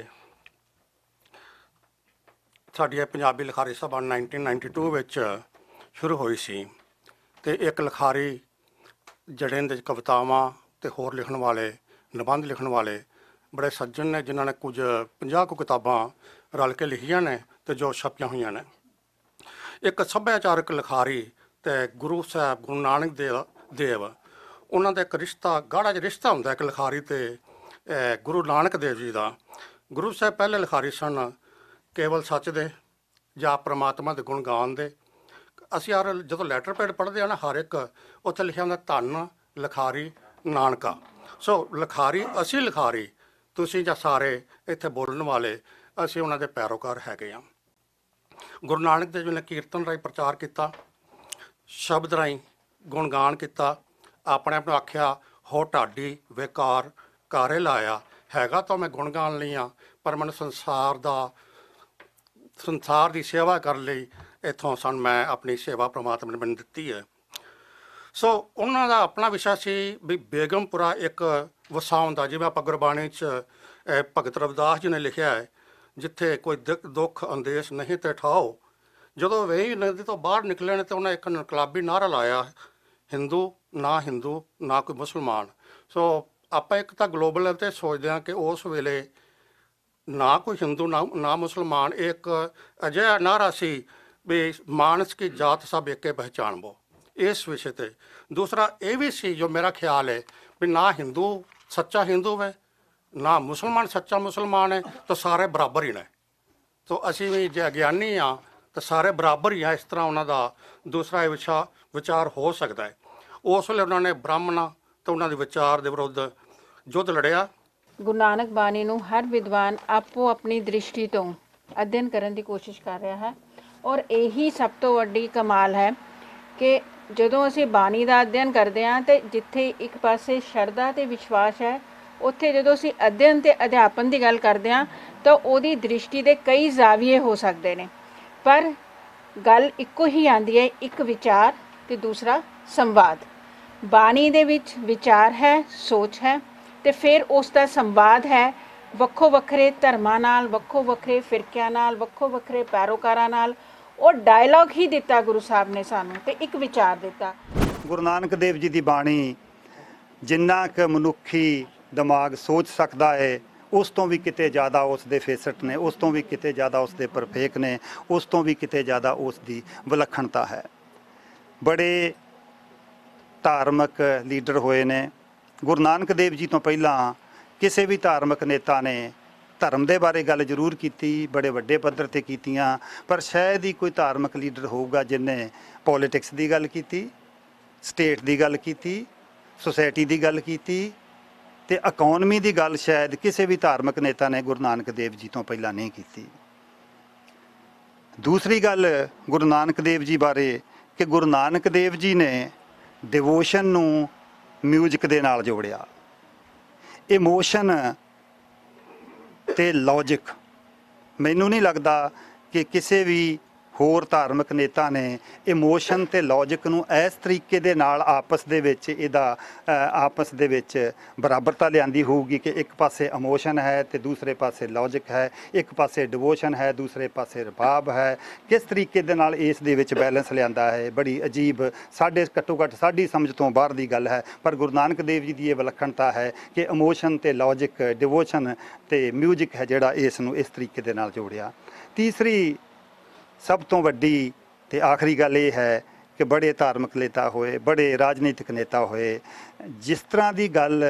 ਸਾਡੀ ਇਹ ਪੰਜਾਬੀ ਲਿਖਾਰੀ ਸਭਾ ਨਾਈਨਟੀਨ ਨਾਈਨਟੀ ਟੂ ਵਿੱਚ ਸ਼ੁਰੂ ਹੋਈ ਸੀ ਅਤੇ ਇੱਕ ਲਿਖਾਰੀ ਜਿਹੜੇ ਇਹਦੇ 'ਚ ਕਵਿਤਾਵਾਂ ਅਤੇ ਹੋਰ ਲਿਖਣ ਵਾਲੇ, ਨਿਬੰਧ ਲਿਖਣ ਵਾਲੇ ਬੜੇ ਸੱਜਣ ਨੇ, ਜਿਨ੍ਹਾਂ ਨੇ ਕੁਝ ਪੰਜਾਹ ਕੁ ਕਿਤਾਬਾਂ ਰਲ ਕੇ ਲਿਖੀਆਂ ਨੇ ਅਤੇ ਜੋ ਛਪੀਆਂ ਹੋਈਆਂ ਨੇ। ਇੱਕ ਸੱਭਿਆਚਾਰਕ ਲਿਖਾਰੀ ਅਤੇ ਗੁਰੂ ਸਾਹਿਬ ਗੁਰੂ ਨਾਨਕ ਦੇਵ ਦੇਵ ਉਹਨਾਂ ਦਾ ਇੱਕ ਰਿਸ਼ਤਾ, ਗਾੜਾ ਜਿਹਾ ਰਿਸ਼ਤਾ ਹੁੰਦਾ ਇੱਕ ਲਿਖਾਰੀ ਅਤੇ ਅਹ ਗੁਰੂ ਨਾਨਕ ਦੇਵ ਜੀ ਦਾ। ਗੁਰੂ ਸਾਹਿਬ ਪਹਿਲੇ ਲਿਖਾਰੀ ਸਨ ਕੇਵਲ ਸੱਚ ਦੇ ਜਾਂ ਪ੍ਰਮਾਤਮਾ ਦੇ ਗੁਣ ਗਾਉਣ ਦੇ। ਅਸੀਂ ਯਾਰ ਜਦੋਂ ਲੈਟਰ ਪੈਡ ਪੜ੍ਹਦੇ ਆ ਨਾ, ਹਰ ਇੱਕ ਉੱਥੇ ਲਿਖਿਆ ਹੁੰਦਾ ਧੰਨ ਲਿਖਾਰੀ ਨਾਨਕਾ। ਸੋ ਲਿਖਾਰੀ ਅਸੀਂ ਲਿਖਾਰੀ, ਤੁਸੀਂ ਜਾਂ ਸਾਰੇ ਇੱਥੇ ਬੋਲਣ ਵਾਲੇ, ਅਸੀਂ ਉਹਨਾਂ ਦੇ ਪੈਰੋਕਾਰ ਹੈਗੇ ਹਾਂ। ਗੁਰੂ ਨਾਨਕ ਦੇਵ ਜੀ ਨੇ ਕੀਰਤਨ ਰਾਹੀਂ ਪ੍ਰਚਾਰ ਕੀਤਾ, ਸ਼ਬਦ ਰਾਹੀਂ ਗੁਣਗਾਨ ਕੀਤਾ, ਆਪਣੇ ਆਪ ਨੂੰ ਆਖਿਆ ਹੋ ਢਾਡੀ ਵੇਕਾਰ ਕਾਰੇ ਲਾਇਆ, ਹੈਗਾ ਤਾਂ ਮੈਂ ਗੁਣਗਾਨ ਲਈ ਹਾਂ, ਪਰ ਮੈਨੂੰ ਸੰਸਾਰ ਦਾ ਸੰਸਾਰ ਦੀ ਸੇਵਾ ਕਰਨ ਲਈ ਇੱਥੋਂ ਸਨ ਮੈਂ ਆਪਣੀ ਸੇਵਾ ਪ੍ਰਮਾਤਮਾ ਨੇ ਮੈਨੂੰ ਦਿੱਤੀ ਹੈ। ਸੋ ਉਹਨਾਂ ਦਾ ਆਪਣਾ ਵਿਸ਼ਾ ਸੀ ਵੀ ਬੇਗਮਪੁਰਾ ਇੱਕ ਵਸਾਉਣ ਦਾ, ਜਿਵੇਂ ਆਪਾਂ ਗੁਰਬਾਣੀ 'ਚ ਭਗਤ ਰਵਿਦਾਸ ਜੀ ਨੇ ਲਿਖਿਆ ਹੈ, ਜਿੱਥੇ ਕੋਈ ਦਿੱਕ ਦੁੱਖ ਅੰਦੇਸ਼ ਨਹੀਂ ਤੇ ਠਾਓ। ਜਦੋਂ ਵੇਈ ਨਦੀ ਤੋਂ ਬਾਹਰ ਨਿਕਲੇ ਨੇ ਤਾਂ ਉਹਨਾਂ ਇੱਕ ਇਨਕਲਾਬੀ ਨਾਅਰਾ ਲਾਇਆ, ਹਿੰਦੂ ਨਾ ਹਿੰਦੂ ਨਾ ਕੋਈ ਮੁਸਲਮਾਨ। ਸੋ ਆਪਾਂ ਇੱਕ ਤਾਂ ਗਲੋਬਲ 'ਤੇ ਸੋਚਦੇ ਹਾਂ ਕਿ ਉਸ ਵੇਲੇ ਨਾ ਕੋਈ ਹਿੰਦੂ ਨਾ ਨਾ ਮੁਸਲਮਾਨ, ਇੱਕ ਅਜਿਹਾ ਨਾਅਰਾ ਸੀ ਵੀ ਮਾਨਸ ਕੀ ਜਾਤ ਸਭ ਏਕੇ ਪਹਿਚਾਣਬੋ, ਇਸ ਵਿਸ਼ੇ 'ਤੇ। ਦੂਸਰਾ ਇਹ ਵੀ ਸੀ ਜੋ ਮੇਰਾ ਖਿਆਲ ਹੈ ਵੀ ਨਾ ਹਿੰਦੂ ਸੱਚਾ ਹਿੰਦੂ ਹੈ, ਨਾ ਮੁਸਲਮਾਨ ਸੱਚਾ ਮੁਸਲਮਾਨ ਹੈ, ਤਾਂ ਸਾਰੇ ਬਰਾਬਰ ਹੀ ਨੇ। ਤਾਂ ਅਸੀਂ ਵੀ ਜੇ ਅਗਿਆਨੀ ਹਾਂ ਤਾਂ ਸਾਰੇ ਬਰਾਬਰ ਹੀ ਆ, ਇਸ ਤਰ੍ਹਾਂ ਉਹਨਾਂ ਦਾ ਦੂਸਰਾ ਇਹ ਵਿਸ਼ਾ ਵਿਚਾਰ ਹੋ ਸਕਦਾ ਹੈ। ਉਸ ਵੇਲੇ ਉਹਨਾਂ ਨੇ ਬ੍ਰਾਹਮਣਾਂ ਤੇ ਉਹਨਾਂ ਦੇ ਵਿਚਾਰ ਦੇ ਵਿਰੁੱਧ ਯੁੱਧ ਲੜਿਆ। ਗੁਰੂ ਨਾਨਕ ਬਾਣੀ ਨੂੰ ਹਰ ਵਿਦਵਾਨ ਆਪੋ ਆਪਣੀ ਦ੍ਰਿਸ਼ਟੀ ਤੋਂ ਅਧਿਐਨ ਕਰਨ ਦੀ ਕੋਸ਼ਿਸ਼ ਕਰ ਰਿਹਾ ਹੈ, ਔਰ ਇਹੀ ਸਭ ਤੋਂ ਵੱਡੀ ਕਮਾਲ ਹੈ ਕਿ ਜਦੋਂ ਅਸੀਂ ਬਾਣੀ ਦਾ ਅਧਿਐਨ ਕਰਦੇ ਹਾਂ ਤੇ ਜਿੱਥੇ ਇੱਕ ਪਾਸੇ ਸ਼ਰਧਾ ਤੇ ਵਿਸ਼ਵਾਸ ਹੈ, ਉੱਥੇ ਜਦੋਂ ਅਸੀਂ ਅਧਿਐਨ ਤੇ ਅਧਿਆਪਨ ਦੀ ਗੱਲ ਕਰਦੇ ਹਾਂ ਤਾਂ ਉਹਦੀ ਦ੍ਰਿਸ਼ਟੀ ਦੇ ਕਈ ਜ਼ਾਵੀਏ ਹੋ ਸਕਦੇ ਨੇ, ਪਰ ਗੱਲ ਇੱਕੋ ਹੀ ਆਉਂਦੀ ਹੈ, ਇੱਕ ਵਿਚਾਰ ਤੇ ਦੂਸਰਾ ਸੰਵਾਦ। ਬਾਣੀ ਦੇ ਵਿੱਚ ਵਿਚਾਰ ਹੈ, ਸੋਚ ਹੈ, ਤੇ ਫਿਰ ਉਸ ਦਾ ਸੰਵਾਦ ਹੈ ਵੱਖੋ ਵੱਖਰੇ ਧਰਮਾਂ ਨਾਲ, ਵੱਖੋ ਵੱਖਰੇ ਫਿਰਕਿਆਂ ਨਾਲ, ਵੱਖੋ ਵੱਖਰੇ ਪੈਰੋਕਾਰਾਂ ਨਾਲ। ਉਹ ਡਾਇਲੌਗ ਹੀ ਦਿੱਤਾ ਗੁਰੂ ਸਾਹਿਬ ਨੇ ਸਾਨੂੰ, ਤੇ ਇੱਕ ਵਿਚਾਰ ਦਿੱਤਾ। ਗੁਰੂ ਨਾਨਕ ਦੇਵ ਜੀ ਦੀ ਬਾਣੀ ਜਿੰਨਾ ਕੁ ਮਨੁੱਖੀ ਦਿਮਾਗ ਸੋਚ ਸਕਦਾ ਹੈ, ਉਸ ਤੋਂ ਵੀ ਕਿਤੇ ਜ਼ਿਆਦਾ ਉਸ ਦੇ ਫੇਸਟ ਨੇ, ਉਸ ਤੋਂ ਵੀ ਕਿਤੇ ਜ਼ਿਆਦਾ ਉਸ ਦੇ ਪਰਫੇਕ ਨੇ, ਉਸ ਤੋਂ ਵੀ ਕਿਤੇ ਜ਼ਿਆਦਾ ਉਸ ਦੀ ਵਿਲੱਖਣਤਾ ਹੈ। ਬੜੇ ਧਾਰਮਿਕ ਲੀਡਰ ਹੋਏ ਨੇ। ਗੁਰੂ ਨਾਨਕ ਦੇਵ ਜੀ ਤੋਂ ਪਹਿਲਾਂ ਕਿਸੇ ਵੀ ਧਾਰਮਿਕ ਨੇਤਾ ਨੇ ਧਰਮ ਦੇ ਬਾਰੇ ਗੱਲ ਜ਼ਰੂਰ ਕੀਤੀ, ਬੜੇ ਵੱਡੇ ਪੱਧਰ 'ਤੇ ਕੀਤੀਆਂ, ਪਰ ਸ਼ਾਇਦ ਹੀ ਕੋਈ ਧਾਰਮਿਕ ਲੀਡਰ ਹੋਊਗਾ ਜਿਹਨੇ ਪੋਲੀਟਿਕਸ ਦੀ ਗੱਲ ਕੀਤੀ, ਸਟੇਟ ਦੀ ਗੱਲ ਕੀਤੀ, ਸੁਸਾਇਟੀ ਦੀ ਗੱਲ ਕੀਤੀ, ਤੇ ਇਕਨੋਮੀ ਦੀ ਗੱਲ ਸ਼ਾਇਦ ਕਿਸੇ ਵੀ ਧਾਰਮਿਕ ਨੇਤਾ ਨੇ ਗੁਰੂ ਨਾਨਕ ਦੇਵ ਜੀ ਤੋਂ ਪਹਿਲਾਂ ਨਹੀਂ ਕੀਤੀ। ਦੂਸਰੀ ਗੱਲ ਗੁਰੂ ਨਾਨਕ ਦੇਵ ਜੀ ਬਾਰੇ ਕਿ ਗੁਰੂ ਨਾਨਕ ਦੇਵ ਜੀ ਨੇ ਡਿਵੋਸ਼ਨ ਨੂੰ ਮਿਊਜ਼ਿਕ ਦੇ ਨਾਲ ਜੋੜਿਆ। ਇਮੋਸ਼ਨ ਤੇ ਲੌਜਿਕ, ਮੈਨੂੰ ਨਹੀਂ ਲੱਗਦਾ ਕਿ ਕਿਸੇ ਵੀ ਹੋਰ ਧਾਰਮਿਕ ਨੇਤਾ ਨੇ ਇਮੋਸ਼ਨ ਤੇ ਲੌਜਿਕ ਨੂੰ ਇਸ ਤਰੀਕੇ ਦੇ ਨਾਲ ਆਪਸ ਦੇ ਵਿੱਚ ਇਹਦਾ ਆਪਸ ਦੇ ਵਿੱਚ ਬਰਾਬਰਤਾ ਲਿਆਂਦੀ ਹੋਊਗੀ ਕਿ ਇੱਕ ਪਾਸੇ ਇਮੋਸ਼ਨ ਹੈ ਤੇ ਦੂਸਰੇ ਪਾਸੇ ਲੌਜਿਕ ਹੈ, ਇੱਕ ਪਾਸੇ ਡਿਵੋਸ਼ਨ ਹੈ, ਦੂਸਰੇ ਪਾਸੇ ਰਬਾਬ ਹੈ। ਕਿਸ ਤਰੀਕੇ ਦੇ ਨਾਲ ਇਸ ਦੇ ਵਿੱਚ ਬੈਲੈਂਸ ਲਿਆਂਦਾ ਹੈ, ਬੜੀ ਅਜੀਬ, ਸਾਡੇ ਘੱਟੋ ਘੱਟ ਸਾਡੀ ਸਮਝ ਤੋਂ ਬਾਹਰ ਦੀ ਗੱਲ ਹੈ। ਪਰ ਗੁਰੂ ਨਾਨਕ ਦੇਵ ਜੀ ਦੀ ਇਹ ਵਿਲੱਖਣਤਾ ਹੈ ਕਿ ਇਮੋਸ਼ਨ ਤੇ ਲੌਜਿਕ, ਡਿਵੋਸ਼ਨ ਤੇ ਮਿਊਜ਼ਿਕ ਹੈ ਜਿਹੜਾ ਇਸ ਨੂੰ ਇਸ ਤਰੀਕੇ ਦੇ ਨਾਲ ਜੋੜਿਆ। ਤੀਸਰੀ ਸਭ ਤੋਂ ਵੱਡੀ ਤੇ ਆਖਰੀ ਗੱਲ ਇਹ ਹੈ ਕਿ ਬੜੇ ਧਾਰਮਿਕ ਨੇਤਾ ਹੋਏ, ਬੜੇ ਰਾਜਨੀਤਿਕ ਨੇਤਾ ਹੋਏ, ਜਿਸ ਤਰ੍ਹਾਂ ਦੀ ਗੱਲ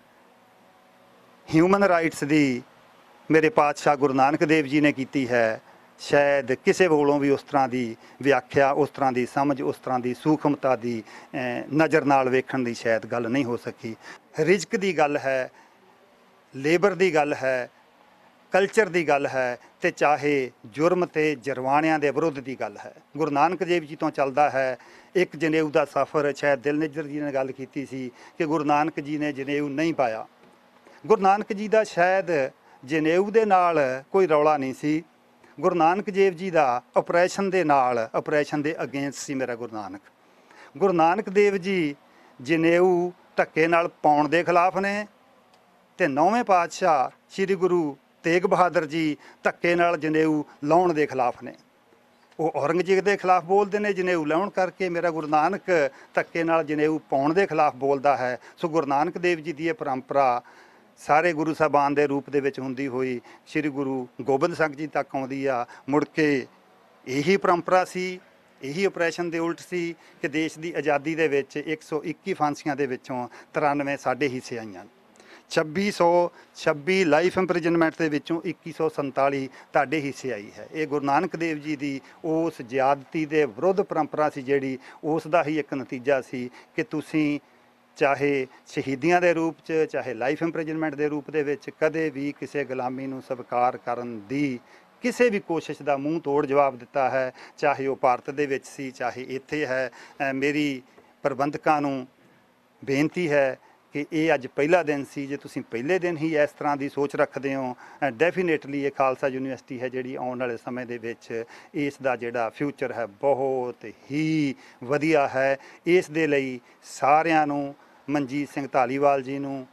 ਹਿਊਮਨ ਰਾਈਟਸ ਦੀ ਮੇਰੇ ਪਾਤਸ਼ਾਹ ਗੁਰੂ ਨਾਨਕ ਦੇਵ ਜੀ ਨੇ ਕੀਤੀ ਹੈ, ਸ਼ਾਇਦ ਕਿਸੇ ਕੋਲੋਂ ਵੀ ਉਸ ਤਰ੍ਹਾਂ ਦੀ ਵਿਆਖਿਆ, ਉਸ ਤਰ੍ਹਾਂ ਦੀ ਸਮਝ, ਉਸ ਤਰ੍ਹਾਂ ਦੀ ਸੂਖਮਤਾ ਦੀ ਨਜ਼ਰ ਨਾਲ ਵੇਖਣ ਦੀ ਸ਼ਾਇਦ ਗੱਲ ਨਹੀਂ ਹੋ ਸਕੀ। ਰਿਜ਼ਕ ਦੀ ਗੱਲ ਹੈ, ਲੇਬਰ ਦੀ ਗੱਲ ਹੈ, ਕਲਚਰ ਦੀ ਗੱਲ ਹੈ, ਤੇ ਚਾਹੇ ਜੁਰਮ ਤੇ ਜਰਵਾਣਿਆਂ ਦੇ ਵਿਰੁੱਧ ਦੀ ਗੱਲ ਹੈ। ਗੁਰੂ ਨਾਨਕ ਦੇਵ ਜੀ ਤੋਂ ਚੱਲਦਾ ਹੈ ਇੱਕ ਜਨੇਊ ਦਾ ਸਫ਼ਰ। ਸ਼ਾਇਦ ਦਿਲ ਨਿੱਜਰ ਜੀ ਨੇ ਗੱਲ ਕੀਤੀ ਸੀ ਕਿ ਗੁਰੂ ਨਾਨਕ ਜੀ ਨੇ ਜਨੇਊ ਨਹੀਂ ਪਾਇਆ। ਗੁਰੂ ਨਾਨਕ ਜੀ ਦਾ ਸ਼ਾਇਦ ਜਨੇਊ ਦੇ ਨਾਲ ਕੋਈ ਰੌਲਾ ਨਹੀਂ ਸੀ। ਗੁਰੂ ਨਾਨਕ ਦੇਵ ਜੀ ਦਾ ਆਪਰੇਸ਼ਨ ਦੇ ਨਾਲ, ਆਪਰੇਸ਼ਨ ਦੇ ਅਗੇਂਸਟ ਸੀ ਮੇਰਾ ਗੁਰੂ ਨਾਨਕ। ਗੁਰੂ ਨਾਨਕ ਦੇਵ ਜੀ ਜਨੇਊ ਧੱਕੇ ਨਾਲ ਪਾਉਣ ਦੇ ਖਿਲਾਫ ਨੇ, ਤੇ ਨੌਵੇਂ ਪਾਤਸ਼ਾਹ ਸ੍ਰੀ ਗੁਰੂ ਤੇਗ ਬਹਾਦਰ ਜੀ ਧੱਕੇ ਨਾਲ ਜਨੇਊ ਲਾਉਣ ਦੇ ਖਿਲਾਫ ਨੇ। ਉਹ ਔਰੰਗਜ਼ੇਬ ਦੇ ਖਿਲਾਫ ਬੋਲਦੇ ਨੇ ਜਨੇਊ ਲਾਉਣ ਕਰਕੇ, ਮੇਰਾ ਗੁਰੂ ਨਾਨਕ ਧੱਕੇ ਨਾਲ ਜਨੇਊ ਪਾਉਣ ਦੇ ਖਿਲਾਫ ਬੋਲਦਾ ਹੈ। ਸੋ ਗੁਰੂ ਨਾਨਕ ਦੇਵ ਜੀ ਦੀ ਇਹ ਪਰੰਪਰਾ ਸਾਰੇ ਗੁਰੂ ਸਾਹਿਬਾਨ ਦੇ ਰੂਪ ਦੇ ਵਿੱਚ ਹੁੰਦੀ ਹੋਈ ਸ੍ਰੀ ਗੁਰੂ ਗੋਬਿੰਦ ਸਿੰਘ ਜੀ ਤੱਕ ਆਉਂਦੀ ਆ। ਮੁੜ ਕੇ ਇਹੀ ਪਰੰਪਰਾ ਸੀ, ਇਹੀ ਆਪਰੇਸ਼ਨ ਦੇ ਉਲਟ ਸੀ ਕਿ ਦੇਸ਼ ਦੀ ਆਜ਼ਾਦੀ ਦੇ ਵਿੱਚ ਇੱਕ ਸੌ ਇੱਕੀ ਫਾਂਸੀਆਂ ਦੇ ਵਿੱਚੋਂ ਤਰਾਨਵੇਂ ਸਾਡੇ ਹਿੱਸੇ ਆਈਆਂ। ਛੱਬੀ ਸੌ ਛੱਬੀ ਲਾਈਫ ਇੰਪ੍ਰਿਜ਼ਨਮੈਂਟ ਦੇ ਵਿੱਚੋਂ ਇੱਕੀ ਸੌ ਸੰਤਾਲੀ ਤੁਹਾਡੇ ਹਿੱਸੇ ਆਈ ਹੈ। ਇਹ ਗੁਰੂ ਨਾਨਕ ਦੇਵ ਜੀ ਦੀ ਉਸ ਜ਼ਿਆਦਤੀ ਦੇ ਵਿਰੁੱਧ ਪਰੰਪਰਾ ਸੀ, ਜਿਹੜੀ ਉਸ ਦਾ ਹੀ ਇੱਕ ਨਤੀਜਾ ਸੀ ਕਿ ਤੁਸੀਂ ਚਾਹੇ ਸ਼ਹੀਦੀਆਂ ਦੇ ਰੂਪ 'ਚ ਚਾਹੇ ਲਾਈਫ ਇੰਪ੍ਰਿਜ਼ਨਮੈਂਟ ਦੇ ਰੂਪ ਦੇ ਵਿੱਚ ਕਦੇ ਵੀ ਕਿਸੇ ਗੁਲਾਮੀ ਨੂੰ ਸਵੀਕਾਰ ਕਰਨ ਦੀ ਕਿਸੇ ਵੀ ਕੋਸ਼ਿਸ਼ ਦਾ ਮੂੰਹ ਤੋੜ ਜਵਾਬ ਦਿੱਤਾ ਹੈ, ਚਾਹੇ ਉਹ ਭਾਰਤ ਦੇ ਵਿੱਚ ਸੀ ਚਾਹੇ ਇੱਥੇ ਹੈ। ਮੇਰੀ ਪ੍ਰਬੰਧਕਾਂ ਨੂੰ ਬੇਨਤੀ ਹੈ ਕਿ ਇਹ ਅੱਜ ਪਹਿਲਾ ਦਿਨ ਸੀ, ਜੇ ਤੁਸੀਂ ਪਹਿਲੇ ਦਿਨ ਹੀ ਇਸ ਤਰ੍ਹਾਂ ਦੀ ਸੋਚ ਰੱਖਦੇ ਹੋ, ਡੈਫੀਨੇਟਲੀ ਇਹ ਖਾਲਸਾ ਯੂਨੀਵਰਸਿਟੀ ਹੈ ਜਿਹੜੀ ਆਉਣ ਵਾਲੇ ਸਮੇਂ ਦੇ ਵਿੱਚ ਇਸ ਦਾ ਜਿਹੜਾ ਫਿਊਚਰ ਹੈ ਬਹੁਤ ਹੀ ਵਧੀਆ ਹੈ। ਇਸ ਦੇ ਲਈ ਸਾਰਿਆਂ ਨੂੰ, ਮਨਜੀਤ ਸਿੰਘ ਧਾਲੀਵਾਲ ਜੀ ਨੂੰ,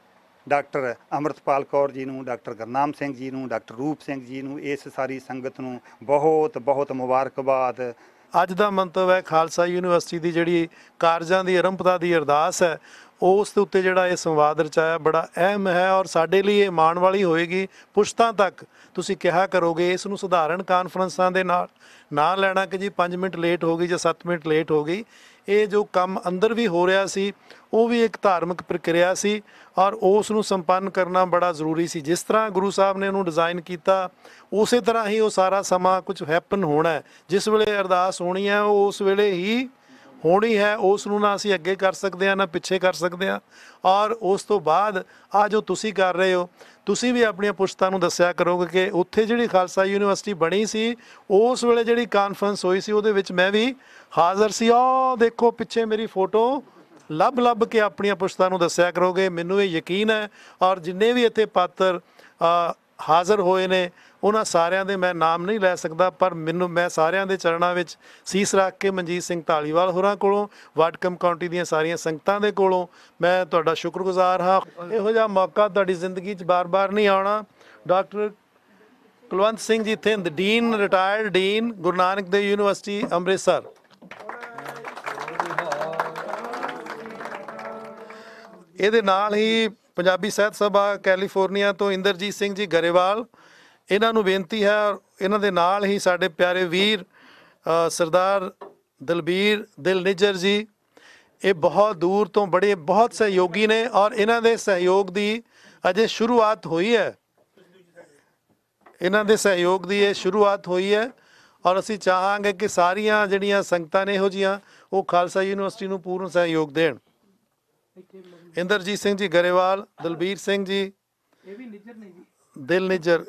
ਡਾਕਟਰ ਅੰਮ੍ਰਿਤਪਾਲ ਕੌਰ ਜੀ ਨੂੰ, ਡਾਕਟਰ ਗੁਰਨਾਮ ਸਿੰਘ ਜੀ ਨੂੰ, ਡਾਕਟਰ ਰੂਪ ਸਿੰਘ ਜੀ ਨੂੰ, ਇਸ ਸਾਰੀ ਸੰਗਤ ਨੂੰ ਬਹੁਤ ਬਹੁਤ ਮੁਬਾਰਕਬਾਦ। ਅੱਜ ਦਾ ਮੰਤਵ ਹੈ ਖਾਲਸਾ ਯੂਨੀਵਰਸਿਟੀ ਦੀ ਜਿਹੜੀ ਕਾਰਜਾਂ ਦੀ ਆਰੰਭਤਾ ਦੀ ਅਰਦਾਸ ਹੈ, ਉਸ ਦੇ ਉੱਤੇ ਜਿਹੜਾ ਇਹ ਸੰਵਾਦ ਰਚਾਇਆ ਬੜਾ ਅਹਿਮ ਹੈ ਔਰ ਸਾਡੇ ਲਈ ਇਹ ਮਾਣ ਵਾਲੀ ਹੋਏਗੀ। ਪੁਸ਼ਤਾਂ ਤੱਕ ਤੁਸੀਂ ਕਿਹਾ ਕਰੋਗੇ, ਇਸ ਨੂੰ ਸਧਾਰਨ ਕਾਨਫਰੰਸਾਂ ਦੇ ਨਾਲ ਨਾ ਲੈਣਾ ਕਿ ਜੀ ਪੰਜ ਮਿੰਟ ਲੇਟ ਹੋ ਗਈ ਜਾਂ ਸੱਤ ਮਿੰਟ ਲੇਟ ਹੋ ਗਈ। ਇਹ ਜੋ ਕੰਮ ਅੰਦਰ ਵੀ ਹੋ ਰਿਹਾ ਸੀ ਉਹ ਵੀ ਇੱਕ ਧਾਰਮਿਕ ਪ੍ਰਕਿਰਿਆ ਸੀ ਔਰ ਉਸ ਨੂੰ ਸੰਪੰਨ ਕਰਨਾ ਬੜਾ ਜ਼ਰੂਰੀ ਸੀ। ਜਿਸ ਤਰ੍ਹਾਂ ਗੁਰੂ ਸਾਹਿਬ ਨੇ ਉਹਨੂੰ ਡਿਜ਼ਾਈਨ ਕੀਤਾ ਉਸੇ ਤਰ੍ਹਾਂ ਹੀ ਉਹ ਸਾਰਾ ਸਮਾਂ ਕੁਝ ਹੈਪਨ ਹੋਣਾ ਹੈ। ਜਿਸ ਵੇਲੇ ਅਰਦਾਸ ਹੋਣੀ ਹੈ ਉਹ ਉਸ ਵੇਲੇ ਹੀ ਹੋਣੀ ਹੈ, ਉਸ ਨੂੰ ਨਾ ਅਸੀਂ ਅੱਗੇ ਕਰ ਸਕਦੇ ਹਾਂ ਨਾ ਪਿੱਛੇ ਕਰ ਸਕਦੇ ਹਾਂ। ਔਰ ਉਸ ਤੋਂ ਬਾਅਦ ਆ ਜੋ ਤੁਸੀਂ ਕਰ ਰਹੇ ਹੋ, ਤੁਸੀਂ ਵੀ ਆਪਣੀਆਂ ਪੁਸ਼ਤਾਂ ਨੂੰ ਦੱਸਿਆ ਕਰੋਗੇ ਕਿ ਉੱਥੇ ਜਿਹੜੀ ਖਾਲਸਾ ਯੂਨੀਵਰਸਿਟੀ ਬਣੀ ਸੀ ਉਸ ਵੇਲੇ ਜਿਹੜੀ ਕਾਨਫਰੰਸ ਹੋਈ ਸੀ ਉਹਦੇ ਵਿੱਚ ਮੈਂ ਵੀ ਹਾਜ਼ਰ ਸੀ। ਆਹ ਦੇਖੋ ਪਿੱਛੇ ਮੇਰੀ ਫੋਟੋ ਲੱਭ ਲੱਭ ਕੇ ਆਪਣੀਆਂ ਪੁਸ਼ਤਾਂ ਨੂੰ ਦੱਸਿਆ ਕਰੋਗੇ। ਮੈਨੂੰ ਇਹ ਯਕੀਨ ਹੈ ਔਰ ਜਿੰਨੇ ਵੀ ਇੱਥੇ ਪਾਤਰ ਹਾਜ਼ਰ ਹੋਏ ਨੇ ਉਹਨਾਂ ਸਾਰਿਆਂ ਦੇ ਮੈਂ ਨਾਮ ਨਹੀਂ ਲੈ ਸਕਦਾ, ਪਰ ਮੈਨੂੰ ਮੈਂ ਸਾਰਿਆਂ ਦੇ ਚਰਨਾਂ ਵਿੱਚ ਸੀਸ ਰੱਖ ਕੇ ਮਨਜੀਤ ਸਿੰਘ ਧਾਲੀਵਾਲ ਹੋਰਾਂ ਕੋਲੋਂ, ਵਾਟਕਮ ਕਾਉਂਟੀ ਦੀਆਂ ਸਾਰੀਆਂ ਸੰਗਤਾਂ ਦੇ ਕੋਲੋਂ ਮੈਂ ਤੁਹਾਡਾ ਸ਼ੁਕਰਗੁਜ਼ਾਰ ਹਾਂ। ਇਹੋ ਜਿਹਾ ਮੌਕਾ ਤੁਹਾਡੀ ਜ਼ਿੰਦਗੀ 'ਚ ਬਾਰ-ਬਾਰ ਨਹੀਂ ਆਉਣਾ। ਡਾਕਟਰ ਕੁਲਵੰਤ ਸਿੰਘ ਜੀ ਇੱਥੇ dean, retired dean Guru Nanak Dev University Amritsar. ਇਹਦੇ ਨਾਲ ਹੀ ਪੰਜਾਬੀ ਸਾਹਿਤ ਸਭਾ ਕੈਲੀਫੋਰਨੀਆ ਤੋਂ ਇੰਦਰਜੀਤ ਸਿੰਘ ਜੀ ਗਰੇਵਾਲ, ਇਹਨਾਂ ਨੂੰ ਬੇਨਤੀ ਹੈ। ਇਹਨਾਂ ਦੇ ਨਾਲ ਹੀ ਸਾਡੇ ਪਿਆਰੇ ਵੀਰ ਸਰਦਾਰ ਦਲਬੀਰ ਦਿਲ ਨਿੱਜਰ ਜੀ, ਇਹ ਬਹੁਤ ਦੂਰ ਤੋਂ ਬੜੇ ਬਹੁਤ ਸਹਿਯੋਗੀ ਨੇ ਔਰ ਇਹਨਾਂ ਦੇ ਸਹਿਯੋਗ ਦੀ ਅਜੇ ਸ਼ੁਰੂਆਤ ਹੋਈ ਹੈ। ਇਹਨਾਂ ਦੇ ਸਹਿਯੋਗ ਦੀ ਇਹ ਸ਼ੁਰੂਆਤ ਹੋਈ ਹੈ ਔਰ ਅਸੀਂ ਚਾਹਾਂਗੇ ਕਿ ਸਾਰੀਆਂ ਜਿਹੜੀਆਂ ਸੰਗਤਾਂ ਨੇ ਇਹੋ ਜਿਹੀਆਂ ਉਹ ਖਾਲਸਾ ਯੂਨੀਵਰਸਿਟੀ ਨੂੰ ਪੂਰਨ ਸਹਿਯੋਗ ਦੇਣ। ਇੰਦਰਜੀਤ ਸਿੰਘ ਜੀ ਗਰੇਵਾਲ, ਦਲਬੀਰ ਸਿੰਘ ਜੀ ਦਿਲ ਨਿੱਜਰ,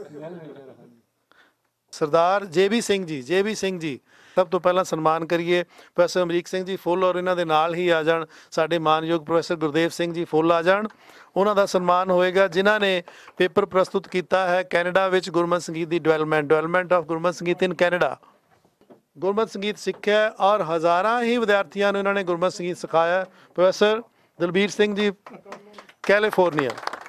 ਸਰਦਾਰ ਜੇਬੀ ਸਿੰਘ ਜੀ ਜੇਬੀ ਸਿੰਘ ਜੀ ਸਭ ਤੋਂ ਪਹਿਲਾਂ ਸਨਮਾਨ ਕਰੀਏ। ਪ੍ਰੋਫੈਸਰ ਅਮਰੀਕ ਸਿੰਘ ਜੀ ਫੁੱਲ ਔਰ ਇਹਨਾਂ ਦੇ ਨਾਲ ਹੀ ਆ ਜਾਣ ਸਾਡੇ ਮਾਨਯੋਗ ਪ੍ਰੋਫੈਸਰ ਗੁਰਦੇਵ ਸਿੰਘ ਜੀ ਫੁੱਲ ਆ ਜਾਣ, ਉਹਨਾਂ ਦਾ ਸਨਮਾਨ ਹੋਏਗਾ ਜਿਨ੍ਹਾਂ ਨੇ ਪੇਪਰ ਪ੍ਰਸਤੁਤ ਕੀਤਾ ਹੈ ਕੈਨੇਡਾ ਵਿੱਚ ਗੁਰਮਤਿ ਸੰਗੀਤ ਦੀ development development of Gurmat Sangeet in Canada. ਗੁਰਮਤਿ ਸੰਗੀਤ ਸਿੱਖਿਆ ਔਰ ਹਜ਼ਾਰਾਂ ਹੀ ਵਿਦਿਆਰਥੀਆਂ ਨੂੰ ਇਹਨਾਂ ਨੇ ਗੁਰਮਤਿ ਸੰਗੀਤ ਸਿਖਾਇਆ। Professor Dalbir Singh ji California.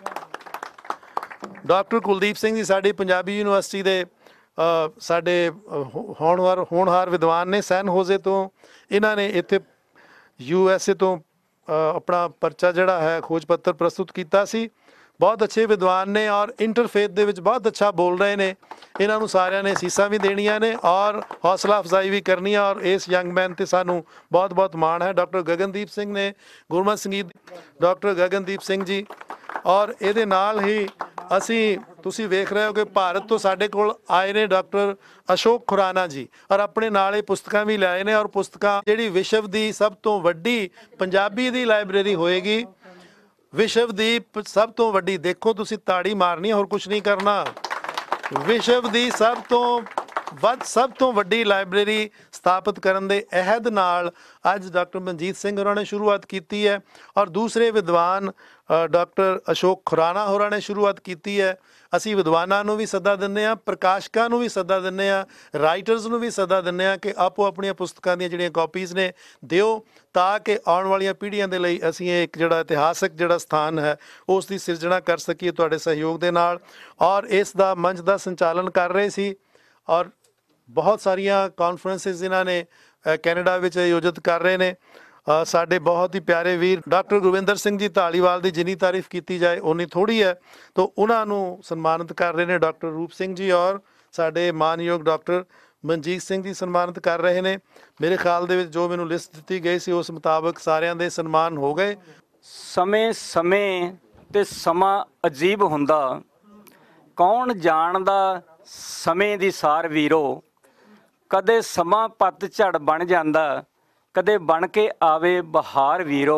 Doctor Kuldeep Singh ji ਸਾਡੀ ਪੰਜਾਬੀ ਯੂਨੀਵਰਸਿਟੀ ਦੇ ਸਾਡੇ ਹੋਣਹਾਰ ਹੋਣਹਾਰ ਵਿਦਵਾਨ ਨੇ, ਸੈਨ ਹੋਜ਼ੇ ਤੋਂ ਇਹਨਾਂ ਨੇ ਇੱਥੇ ਯੂ ਐਸ ਏ ਤੋਂ ਆਪਣਾ ਪਰਚਾ ਜਿਹੜਾ ਹੈ ਖੋਜ ਪੱਤਰ ਪ੍ਰਸਤੁਤ ਕੀਤਾ ਸੀ। ਬਹੁਤ ਅੱਛੇ ਵਿਦਵਾਨ ਨੇ ਔਰ ਇੰਟਰਫੇਥ ਦੇ ਵਿੱਚ ਬਹੁਤ ਅੱਛਾ ਬੋਲ ਰਹੇ ਨੇ। ਇਹਨਾਂ ਨੂੰ ਸਾਰਿਆਂ ਨੇ ਸੀਸਾਂ ਵੀ ਦੇਣੀਆਂ ਨੇ ਔਰ ਹੌਸਲਾ ਅਫਜ਼ਾਈ ਵੀ ਕਰਨੀ ਹੈ ਔਰ ਇਸ ਯੰਗ ਮੈਨ 'ਤੇ ਸਾਨੂੰ ਬਹੁਤ ਬਹੁਤ ਮਾਣ ਹੈ। ਡਾਕਟਰ ਗਗਨਦੀਪ ਸਿੰਘ ਨੇ ਗੁਰਮਤਿ ਸੰਗੀਤ, ਡਾਕਟਰ ਗਗਨਦੀਪ ਸਿੰਘ ਜੀ। ਔਰ ਇਹਦੇ ਨਾਲ ਹੀ ਅਸੀਂ ਤੁਸੀਂ ਵੇਖ ਰਹੇ ਹੋ ਕਿ ਭਾਰਤ ਤੋਂ ਸਾਡੇ ਕੋਲ ਆਏ ਨੇ ਡਾਕਟਰ ਅਸ਼ੋਕ ਖੁਰਾਨਾ ਜੀ ਔਰ ਆਪਣੇ ਨਾਲ ਇਹ ਪੁਸਤਕਾਂ ਵੀ ਲਿਆਏ ਨੇ ਔਰ ਪੁਸਤਕਾਂ ਜਿਹੜੀ ਵਿਸ਼ਵ ਦੀ ਸਭ ਤੋਂ ਵੱਡੀ ਪੰਜਾਬੀ ਦੀ ਲਾਇਬ੍ਰੇਰੀ ਹੋਏਗੀ, ਵਿਸ਼ਵ ਦੀ ਸਭ ਤੋਂ ਵੱਡੀ, ਦੇਖੋ ਤੁਸੀਂ ਤਾੜੀ ਮਾਰਨੀ ਹੋਰ ਕੁਝ ਨਹੀਂ ਕਰਨਾ, ਵਿਸ਼ਵ ਦੀ ਸਭ ਤੋਂ ਵੱਧ ਸਭ ਤੋਂ ਵੱਡੀ ਲਾਇਬ੍ਰੇਰੀ ਸਥਾਪਿਤ ਕਰਨ ਦੇ ਅਹਿਦ ਨਾਲ ਅੱਜ ਡਾਕਟਰ ਮਨਜੀਤ ਸਿੰਘ ਹੋਰਾਂ ਨੇ ਸ਼ੁਰੂਆਤ ਕੀਤੀ ਹੈ ਔਰ ਦੂਸਰੇ ਵਿਦਵਾਨ ਡਾਕਟਰ ਅਸ਼ੋਕ ਖੁਰਾਨਾ ਹੋਰਾਂ ਨੇ ਸ਼ੁਰੂਆਤ ਕੀਤੀ ਹੈ। ਅਸੀਂ ਵਿਦਵਾਨਾਂ ਨੂੰ ਵੀ ਸੱਦਾ ਦਿੰਦੇ ਹਾਂ, ਪ੍ਰਕਾਸ਼ਕਾਂ ਨੂੰ ਵੀ ਸੱਦਾ ਦਿੰਦੇ ਹਾਂ, ਰਾਈਟਰਸ ਨੂੰ ਵੀ ਸੱਦਾ ਦਿੰਦੇ ਹਾਂ ਕਿ ਆਪੋ ਆਪਣੀਆਂ ਪੁਸਤਕਾਂ ਦੀਆਂ ਜਿਹੜੀਆਂ ਕਾਪੀਜ਼ ਨੇ ਦਿਓ ਤਾਂ ਕਿ ਆਉਣ ਵਾਲੀਆਂ ਪੀੜ੍ਹੀਆਂ ਦੇ ਲਈ ਅਸੀਂ ਇਹ ਇੱਕ ਜਿਹੜਾ ਇਤਿਹਾਸਕ ਜਿਹੜਾ ਸਥਾਨ ਹੈ ਉਸ ਦੀ ਸਿਰਜਣਾ ਕਰ ਸਕੀਏ ਤੁਹਾਡੇ ਸਹਿਯੋਗ ਦੇ ਨਾਲ। ਔਰ ਇਸ ਦਾ ਮੰਚ ਦਾ ਸੰਚਾਲਨ ਕਰ ਰਹੇ ਸੀ ਔਰ ਬਹੁਤ ਸਾਰੀਆਂ ਕਾਨਫਰੰਸਿਸ ਇਹਨਾਂ ਨੇ ਕੈਨੇਡਾ ਵਿੱਚ ਆਯੋਜਿਤ ਕਰ ਰਹੇ ਨੇ। ਸਾਡੇ ਬਹੁਤ ਹੀ ਪਿਆਰੇ ਵੀਰ ਡਾਕਟਰ ਗੁਰਵਿੰਦਰ ਸਿੰਘ ਜੀ ਧਾਲੀਵਾਲ ਦੀ ਜਿੰਨੀ ਤਾਰੀਫ ਕੀਤੀ ਜਾਏ ਉਨੀ ਥੋੜ੍ਹੀ ਹੈ, ਤਾਂ ਉਹਨਾਂ ਨੂੰ ਸਨਮਾਨਿਤ ਕਰ ਰਹੇ ਨੇ ਡਾਕਟਰ ਰੂਪ ਸਿੰਘ ਜੀ ਔਰ ਸਾਡੇ ਮਾਨਯੋਗ ਡਾਕਟਰ ਮਨਜੀਤ ਸਿੰਘ ਜੀ ਸਨਮਾਨਿਤ ਕਰ ਰਹੇ ਨੇ। ਮੇਰੇ ਖਿਆਲ ਦੇ ਵਿੱਚ ਜੋ ਮੈਨੂੰ ਲਿਸਟ ਦਿੱਤੀ ਗਈ ਸੀ ਉਸ ਮੁਤਾਬਕ ਸਾਰਿਆਂ ਦੇ ਸਨਮਾਨ ਹੋ ਗਏ। ਸਮੇਂ ਸਮੇਂ ਤੇ ਸਮਾਂ ਅਜੀਬ ਹੁੰਦਾ, ਕੌਣ ਜਾਣਦਾ ਸਮੇਂ ਦੀ ਸਾਰ ਵੀਰੋ। ਕਦੇ ਸਮਾਂ ਪੱਤਝੜ ਬਣ ਜਾਂਦਾ, ਕਦੇ ਬਣ ਕੇ ਆਵੇ ਬਹਾਰ ਵੀਰੋ।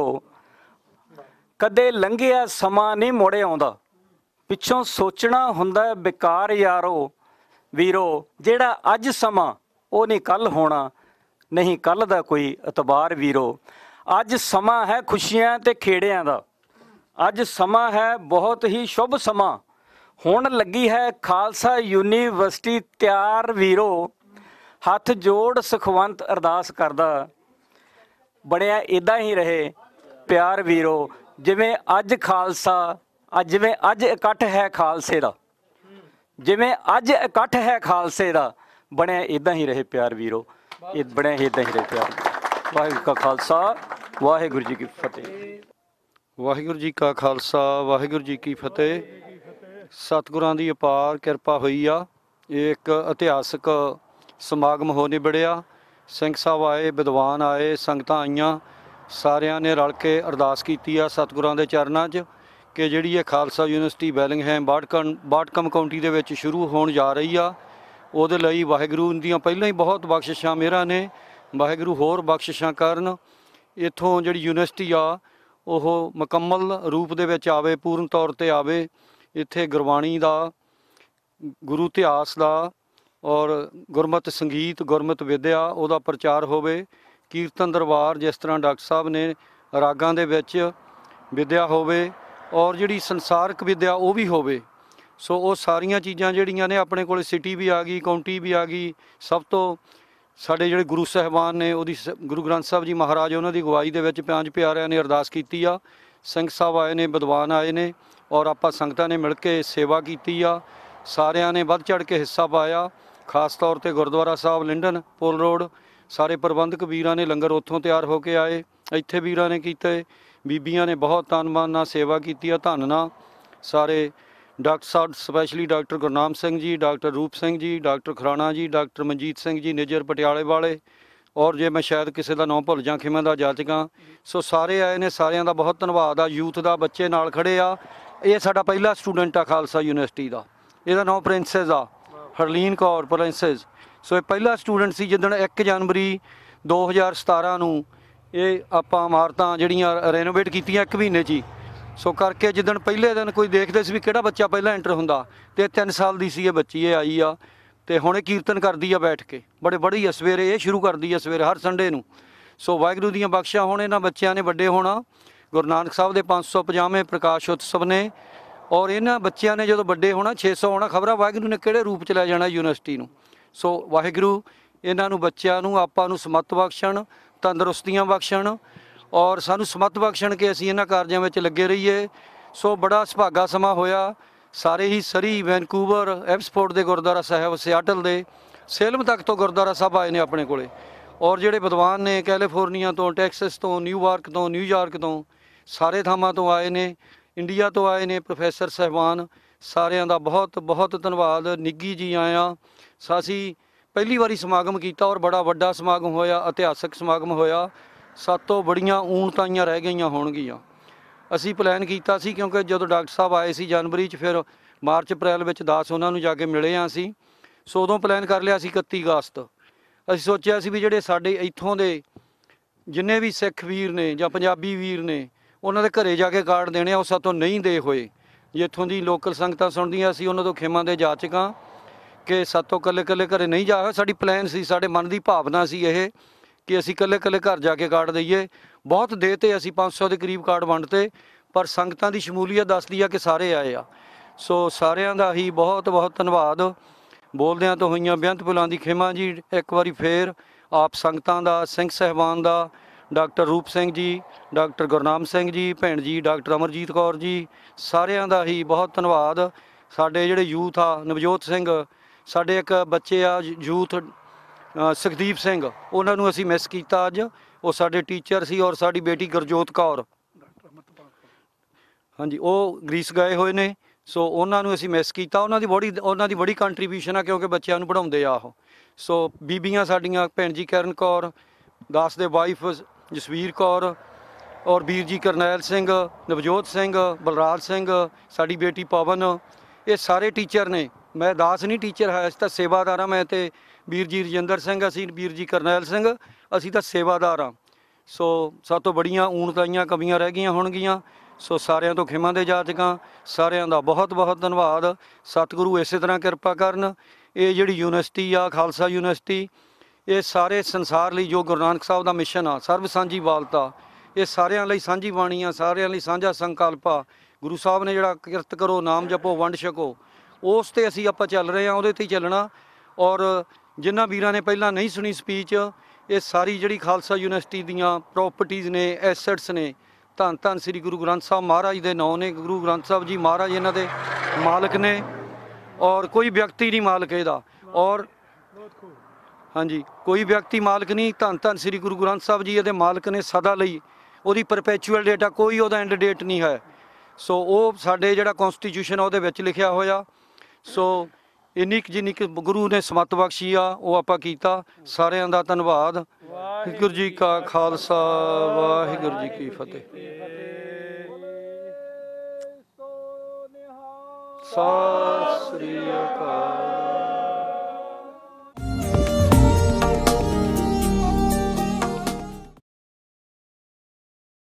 ਕਦੇ ਲੰਘਿਆ ਸਮਾਂ ਨਹੀਂ ਮੁੜੇ ਆਉਂਦਾ, ਪਿੱਛੋਂ ਸੋਚਣਾ ਹੁੰਦਾ ਬੇਕਾਰ ਯਾਰੋ ਵੀਰੋ। ਜਿਹੜਾ ਅੱਜ ਸਮਾਂ ਉਹ ਨਹੀਂ ਕੱਲ੍ਹ ਹੋਣਾ, ਨਹੀਂ ਕੱਲ੍ਹ ਦਾ ਕੋਈ ਇਤਬਾਰ ਵੀਰੋ। ਅੱਜ ਸਮਾਂ ਹੈ ਖੁਸ਼ੀਆਂ ਤੇ ਖੇੜਿਆਂ ਦਾ, ਅੱਜ ਸਮਾਂ ਹੈ ਬਹੁਤ ਹੀ ਸ਼ੁਭ ਸਮਾਂ। ਹੁਣ ਲੱਗੀ ਹੈ ਖਾਲਸਾ ਯੂਨੀਵਰਸਿਟੀ ਤਿਆਰ ਵੀਰੋ। ਹੱਥ ਜੋੜ ਸੁਖਵੰਤ ਅਰਦਾਸ ਕਰਦਾ, ਬਣਿਆ ਇੱਦਾਂ ਹੀ ਰਹੇ ਪਿਆਰ ਵੀਰੋ। ਜਿਵੇਂ ਅੱਜ ਖਾਲਸਾ ਅੱਜ ਜਿਵੇਂ ਅੱਜ ਇਕੱਠ ਹੈ ਖਾਲਸੇ ਦਾ, ਜਿਵੇਂ ਅੱਜ ਇਕੱਠ ਹੈ ਖਾਲਸੇ ਦਾ, ਬਣਿਆ ਇੱਦਾਂ ਹੀ ਰਹੇ ਪਿਆਰ ਵੀਰੋ। ਇਹ ਬਣਿਆ ਇੱਦਾਂ ਹੀ ਰਹੇ ਪਿਆਰ। ਵਾਹਿਗੁਰੂ ਕਾ ਖਾਲਸਾ, ਵਾਹਿਗੁਰੂ ਜੀ ਕੀ ਫਤਿਹ। ਵਾਹਿਗੁਰੂ ਜੀ ਕਾ ਖਾਲਸਾ, ਵਾਹਿਗੁਰੂ ਜੀ ਕੀ ਫਤਿਹ। ਸਤਿਗੁਰਾਂ ਦੀ ਅਪਾਰ ਕਿਰਪਾ ਹੋਈ ਆ। ਇਹ ਇੱਕ ਇਤਿਹਾਸਕ ਸਮਾਗਮ ਹੋ ਨਿਬੜਿਆ। ਸਿੰਘ ਸਾਹਿਬ ਆਏ, ਵਿਦਵਾਨ ਆਏ, ਸੰਗਤਾਂ ਆਈਆਂ, ਸਾਰਿਆਂ ਨੇ ਰਲ ਕੇ ਅਰਦਾਸ ਕੀਤੀ ਆ ਸਤਿਗੁਰਾਂ ਦੇ ਚਰਨਾਂ 'ਚ ਕਿ ਜਿਹੜੀ ਇਹ Khalsa university Bellingham Whatcom Whatcom county ਦੇ ਵਿੱਚ ਸ਼ੁਰੂ ਹੋਣ ਜਾ ਰਹੀ ਆ, ਉਹਦੇ ਲਈ ਵਾਹਿਗੁਰੂ ਦੀਆਂ ਪਹਿਲਾਂ ਹੀ ਬਹੁਤ ਬਖਸ਼ਿਸ਼ਾਂ ਮਿਹਰਾਂ ਨੇ। ਵਾਹਿਗੁਰੂ ਹੋਰ ਬਖਸ਼ਿਸ਼ਾਂ ਕਰਨ, ਇੱਥੋਂ ਜਿਹੜੀ ਯੂਨੀਵਰਸਿਟੀ ਆ ਉਹ ਮੁਕੰਮਲ ਰੂਪ ਦੇ ਵਿੱਚ ਆਵੇ, ਪੂਰਨ ਤੌਰ 'ਤੇ ਆਵੇ। ਇੱਥੇ ਗੁਰਬਾਣੀ ਦਾ, ਗੁਰੂ ਇਤਿਹਾਸ ਦਾ ਔਰ ਗੁਰਮਤਿ ਸੰਗੀਤ, ਗੁਰਮਤਿ ਵਿੱਦਿਆ ਉਹਦਾ ਪ੍ਰਚਾਰ ਹੋਵੇ। ਕੀਰਤਨ ਦਰਬਾਰ ਜਿਸ ਤਰ੍ਹਾਂ ਡਾਕਟਰ ਸਾਹਿਬ ਨੇ ਰਾਗਾਂ ਦੇ ਵਿੱਚ ਵਿੱਦਿਆ ਹੋਵੇ, ਔਰ ਜਿਹੜੀ ਸੰਸਾਰਕ ਵਿੱਦਿਆ ਉਹ ਵੀ ਹੋਵੇ। ਸੋ ਉਹ ਸਾਰੀਆਂ ਚੀਜ਼ਾਂ ਜਿਹੜੀਆਂ ਨੇ ਆਪਣੇ ਕੋਲ, ਸਿਟੀ ਵੀ ਆ ਗਈ, ਕਾਉਂਟੀ ਵੀ ਆ ਗਈ। ਸਭ ਤੋਂ ਸਾਡੇ ਜਿਹੜੇ ਗੁਰੂ ਸਾਹਿਬਾਨ ਨੇ, ਉਹਦੀ ਗੁਰੂ ਗ੍ਰੰਥ ਸਾਹਿਬ ਜੀ ਮਹਾਰਾਜ, ਉਹਨਾਂ ਦੀ ਅਗਵਾਈ ਦੇ ਵਿੱਚ ਪੰਜ ਪਿਆਰਿਆਂ ਨੇ ਅਰਦਾਸ ਕੀਤੀ ਆ। ਸਿੰਘ ਸਾਹਿਬ ਆਏ ਨੇ, ਵਿਦਵਾਨ ਆਏ ਨੇ, ਔਰ ਆਪਾਂ ਸੰਗਤਾਂ ਨੇ ਮਿਲ ਕੇ ਸੇਵਾ ਕੀਤੀ ਆ। ਸਾਰਿਆਂ ਨੇ ਵੱਧ ਚੜ੍ਹ ਕੇ ਹਿੱਸਾ ਪਾਇਆ। ਖਾਸ ਤੌਰ 'ਤੇ Gurdwara Sahib Lynden Pole road ਸਾਰੇ ਪ੍ਰਬੰਧਕ ਵੀਰਾਂ ਨੇ ਲੰਗਰ ਉੱਥੋਂ ਤਿਆਰ ਹੋ ਕੇ ਆਏ, ਇੱਥੇ ਵੀਰਾਂ ਨੇ ਕੀਤੇ। ਬੀਬੀਆਂ ਨੇ ਬਹੁਤ ਤਨ ਮਨ ਨਾਲ ਸੇਵਾ ਕੀਤੀ ਆ, ਧੰਨ ਨਾਲ ਸਾਰੇ। Doctor sahib specially doctor Gurnam Singh ji, doctor ਰੂਪ ਸਿੰਘ ਜੀ, ਡਾਕਟਰ ਖਰਾਣਾ ਜੀ, ਡਾਕਟਰ ਮਨਜੀਤ ਸਿੰਘ ਜੀ ਨਿੱਜਰ ਪਟਿਆਲੇ ਵਾਲੇ, ਔਰ ਜੇ ਮੈਂ ਸ਼ਾਇਦ ਕਿਸੇ ਦਾ ਨਾਮ ਭੁੱਲ ਜਾਂ ਖਿਮਾ ਦਾ ਜਾਚਕਾਂ। ਸੋ ਸਾਰੇ ਆਏ ਨੇ, ਸਾਰਿਆਂ ਦਾ ਬਹੁਤ ਧੰਨਵਾਦ ਆ। ਯੂਥ ਦਾ ਬੱਚੇ ਨਾਲ ਖੜੇ ਆ। ਇਹ ਸਾਡਾ ਪਹਿਲਾ ਸਟੂਡੈਂਟ ਆ ਖਾਲਸਾ ਯੂਨੀਵਰਸਿਟੀ ਦਾ, ਇਹਦਾ ਨਾਮ ਪ੍ਰਿੰਸੈਸ ਆ, ਹਰਲੀਨ ਕੌਰ ਪ੍ਰਿੰਸੈਸ। ਸੋ ਇਹ ਪਹਿਲਾ ਸਟੂਡੈਂਟ ਸੀ ਜਿੱਦਣ ਇੱਕ ਜਨਵਰੀ ਦੋ ਹਜ਼ਾਰ ਸਤਾਰਾਂ ਨੂੰ ਇਹ ਆਪਾਂ ਇਮਾਰਤਾਂ ਜਿਹੜੀਆਂ ਰੈਨੋਵੇਟ ਕੀਤੀਆਂ ਇੱਕ ਮਹੀਨੇ 'ਚ ਹੀ। ਸੋ ਕਰਕੇ ਜਿੱਦਣ ਪਹਿਲੇ ਦਿਨ ਕੋਈ ਦੇਖਦੇ ਸੀ ਵੀ ਕਿਹੜਾ ਬੱਚਾ ਪਹਿਲਾਂ ਐਂਟਰ ਹੁੰਦਾ, ਅਤੇ ਤਿੰਨ ਸਾਲ ਦੀ ਸੀ ਇਹ ਬੱਚੀ, ਇਹ ਆਈ ਆ ਅਤੇ ਹੁਣ ਇਹ ਕੀਰਤਨ ਕਰਦੀ ਆ ਬੈਠ ਕੇ, ਬੜੇ ਬੜੀ ਆ। ਸਵੇਰੇ ਇਹ ਸ਼ੁਰੂ ਕਰਦੀ ਆ, ਸਵੇਰੇ ਹਰ ਸੰਡੇ ਨੂੰ। ਸੋ ਵਾਹਿਗੁਰੂ ਦੀਆਂ ਬਖਸ਼ਾਂ ਹੁਣ ਇਹਨਾਂ ਬੱਚਿਆਂ ਨੇ ਵੱਡੇ ਹੋਣਾ। ਗੁਰੂ ਨਾਨਕ ਸਾਹਿਬ ਦੇ ਪੰਜ ਸੌ ਪੰਜਾਹਵੇਂ ਪ੍ਰਕਾਸ਼ ਉਤਸਵ ਨੇ, ਔਰ ਇਹਨਾਂ ਬੱਚਿਆਂ ਨੇ ਜਦੋਂ ਵੱਡੇ ਹੋਣਾ, ਛੇ ਸੌ ਆਉਣਾ, ਖਬਰਾਂ ਵਾਹਿਗੁਰੂ ਨੇ ਕਿਹੜੇ ਰੂਪ 'ਚ ਲੈ ਜਾਣਾ ਯੂਨੀਵਰਸਿਟੀ ਨੂੰ। ਸੋ ਵਾਹਿਗੁਰੂ ਇਹਨਾਂ ਨੂੰ, ਬੱਚਿਆਂ ਨੂੰ, ਆਪਾਂ ਨੂੰ ਸਮੱਤ ਬਖਸ਼ਣ, ਤੰਦਰੁਸਤੀਆਂ ਬਖਸ਼ਣ, ਔਰ ਸਾਨੂੰ ਸਮੱਤ ਬਖਸ਼ਣ ਕਿ ਅਸੀਂ ਇਹਨਾਂ ਕਾਰਜਾਂ ਵਿੱਚ ਲੱਗੇ ਰਹੀਏ। ਸੋ ਬੜਾ ਸੁਭਾਗਾ ਸਮਾਂ ਹੋਇਆ। ਸਾਰੇ ਹੀ ਸਰੀ, ਵੈਨਕੂਵਰ, ਐਪਸਫੋਰਡ ਦੇ ਗੁਰਦੁਆਰਾ ਸਾਹਿਬ, ਸਿਆਟਲ ਦੇ, ਸੇਲਮ ਤੱਕ ਤੋਂ ਗੁਰਦੁਆਰਾ ਸਾਹਿਬ ਆਏ ਨੇ ਆਪਣੇ ਕੋਲੇ, ਔਰ ਜਿਹੜੇ ਵਿਦਵਾਨ ਨੇ ਕੈਲੀਫੋਰਨੀਆ ਤੋਂ, ਟੈਕਸਸ ਤੋਂ, ਨਿਊਯਾਰਕ ਤੋਂ, ਨਿਊਯਾਰਕ ਤੋਂ, ਸਾਰੇ ਥਾਵਾਂ ਤੋਂ ਆਏ ਨੇ, ਇੰਡੀਆ ਤੋਂ ਆਏ ਨੇ ਪ੍ਰੋਫੈਸਰ ਸਾਹਿਬਾਨ। ਸਾਰਿਆਂ ਦਾ ਬਹੁਤ ਬਹੁਤ ਧੰਨਵਾਦ। ਨਿੱਗੀ ਜੀ ਆਇਆ। ਅਸੀਂ ਪਹਿਲੀ ਵਾਰੀ ਸਮਾਗਮ ਕੀਤਾ, ਔਰ ਬੜਾ ਵੱਡਾ ਸਮਾਗਮ ਹੋਇਆ, ਇਤਿਹਾਸਕ ਸਮਾਗਮ ਹੋਇਆ। ਸਾਤੋਂ ਬੜੀਆਂ ਊਣਤਾਈਆਂ ਰਹਿ ਗਈਆਂ ਹੋਣਗੀਆਂ। ਅਸੀਂ ਪਲਾਨ ਕੀਤਾ ਸੀ, ਕਿਉਂਕਿ ਜਦੋਂ ਡਾਕਟਰ ਸਾਹਿਬ ਆਏ ਸੀ ਜਨਵਰੀ 'ਚ, ਫਿਰ ਮਾਰਚ ਅਪ੍ਰੈਲ ਵਿੱਚ ਦਸ ਉਹਨਾਂ ਨੂੰ ਜਾ ਕੇ ਮਿਲੇ ਹਾਂ ਅਸੀਂ। ਸੋ ਉਦੋਂ ਪਲਾਨ ਕਰ ਲਿਆ ਸੀ ਇਕੱਤੀ ਅਗਸਤ। ਅਸੀਂ ਸੋਚਿਆ ਸੀ ਵੀ ਜਿਹੜੇ ਸਾਡੇ ਇੱਥੋਂ ਦੇ ਜਿੰਨੇ ਵੀ ਸਿੱਖ ਵੀਰ ਨੇ ਜਾਂ ਪੰਜਾਬੀ ਵੀਰ ਨੇ, ਉਹਨਾਂ ਦੇ ਘਰੇ ਜਾ ਕੇ ਕਾਰਡ ਦੇਣੇ ਆ, ਉਹ ਸਾਤੋਂ ਨਹੀਂ ਦੇ ਹੋਏ। ਜੇ ਇੱਥੋਂ ਦੀ ਲੋਕਲ ਸੰਗਤਾਂ ਸੁਣਦੀਆਂ, ਅਸੀਂ ਉਹਨਾਂ ਤੋਂ ਖਿਮਾ ਦੇ ਜਾਚਕਾਂ ਕਿ ਸਾਤੋਂ ਇਕੱਲੇ ਇਕੱਲੇ ਘਰੇ ਨਹੀਂ ਜਾ ਹੋਇਆ। ਸਾਡੀ ਪਲਾਨ ਸੀ, ਸਾਡੇ ਮਨ ਦੀ ਭਾਵਨਾ ਸੀ ਇਹ ਕਿ ਅਸੀਂ ਇਕੱਲੇ ਇਕੱਲੇ ਘਰ ਜਾ ਕੇ ਕਾਰਡ ਦਈਏ। ਬਹੁਤ ਦੇ ਤੇ ਅਸੀਂ ਪੰਜ ਸੌ ਦੇ ਕਰੀਬ ਕਾਰਡ ਵੰਡਤੇ, ਪਰ ਸੰਗਤਾਂ ਦੀ ਸ਼ਮੂਲੀਅਤ ਦੱਸਦੀ ਆ ਕਿ ਸਾਰੇ ਆਏ ਆ। ਸੋ ਸਾਰਿਆਂ ਦਾ ਹੀ ਬਹੁਤ ਬਹੁਤ ਧੰਨਵਾਦ। ਬੋਲਦਿਆਂ ਤੋਂ ਹੋਈਆਂ ਬੇਅੰਤ ਭੁੱਲਾਂ ਦੀ ਖਿਮਾ ਜੀ। ਇੱਕ ਵਾਰੀ ਫੇਰ ਆਪ ਸੰਗਤਾਂ ਦਾ, ਸਿੰਘ ਸਾਹਿਬਾਨ ਦਾ, ਡਾਕਟਰ ਰੂਪ ਸਿੰਘ ਜੀ, ਡਾਕਟਰ ਗੁਰਨਾਮ ਸਿੰਘ ਜੀ, ਭੈਣ ਜੀ ਡਾਕਟਰ ਅਮਰਜੀਤ ਕੌਰ ਜੀ, ਸਾਰਿਆਂ ਦਾ ਹੀ ਬਹੁਤ ਧੰਨਵਾਦ। ਸਾਡੇ ਜਿਹੜੇ ਯੂਥ ਆ, ਨਵਜੋਤ ਸਿੰਘ, ਸਾਡੇ ਇੱਕ ਬੱਚੇ ਆ ਯੂਥ ਸੁਖਦੀਪ ਸਿੰਘ, ਉਹਨਾਂ ਨੂੰ ਅਸੀਂ ਮਿਸ ਕੀਤਾ ਅੱਜ। ਉਹ ਸਾਡੇ ਟੀਚਰ ਸੀ, ਔਰ ਸਾਡੀ ਬੇਟੀ ਗੁਰਜੋਤ ਕੌਰ, ਹਾਂਜੀ, ਉਹ ਗ੍ਰੀਸ ਗਏ ਹੋਏ ਨੇ। ਸੋ ਉਹਨਾਂ ਨੂੰ ਅਸੀਂ ਮਿਸ ਕੀਤਾ। ਉਹਨਾਂ ਦੀ ਬੜੀ ਉਹਨਾਂ ਦੀ ਬੜੀ ਕੰਟਰੀਬਿਊਸ਼ਨ ਆ, ਕਿਉਂਕਿ ਬੱਚਿਆਂ ਨੂੰ ਪੜ੍ਹਾਉਂਦੇ ਆ ਉਹ। ਸੋ ਬੀਬੀਆਂ ਸਾਡੀਆਂ, ਭੈਣ ਜੀ ਕਰਨ ਕੌਰ, ਦਾਸ ਦੇ ਵਾਈਫ ਜਸਵੀਰ ਕੌਰ, ਔਰ ਵੀਰ ਜੀ ਕਰਨੈਲ ਸਿੰਘ, ਨਵਜੋਤ ਸਿੰਘ, ਬਲਰਾਜ ਸਿੰਘ, ਸਾਡੀ ਬੇਟੀ ਪਵਨ, ਇਹ ਸਾਰੇ ਟੀਚਰ ਨੇ। ਮੈਂ ਦਾਸ ਨਹੀਂ ਟੀਚਰ ਹੈ, ਅਸੀਂ ਤਾਂ ਸੇਵਾਦਾਰ ਹਾਂ। ਮੈਂ ਤੇ ਵੀਰ ਜੀ ਰਜਿੰਦਰ ਸਿੰਘ, ਅਸੀਂ ਵੀਰ ਜੀ ਕਰਨੈਲ ਸਿੰਘ, ਅਸੀਂ ਤਾਂ ਸੇਵਾਦਾਰ ਹਾਂ। ਸੋ ਸਭ ਤੋਂ ਬੜੀਆਂ ਊਣਤਾਈਆਂ ਕਮੀਆਂ ਰਹਿ ਗਈਆਂ ਹੋਣਗੀਆਂ। ਸੋ ਸਾਰਿਆਂ ਤੋਂ ਖਿਮਾ ਦੇ ਜਾਚਕਾਂ, ਸਾਰਿਆਂ ਦਾ ਬਹੁਤ ਬਹੁਤ ਧੰਨਵਾਦ। ਸਤਿਗੁਰੂ ਇਸੇ ਤਰ੍ਹਾਂ ਕਿਰਪਾ ਕਰਨ। ਇਹ ਜਿਹੜੀ ਯੂਨੀਵਰਸਿਟੀ ਆ ਖਾਲਸਾ ਯੂਨੀਵਰਸਿਟੀ, ਇਹ ਸਾਰੇ ਸੰਸਾਰ ਲਈ ਜੋ ਗੁਰੂ ਨਾਨਕ ਸਾਹਿਬ ਦਾ ਮਿਸ਼ਨ ਆ, ਸਰਬ ਸਾਂਝੀ ਵਾਲਤਾ, ਇਹ ਸਾਰਿਆਂ ਲਈ ਸਾਂਝੀ ਬਾਣੀ ਆ, ਸਾਰਿਆਂ ਲਈ ਸਾਂਝਾ ਸੰਕਲਪ ਆ। ਗੁਰੂ ਸਾਹਿਬ ਨੇ ਜਿਹੜਾ ਕਿਰਤ ਕਰੋ, ਨਾਮ ਜਪੋ, ਵੰਡ ਛਕੋ, ਉਸ 'ਤੇ ਅਸੀਂ ਆਪਾਂ ਚੱਲ ਰਹੇ ਹਾਂ, ਉਹਦੇ 'ਤੇ ਹੀ ਚੱਲਣਾ। ਔਰ ਜਿਨ੍ਹਾਂ ਵੀਰਾਂ ਨੇ ਪਹਿਲਾਂ ਨਹੀਂ ਸੁਣੀ ਸਪੀਚ, ਇਹ ਸਾਰੀ ਜਿਹੜੀ ਖਾਲਸਾ ਯੂਨੀਵਰਸਿਟੀ ਦੀਆਂ ਪ੍ਰੋਪਰਟੀਜ਼ ਨੇ, ਐਸੈਟਸ ਨੇ, ਧੰਨ ਧੰਨ ਸ੍ਰੀ ਗੁਰੂ ਗ੍ਰੰਥ ਸਾਹਿਬ ਮਹਾਰਾਜ ਦੇ ਨਾਂ ਨੇ। ਗੁਰੂ ਗ੍ਰੰਥ ਸਾਹਿਬ ਜੀ ਮਹਾਰਾਜ ਇਹਨਾਂ ਦੇ ਮਾਲਕ ਨੇ, ਔਰ ਕੋਈ ਵਿਅਕਤੀ ਨਹੀਂ ਮਾਲਕ ਇਹਦਾ। ਔਰ ਹਾਂਜੀ, ਕੋਈ ਵਿਅਕਤੀ ਮਾਲਕ ਨਹੀਂ, ਧੰਨ ਧੰਨ ਸ੍ਰੀ ਗੁਰੂ ਗ੍ਰੰਥ ਸਾਹਿਬ ਜੀ ਇਹਦੇ ਮਾਲਕ ਨੇ ਸਦਾ ਲਈ। ਉਹਦੀ ਪਰਪੈਚੁਅਲ ਡੇਟ ਆ, ਕੋਈ ਉਹਦਾ ਐਂਡ ਡੇਟ ਨਹੀਂ ਹੈ। ਸੋ ਉਹ ਸਾਡੇ ਜਿਹੜਾ ਕੌਂਸਟੀਟਿਊਸ਼ਨ ਆ ਉਹਦੇ ਵਿੱਚ ਲਿਖਿਆ ਹੋਇਆ। ਸੋ ਇੰਨੀ ਕੁ ਜਿੰਨੀ ਕੁ ਗੁਰੂ ਨੇ ਸਮੱਤ ਬਖਸ਼ੀ ਆ, ਉਹ ਆਪਾਂ ਕੀਤਾ। ਸਾਰਿਆਂ ਦਾ ਧੰਨਵਾਦ। ਵਾਹਿਗੁਰੂ ਜੀ ਕਾ ਖਾਲਸਾ, ਵਾਹਿਗੁਰੂ ਜੀ ਕੀ ਫਤਿਹ। ਸਤਿ ਸ੍ਰੀ ਅਕਾਲ।